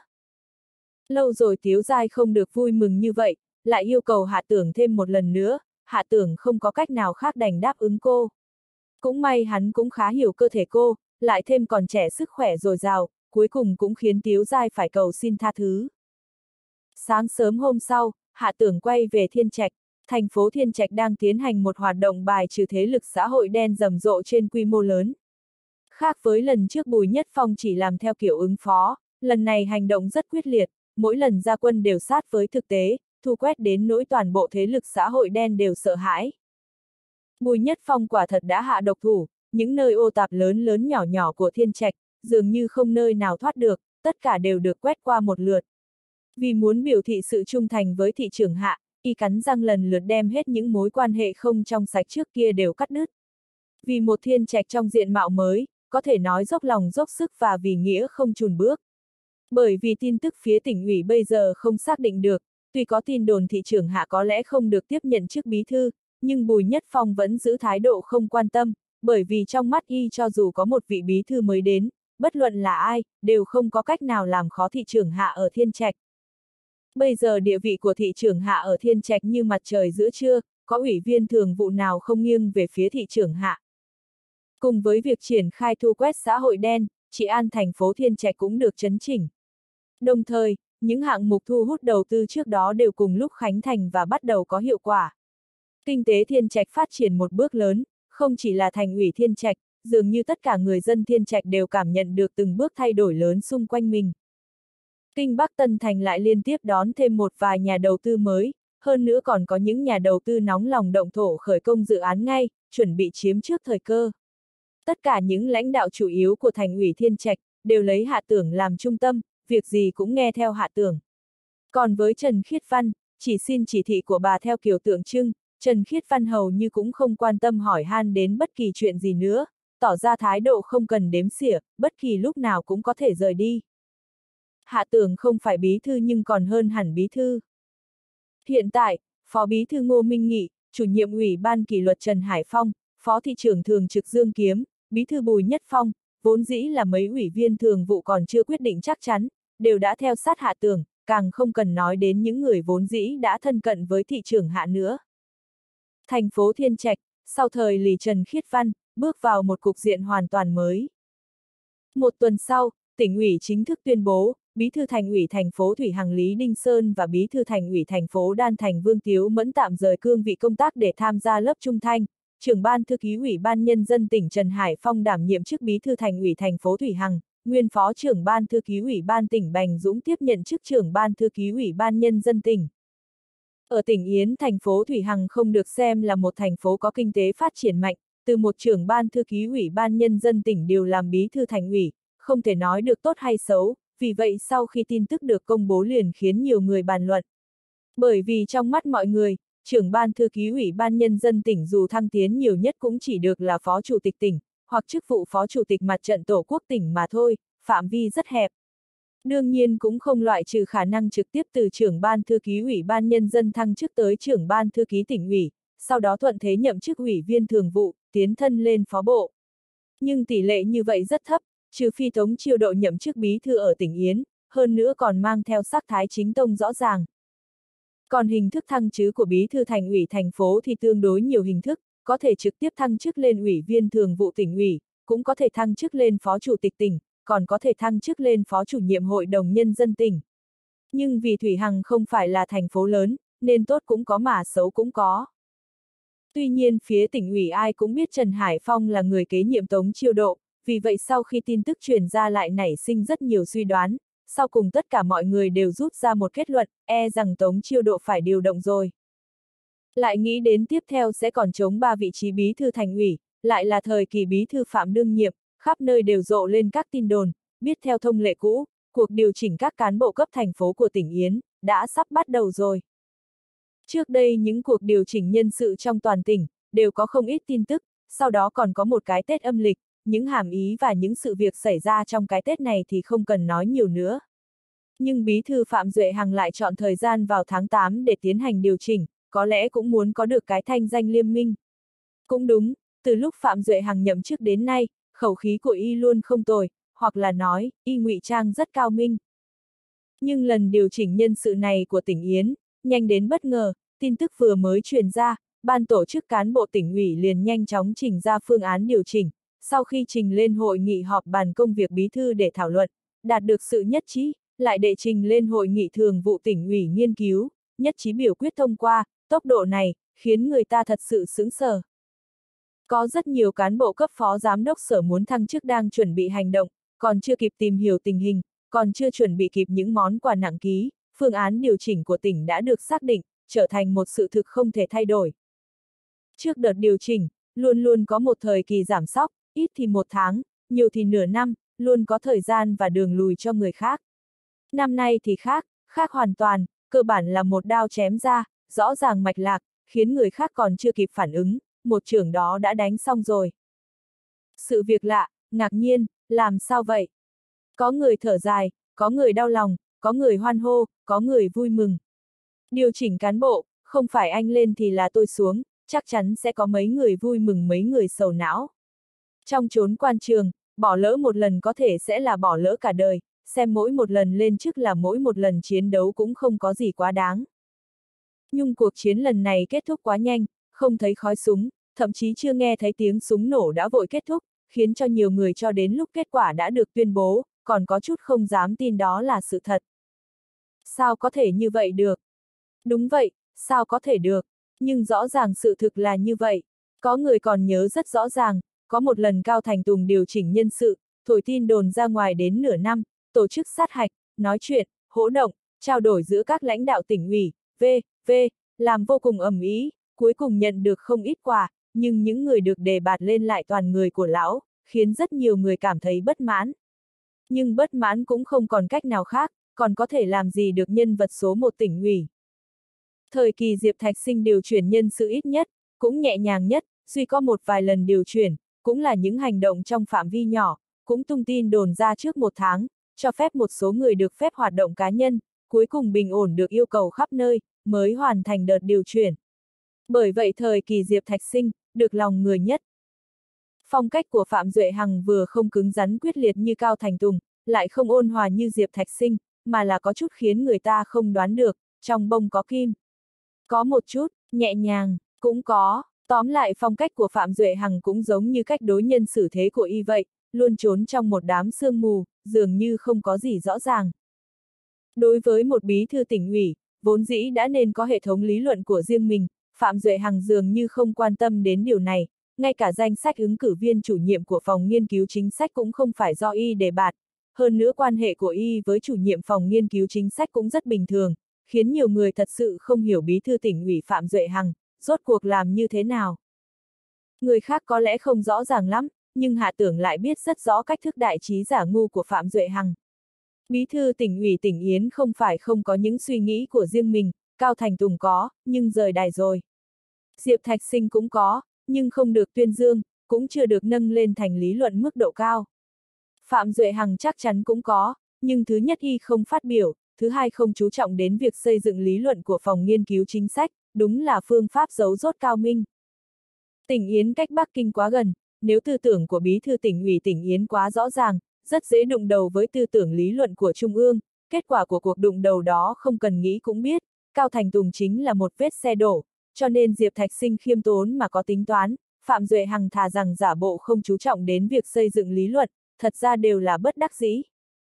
Lâu rồi Tiếu Giai không được vui mừng như vậy, lại yêu cầu Hạ Tưởng thêm một lần nữa, Hạ Tưởng không có cách nào khác đành đáp ứng cô. Cũng may hắn cũng khá hiểu cơ thể cô, lại thêm còn trẻ sức khỏe dồi dào, cuối cùng cũng khiến Tiếu Giai phải cầu xin tha thứ. Sáng sớm hôm sau, Hạ Tưởng quay về Thiên Trạch, thành phố Thiên Trạch đang tiến hành một hoạt động bài trừ thế lực xã hội đen rầm rộ trên quy mô lớn. Khác với lần trước Bùi Nhất Phong chỉ làm theo kiểu ứng phó, lần này hành động rất quyết liệt, mỗi lần ra quân đều sát với thực tế, thu quét đến nỗi toàn bộ thế lực xã hội đen đều sợ hãi. Bùi Nhất Phong quả thật đã hạ độc thủ, những nơi ô tạp lớn lớn nhỏ nhỏ của Thiên Trạch, dường như không nơi nào thoát được, tất cả đều được quét qua một lượt. Vì muốn biểu thị sự trung thành với thị trưởng hạ, y cắn răng lần lượt đem hết những mối quan hệ không trong sạch trước kia đều cắt đứt. Vì một Thiên Trạch trong diện mạo mới, có thể nói dốc lòng dốc sức và vì nghĩa không chùn bước. Bởi vì tin tức phía tỉnh ủy bây giờ không xác định được, tuy có tin đồn thị trưởng hạ có lẽ không được tiếp nhận chức bí thư, nhưng Bùi Nhất Phong vẫn giữ thái độ không quan tâm, bởi vì trong mắt y cho dù có một vị bí thư mới đến, bất luận là ai, đều không có cách nào làm khó thị trưởng hạ ở Thiên Trạch. Bây giờ địa vị của thị trưởng hạ ở Thiên Trạch như mặt trời giữa trưa, có ủy viên thường vụ nào không nghiêng về phía thị trưởng hạ. Cùng với việc triển khai thu quét xã hội đen, trị an thành phố Thiên Trạch cũng được chấn chỉnh. Đồng thời, những hạng mục thu hút đầu tư trước đó đều cùng lúc khánh thành và bắt đầu có hiệu quả. Kinh tế Thiên Trạch phát triển một bước lớn, không chỉ là thành ủy Thiên Trạch, dường như tất cả người dân Thiên Trạch đều cảm nhận được từng bước thay đổi lớn xung quanh mình. Kinh Bắc Tân Thành lại liên tiếp đón thêm một vài nhà đầu tư mới, hơn nữa còn có những nhà đầu tư nóng lòng động thổ khởi công dự án ngay, chuẩn bị chiếm trước thời cơ. Tất cả những lãnh đạo chủ yếu của thành ủy Thiên Trạch đều lấy Hạ Tưởng làm trung tâm, việc gì cũng nghe theo Hạ Tưởng. Còn với Trần Khiết Văn, chỉ xin chỉ thị của bà theo kiểu tượng trưng, Trần Khiết Văn hầu như cũng không quan tâm hỏi han đến bất kỳ chuyện gì nữa, tỏ ra thái độ không cần đếm xỉa, bất kỳ lúc nào cũng có thể rời đi. Hạ Tưởng không phải bí thư nhưng còn hơn hẳn bí thư. Hiện tại, Phó Bí thư Ngô Minh Nghị, chủ nhiệm Ủy ban kỷ luật Trần Hải Phong, Phó thị trưởng thường trực Dương Kiếm, Bí thư Bùi Nhất Phong, vốn dĩ là mấy ủy viên thường vụ còn chưa quyết định chắc chắn, đều đã theo sát Hạ Tưởng, càng không cần nói đến những người vốn dĩ đã thân cận với thị trưởng Hạ nữa. Thành phố Thiên Trạch, sau thời Lý Trần Khiết Văn, bước vào một cục diện hoàn toàn mới. Một tuần sau, tỉnh ủy chính thức tuyên bố, Bí thư Thành ủy thành phố Thủy Hằng Lý Đinh Sơn và Bí thư Thành ủy thành phố Đan Thành Vương Tiếu Mẫn tạm rời cương vị công tác để tham gia lớp trung thanh. Trưởng ban thư ký Ủy ban Nhân dân tỉnh Trần Hải Phong đảm nhiệm chức Bí thư Thành ủy thành phố Thủy Hằng, nguyên Phó trưởng ban thư ký Ủy ban tỉnh Bành Dũng tiếp nhận chức trưởng ban thư ký Ủy ban Nhân dân tỉnh. Ở tỉnh Yến, thành phố Thủy Hằng không được xem là một thành phố có kinh tế phát triển mạnh, từ một trưởng ban thư ký Ủy ban Nhân dân tỉnh điều làm Bí thư Thành ủy, không thể nói được tốt hay xấu, vì vậy sau khi tin tức được công bố liền khiến nhiều người bàn luận. Bởi vì trong mắt mọi người, trưởng ban thư ký Ủy ban Nhân dân tỉnh dù thăng tiến nhiều nhất cũng chỉ được là phó chủ tịch tỉnh, hoặc chức vụ phó chủ tịch mặt trận tổ quốc tỉnh mà thôi, phạm vi rất hẹp. Đương nhiên cũng không loại trừ khả năng trực tiếp từ trưởng ban thư ký Ủy ban Nhân dân thăng chức tới trưởng ban thư ký tỉnh ủy, sau đó thuận thế nhậm chức ủy viên thường vụ, tiến thân lên phó bộ. Nhưng tỷ lệ như vậy rất thấp, trừ phi Tống Chiêu Độ nhậm chức bí thư ở tỉnh Yến, hơn nữa còn mang theo sắc thái chính tông rõ ràng. Còn hình thức thăng chức của bí thư thành ủy thành phố thì tương đối nhiều hình thức, có thể trực tiếp thăng chức lên ủy viên thường vụ tỉnh ủy, cũng có thể thăng chức lên phó chủ tịch tỉnh, còn có thể thăng chức lên phó chủ nhiệm hội đồng nhân dân tỉnh. Nhưng vì Thủy Hằng không phải là thành phố lớn, nên tốt cũng có mà xấu cũng có. Tuy nhiên phía tỉnh ủy ai cũng biết Trần Hải Phong là người kế nhiệm Tống Chiêu Độ, vì vậy sau khi tin tức truyền ra lại nảy sinh rất nhiều suy đoán, sau cùng tất cả mọi người đều rút ra một kết luận, rằng Tống Chiêu Độ phải điều động rồi. Lại nghĩ đến tiếp theo sẽ còn trống 3 vị trí bí thư thành ủy, lại là thời kỳ bí thư Phạm đương nhiệm, khắp nơi đều rộ lên các tin đồn, biết theo thông lệ cũ, cuộc điều chỉnh các cán bộ cấp thành phố của tỉnh Yến, đã sắp bắt đầu rồi. Trước đây những cuộc điều chỉnh nhân sự trong toàn tỉnh, đều có không ít tin tức, sau đó còn có một cái Tết âm lịch, những hàm ý và những sự việc xảy ra trong cái Tết này thì không cần nói nhiều nữa. Nhưng bí thư Phạm Duệ Hằng lại chọn thời gian vào tháng 8 để tiến hành điều chỉnh, có lẽ cũng muốn có được cái thanh danh liêm minh. Cũng đúng, từ lúc Phạm Duệ Hằng nhậm chức đến nay, khẩu khí của y luôn không tồi, hoặc là nói, y ngụy trang rất cao minh. Nhưng lần điều chỉnh nhân sự này của tỉnh Yến, nhanh đến bất ngờ, tin tức vừa mới truyền ra, ban tổ chức cán bộ tỉnh ủy liền nhanh chóng trình ra phương án điều chỉnh, sau khi trình lên hội nghị họp bàn công việc bí thư để thảo luận, đạt được sự nhất trí, lại đệ trình lên hội nghị thường vụ tỉnh ủy nghiên cứu, nhất trí biểu quyết thông qua, tốc độ này, khiến người ta thật sự sững sờ. Có rất nhiều cán bộ cấp phó giám đốc sở muốn thăng chức đang chuẩn bị hành động, còn chưa kịp tìm hiểu tình hình, còn chưa chuẩn bị kịp những món quà nặng ký, phương án điều chỉnh của tỉnh đã được xác định, trở thành một sự thực không thể thay đổi. Trước đợt điều chỉnh, luôn luôn có một thời kỳ giảm sóc, ít thì 1 tháng, nhiều thì nửa năm, luôn có thời gian và đường lùi cho người khác. Năm nay thì khác, khác hoàn toàn, cơ bản là một đao chém ra, rõ ràng mạch lạc, khiến người khác còn chưa kịp phản ứng, một chưởng đó đã đánh xong rồi. Sự việc lạ, ngạc nhiên, làm sao vậy? Có người thở dài, có người đau lòng, có người hoan hô, có người vui mừng. Điều chỉnh cán bộ, không phải anh lên thì là tôi xuống, chắc chắn sẽ có mấy người vui mừng mấy người sầu não. Trong chốn quan trường, bỏ lỡ một lần có thể sẽ là bỏ lỡ cả đời, xem mỗi một lần lên chức là mỗi một lần chiến đấu cũng không có gì quá đáng. Nhưng cuộc chiến lần này kết thúc quá nhanh, không thấy khói súng, thậm chí chưa nghe thấy tiếng súng nổ đã vội kết thúc, khiến cho nhiều người cho đến lúc kết quả đã được tuyên bố, còn có chút không dám tin đó là sự thật. Sao có thể như vậy được? Đúng vậy, sao có thể được? Nhưng rõ ràng sự thực là như vậy. Có người còn nhớ rất rõ ràng, có một lần Cao Thành Tùng điều chỉnh nhân sự, thổi tin đồn ra ngoài đến nửa năm, tổ chức sát hạch, nói chuyện, hỗ động, trao đổi giữa các lãnh đạo tỉnh ủy, v.v. làm vô cùng ầm ĩ, cuối cùng nhận được không ít quà, nhưng những người được đề bạt lên lại toàn người của lão, khiến rất nhiều người cảm thấy bất mãn. Nhưng bất mãn cũng không còn cách nào khác, còn có thể làm gì được nhân vật số 1 tỉnh ủy. Thời kỳ Diệp Thạch Sinh điều chuyển nhân sự ít nhất, cũng nhẹ nhàng nhất, duy có một vài lần điều chuyển, cũng là những hành động trong phạm vi nhỏ, cũng tung tin đồn ra trước 1 tháng, cho phép một số người được phép hoạt động cá nhân, cuối cùng bình ổn được yêu cầu khắp nơi, mới hoàn thành đợt điều chuyển. Bởi vậy thời kỳ Diệp Thạch Sinh, được lòng người nhất. Phong cách của Phạm Duệ Hằng vừa không cứng rắn quyết liệt như Cao Thành Tùng, lại không ôn hòa như Diệp Thạch Sinh, mà là có chút khiến người ta không đoán được, trong bông có kim. Có một chút, nhẹ nhàng, cũng có, tóm lại phong cách của Phạm Duệ Hằng cũng giống như cách đối nhân xử thế của y vậy, luôn trốn trong một đám sương mù, dường như không có gì rõ ràng. Đối với một bí thư tỉnh ủy, vốn dĩ đã nên có hệ thống lý luận của riêng mình, Phạm Duệ Hằng dường như không quan tâm đến điều này, ngay cả danh sách ứng cử viên chủ nhiệm của phòng nghiên cứu chính sách cũng không phải do y đề bạt, hơn nữa quan hệ của y với chủ nhiệm phòng nghiên cứu chính sách cũng rất bình thường, khiến nhiều người thật sự không hiểu bí thư tỉnh ủy Phạm Duệ Hằng, rốt cuộc làm như thế nào. Người khác có lẽ không rõ ràng lắm, nhưng Hạ Tưởng lại biết rất rõ cách thức đại trí giả ngu của Phạm Duệ Hằng. Bí thư tỉnh ủy tỉnh Yến không phải không có những suy nghĩ của riêng mình, Cao Thành Tùng có, nhưng rời đài rồi. Diệp Thạch Sinh cũng có, nhưng không được tuyên dương, cũng chưa được nâng lên thành lý luận mức độ cao. Phạm Duệ Hằng chắc chắn cũng có, nhưng thứ nhất y không phát biểu, thứ hai không chú trọng đến việc xây dựng lý luận của phòng nghiên cứu chính sách, đúng là phương pháp giấu dốt cao minh. Tỉnh Yến cách Bắc Kinh quá gần, nếu tư tưởng của bí thư tỉnh ủy tỉnh Yến quá rõ ràng, rất dễ đụng đầu với tư tưởng lý luận của Trung ương, kết quả của cuộc đụng đầu đó không cần nghĩ cũng biết, Cao Thành Tùng chính là một vết xe đổ, cho nên Diệp Thạch Sinh khiêm tốn mà có tính toán, Phạm Duệ Hằng thà rằng giả bộ không chú trọng đến việc xây dựng lý luận, thật ra đều là bất đắc dĩ.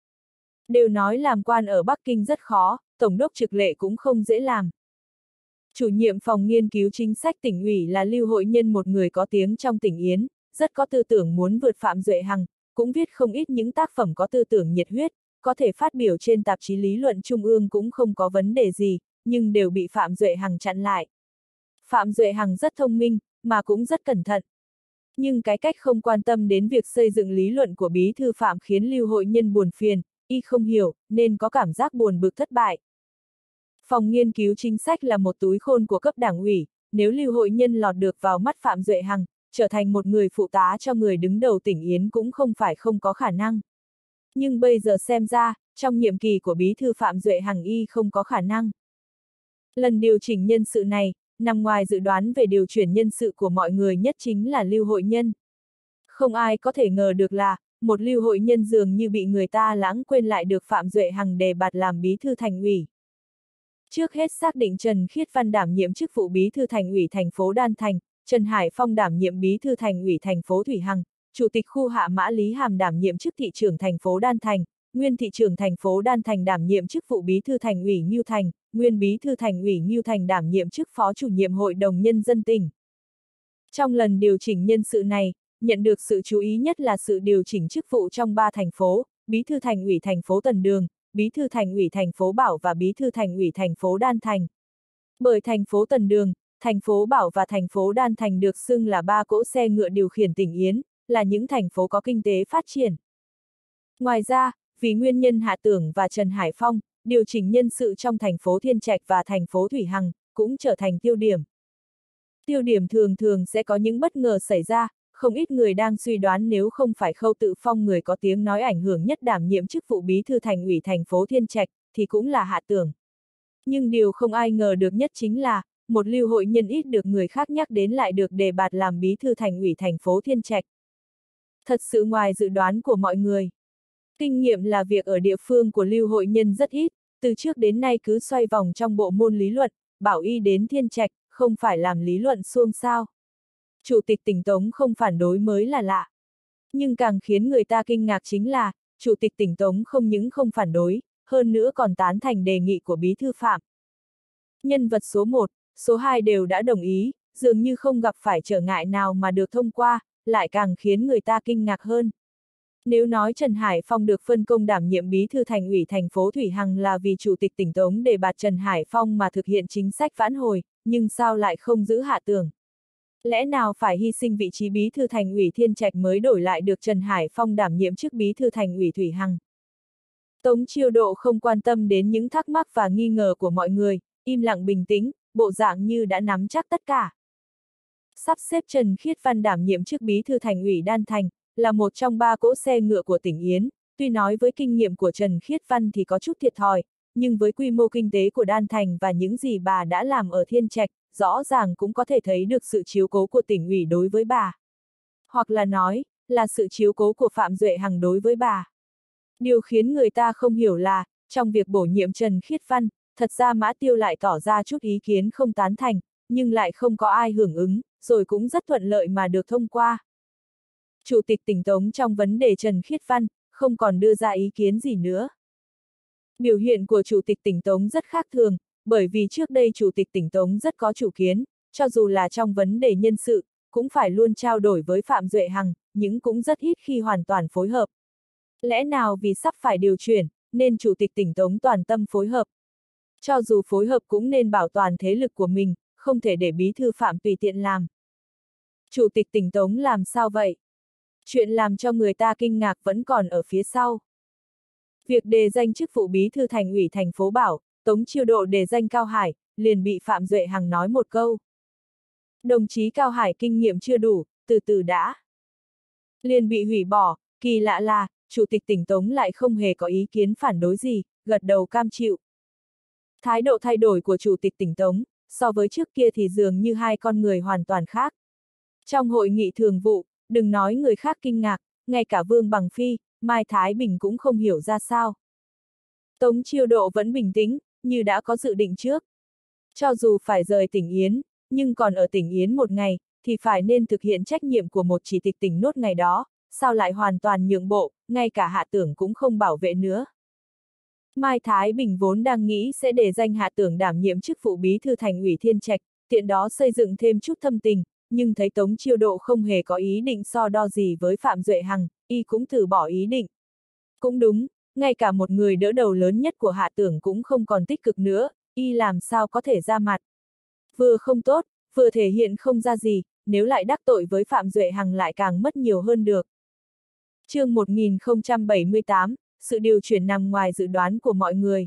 Đều nói làm quan ở Bắc Kinh rất khó, Tổng đốc Trực Lệ cũng không dễ làm. Chủ nhiệm phòng nghiên cứu chính sách tỉnh ủy là Lưu Hội Nhân, một người có tiếng trong tỉnh Yến, rất có tư tưởng muốn vượt Phạm Duệ Hằng, cũng viết không ít những tác phẩm có tư tưởng nhiệt huyết, có thể phát biểu trên tạp chí lý luận trung ương cũng không có vấn đề gì, nhưng đều bị Phạm Duệ Hằng chặn lại. Phạm Duệ Hằng rất thông minh, mà cũng rất cẩn thận. Nhưng cái cách không quan tâm đến việc xây dựng lý luận của bí thư Phạm khiến Lưu Hội Nhân buồn phiền, y không hiểu, nên có cảm giác buồn bực thất bại. Phòng nghiên cứu chính sách là một túi khôn của cấp đảng ủy, nếu Lưu Hội Nhân lọt được vào mắt Phạm Duệ Hằng, trở thành một người phụ tá cho người đứng đầu tỉnh Yến cũng không phải không có khả năng. Nhưng bây giờ xem ra, trong nhiệm kỳ của bí thư Phạm Duệ Hằng y không có khả năng. Lần điều chỉnh nhân sự này, nằm ngoài dự đoán về điều chuyển nhân sự của mọi người nhất chính là Lưu Hội Nhân. Không ai có thể ngờ được là, một Lưu Hội Nhân dường như bị người ta lãng quên lại được Phạm Duệ Hằng đề bạt làm bí thư thành ủy. Trước hết xác định Trần Khiết Văn đảm nhiệm chức vụ bí thư thành ủy thành phố Đan Thành, Trần Hải Phong đảm nhiệm bí thư thành ủy thành phố Thủy Hằng, chủ tịch khu Hạ Mã Lý Hàm đảm nhiệm chức thị trưởng thành phố Đan Thành, nguyên thị trưởng thành phố Đan Thành đảm nhiệm chức vụ bí thư thành ủy Ngưu Thành, nguyên bí thư thành ủy Ngưu Thành đảm nhiệm chức phó chủ nhiệm hội đồng nhân dân tỉnh. Trong lần điều chỉnh nhân sự này, nhận được sự chú ý nhất là sự điều chỉnh chức vụ trong 3 thành phố, bí thư thành ủy thành phố Tần Đường, bí thư thành ủy thành phố Bảo và bí thư thành ủy thành phố Đan Thành. Bởi thành phố Tần Đường, thành phố Bảo và thành phố Đan Thành được xưng là ba cỗ xe ngựa điều khiển tỉnh Yến, là những thành phố có kinh tế phát triển. Ngoài ra, vì nguyên nhân Hạ Tưởng và Trần Hải Phong, điều chỉnh nhân sự trong thành phố Thiên Trạch và thành phố Thủy Hằng, cũng trở thành tiêu điểm. Tiêu điểm thường thường sẽ có những bất ngờ xảy ra, không ít người đang suy đoán nếu không phải Khâu Tự Phong người có tiếng nói ảnh hưởng nhất đảm nhiệm chức vụ bí thư thành ủy thành phố Thiên Trạch, thì cũng là Hạ Tưởng. Nhưng điều không ai ngờ được nhất chính là, một lưu hội nhân ít được người khác nhắc đến lại được đề bạt làm bí thư thành ủy thành phố Thiên Trạch. Thật sự ngoài dự đoán của mọi người. Kinh nghiệm là việc ở địa phương của lưu hội nhân rất ít, từ trước đến nay cứ xoay vòng trong bộ môn lý luận, bảo y đến Thiên Trạch, không phải làm lý luận suông sao. Chủ tịch tỉnh Tống không phản đối mới là lạ. Nhưng càng khiến người ta kinh ngạc chính là, Chủ tịch tỉnh Tống không những không phản đối, hơn nữa còn tán thành đề nghị của bí thư Phạm. Nhân vật số 1, số 2 đều đã đồng ý, dường như không gặp phải trở ngại nào mà được thông qua, lại càng khiến người ta kinh ngạc hơn. Nếu nói Trần Hải Phong được phân công đảm nhiệm bí thư thành ủy thành phố Thủy Hằng là vì Chủ tịch tỉnh Tống đề bạt Trần Hải Phong mà thực hiện chính sách vãn hồi, nhưng sao lại không giữ Hạ Tưởng? Lẽ nào phải hy sinh vị trí bí thư thành ủy Thiên Trạch mới đổi lại được Trần Hải Phong đảm nhiệm chức bí thư thành ủy Thủy Hằng? Tống Chiêu Độ không quan tâm đến những thắc mắc và nghi ngờ của mọi người, im lặng bình tĩnh, bộ dạng như đã nắm chắc tất cả. Sắp xếp Trần Khiết Văn đảm nhiệm chức bí thư thành ủy Đan Thành, là một trong ba cỗ xe ngựa của tỉnh Yến, tuy nói với kinh nghiệm của Trần Khiết Văn thì có chút thiệt thòi, nhưng với quy mô kinh tế của Đan Thành và những gì bà đã làm ở Thiên Trạch, rõ ràng cũng có thể thấy được sự chiếu cố của tỉnh ủy đối với bà. Hoặc là nói, là sự chiếu cố của Phạm Duệ Hằng đối với bà. Điều khiến người ta không hiểu là, trong việc bổ nhiệm Trần Khiết Văn, thật ra Mã Tiêu lại tỏ ra chút ý kiến không tán thành, nhưng lại không có ai hưởng ứng, rồi cũng rất thuận lợi mà được thông qua. Chủ tịch tỉnh Tống trong vấn đề Trần Khiết Văn, không còn đưa ra ý kiến gì nữa. Biểu hiện của Chủ tịch tỉnh Tống rất khác thường, bởi vì trước đây Chủ tịch tỉnh Tống rất có chủ kiến, cho dù là trong vấn đề nhân sự, cũng phải luôn trao đổi với Phạm Duệ Hằng, nhưng cũng rất ít khi hoàn toàn phối hợp. Lẽ nào vì sắp phải điều chuyển, nên Chủ tịch tỉnh Tống toàn tâm phối hợp. Cho dù phối hợp cũng nên bảo toàn thế lực của mình, không thể để bí thư Phạm tùy tiện làm. Chủ tịch tỉnh Tống làm sao vậy? Chuyện làm cho người ta kinh ngạc vẫn còn ở phía sau. Việc đề danh chức vụ bí thư thành ủy thành phố Bảo, Tống Chiêu Độ đề danh Cao Hải, liền bị Phạm Duệ Hằng nói một câu. Đồng chí Cao Hải kinh nghiệm chưa đủ, từ từ đã. Liền bị hủy bỏ, kỳ lạ là, Chủ tịch tỉnh Tống lại không hề có ý kiến phản đối gì, gật đầu cam chịu. Thái độ thay đổi của Chủ tịch tỉnh Tống, so với trước kia thì dường như hai con người hoàn toàn khác. Trong hội nghị thường vụ, đừng nói người khác kinh ngạc, ngay cả Vương Bằng Phi, Mai Thái Bình cũng không hiểu ra sao. Tống Chiêu Độ vẫn bình tĩnh, như đã có dự định trước. Cho dù phải rời tỉnh Yến, nhưng còn ở tỉnh Yến một ngày, thì phải nên thực hiện trách nhiệm của một chỉ tịch tỉnh nốt ngày đó, sao lại hoàn toàn nhượng bộ, ngay cả Hạ Tưởng cũng không bảo vệ nữa. Mai Thái Bình vốn đang nghĩ sẽ đề danh Hạ Tưởng đảm nhiệm chức vụ bí thư thành ủy Thiên Trạch, tiện đó xây dựng thêm chút thâm tình, nhưng thấy Tống Chiêu Độ không hề có ý định so đo gì với Phạm Duệ Hằng, y cũng từ bỏ ý định. Cũng đúng, ngay cả một người đỡ đầu lớn nhất của Hạ Tưởng cũng không còn tích cực nữa, y làm sao có thể ra mặt. Vừa không tốt, vừa thể hiện không ra gì, nếu lại đắc tội với Phạm Duệ Hằng lại càng mất nhiều hơn được. Chương 1078, sự điều chuyển nằm ngoài dự đoán của mọi người.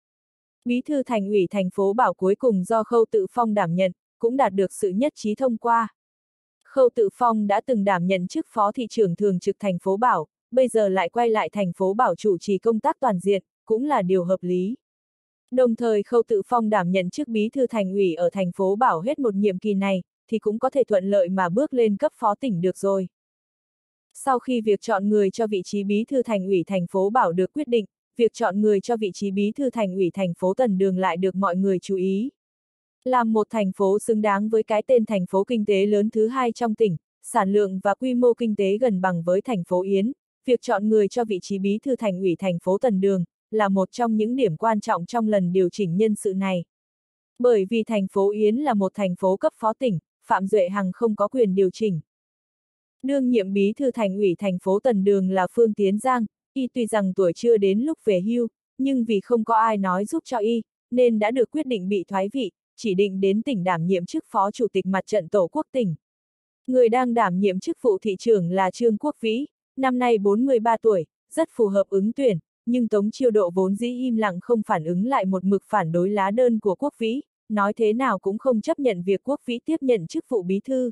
Bí thư thành ủy thành phố Bảo cuối cùng do Khâu Tự Phong đảm nhận, cũng đạt được sự nhất trí thông qua. Khâu Tự Phong đã từng đảm nhận chức phó thị trưởng thường trực thành phố Bảo, bây giờ lại quay lại thành phố Bảo chủ trì công tác toàn diện, cũng là điều hợp lý. Đồng thời Khâu Tự Phong đảm nhận chức bí thư thành ủy ở thành phố Bảo hết một nhiệm kỳ này, thì cũng có thể thuận lợi mà bước lên cấp phó tỉnh được rồi. Sau khi việc chọn người cho vị trí bí thư thành ủy thành phố Bảo được quyết định, việc chọn người cho vị trí bí thư thành ủy thành phố Tần Đường lại được mọi người chú ý. Làm một thành phố xứng đáng với cái tên thành phố kinh tế lớn thứ hai trong tỉnh, sản lượng và quy mô kinh tế gần bằng với thành phố Yến, việc chọn người cho vị trí bí thư thành ủy thành phố Tần Đường, là một trong những điểm quan trọng trong lần điều chỉnh nhân sự này. Bởi vì thành phố Yến là một thành phố cấp phó tỉnh, Phạm Duệ Hằng không có quyền điều chỉnh. Đương nhiệm bí thư thành ủy thành phố Tần Đường là Phương Tiến Giang, y tuy rằng tuổi chưa đến lúc về hưu, nhưng vì không có ai nói giúp cho y, nên đã được quyết định bị thoái vị, chỉ định đến tỉnh đảm nhiệm chức phó chủ tịch mặt trận tổ quốc tỉnh. Người đang đảm nhiệm chức vụ thị trưởng là Trương Quốc Vĩ, năm nay 43 tuổi, rất phù hợp ứng tuyển, nhưng Tống Chiêu Độ vốn dĩ im lặng không phản ứng lại một mực phản đối lá đơn của Quốc Vĩ, nói thế nào cũng không chấp nhận việc Quốc Vĩ tiếp nhận chức vụ bí thư.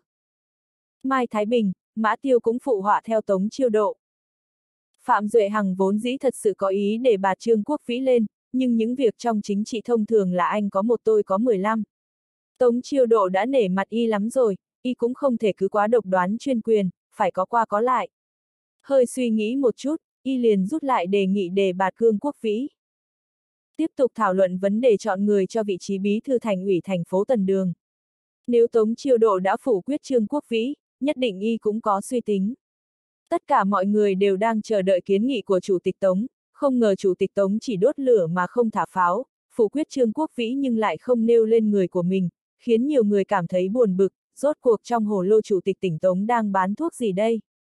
Mai Thái Bình, Mã Tiêu cũng phụ họa theo Tống Chiêu Độ. Phạm Duệ Hằng vốn dĩ thật sự có ý để bà Trương Quốc Vĩ lên, nhưng những việc trong chính trị thông thường là anh có một tôi có 15. Tống Chiêu Độ đã nể mặt y lắm rồi, y cũng không thể cứ quá độc đoán chuyên quyền, phải có qua có lại. Hơi suy nghĩ một chút, y liền rút lại đề nghị đề bạt Trương Quốc Vĩ. Tiếp tục thảo luận vấn đề chọn người cho vị trí bí thư thành ủy thành phố Tần Đường. Nếu Tống Chiêu Độ đã phủ quyết Trương Quốc Vĩ, nhất định y cũng có suy tính. Tất cả mọi người đều đang chờ đợi kiến nghị của Chủ tịch Tống, không ngờ Chủ tịch Tống chỉ đốt lửa mà không thả pháo, phủ quyết Trương Quốc Vĩ nhưng lại không nêu lên người của mình, khiến nhiều người cảm thấy buồn bực, rốt cuộc trong hồ lô Chủ tịch tỉnh Tống đang bán thuốc gì đây?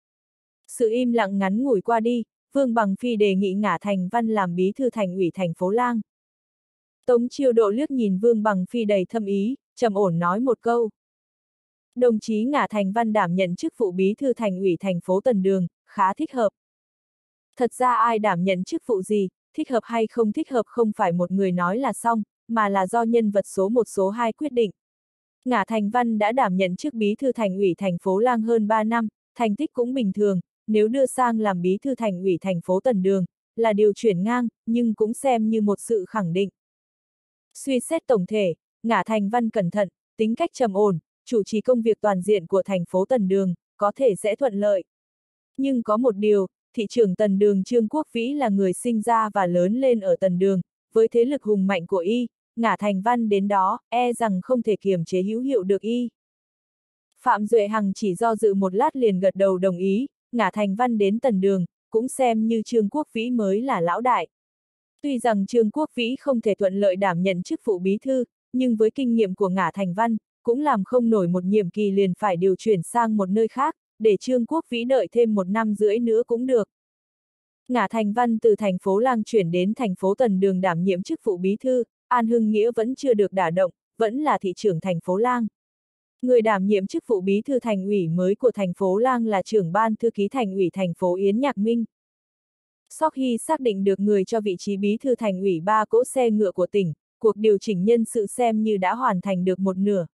Sự im lặng ngắn ngủi qua đi, Vương Bằng Phi đề nghị Ngả Thành Văn làm bí thư thành ủy thành phố Lang. Tống Chiêu Độ liếc nhìn Vương Bằng Phi đầy thâm ý, trầm ổn nói một câu. Đồng chí Ngả Thành Văn đảm nhận chức vụ bí thư thành ủy thành phố Tần Đường, khá thích hợp. Thật ra ai đảm nhận chức vụ gì, thích hợp hay không thích hợp không phải một người nói là xong, mà là do nhân vật số 1 số 2 quyết định. Ngả Thành Văn đã đảm nhận chức bí thư thành ủy thành phố Lang hơn 3 năm, thành tích cũng bình thường, nếu đưa sang làm bí thư thành ủy thành phố Tần Đường, là điều chuyển ngang, nhưng cũng xem như một sự khẳng định. Suy xét tổng thể, Ngả Thành Văn cẩn thận, tính cách trầm ổn, chủ trì công việc toàn diện của thành phố Tần Đường, có thể sẽ thuận lợi. Nhưng có một điều, thị trưởng Tần Đường Trương Quốc Vĩ là người sinh ra và lớn lên ở Tần Đường, với thế lực hùng mạnh của y, Ngả Thành Văn đến đó, e rằng không thể kiềm chế hữu hiệu được y. Phạm Duệ Hằng chỉ do dự một lát liền gật đầu đồng ý, Ngả Thành Văn đến Tần Đường, cũng xem như Trương Quốc Vĩ mới là lão đại. Tuy rằng Trương Quốc Vĩ không thể thuận lợi đảm nhận chức vụ bí thư, nhưng với kinh nghiệm của Ngả Thành Văn, cũng làm không nổi một nhiệm kỳ liền phải điều chuyển sang một nơi khác, để Trương Quốc Vĩ đợi thêm 1 năm rưỡi nữa cũng được. Ngả Thành Văn từ thành phố Lang chuyển đến thành phố Tần Đường đảm nhiệm chức vụ bí thư, An Hưng Nghĩa vẫn chưa được đả động, vẫn là thị trưởng thành phố Lang. Người đảm nhiệm chức vụ bí thư thành ủy mới của thành phố Lang là trưởng ban thư ký thành ủy thành phố Yến Nhạc Minh. Sau khi xác định được người cho vị trí bí thư thành ủy 3 cỗ xe ngựa của tỉnh, cuộc điều chỉnh nhân sự xem như đã hoàn thành được một nửa.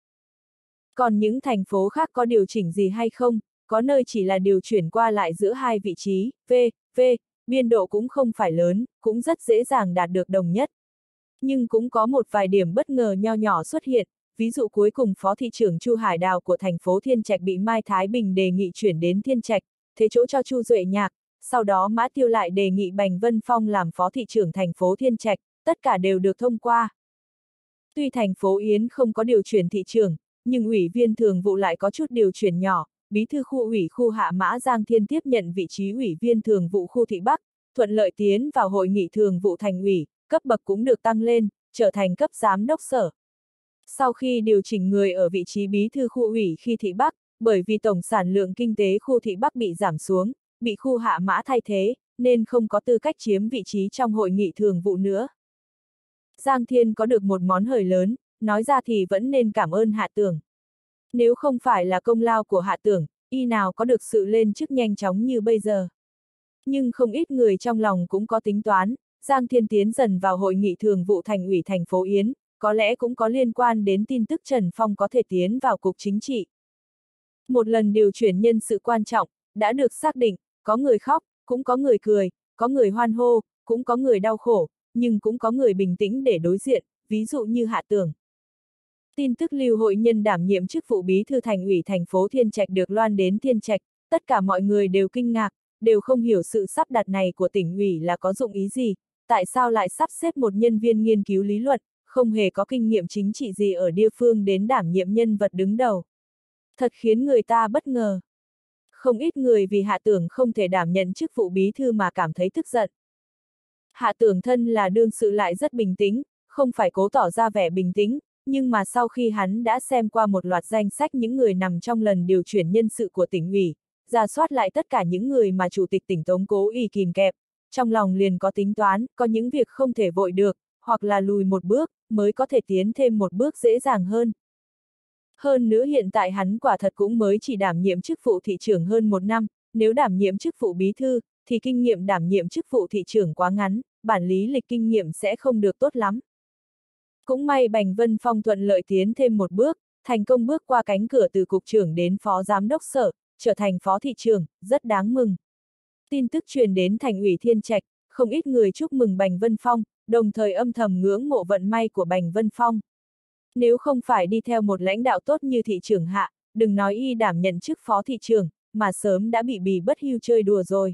Còn những thành phố khác có điều chỉnh gì hay không, có nơi chỉ là điều chuyển qua lại giữa hai vị trí, biên độ cũng không phải lớn, cũng rất dễ dàng đạt được đồng nhất. Nhưng cũng có một vài điểm bất ngờ nho nhỏ xuất hiện, ví dụ cuối cùng Phó thị trưởng Chu Hải Đào của thành phố Thiên Trạch bị Mai Thái Bình đề nghị chuyển đến Thiên Trạch, thế chỗ cho Chu Duệ Nhạc, sau đó Mã Tiêu lại đề nghị Bành Vân Phong làm Phó thị trưởng thành phố Thiên Trạch, tất cả đều được thông qua. Tuy thành phố Yến không có điều chuyển thị trưởng, nhưng ủy viên thường vụ lại có chút điều chuyển nhỏ, bí thư khu ủy khu Hạ Mã Giang Thiên tiếp nhận vị trí ủy viên thường vụ khu thị Bắc, thuận lợi tiến vào hội nghị thường vụ thành ủy, cấp bậc cũng được tăng lên, trở thành cấp giám đốc sở. Sau khi điều chỉnh người ở vị trí bí thư khu ủy khi thị Bắc, bởi vì tổng sản lượng kinh tế khu thị Bắc bị giảm xuống, bị khu Hạ Mã thay thế, nên không có tư cách chiếm vị trí trong hội nghị thường vụ nữa. Giang Thiên có được một món hời lớn, nói ra thì vẫn nên cảm ơn Hạ Tưởng. Nếu không phải là công lao của Hạ Tưởng, y nào có được sự lên chức nhanh chóng như bây giờ. Nhưng không ít người trong lòng cũng có tính toán, Giang Thiên tiến dần vào hội nghị thường vụ thành ủy thành phố Yến, có lẽ cũng có liên quan đến tin tức Trần Phong có thể tiến vào cục chính trị. Một lần điều chuyển nhân sự quan trọng, đã được xác định, có người khóc, cũng có người cười, có người hoan hô, cũng có người đau khổ, nhưng cũng có người bình tĩnh để đối diện, ví dụ như Hạ Tưởng. Tin tức Lưu Hội Nhân đảm nhiệm chức vụ bí thư thành ủy thành phố Thiên Trạch được loan đến Thiên Trạch, tất cả mọi người đều kinh ngạc, đều không hiểu sự sắp đặt này của tỉnh ủy là có dụng ý gì, tại sao lại sắp xếp một nhân viên nghiên cứu lý luận, không hề có kinh nghiệm chính trị gì ở địa phương đến đảm nhiệm nhân vật đứng đầu. Thật khiến người ta bất ngờ. Không ít người vì Hạ Tưởng không thể đảm nhận chức vụ bí thư mà cảm thấy tức giận. Hạ Tưởng thân là đương sự lại rất bình tĩnh, không phải cố tỏ ra vẻ bình tĩnh, nhưng mà sau khi hắn đã xem qua một loạt danh sách những người nằm trong lần điều chuyển nhân sự của tỉnh ủy, rà soát lại tất cả những người mà chủ tịch tỉnh Tống cố ý kìm kẹp, trong lòng liền có tính toán, có những việc không thể vội được, hoặc là lùi một bước, mới có thể tiến thêm một bước dễ dàng hơn. Hơn nữa hiện tại hắn quả thật cũng mới chỉ đảm nhiệm chức vụ thị trưởng hơn 1 năm, nếu đảm nhiệm chức vụ bí thư, thì kinh nghiệm đảm nhiệm chức vụ thị trưởng quá ngắn, bản lý lịch kinh nghiệm sẽ không được tốt lắm. Cũng may Bành Vân Phong thuận lợi tiến thêm một bước, thành công bước qua cánh cửa từ cục trưởng đến phó giám đốc sở, trở thành phó thị trưởng, rất đáng mừng. Tin tức truyền đến thành ủy Thiên Trạch, không ít người chúc mừng Bành Vân Phong, đồng thời âm thầm ngưỡng mộ vận may của Bành Vân Phong. Nếu không phải đi theo một lãnh đạo tốt như thị trưởng Hạ, đừng nói y đảm nhận chức phó thị trưởng, mà sớm đã bị Bì Bất Hưu chơi đùa rồi.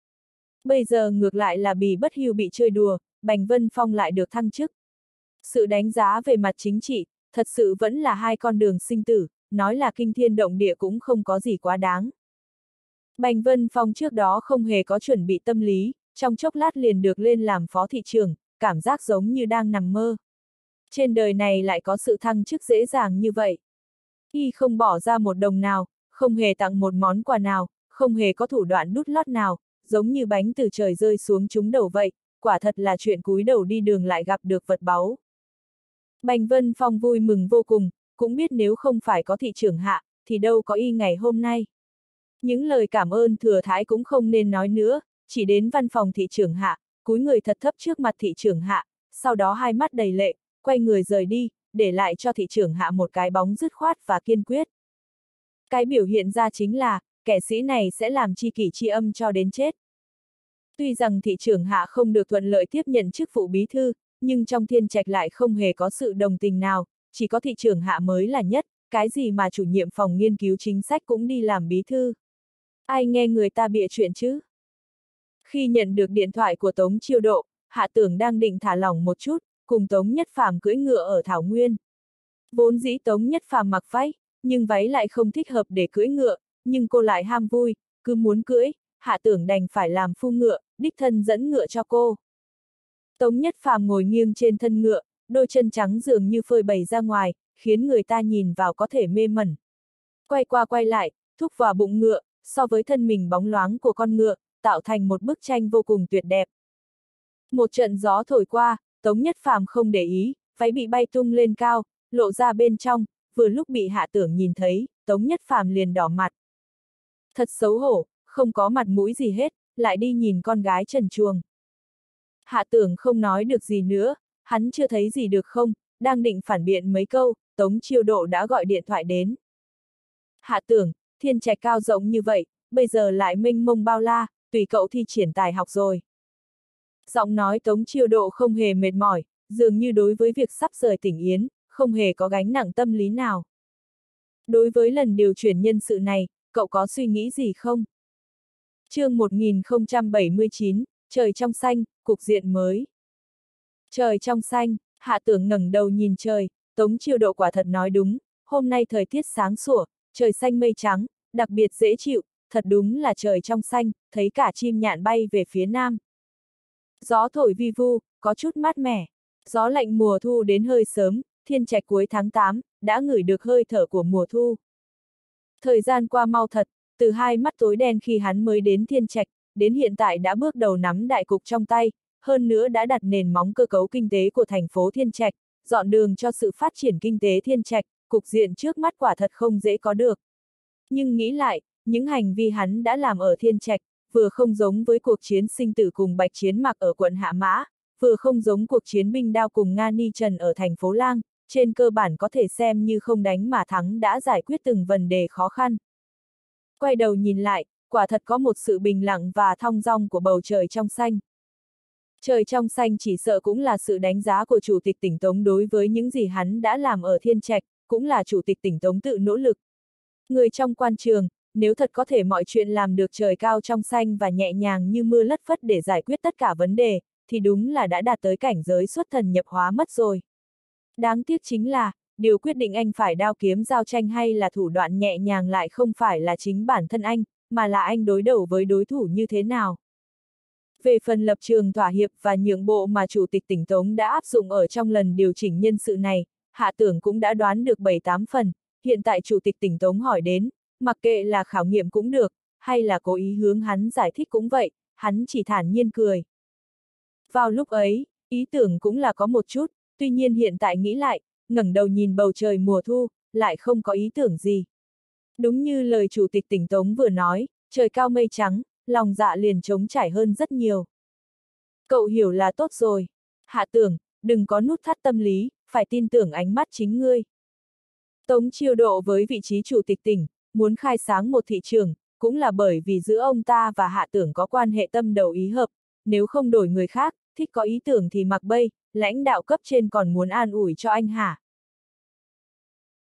Bây giờ ngược lại là Bì Bất Hưu bị chơi đùa, Bành Vân Phong lại được thăng chức. Sự đánh giá về mặt chính trị, thật sự vẫn là hai con đường sinh tử, nói là kinh thiên động địa cũng không có gì quá đáng. Bành Vân Phong trước đó không hề có chuẩn bị tâm lý, trong chốc lát liền được lên làm phó thị trưởng, cảm giác giống như đang nằm mơ. Trên đời này lại có sự thăng chức dễ dàng như vậy. Y không bỏ ra một đồng nào, không hề tặng một món quà nào, không hề có thủ đoạn đút lót nào, giống như bánh từ trời rơi xuống trúng đầu vậy, quả thật là chuyện cúi đầu đi đường lại gặp được vật báu. Bành Vân Phong vui mừng vô cùng, cũng biết nếu không phải có thị trưởng Hạ, thì đâu có y ngày hôm nay. Những lời cảm ơn thừa thãi cũng không nên nói nữa, chỉ đến văn phòng thị trưởng Hạ, cúi người thật thấp trước mặt thị trưởng Hạ, sau đó hai mắt đầy lệ, quay người rời đi, để lại cho thị trưởng Hạ một cái bóng dứt khoát và kiên quyết. Cái biểu hiện ra chính là, kẻ sĩ này sẽ làm tri kỷ tri âm cho đến chết. Tuy rằng thị trưởng Hạ không được thuận lợi tiếp nhận chức vụ bí thư, nhưng trong Thiên Trạch lại không hề có sự đồng tình nào, chỉ có thị trưởng Hạ mới là nhất, cái gì mà chủ nhiệm phòng nghiên cứu chính sách cũng đi làm bí thư. Ai nghe người ta bịa chuyện chứ? Khi nhận được điện thoại của Tống Chiêu Độ, Hạ Tưởng đang định thả lỏng một chút, cùng Tống Nhất Phàm cưỡi ngựa ở Thảo Nguyên. Vốn dĩ Tống Nhất Phàm mặc váy, nhưng váy lại không thích hợp để cưỡi ngựa, nhưng cô lại ham vui, cứ muốn cưỡi, Hạ Tưởng đành phải làm phu ngựa, đích thân dẫn ngựa cho cô. Tống Nhất Phàm ngồi nghiêng trên thân ngựa, đôi chân trắng dường như phơi bày ra ngoài, khiến người ta nhìn vào có thể mê mẩn. Quay qua quay lại, thúc vào bụng ngựa, so với thân mình bóng loáng của con ngựa, tạo thành một bức tranh vô cùng tuyệt đẹp. Một trận gió thổi qua, Tống Nhất Phàm không để ý, váy bị bay tung lên cao, lộ ra bên trong, vừa lúc bị Hạ Tưởng nhìn thấy, Tống Nhất Phàm liền đỏ mặt. Thật xấu hổ, không có mặt mũi gì hết, lại đi nhìn con gái trần truồng. Hạ Tưởng không nói được gì nữa, hắn chưa thấy gì được không, đang định phản biện mấy câu, Tống Chiêu Độ đã gọi điện thoại đến. Hạ Tưởng, Thiên Trạch cao rộng như vậy, bây giờ lại mênh mông bao la, tùy cậu thi triển tài học rồi. Giọng nói Tống Chiêu Độ không hề mệt mỏi, dường như đối với việc sắp rời tỉnh Yến, không hề có gánh nặng tâm lý nào. Đối với lần điều chuyển nhân sự này, cậu có suy nghĩ gì không? Chương 1079, trời trong xanh, cục diện mới. Trời trong xanh, Hạ Tưởng ngẩng đầu nhìn trời, Tống Chiêu Độ quả thật nói đúng, hôm nay thời tiết sáng sủa, trời xanh mây trắng, đặc biệt dễ chịu, thật đúng là trời trong xanh, thấy cả chim nhạn bay về phía nam. Gió thổi vi vu, có chút mát mẻ. Gió lạnh mùa thu đến hơi sớm, Thiên Trạch cuối tháng 8, đã ngửi được hơi thở của mùa thu. Thời gian qua mau thật, từ hai mắt tối đen khi hắn mới đến Thiên Trạch, đến hiện tại đã bước đầu nắm đại cục trong tay, hơn nữa đã đặt nền móng cơ cấu kinh tế của thành phố Thiên Trạch, dọn đường cho sự phát triển kinh tế Thiên Trạch, cục diện trước mắt quả thật không dễ có được. Nhưng nghĩ lại, những hành vi hắn đã làm ở Thiên Trạch, vừa không giống với cuộc chiến sinh tử cùng Bạch Chiến Mặc ở quận Hạ Mã, vừa không giống cuộc chiến binh đao cùng Nga Ni Trần ở thành phố Lang, trên cơ bản có thể xem như không đánh mà thắng đã giải quyết từng vấn đề khó khăn. Quay đầu nhìn lại, quả thật có một sự bình lặng và thong dong của bầu trời trong xanh. Trời trong xanh chỉ sợ cũng là sự đánh giá của Chủ tịch tỉnh Tống đối với những gì hắn đã làm ở Thiên Trạch, cũng là Chủ tịch tỉnh Tống tự nỗ lực. Người trong quan trường, nếu thật có thể mọi chuyện làm được trời cao trong xanh và nhẹ nhàng như mưa lất phất để giải quyết tất cả vấn đề, thì đúng là đã đạt tới cảnh giới xuất thần nhập hóa mất rồi. Đáng tiếc chính là, điều quyết định anh phải đao kiếm giao tranh hay là thủ đoạn nhẹ nhàng lại không phải là chính bản thân anh, mà là anh đối đầu với đối thủ như thế nào. Về phần lập trường thỏa hiệp và nhượng bộ mà Chủ tịch tỉnh Tống đã áp dụng ở trong lần điều chỉnh nhân sự này, Hạ Tưởng cũng đã đoán được 7-8 phần, hiện tại Chủ tịch tỉnh Tống hỏi đến, mặc kệ là khảo nghiệm cũng được, hay là cố ý hướng hắn giải thích cũng vậy, hắn chỉ thản nhiên cười. Vào lúc ấy, ý tưởng cũng là có một chút, tuy nhiên hiện tại nghĩ lại, ngẩng đầu nhìn bầu trời mùa thu, lại không có ý tưởng gì. Đúng như lời chủ tịch tỉnh Tống vừa nói, trời cao mây trắng, lòng dạ liền trống trải hơn rất nhiều. Cậu hiểu là tốt rồi. Hạ Tưởng, đừng có nút thắt tâm lý, phải tin tưởng ánh mắt chính ngươi. Tống Chiêu Độ với vị trí chủ tịch tỉnh, muốn khai sáng một thị trường, cũng là bởi vì giữa ông ta và Hạ Tưởng có quan hệ tâm đầu ý hợp, nếu không đổi người khác, thích có ý tưởng thì mặc bay, lãnh đạo cấp trên còn muốn an ủi cho anh hả?